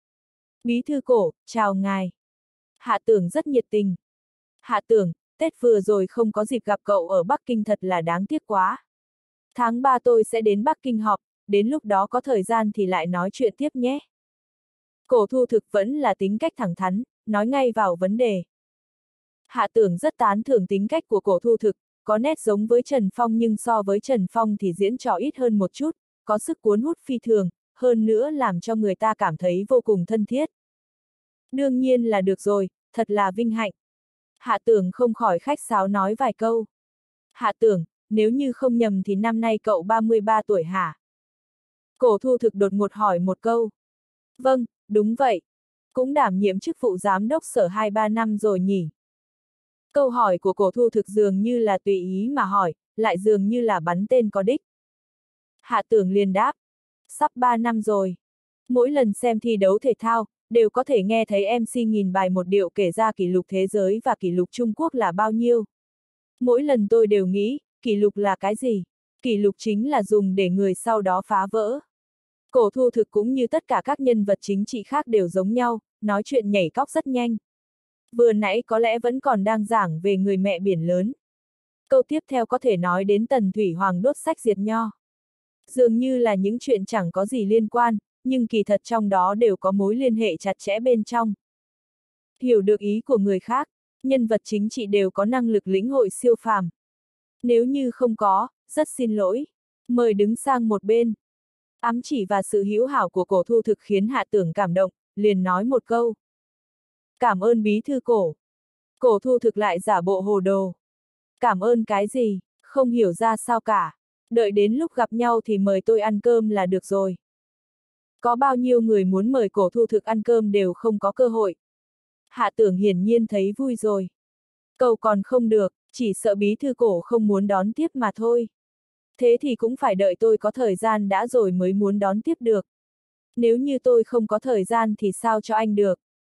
Bí thư Cổ, chào ngài. Hạ Tưởng rất nhiệt tình. Hạ Tưởng, Tết vừa rồi không có dịp gặp cậu ở Bắc Kinh thật là đáng tiếc quá. Tháng 3 tôi sẽ đến Bắc Kinh họp, đến lúc đó có thời gian thì lại nói chuyện tiếp nhé. Cổ Thu Thực vẫn là tính cách thẳng thắn, nói ngay vào vấn đề. Hạ Tưởng rất tán thưởng tính cách của Cổ Thu Thực, có nét giống với Trần Phong nhưng so với Trần Phong thì diễn trò ít hơn một chút, có sức cuốn hút phi thường, hơn nữa làm cho người ta cảm thấy vô cùng thân thiết. Đương nhiên là được rồi, thật là vinh hạnh. Hạ Tưởng không khỏi khách sáo nói vài câu. Hạ Tưởng, nếu như không nhầm thì năm nay cậu 33 tuổi hả? Cổ Thu Thực đột ngột hỏi một câu. Vâng, đúng vậy. Cũng đảm nhiệm chức vụ giám đốc sở 2-3 năm rồi nhỉ? Câu hỏi của Cổ Thu Thực dường như là tùy ý mà hỏi, lại dường như là bắn tên có đích. Hạ Tưởng liền đáp. Sắp 3 năm rồi. Mỗi lần xem thi đấu thể thao, đều có thể nghe thấy MC nghìn bài một điệu kể ra kỷ lục thế giới và kỷ lục Trung Quốc là bao nhiêu. Mỗi lần tôi đều nghĩ, kỷ lục là cái gì? Kỷ lục chính là dùng để người sau đó phá vỡ. Cổ Thu Thực cũng như tất cả các nhân vật chính trị khác đều giống nhau, nói chuyện nhảy cóc rất nhanh. Vừa nãy có lẽ vẫn còn đang giảng về người mẹ biển lớn. Câu tiếp theo có thể nói đến Tần Thủy Hoàng đốt sách diệt nho. Dường như là những chuyện chẳng có gì liên quan, nhưng kỳ thật trong đó đều có mối liên hệ chặt chẽ bên trong. Hiểu được ý của người khác, nhân vật chính trị đều có năng lực lĩnh hội siêu phàm. Nếu như không có, rất xin lỗi. Mời đứng sang một bên. Ám chỉ và sự hữu hảo của Cổ Thu Thực khiến Hạ Tưởng cảm động, liền nói một câu. Cảm ơn bí thư Cổ. Cổ Thu Thực lại giả bộ hồ đồ. Cảm ơn cái gì, không hiểu ra sao cả. Đợi đến lúc gặp nhau thì mời tôi ăn cơm là được rồi. Có bao nhiêu người muốn mời Cổ Thu Thực ăn cơm đều không có cơ hội. Hạ Tưởng hiển nhiên thấy vui rồi. Cầu còn không được, chỉ sợ bí thư Cổ không muốn đón tiếp mà thôi. Thế thì cũng phải đợi tôi có thời gian đã rồi mới muốn đón tiếp được. Nếu như tôi không có thời gian thì sao cho anh được?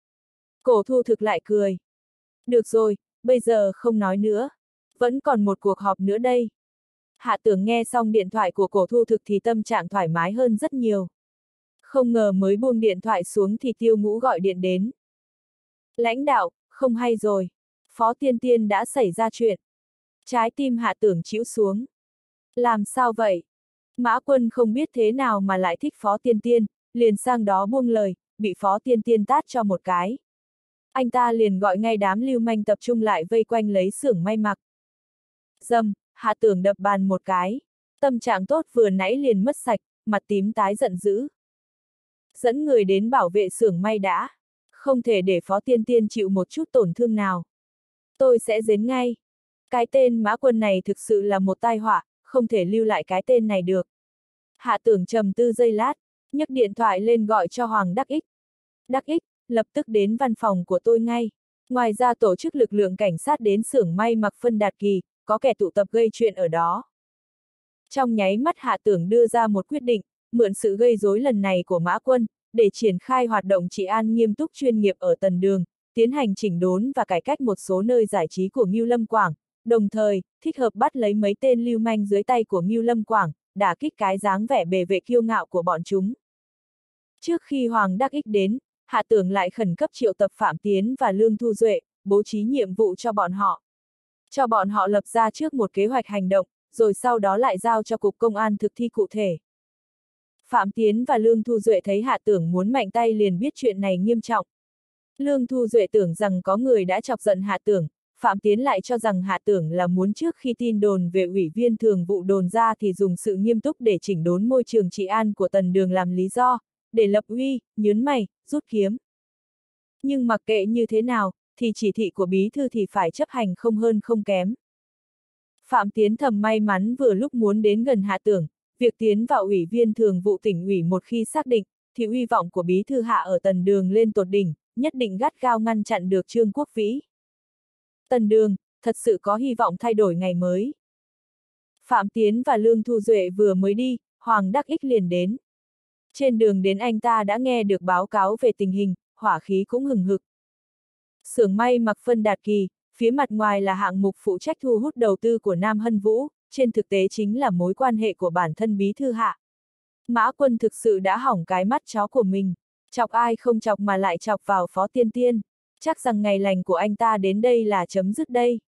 Cổ Thu Thực lại cười. Được rồi, bây giờ không nói nữa. Vẫn còn một cuộc họp nữa đây. Hạ Tưởng nghe xong điện thoại của Cổ Thu Thực thì tâm trạng thoải mái hơn rất nhiều. Không ngờ mới buông điện thoại xuống thì Tiêu Ngũ gọi điện đến. Lãnh đạo, không hay rồi. Phó Tiên Tiên đã xảy ra chuyện. Trái tim Hạ Tưởng chĩu xuống. Làm sao vậy? Mã Quân không biết thế nào mà lại thích Phó Tiên Tiên, liền sang đó buông lời, bị Phó Tiên Tiên tát cho một cái. Anh ta liền gọi ngay đám lưu manh tập trung lại vây quanh lấy xưởng may mặc. Dầm, Hạ Tưởng đập bàn một cái. Tâm trạng tốt vừa nãy liền mất sạch, mặt tím tái giận dữ. Dẫn người đến bảo vệ xưởng may đã. Không thể để Phó Tiên Tiên chịu một chút tổn thương nào. Tôi sẽ đến ngay. Cái tên Mã Quân này thực sự là một tai họa, không thể lưu lại cái tên này được. Hạ Tưởng trầm tư giây lát, nhấc điện thoại lên gọi cho Hoàng Đắc Ích. Đắc Ích, lập tức đến văn phòng của tôi ngay. Ngoài ra tổ chức lực lượng cảnh sát đến xưởng may mặc Phân Đạt Kỳ, có kẻ tụ tập gây chuyện ở đó. Trong nháy mắt Hạ Tưởng đưa ra một quyết định, mượn sự gây rối lần này của Mã Quân, để triển khai hoạt động trị an nghiêm túc chuyên nghiệp ở Tần Đường, tiến hành chỉnh đốn và cải cách một số nơi giải trí của Ngưu Lâm Quảng, đồng thời, thích hợp bắt lấy mấy tên lưu manh dưới tay của Ngưu Lâm Quảng, đả kích cái dáng vẻ bề vệ kiêu ngạo của bọn chúng. Trước khi Hoàng Đắc Ích đến, Hạ Tưởng lại khẩn cấp triệu tập Phạm Tiến và Lương Thu Duệ, bố trí nhiệm vụ cho bọn họ. Cho bọn họ lập ra trước một kế hoạch hành động, rồi sau đó lại giao cho Cục Công an thực thi cụ thể. Phạm Tiến và Lương Thu Duệ thấy Hạ Tưởng muốn mạnh tay liền biết chuyện này nghiêm trọng. Lương Thu Duệ tưởng rằng có người đã chọc giận Hạ Tưởng, Phạm Tiến lại cho rằng Hạ Tưởng là muốn trước khi tin đồn về ủy viên thường vụ đồn ra thì dùng sự nghiêm túc để chỉnh đốn môi trường trị an của Tần Đường làm lý do, để lập uy, nhớn mày, rút kiếm. Nhưng mặc kệ như thế nào, thì chỉ thị của bí thư thì phải chấp hành không hơn không kém. Phạm Tiến thầm may mắn vừa lúc muốn đến gần Hạ Tưởng, việc tiến vào ủy viên thường vụ tỉnh ủy một khi xác định, thì uy vọng của bí thư Hạ ở Tần Đường lên tột đỉnh, nhất định gắt gao ngăn chặn được Trương Quốc Vĩ. Tần Đường, thật sự có hy vọng thay đổi ngày mới. Phạm Tiến và Lương Thu Duệ vừa mới đi, Hoàng Đắc Ích liền đến. Trên đường đến anh ta đã nghe được báo cáo về tình hình, hỏa khí cũng hừng hực. Xưởng may mặc Phân Đạt Kỳ, phía mặt ngoài là hạng mục phụ trách thu hút đầu tư của Nam Hân Vũ, trên thực tế chính là mối quan hệ của bản thân bí thư Hạ. Mã Quân thực sự đã hỏng cái mắt chó của mình, chọc ai không chọc mà lại chọc vào Phó Tiên Tiên, chắc rằng ngày lành của anh ta đến đây là chấm dứt đây.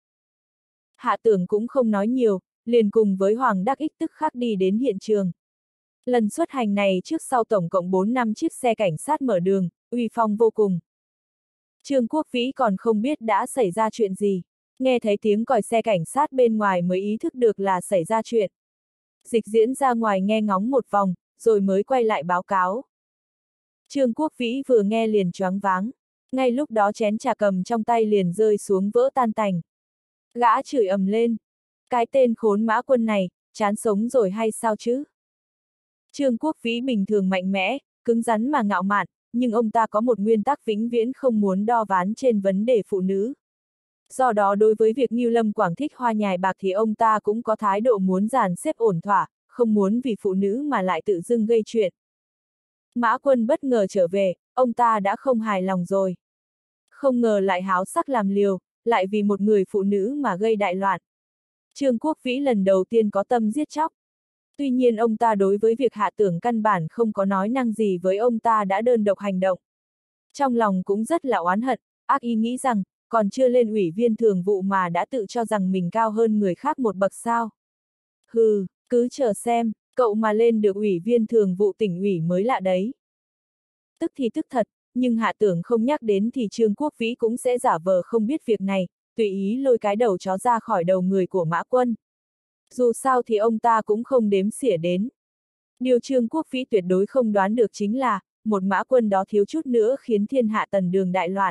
Hạ Tưởng cũng không nói nhiều, liền cùng với Hoàng Đắc Ích tức khắc đi đến hiện trường. Lần xuất hành này trước sau tổng cộng 4-5 chiếc xe cảnh sát mở đường, uy phong vô cùng. Trương Quốc Vĩ còn không biết đã xảy ra chuyện gì, nghe thấy tiếng còi xe cảnh sát bên ngoài mới ý thức được là xảy ra chuyện. Dịch diễn ra ngoài nghe ngóng một vòng, rồi mới quay lại báo cáo. Trương Quốc Vĩ vừa nghe liền choáng váng, ngay lúc đó chén trà cầm trong tay liền rơi xuống vỡ tan tành. Gã chửi ầm lên, cái tên khốn Mã Quân này, chán sống rồi hay sao chứ? Trương Quốc Vĩ bình thường mạnh mẽ, cứng rắn mà ngạo mạn, nhưng ông ta có một nguyên tắc vĩnh viễn không muốn đo ván trên vấn đề phụ nữ. Do đó đối với việc Ngưu Lâm Quảng thích hoa nhài bạc thì ông ta cũng có thái độ muốn dàn xếp ổn thỏa, không muốn vì phụ nữ mà lại tự dưng gây chuyện. Mã Quân bất ngờ trở về, ông ta đã không hài lòng rồi. Không ngờ lại háo sắc làm liều, lại vì một người phụ nữ mà gây đại loạn. Trương Quốc Vĩ lần đầu tiên có tâm giết chóc. Tuy nhiên ông ta đối với việc Hạ Tưởng căn bản không có nói năng gì với ông ta đã đơn độc hành động. Trong lòng cũng rất là oán hận, ác ý nghĩ rằng, còn chưa lên ủy viên thường vụ mà đã tự cho rằng mình cao hơn người khác một bậc sao. Hừ, cứ chờ xem, cậu mà lên được ủy viên thường vụ tỉnh ủy mới lạ đấy. Tức thì tức thật, nhưng Hạ Tưởng không nhắc đến thì Trương Quốc Vĩ cũng sẽ giả vờ không biết việc này, tùy ý lôi cái đầu chó ra khỏi đầu người của Mã Quân. Dù sao thì ông ta cũng không đếm xỉa đến. Điều Trương Quốc Vĩ tuyệt đối không đoán được chính là, một Mã Quân đó thiếu chút nữa khiến thiên hạ Tần Đường đại loạn.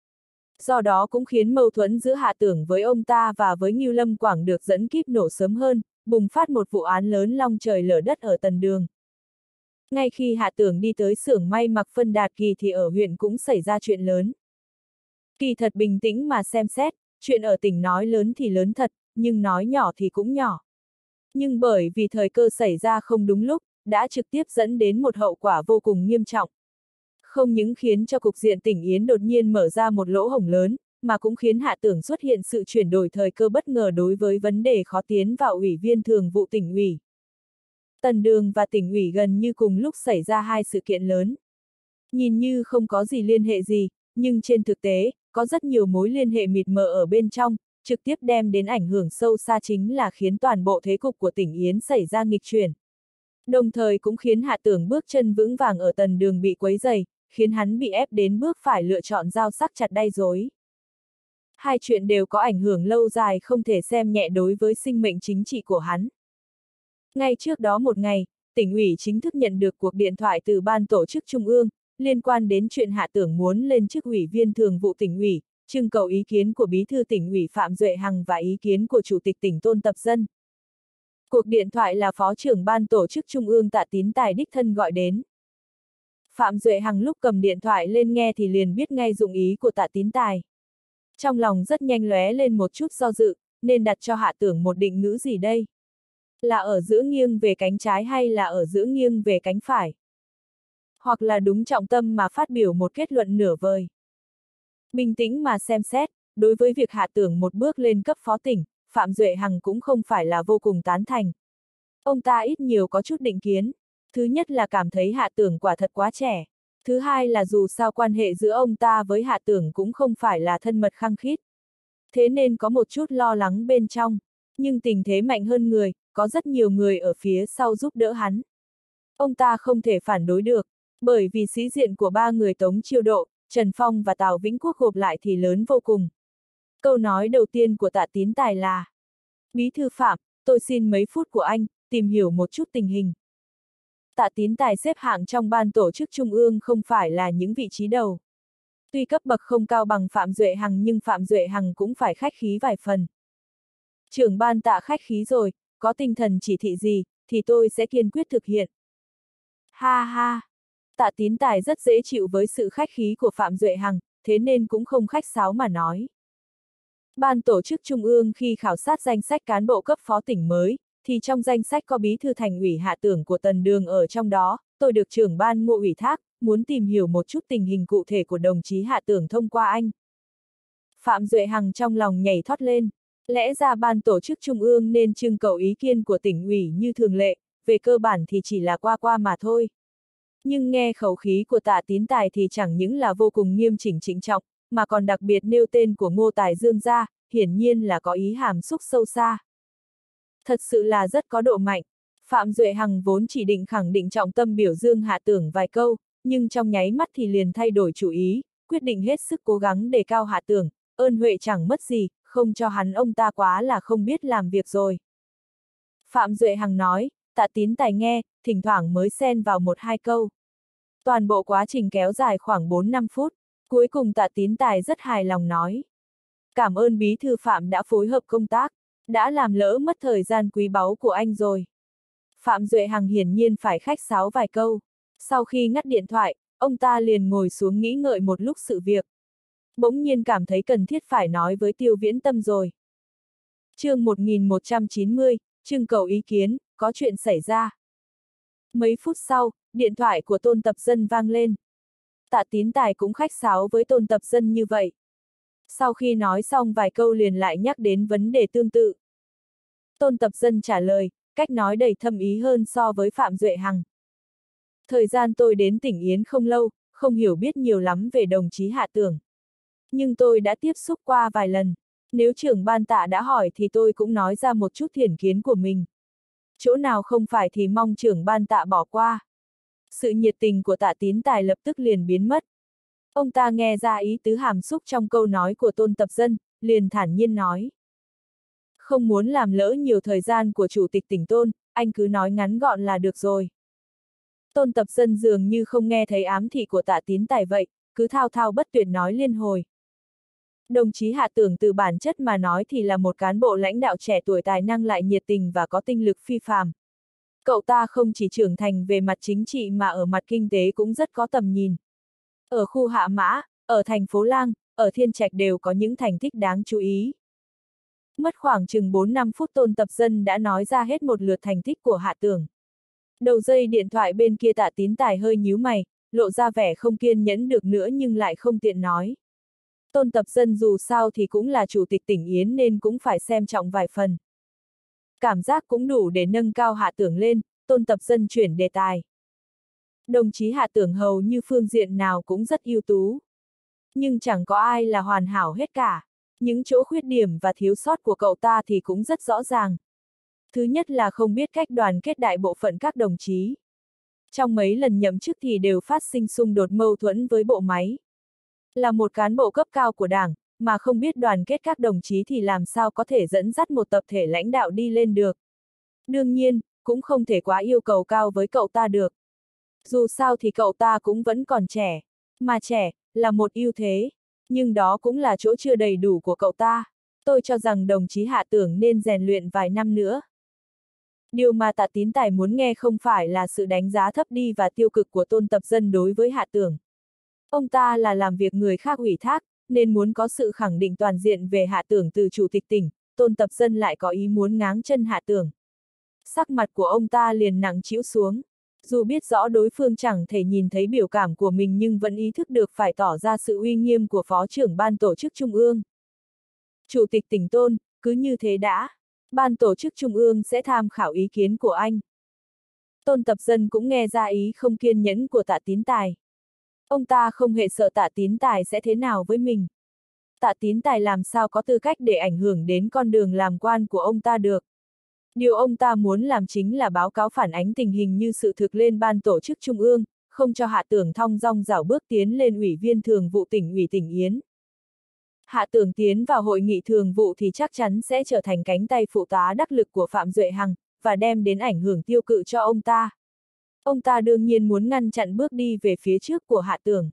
Do đó cũng khiến mâu thuẫn giữa Hạ Tưởng với ông ta và với Ngưu Lâm Quảng được dẫn kíp nổ sớm hơn, bùng phát một vụ án lớn long trời lở đất ở Tần Đường. Ngay khi Hạ Tưởng đi tới xưởng may mặc Phân Đạt Kỳ thì ở huyện cũng xảy ra chuyện lớn. Kỳ thật bình tĩnh mà xem xét, chuyện ở tỉnh nói lớn thì lớn thật, nhưng nói nhỏ thì cũng nhỏ. Nhưng bởi vì thời cơ xảy ra không đúng lúc, đã trực tiếp dẫn đến một hậu quả vô cùng nghiêm trọng. Không những khiến cho cục diện tỉnh Yến đột nhiên mở ra một lỗ hổng lớn, mà cũng khiến Hạ Tưởng xuất hiện sự chuyển đổi thời cơ bất ngờ đối với vấn đề khó tiến vào Ủy viên Thường vụ tỉnh ủy. Tần Đường và tỉnh ủy gần như cùng lúc xảy ra hai sự kiện lớn. Nhìn như không có gì liên hệ gì, nhưng trên thực tế, có rất nhiều mối liên hệ mịt mờ ở bên trong, trực tiếp đem đến ảnh hưởng sâu xa chính là khiến toàn bộ thế cục của tỉnh Yến xảy ra nghịch chuyển. Đồng thời cũng khiến Hạ Tưởng bước chân vững vàng ở Tần Đường bị quấy dày, khiến hắn bị ép đến bước phải lựa chọn dao sắc chặt đay dối. Hai chuyện đều có ảnh hưởng lâu dài không thể xem nhẹ đối với sinh mệnh chính trị của hắn. Ngay trước đó một ngày, tỉnh ủy chính thức nhận được cuộc điện thoại từ ban tổ chức trung ương, liên quan đến chuyện Hạ Tưởng muốn lên chức ủy viên thường vụ tỉnh ủy, trưng cầu ý kiến của bí thư tỉnh ủy Phạm Duệ Hằng và ý kiến của chủ tịch tỉnh Tôn Tập Dân. Cuộc điện thoại là phó trưởng ban tổ chức trung ương Tạ Tín Tài đích thân gọi đến. Phạm Duệ Hằng lúc cầm điện thoại lên nghe thì liền biết ngay dụng ý của Tạ Tín Tài. Trong lòng rất nhanh lóe lên một chút do dự, nên đặt cho Hạ Tưởng một định ngữ gì đây? Là ở giữa nghiêng về cánh trái hay là ở giữa nghiêng về cánh phải? Hoặc là đúng trọng tâm mà phát biểu một kết luận nửa vời? Bình tĩnh mà xem xét, đối với việc Hạ Tưởng một bước lên cấp phó tỉnh, Phạm Duệ Hằng cũng không phải là vô cùng tán thành. Ông ta ít nhiều có chút định kiến. Thứ nhất là cảm thấy Hạ Tưởng quả thật quá trẻ. Thứ hai là dù sao quan hệ giữa ông ta với Hạ Tưởng cũng không phải là thân mật khăng khít. Thế nên có một chút lo lắng bên trong. Nhưng tình thế mạnh hơn người, có rất nhiều người ở phía sau giúp đỡ hắn. Ông ta không thể phản đối được, bởi vì sĩ diện của ba người Tống Chiêu Độ, Trần Phong và Tào Vĩnh Quốc gộp lại thì lớn vô cùng. Câu nói đầu tiên của Tạ Tín Tài là: Bí thư Phạm, tôi xin mấy phút của anh, tìm hiểu một chút tình hình. Tạ Tín Tài xếp hạng trong ban tổ chức trung ương không phải là những vị trí đầu. Tuy cấp bậc không cao bằng Phạm Duệ Hằng nhưng Phạm Duệ Hằng cũng phải khách khí vài phần. Trưởng ban Tạ khách khí rồi, có tinh thần chỉ thị gì, thì tôi sẽ kiên quyết thực hiện. Ha ha! Tạ Tín Tài rất dễ chịu với sự khách khí của Phạm Duệ Hằng, thế nên cũng không khách sáo mà nói. Ban tổ chức trung ương khi khảo sát danh sách cán bộ cấp phó tỉnh mới, thì trong danh sách có bí thư thành ủy Hạ Tưởng của Tần Đường ở trong đó, tôi được trưởng ban Ngô ủy thác, muốn tìm hiểu một chút tình hình cụ thể của đồng chí Hạ Tưởng thông qua anh. Phạm Duệ Hằng trong lòng nhảy thoát lên, lẽ ra ban tổ chức trung ương nên trưng cầu ý kiến của tỉnh ủy như thường lệ, về cơ bản thì chỉ là qua qua mà thôi. Nhưng nghe khẩu khí của Tạ Tín Tài thì chẳng những là vô cùng nghiêm chỉnh trịnh trọng, mà còn đặc biệt nêu tên của Ngô Tài Dương ra, hiển nhiên là có ý hàm xúc sâu xa. Thật sự là rất có độ mạnh. Phạm Duệ Hằng vốn chỉ định khẳng định trọng tâm biểu dương Hạ Tưởng vài câu, nhưng trong nháy mắt thì liền thay đổi chủ ý, quyết định hết sức cố gắng đề cao Hạ Tưởng, ơn huệ chẳng mất gì, không cho hắn ông ta quá là không biết làm việc rồi. Phạm Duệ Hằng nói, Tạ Tín Tài nghe, thỉnh thoảng mới xen vào một hai câu. Toàn bộ quá trình kéo dài khoảng 4-5 phút, cuối cùng Tạ Tín Tài rất hài lòng nói: Cảm ơn bí thư Phạm đã phối hợp công tác, đã làm lỡ mất thời gian quý báu của anh rồi. Phạm Duệ Hằng hiển nhiên phải khách sáo vài câu. Sau khi ngắt điện thoại, ông ta liền ngồi xuống nghĩ ngợi một lúc sự việc. Bỗng nhiên cảm thấy cần thiết phải nói với Tiêu Viễn Tâm rồi. Chương 1190, trưng cầu ý kiến, có chuyện xảy ra. Mấy phút sau, điện thoại của Tôn Tập Dân vang lên. Tạ Tín Tài cũng khách sáo với Tôn Tập Dân như vậy. Sau khi nói xong vài câu liền lại nhắc đến vấn đề tương tự. Tôn Tập Dân trả lời, cách nói đầy thâm ý hơn so với Phạm Duệ Hằng. Thời gian tôi đến tỉnh Yến không lâu, không hiểu biết nhiều lắm về đồng chí Hạ Tưởng. Nhưng tôi đã tiếp xúc qua vài lần. Nếu trưởng ban Tạ đã hỏi thì tôi cũng nói ra một chút thiển kiến của mình. Chỗ nào không phải thì mong trưởng ban Tạ bỏ qua. Sự nhiệt tình của Tạ Tín Tài lập tức liền biến mất. Ông ta nghe ra ý tứ hàm xúc trong câu nói của Tôn Tập Dân, liền thản nhiên nói. Không muốn làm lỡ nhiều thời gian của chủ tịch tỉnh Tôn, anh cứ nói ngắn gọn là được rồi. Tôn Tập Dân dường như không nghe thấy ám thị của Tạ Tín Tài vậy, cứ thao thao bất tuyệt nói liên hồi. Đồng chí Hạ Tưởng từ bản chất mà nói thì là một cán bộ lãnh đạo trẻ tuổi tài năng lại nhiệt tình và có tinh lực phi phàm. Cậu ta không chỉ trưởng thành về mặt chính trị mà ở mặt kinh tế cũng rất có tầm nhìn. Ở khu Hạ Mã, ở thành phố Lang, ở Thiên Trạch đều có những thành tích đáng chú ý. Mất khoảng chừng 4-5 phút Tôn Tập Dân đã nói ra hết một lượt thành tích của Hạ Tưởng. Đầu dây điện thoại bên kia Tạ Tín Tài hơi nhíu mày, lộ ra vẻ không kiên nhẫn được nữa nhưng lại không tiện nói. Tôn Tập Dân dù sao thì cũng là chủ tịch tỉnh Yến nên cũng phải xem trọng vài phần. Cảm giác cũng đủ để nâng cao Hạ Tưởng lên, Tôn Tập Dân chuyển đề tài. Đồng chí Hạ Tưởng hầu như phương diện nào cũng rất ưu tú. Nhưng chẳng có ai là hoàn hảo hết cả. Những chỗ khuyết điểm và thiếu sót của cậu ta thì cũng rất rõ ràng. Thứ nhất là không biết cách đoàn kết đại bộ phận các đồng chí. Trong mấy lần nhậm chức thì đều phát sinh xung đột mâu thuẫn với bộ máy. Là một cán bộ cấp cao của Đảng, mà không biết đoàn kết các đồng chí thì làm sao có thể dẫn dắt một tập thể lãnh đạo đi lên được. Đương nhiên, cũng không thể quá yêu cầu cao với cậu ta được. Dù sao thì cậu ta cũng vẫn còn trẻ, mà trẻ là một ưu thế, nhưng đó cũng là chỗ chưa đầy đủ của cậu ta. Tôi cho rằng đồng chí Hạ Tưởng nên rèn luyện vài năm nữa. Điều mà Tạ Tín Tài muốn nghe không phải là sự đánh giá thấp đi và tiêu cực của Tôn Tập Dân đối với Hạ Tưởng. Ông ta là làm việc người khác ủy thác, nên muốn có sự khẳng định toàn diện về Hạ Tưởng từ chủ tịch tỉnh, Tôn Tập Dân lại có ý muốn ngáng chân Hạ Tưởng. Sắc mặt của ông ta liền nặng trĩu xuống. Dù biết rõ đối phương chẳng thể nhìn thấy biểu cảm của mình nhưng vẫn ý thức được phải tỏ ra sự uy nghiêm của Phó trưởng Ban Tổ chức Trung ương. Chủ tịch tỉnh Tôn, cứ như thế đã. Ban Tổ chức Trung ương sẽ tham khảo ý kiến của anh. Tôn Tập Dân cũng nghe ra ý không kiên nhẫn của Tạ Tín Tài. Ông ta không hề sợ Tạ Tín Tài sẽ thế nào với mình. Tạ Tín Tài làm sao có tư cách để ảnh hưởng đến con đường làm quan của ông ta được. Điều ông ta muốn làm chính là báo cáo phản ánh tình hình như sự thực lên Ban Tổ chức Trung ương, không cho Hạ Tưởng thong dong rảo bước tiến lên Ủy viên Thường vụ tỉnh ủy tỉnh Yến. Hạ Tưởng tiến vào hội nghị thường vụ thì chắc chắn sẽ trở thành cánh tay phụ tá đắc lực của Phạm Duệ Hằng, và đem đến ảnh hưởng tiêu cực cho ông ta. Ông ta đương nhiên muốn ngăn chặn bước đi về phía trước của Hạ Tưởng.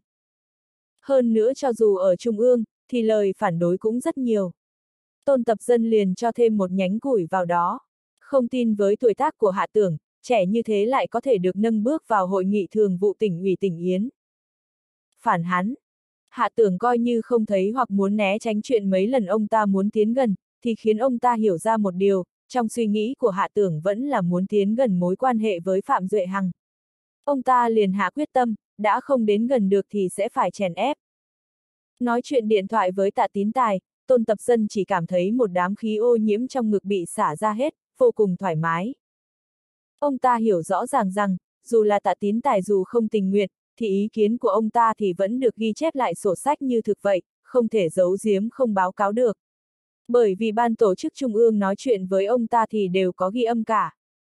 Hơn nữa cho dù ở Trung ương, thì lời phản đối cũng rất nhiều. Tôn Tập Dân liền cho thêm một nhánh củi vào đó. Không tin với tuổi tác của Hạ Tưởng, trẻ như thế lại có thể được nâng bước vào hội nghị thường vụ tỉnh ủy tỉnh Yến. Phản hắn. Hạ Tưởng coi như không thấy hoặc muốn né tránh chuyện mấy lần ông ta muốn tiến gần, thì khiến ông ta hiểu ra một điều, trong suy nghĩ của Hạ Tưởng vẫn là muốn tiến gần mối quan hệ với Phạm Duệ Hằng. Ông ta liền hạ quyết tâm, đã không đến gần được thì sẽ phải chèn ép. Nói chuyện điện thoại với Tạ Tín Tài, Tôn Tập Dân chỉ cảm thấy một đám khí ô nhiễm trong ngực bị xả ra hết, vô cùng thoải mái. Ông ta hiểu rõ ràng rằng, dù là Tạ Tín Tài dù không tình nguyện, thì ý kiến của ông ta thì vẫn được ghi chép lại sổ sách như thực vậy, không thể giấu giếm không báo cáo được. Bởi vì Ban Tổ chức Trung ương nói chuyện với ông ta thì đều có ghi âm cả.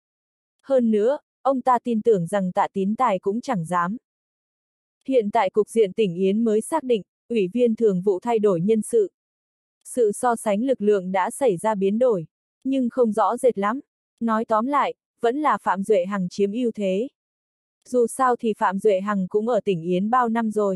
Hơn nữa, ông ta tin tưởng rằng Tạ Tín Tài cũng chẳng dám. Hiện tại cục diện tỉnh Yến mới xác định, Ủy viên Thường vụ thay đổi nhân sự. Sự so sánh lực lượng đã xảy ra biến đổi, nhưng không rõ rệt lắm. Nói tóm lại, vẫn là Phạm Duệ Hằng chiếm ưu thế. Dù sao thì Phạm Duệ Hằng cũng ở tỉnh Yến bao năm rồi.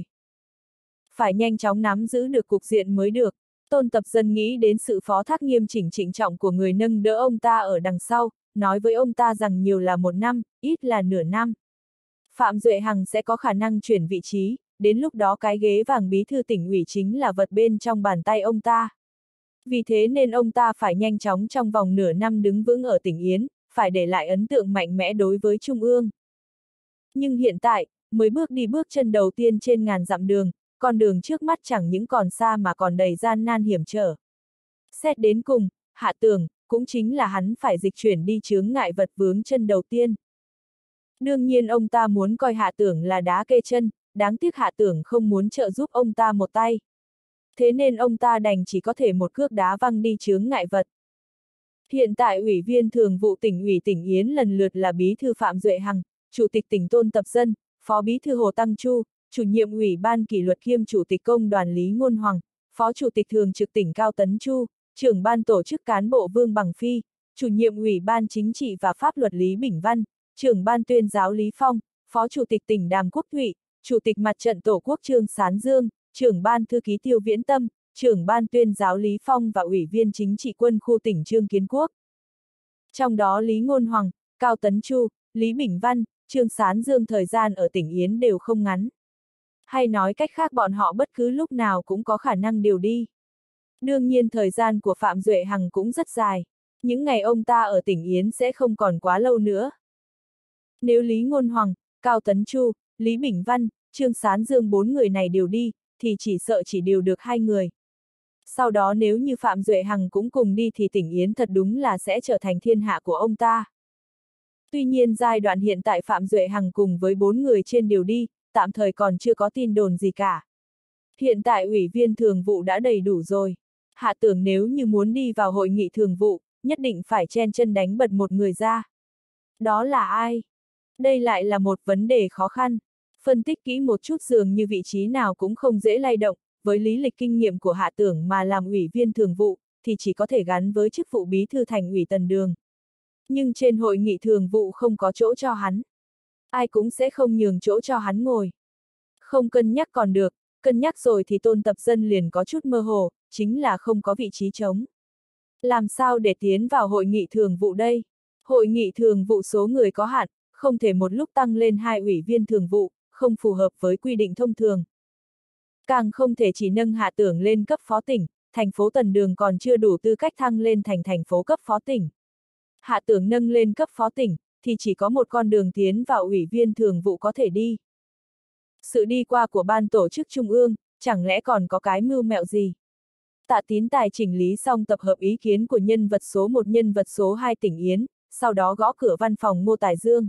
Phải nhanh chóng nắm giữ được cục diện mới được. Tôn Tập Dân nghĩ đến sự phó thác nghiêm chỉnh trịnh trọng của người nâng đỡ ông ta ở đằng sau, nói với ông ta rằng nhiều là 1 năm, ít là nửa năm. Phạm Duệ Hằng sẽ có khả năng chuyển vị trí, đến lúc đó cái ghế vàng bí thư tỉnh ủy chính là vật bên trong bàn tay ông ta. Vì thế nên ông ta phải nhanh chóng trong vòng nửa năm đứng vững ở tỉnh Yến, phải để lại ấn tượng mạnh mẽ đối với Trung ương. Nhưng hiện tại, mới bước đi bước chân đầu tiên trên ngàn dặm đường, con đường trước mắt chẳng những còn xa mà còn đầy gian nan hiểm trở. Xét đến cùng, Hạ Tưởng, cũng chính là hắn phải dịch chuyển đi chướng ngại vật vướng chân đầu tiên. Đương nhiên ông ta muốn coi Hạ Tưởng là đá kê chân, đáng tiếc Hạ Tưởng không muốn trợ giúp ông ta một tay. Thế nên ông ta đành chỉ có thể một cước đá văng đi chướng ngại vật. Hiện tại Ủy viên Thường vụ tỉnh ủy tỉnh Yến lần lượt là Bí thư Phạm Duệ Hằng, Chủ tịch tỉnh Tôn Tập Dân, Phó Bí thư Hồ Tăng Chu, Chủ nhiệm Ủy ban Kỷ luật kiêm Chủ tịch Công đoàn Lý Ngôn Hoàng, Phó Chủ tịch Thường trực tỉnh Cao Tấn Chu, Trưởng ban Tổ chức Cán bộ Vương Bằng Phi, Chủ nhiệm Ủy ban Chính trị và Pháp luật Lý Bỉnh Văn, Trưởng ban Tuyên giáo Lý Phong, Phó Chủ tịch tỉnh Đàm Quốc Thụy, Chủ tịch Mặt trận Tổ quốc Trương Sán Dương, Trưởng ban Thư ký Tiêu Viễn Tâm, Trưởng ban Tuyên giáo Lý Phong và Ủy viên Chính trị Quân khu tỉnh Trương Kiến Quốc. Trong đó Lý Ngôn Hoàng, Cao Tấn Chu, Lý Bỉnh Văn, Trương Sán Dương thời gian ở tỉnh Yến đều không ngắn. Hay nói cách khác bọn họ bất cứ lúc nào cũng có khả năng điều đi. Đương nhiên thời gian của Phạm Duệ Hằng cũng rất dài. Những ngày ông ta ở tỉnh Yến sẽ không còn quá lâu nữa. Nếu Lý Ngôn Hoàng, Cao Tấn Chu, Lý Bỉnh Văn, Trương Sán Dương 4 người này đều đi, thì chỉ sợ chỉ điều được 2 người. Sau đó nếu như Phạm Duệ Hằng cũng cùng đi thì tỉnh Yến thật đúng là sẽ trở thành thiên hạ của ông ta. Tuy nhiên giai đoạn hiện tại Phạm Duệ Hằng cùng với 4 người trên điều đi, tạm thời còn chưa có tin đồn gì cả. Hiện tại ủy viên thường vụ đã đầy đủ rồi. Hạ Tưởng nếu như muốn đi vào hội nghị thường vụ, nhất định phải chen chân đánh bật một người ra. Đó là ai? Đây lại là một vấn đề khó khăn. Phân tích kỹ một chút dường như vị trí nào cũng không dễ lay động, với lý lịch kinh nghiệm của Hạ Tưởng mà làm ủy viên thường vụ, thì chỉ có thể gắn với chức vụ bí thư thành ủy Tần Đường. Nhưng trên hội nghị thường vụ không có chỗ cho hắn. Ai cũng sẽ không nhường chỗ cho hắn ngồi. Không cân nhắc còn được, cân nhắc rồi thì Tôn Tập Dân liền có chút mơ hồ, chính là không có vị trí trống. Làm sao để tiến vào hội nghị thường vụ đây? Hội nghị thường vụ số người có hạn, không thể một lúc tăng lên 2 ủy viên thường vụ, không phù hợp với quy định thông thường. Càng không thể chỉ nâng Hạ Tưởng lên cấp phó tỉnh, thành phố Tần Đường còn chưa đủ tư cách thăng lên thành thành phố cấp phó tỉnh. Hạ Tưởng nâng lên cấp phó tỉnh, thì chỉ có một con đường tiến vào ủy viên thường vụ có thể đi. Sự đi qua của ban tổ chức trung ương, chẳng lẽ còn có cái mưu mẹo gì? Tạ Tín Tài chỉnh lý xong tập hợp ý kiến của nhân vật số 1 nhân vật số 2 tỉnh Yến, sau đó gõ cửa văn phòng Ngô Tài Dương.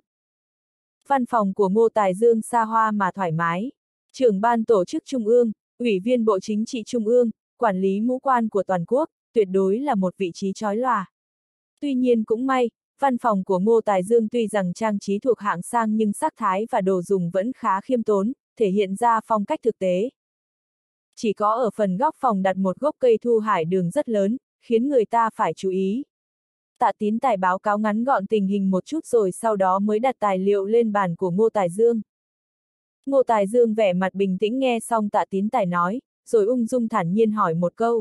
Văn phòng của Ngô Tài Dương xa hoa mà thoải mái. Trưởng ban tổ chức trung ương, ủy viên bộ chính trị trung ương, quản lý ngũ quan của toàn quốc, tuyệt đối là một vị trí chói lòa. Tuy nhiên cũng may, văn phòng của Ngô Tài Dương tuy rằng trang trí thuộc hạng sang nhưng sắc thái và đồ dùng vẫn khá khiêm tốn, thể hiện ra phong cách thực tế. Chỉ có ở phần góc phòng đặt một gốc cây thu hải đường rất lớn, khiến người ta phải chú ý. Tạ Tín Tài báo cáo ngắn gọn tình hình một chút rồi sau đó mới đặt tài liệu lên bàn của Ngô Tài Dương. Ngô Tài Dương vẻ mặt bình tĩnh nghe xong Tạ Tín Tài nói, rồi ung dung thản nhiên hỏi một câu.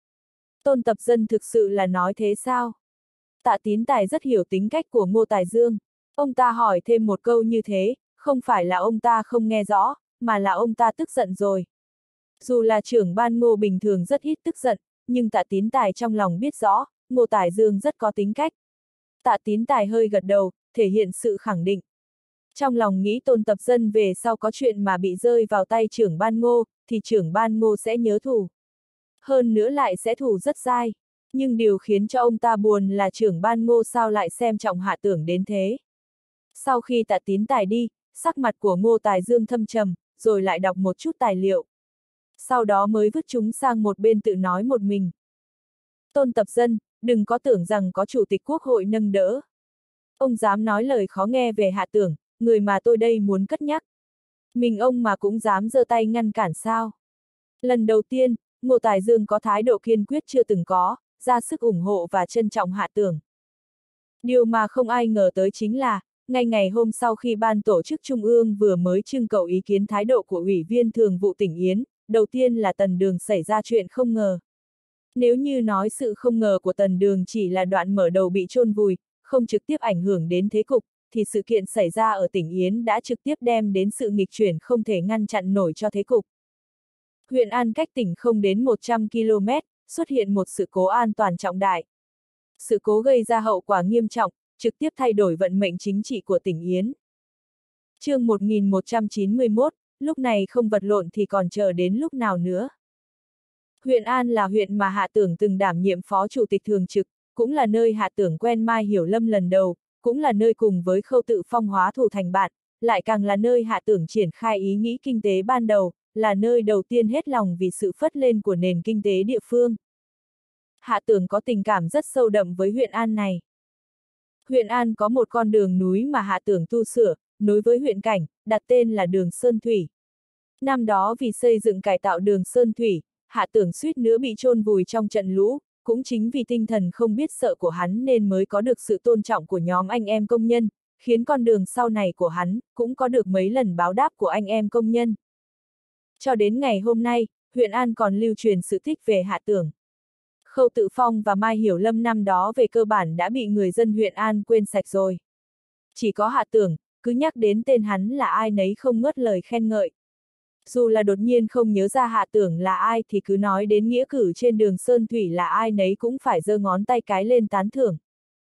Tôn Tập Dân thực sự là nói thế sao? Tạ Tín Tài rất hiểu tính cách của Ngô Tài Dương. Ông ta hỏi thêm một câu như thế, không phải là ông ta không nghe rõ, mà là ông ta tức giận rồi. Dù là trưởng ban Ngô bình thường rất ít tức giận, nhưng Tạ Tín Tài trong lòng biết rõ, Ngô Tài Dương rất có tính cách. Tạ Tín Tài hơi gật đầu, thể hiện sự khẳng định. Trong lòng nghĩ Tôn Tập Dân về sau có chuyện mà bị rơi vào tay trưởng ban Ngô, thì trưởng ban Ngô sẽ nhớ thù. Hơn nữa lại sẽ thù rất dai. Nhưng điều khiến cho ông ta buồn là trưởng ban Ngô sao lại xem trọng Hạ Tưởng đến thế. Sau khi Tạ Tín Tài đi, sắc mặt của Ngô Tài Dương thâm trầm, rồi lại đọc một chút tài liệu. Sau đó mới vứt chúng sang một bên tự nói một mình. Tôn Tập Dân, đừng có tưởng rằng có Chủ tịch Quốc hội nâng đỡ. Ông dám nói lời khó nghe về Hạ Tưởng, người mà tôi đây muốn cất nhắc. Mình ông mà cũng dám giơ tay ngăn cản sao? Lần đầu tiên, Ngô Tài Dương có thái độ kiên quyết chưa từng có, ra sức ủng hộ và trân trọng Hạ Tưởng. Điều mà không ai ngờ tới chính là, ngay ngày hôm sau khi ban tổ chức trung ương vừa mới trưng cầu ý kiến thái độ của ủy viên thường vụ tỉnh Yến, đầu tiên là Tần Đường xảy ra chuyện không ngờ. Nếu như nói sự không ngờ của Tần Đường chỉ là đoạn mở đầu bị chôn vùi, không trực tiếp ảnh hưởng đến thế cục, thì sự kiện xảy ra ở tỉnh Yến đã trực tiếp đem đến sự nghịch chuyển không thể ngăn chặn nổi cho thế cục. Huyện An cách tỉnh không đến 100 km, xuất hiện một sự cố an toàn trọng đại. Sự cố gây ra hậu quả nghiêm trọng, trực tiếp thay đổi vận mệnh chính trị của tỉnh Yến. Chương 1191, lúc này không vật lộn thì còn chờ đến lúc nào nữa. Huyện An là huyện mà Hạ Tưởng từng đảm nhiệm phó chủ tịch thường trực, cũng là nơi Hạ Tưởng quen Mai Hiểu Lâm lần đầu, cũng là nơi cùng với Khâu Tự Phong hóa thù thành bạn, lại càng là nơi Hạ Tưởng triển khai ý nghĩ kinh tế ban đầu, là nơi đầu tiên hết lòng vì sự phất lên của nền kinh tế địa phương. Hạ Tưởng có tình cảm rất sâu đậm với huyện An này. Huyện An có một con đường núi mà Hạ Tưởng tu sửa, nối với huyện Cảnh, đặt tên là đường Sơn Thủy. Năm đó vì xây dựng cải tạo đường Sơn Thủy, Hạ Tưởng suýt nữa bị chôn vùi trong trận lũ, cũng chính vì tinh thần không biết sợ của hắn nên mới có được sự tôn trọng của nhóm anh em công nhân, khiến con đường sau này của hắn cũng có được mấy lần báo đáp của anh em công nhân. Cho đến ngày hôm nay, huyện An còn lưu truyền sự tích về Hạ Tưởng. Khâu Tự Phong và Mai Hiểu Lâm năm đó về cơ bản đã bị người dân huyện An quên sạch rồi. Chỉ có Hạ Tưởng, cứ nhắc đến tên hắn là ai nấy không ngớt lời khen ngợi. Dù là đột nhiên không nhớ ra Hạ Tưởng là ai thì cứ nói đến nghĩa cử trên đường Sơn Thủy là ai nấy cũng phải giơ ngón tay cái lên tán thưởng.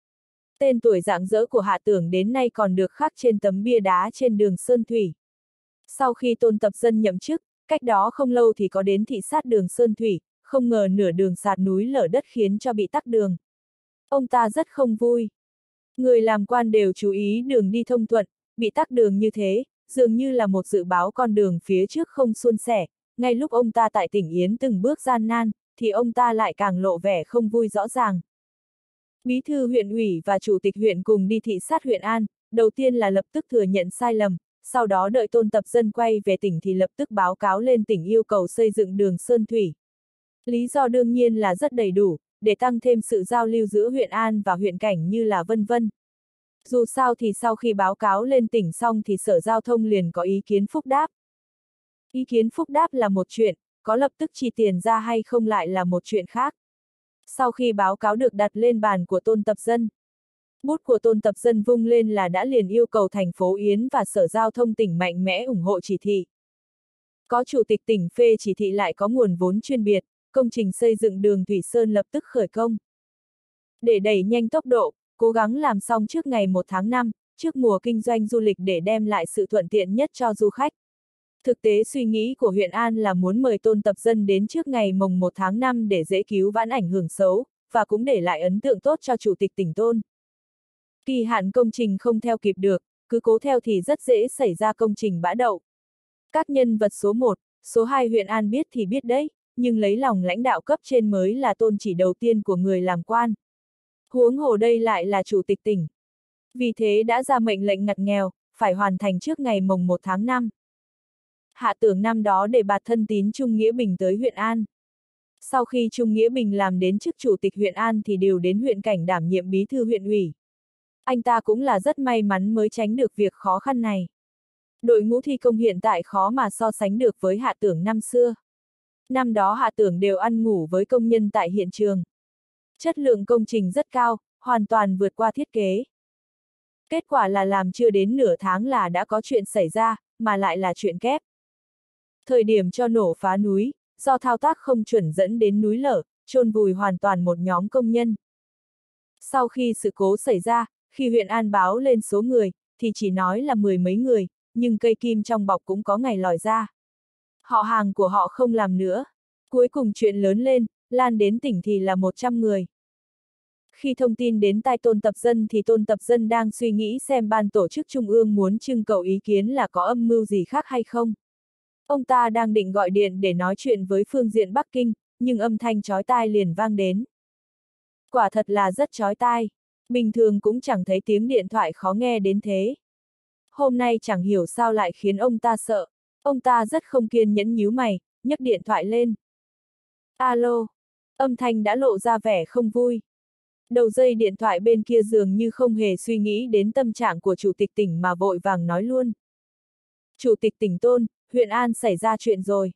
Tên tuổi rạng rỡ của Hạ Tưởng đến nay còn được khắc trên tấm bia đá trên đường Sơn Thủy. Sau khi Tôn Tập Dân nhậm chức, cách đó không lâu thì có đến thị sát đường Sơn Thủy, không ngờ nửa đường sạt núi lở đất khiến cho bị tắc đường. Ông ta rất không vui. Người làm quan đều chú ý đường đi thông thuận, bị tắc đường như thế, dường như là một dự báo con đường phía trước không suôn sẻ, ngay lúc ông ta tại tỉnh Yến từng bước gian nan, thì ông ta lại càng lộ vẻ không vui rõ ràng. Bí thư huyện ủy và chủ tịch huyện cùng đi thị sát huyện An, đầu tiên là lập tức thừa nhận sai lầm, sau đó đợi Tôn Tập Dân quay về tỉnh thì lập tức báo cáo lên tỉnh yêu cầu xây dựng đường Sơn Thủy. Lý do đương nhiên là rất đầy đủ, để tăng thêm sự giao lưu giữa huyện An và huyện Cảnh như là vân vân. Dù sao thì sau khi báo cáo lên tỉnh xong thì Sở Giao thông liền có ý kiến phúc đáp. Ý kiến phúc đáp là một chuyện, có lập tức chi tiền ra hay không lại là một chuyện khác. Sau khi báo cáo được đặt lên bàn của Tôn Tập Dân, bút của Tôn Tập Dân vung lên là đã liền yêu cầu thành phố Yến và Sở Giao thông tỉnh mạnh mẽ ủng hộ chỉ thị. Có chủ tịch tỉnh phê chỉ thị lại có nguồn vốn chuyên biệt, công trình xây dựng đường Thủy Sơn lập tức khởi công. Để đẩy nhanh tốc độ, cố gắng làm xong trước ngày 1 tháng 5, trước mùa kinh doanh du lịch để đem lại sự thuận tiện nhất cho du khách. Thực tế suy nghĩ của huyện An là muốn mời Tôn Tập Dân đến trước ngày mồng 1 tháng 5 để dễ cứu vãn ảnh hưởng xấu, và cũng để lại ấn tượng tốt cho chủ tịch tỉnh Tôn. Kỳ hạn công trình không theo kịp được, cứ cố theo thì rất dễ xảy ra công trình bã đậu. Các nhân vật số 1, số 2 huyện An biết thì biết đấy, nhưng lấy lòng lãnh đạo cấp trên mới là tôn chỉ đầu tiên của người làm quan. Huống hồ đây lại là chủ tịch tỉnh. Vì thế đã ra mệnh lệnh ngặt nghèo, phải hoàn thành trước ngày mồng 1 tháng 5. Hạ Tưởng năm đó để bạt thân tín Trung Nghĩa Bình tới huyện An. Sau khi Trung Nghĩa Bình làm đến chức chủ tịch huyện An thì điều đến huyện Cảnh đảm nhiệm bí thư huyện ủy. Anh ta cũng là rất may mắn mới tránh được việc khó khăn này. Đội ngũ thi công hiện tại khó mà so sánh được với Hạ Tưởng năm xưa. Năm đó Hạ Tưởng đều ăn ngủ với công nhân tại hiện trường. Chất lượng công trình rất cao, hoàn toàn vượt qua thiết kế. Kết quả là làm chưa đến nửa tháng là đã có chuyện xảy ra, mà lại là chuyện kép. Thời điểm cho nổ phá núi, do thao tác không chuẩn dẫn đến núi lở, chôn vùi hoàn toàn một nhóm công nhân. Sau khi sự cố xảy ra, khi huyện An báo lên số người, thì chỉ nói là 10 mấy người, nhưng cây kim trong bọc cũng có ngày lòi ra. Họ hàng của họ không làm nữa. Cuối cùng chuyện lớn lên, lan đến tỉnh thì là 100 người. Khi thông tin đến tai Tôn Tập Dân thì Tôn Tập Dân đang suy nghĩ xem ban tổ chức trung ương muốn trưng cầu ý kiến là có âm mưu gì khác hay không. Ông ta đang định gọi điện để nói chuyện với phương diện Bắc Kinh, nhưng âm thanh chói tai liền vang đến. Quả thật là rất chói tai, bình thường cũng chẳng thấy tiếng điện thoại khó nghe đến thế. Hôm nay chẳng hiểu sao lại khiến ông ta sợ. Ông ta rất không kiên nhẫn nhíu mày, nhấc điện thoại lên. Alo, âm thanh đã lộ ra vẻ không vui. Đầu dây điện thoại bên kia dường như không hề suy nghĩ đến tâm trạng của chủ tịch tỉnh mà vội vàng nói luôn. Chủ tịch tỉnh Tôn, huyện An xảy ra chuyện rồi.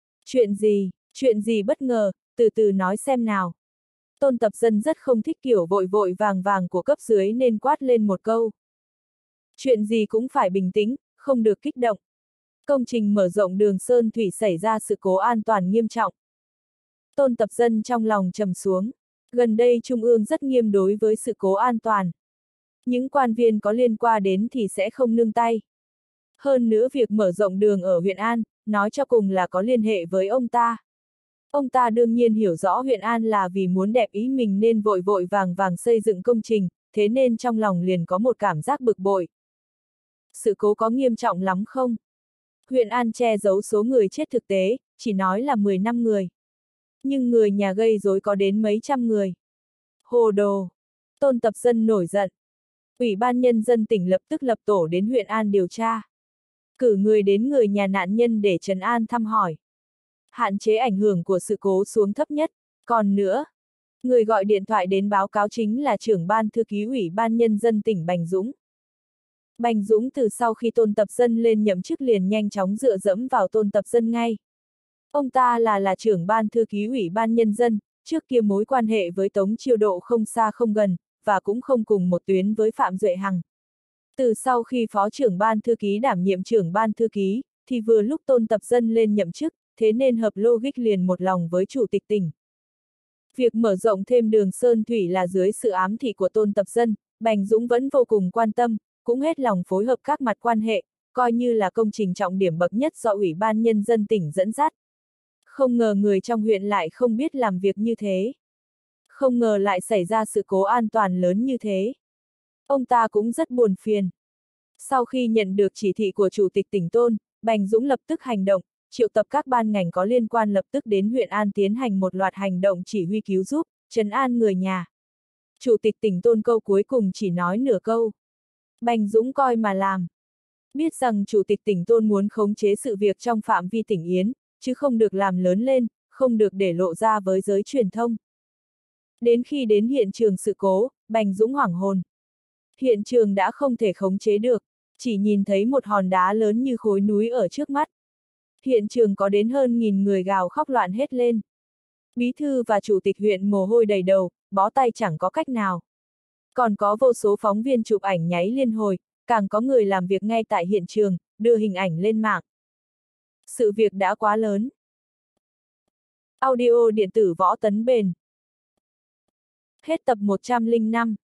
Chuyện gì bất ngờ, từ từ nói xem nào. Tôn Tập Dân rất không thích kiểu vội vội vàng vàng của cấp dưới nên quát lên một câu. Chuyện gì cũng phải bình tĩnh, không được kích động. Công trình mở rộng đường Sơn Thủy xảy ra sự cố an toàn nghiêm trọng. Tôn Tập Dân trong lòng trầm xuống. Gần đây Trung ương rất nghiêm đối với sự cố an toàn. Những quan viên có liên quan đến thì sẽ không nương tay. Hơn nữa việc mở rộng đường ở huyện An, nói cho cùng là có liên hệ với ông ta. Ông ta đương nhiên hiểu rõ huyện An là vì muốn đẹp ý mình nên vội vội vàng vàng xây dựng công trình, thế nên trong lòng liền có một cảm giác bực bội. Sự cố có nghiêm trọng lắm không? Huyện An che giấu số người chết thực tế, chỉ nói là 15 người. Nhưng người nhà gây rối có đến mấy trăm người. Hồ đồ! Tôn Tập Dân nổi giận. Ủy ban Nhân dân tỉnh lập tức lập tổ đến huyện An điều tra. Cử người đến người nhà nạn nhân để trấn an thăm hỏi. Hạn chế ảnh hưởng của sự cố xuống thấp nhất. Còn nữa, người gọi điện thoại đến báo cáo chính là trưởng ban thư ký Ủy ban Nhân dân tỉnh Bành Dũng. Bành Dũng từ sau khi Tôn Tập Dân lên nhậm chức liền nhanh chóng dựa dẫm vào Tôn Tập Dân ngay. Ông ta là trưởng ban thư ký Ủy ban Nhân dân, trước kia mối quan hệ với Tống Chiêu Độ không xa không gần, và cũng không cùng một tuyến với Phạm Duệ Hằng. Từ sau khi phó trưởng ban thư ký đảm nhiệm trưởng ban thư ký, thì vừa lúc Tôn Tập Dân lên nhậm chức, thế nên hợp logic liền một lòng với chủ tịch tỉnh. Việc mở rộng thêm đường Sơn Thủy là dưới sự ám thị của Tôn Tập Dân, Bành Dũng vẫn vô cùng quan tâm, cũng hết lòng phối hợp các mặt quan hệ, coi như là công trình trọng điểm bậc nhất do Ủy ban Nhân dân tỉnh dẫn dắt. Không ngờ người trong huyện lại không biết làm việc như thế. Không ngờ lại xảy ra sự cố an toàn lớn như thế. Ông ta cũng rất buồn phiền. Sau khi nhận được chỉ thị của Chủ tịch tỉnh Tôn, Bành Dũng lập tức hành động, triệu tập các ban ngành có liên quan lập tức đến huyện An tiến hành một loạt hành động chỉ huy cứu giúp, trấn an người nhà. Chủ tịch tỉnh Tôn câu cuối cùng chỉ nói nửa câu. Bành Dũng coi mà làm. Biết rằng Chủ tịch tỉnh Tôn muốn khống chế sự việc trong phạm vi tỉnh Yến, chứ không được làm lớn lên, không được để lộ ra với giới truyền thông. Đến khi đến hiện trường sự cố, Bành Dũng hoảng hồn. Hiện trường đã không thể khống chế được, chỉ nhìn thấy một hòn đá lớn như khối núi ở trước mắt. Hiện trường có đến hơn 1000 người gào khóc loạn hết lên. Bí thư và chủ tịch huyện mồ hôi đầy đầu, bó tay chẳng có cách nào. Còn có vô số phóng viên chụp ảnh nháy liên hồi, càng có người làm việc ngay tại hiện trường, đưa hình ảnh lên mạng. Sự việc đã quá lớn. Audio điện tử Võ Tấn Bền. Hết tập 105.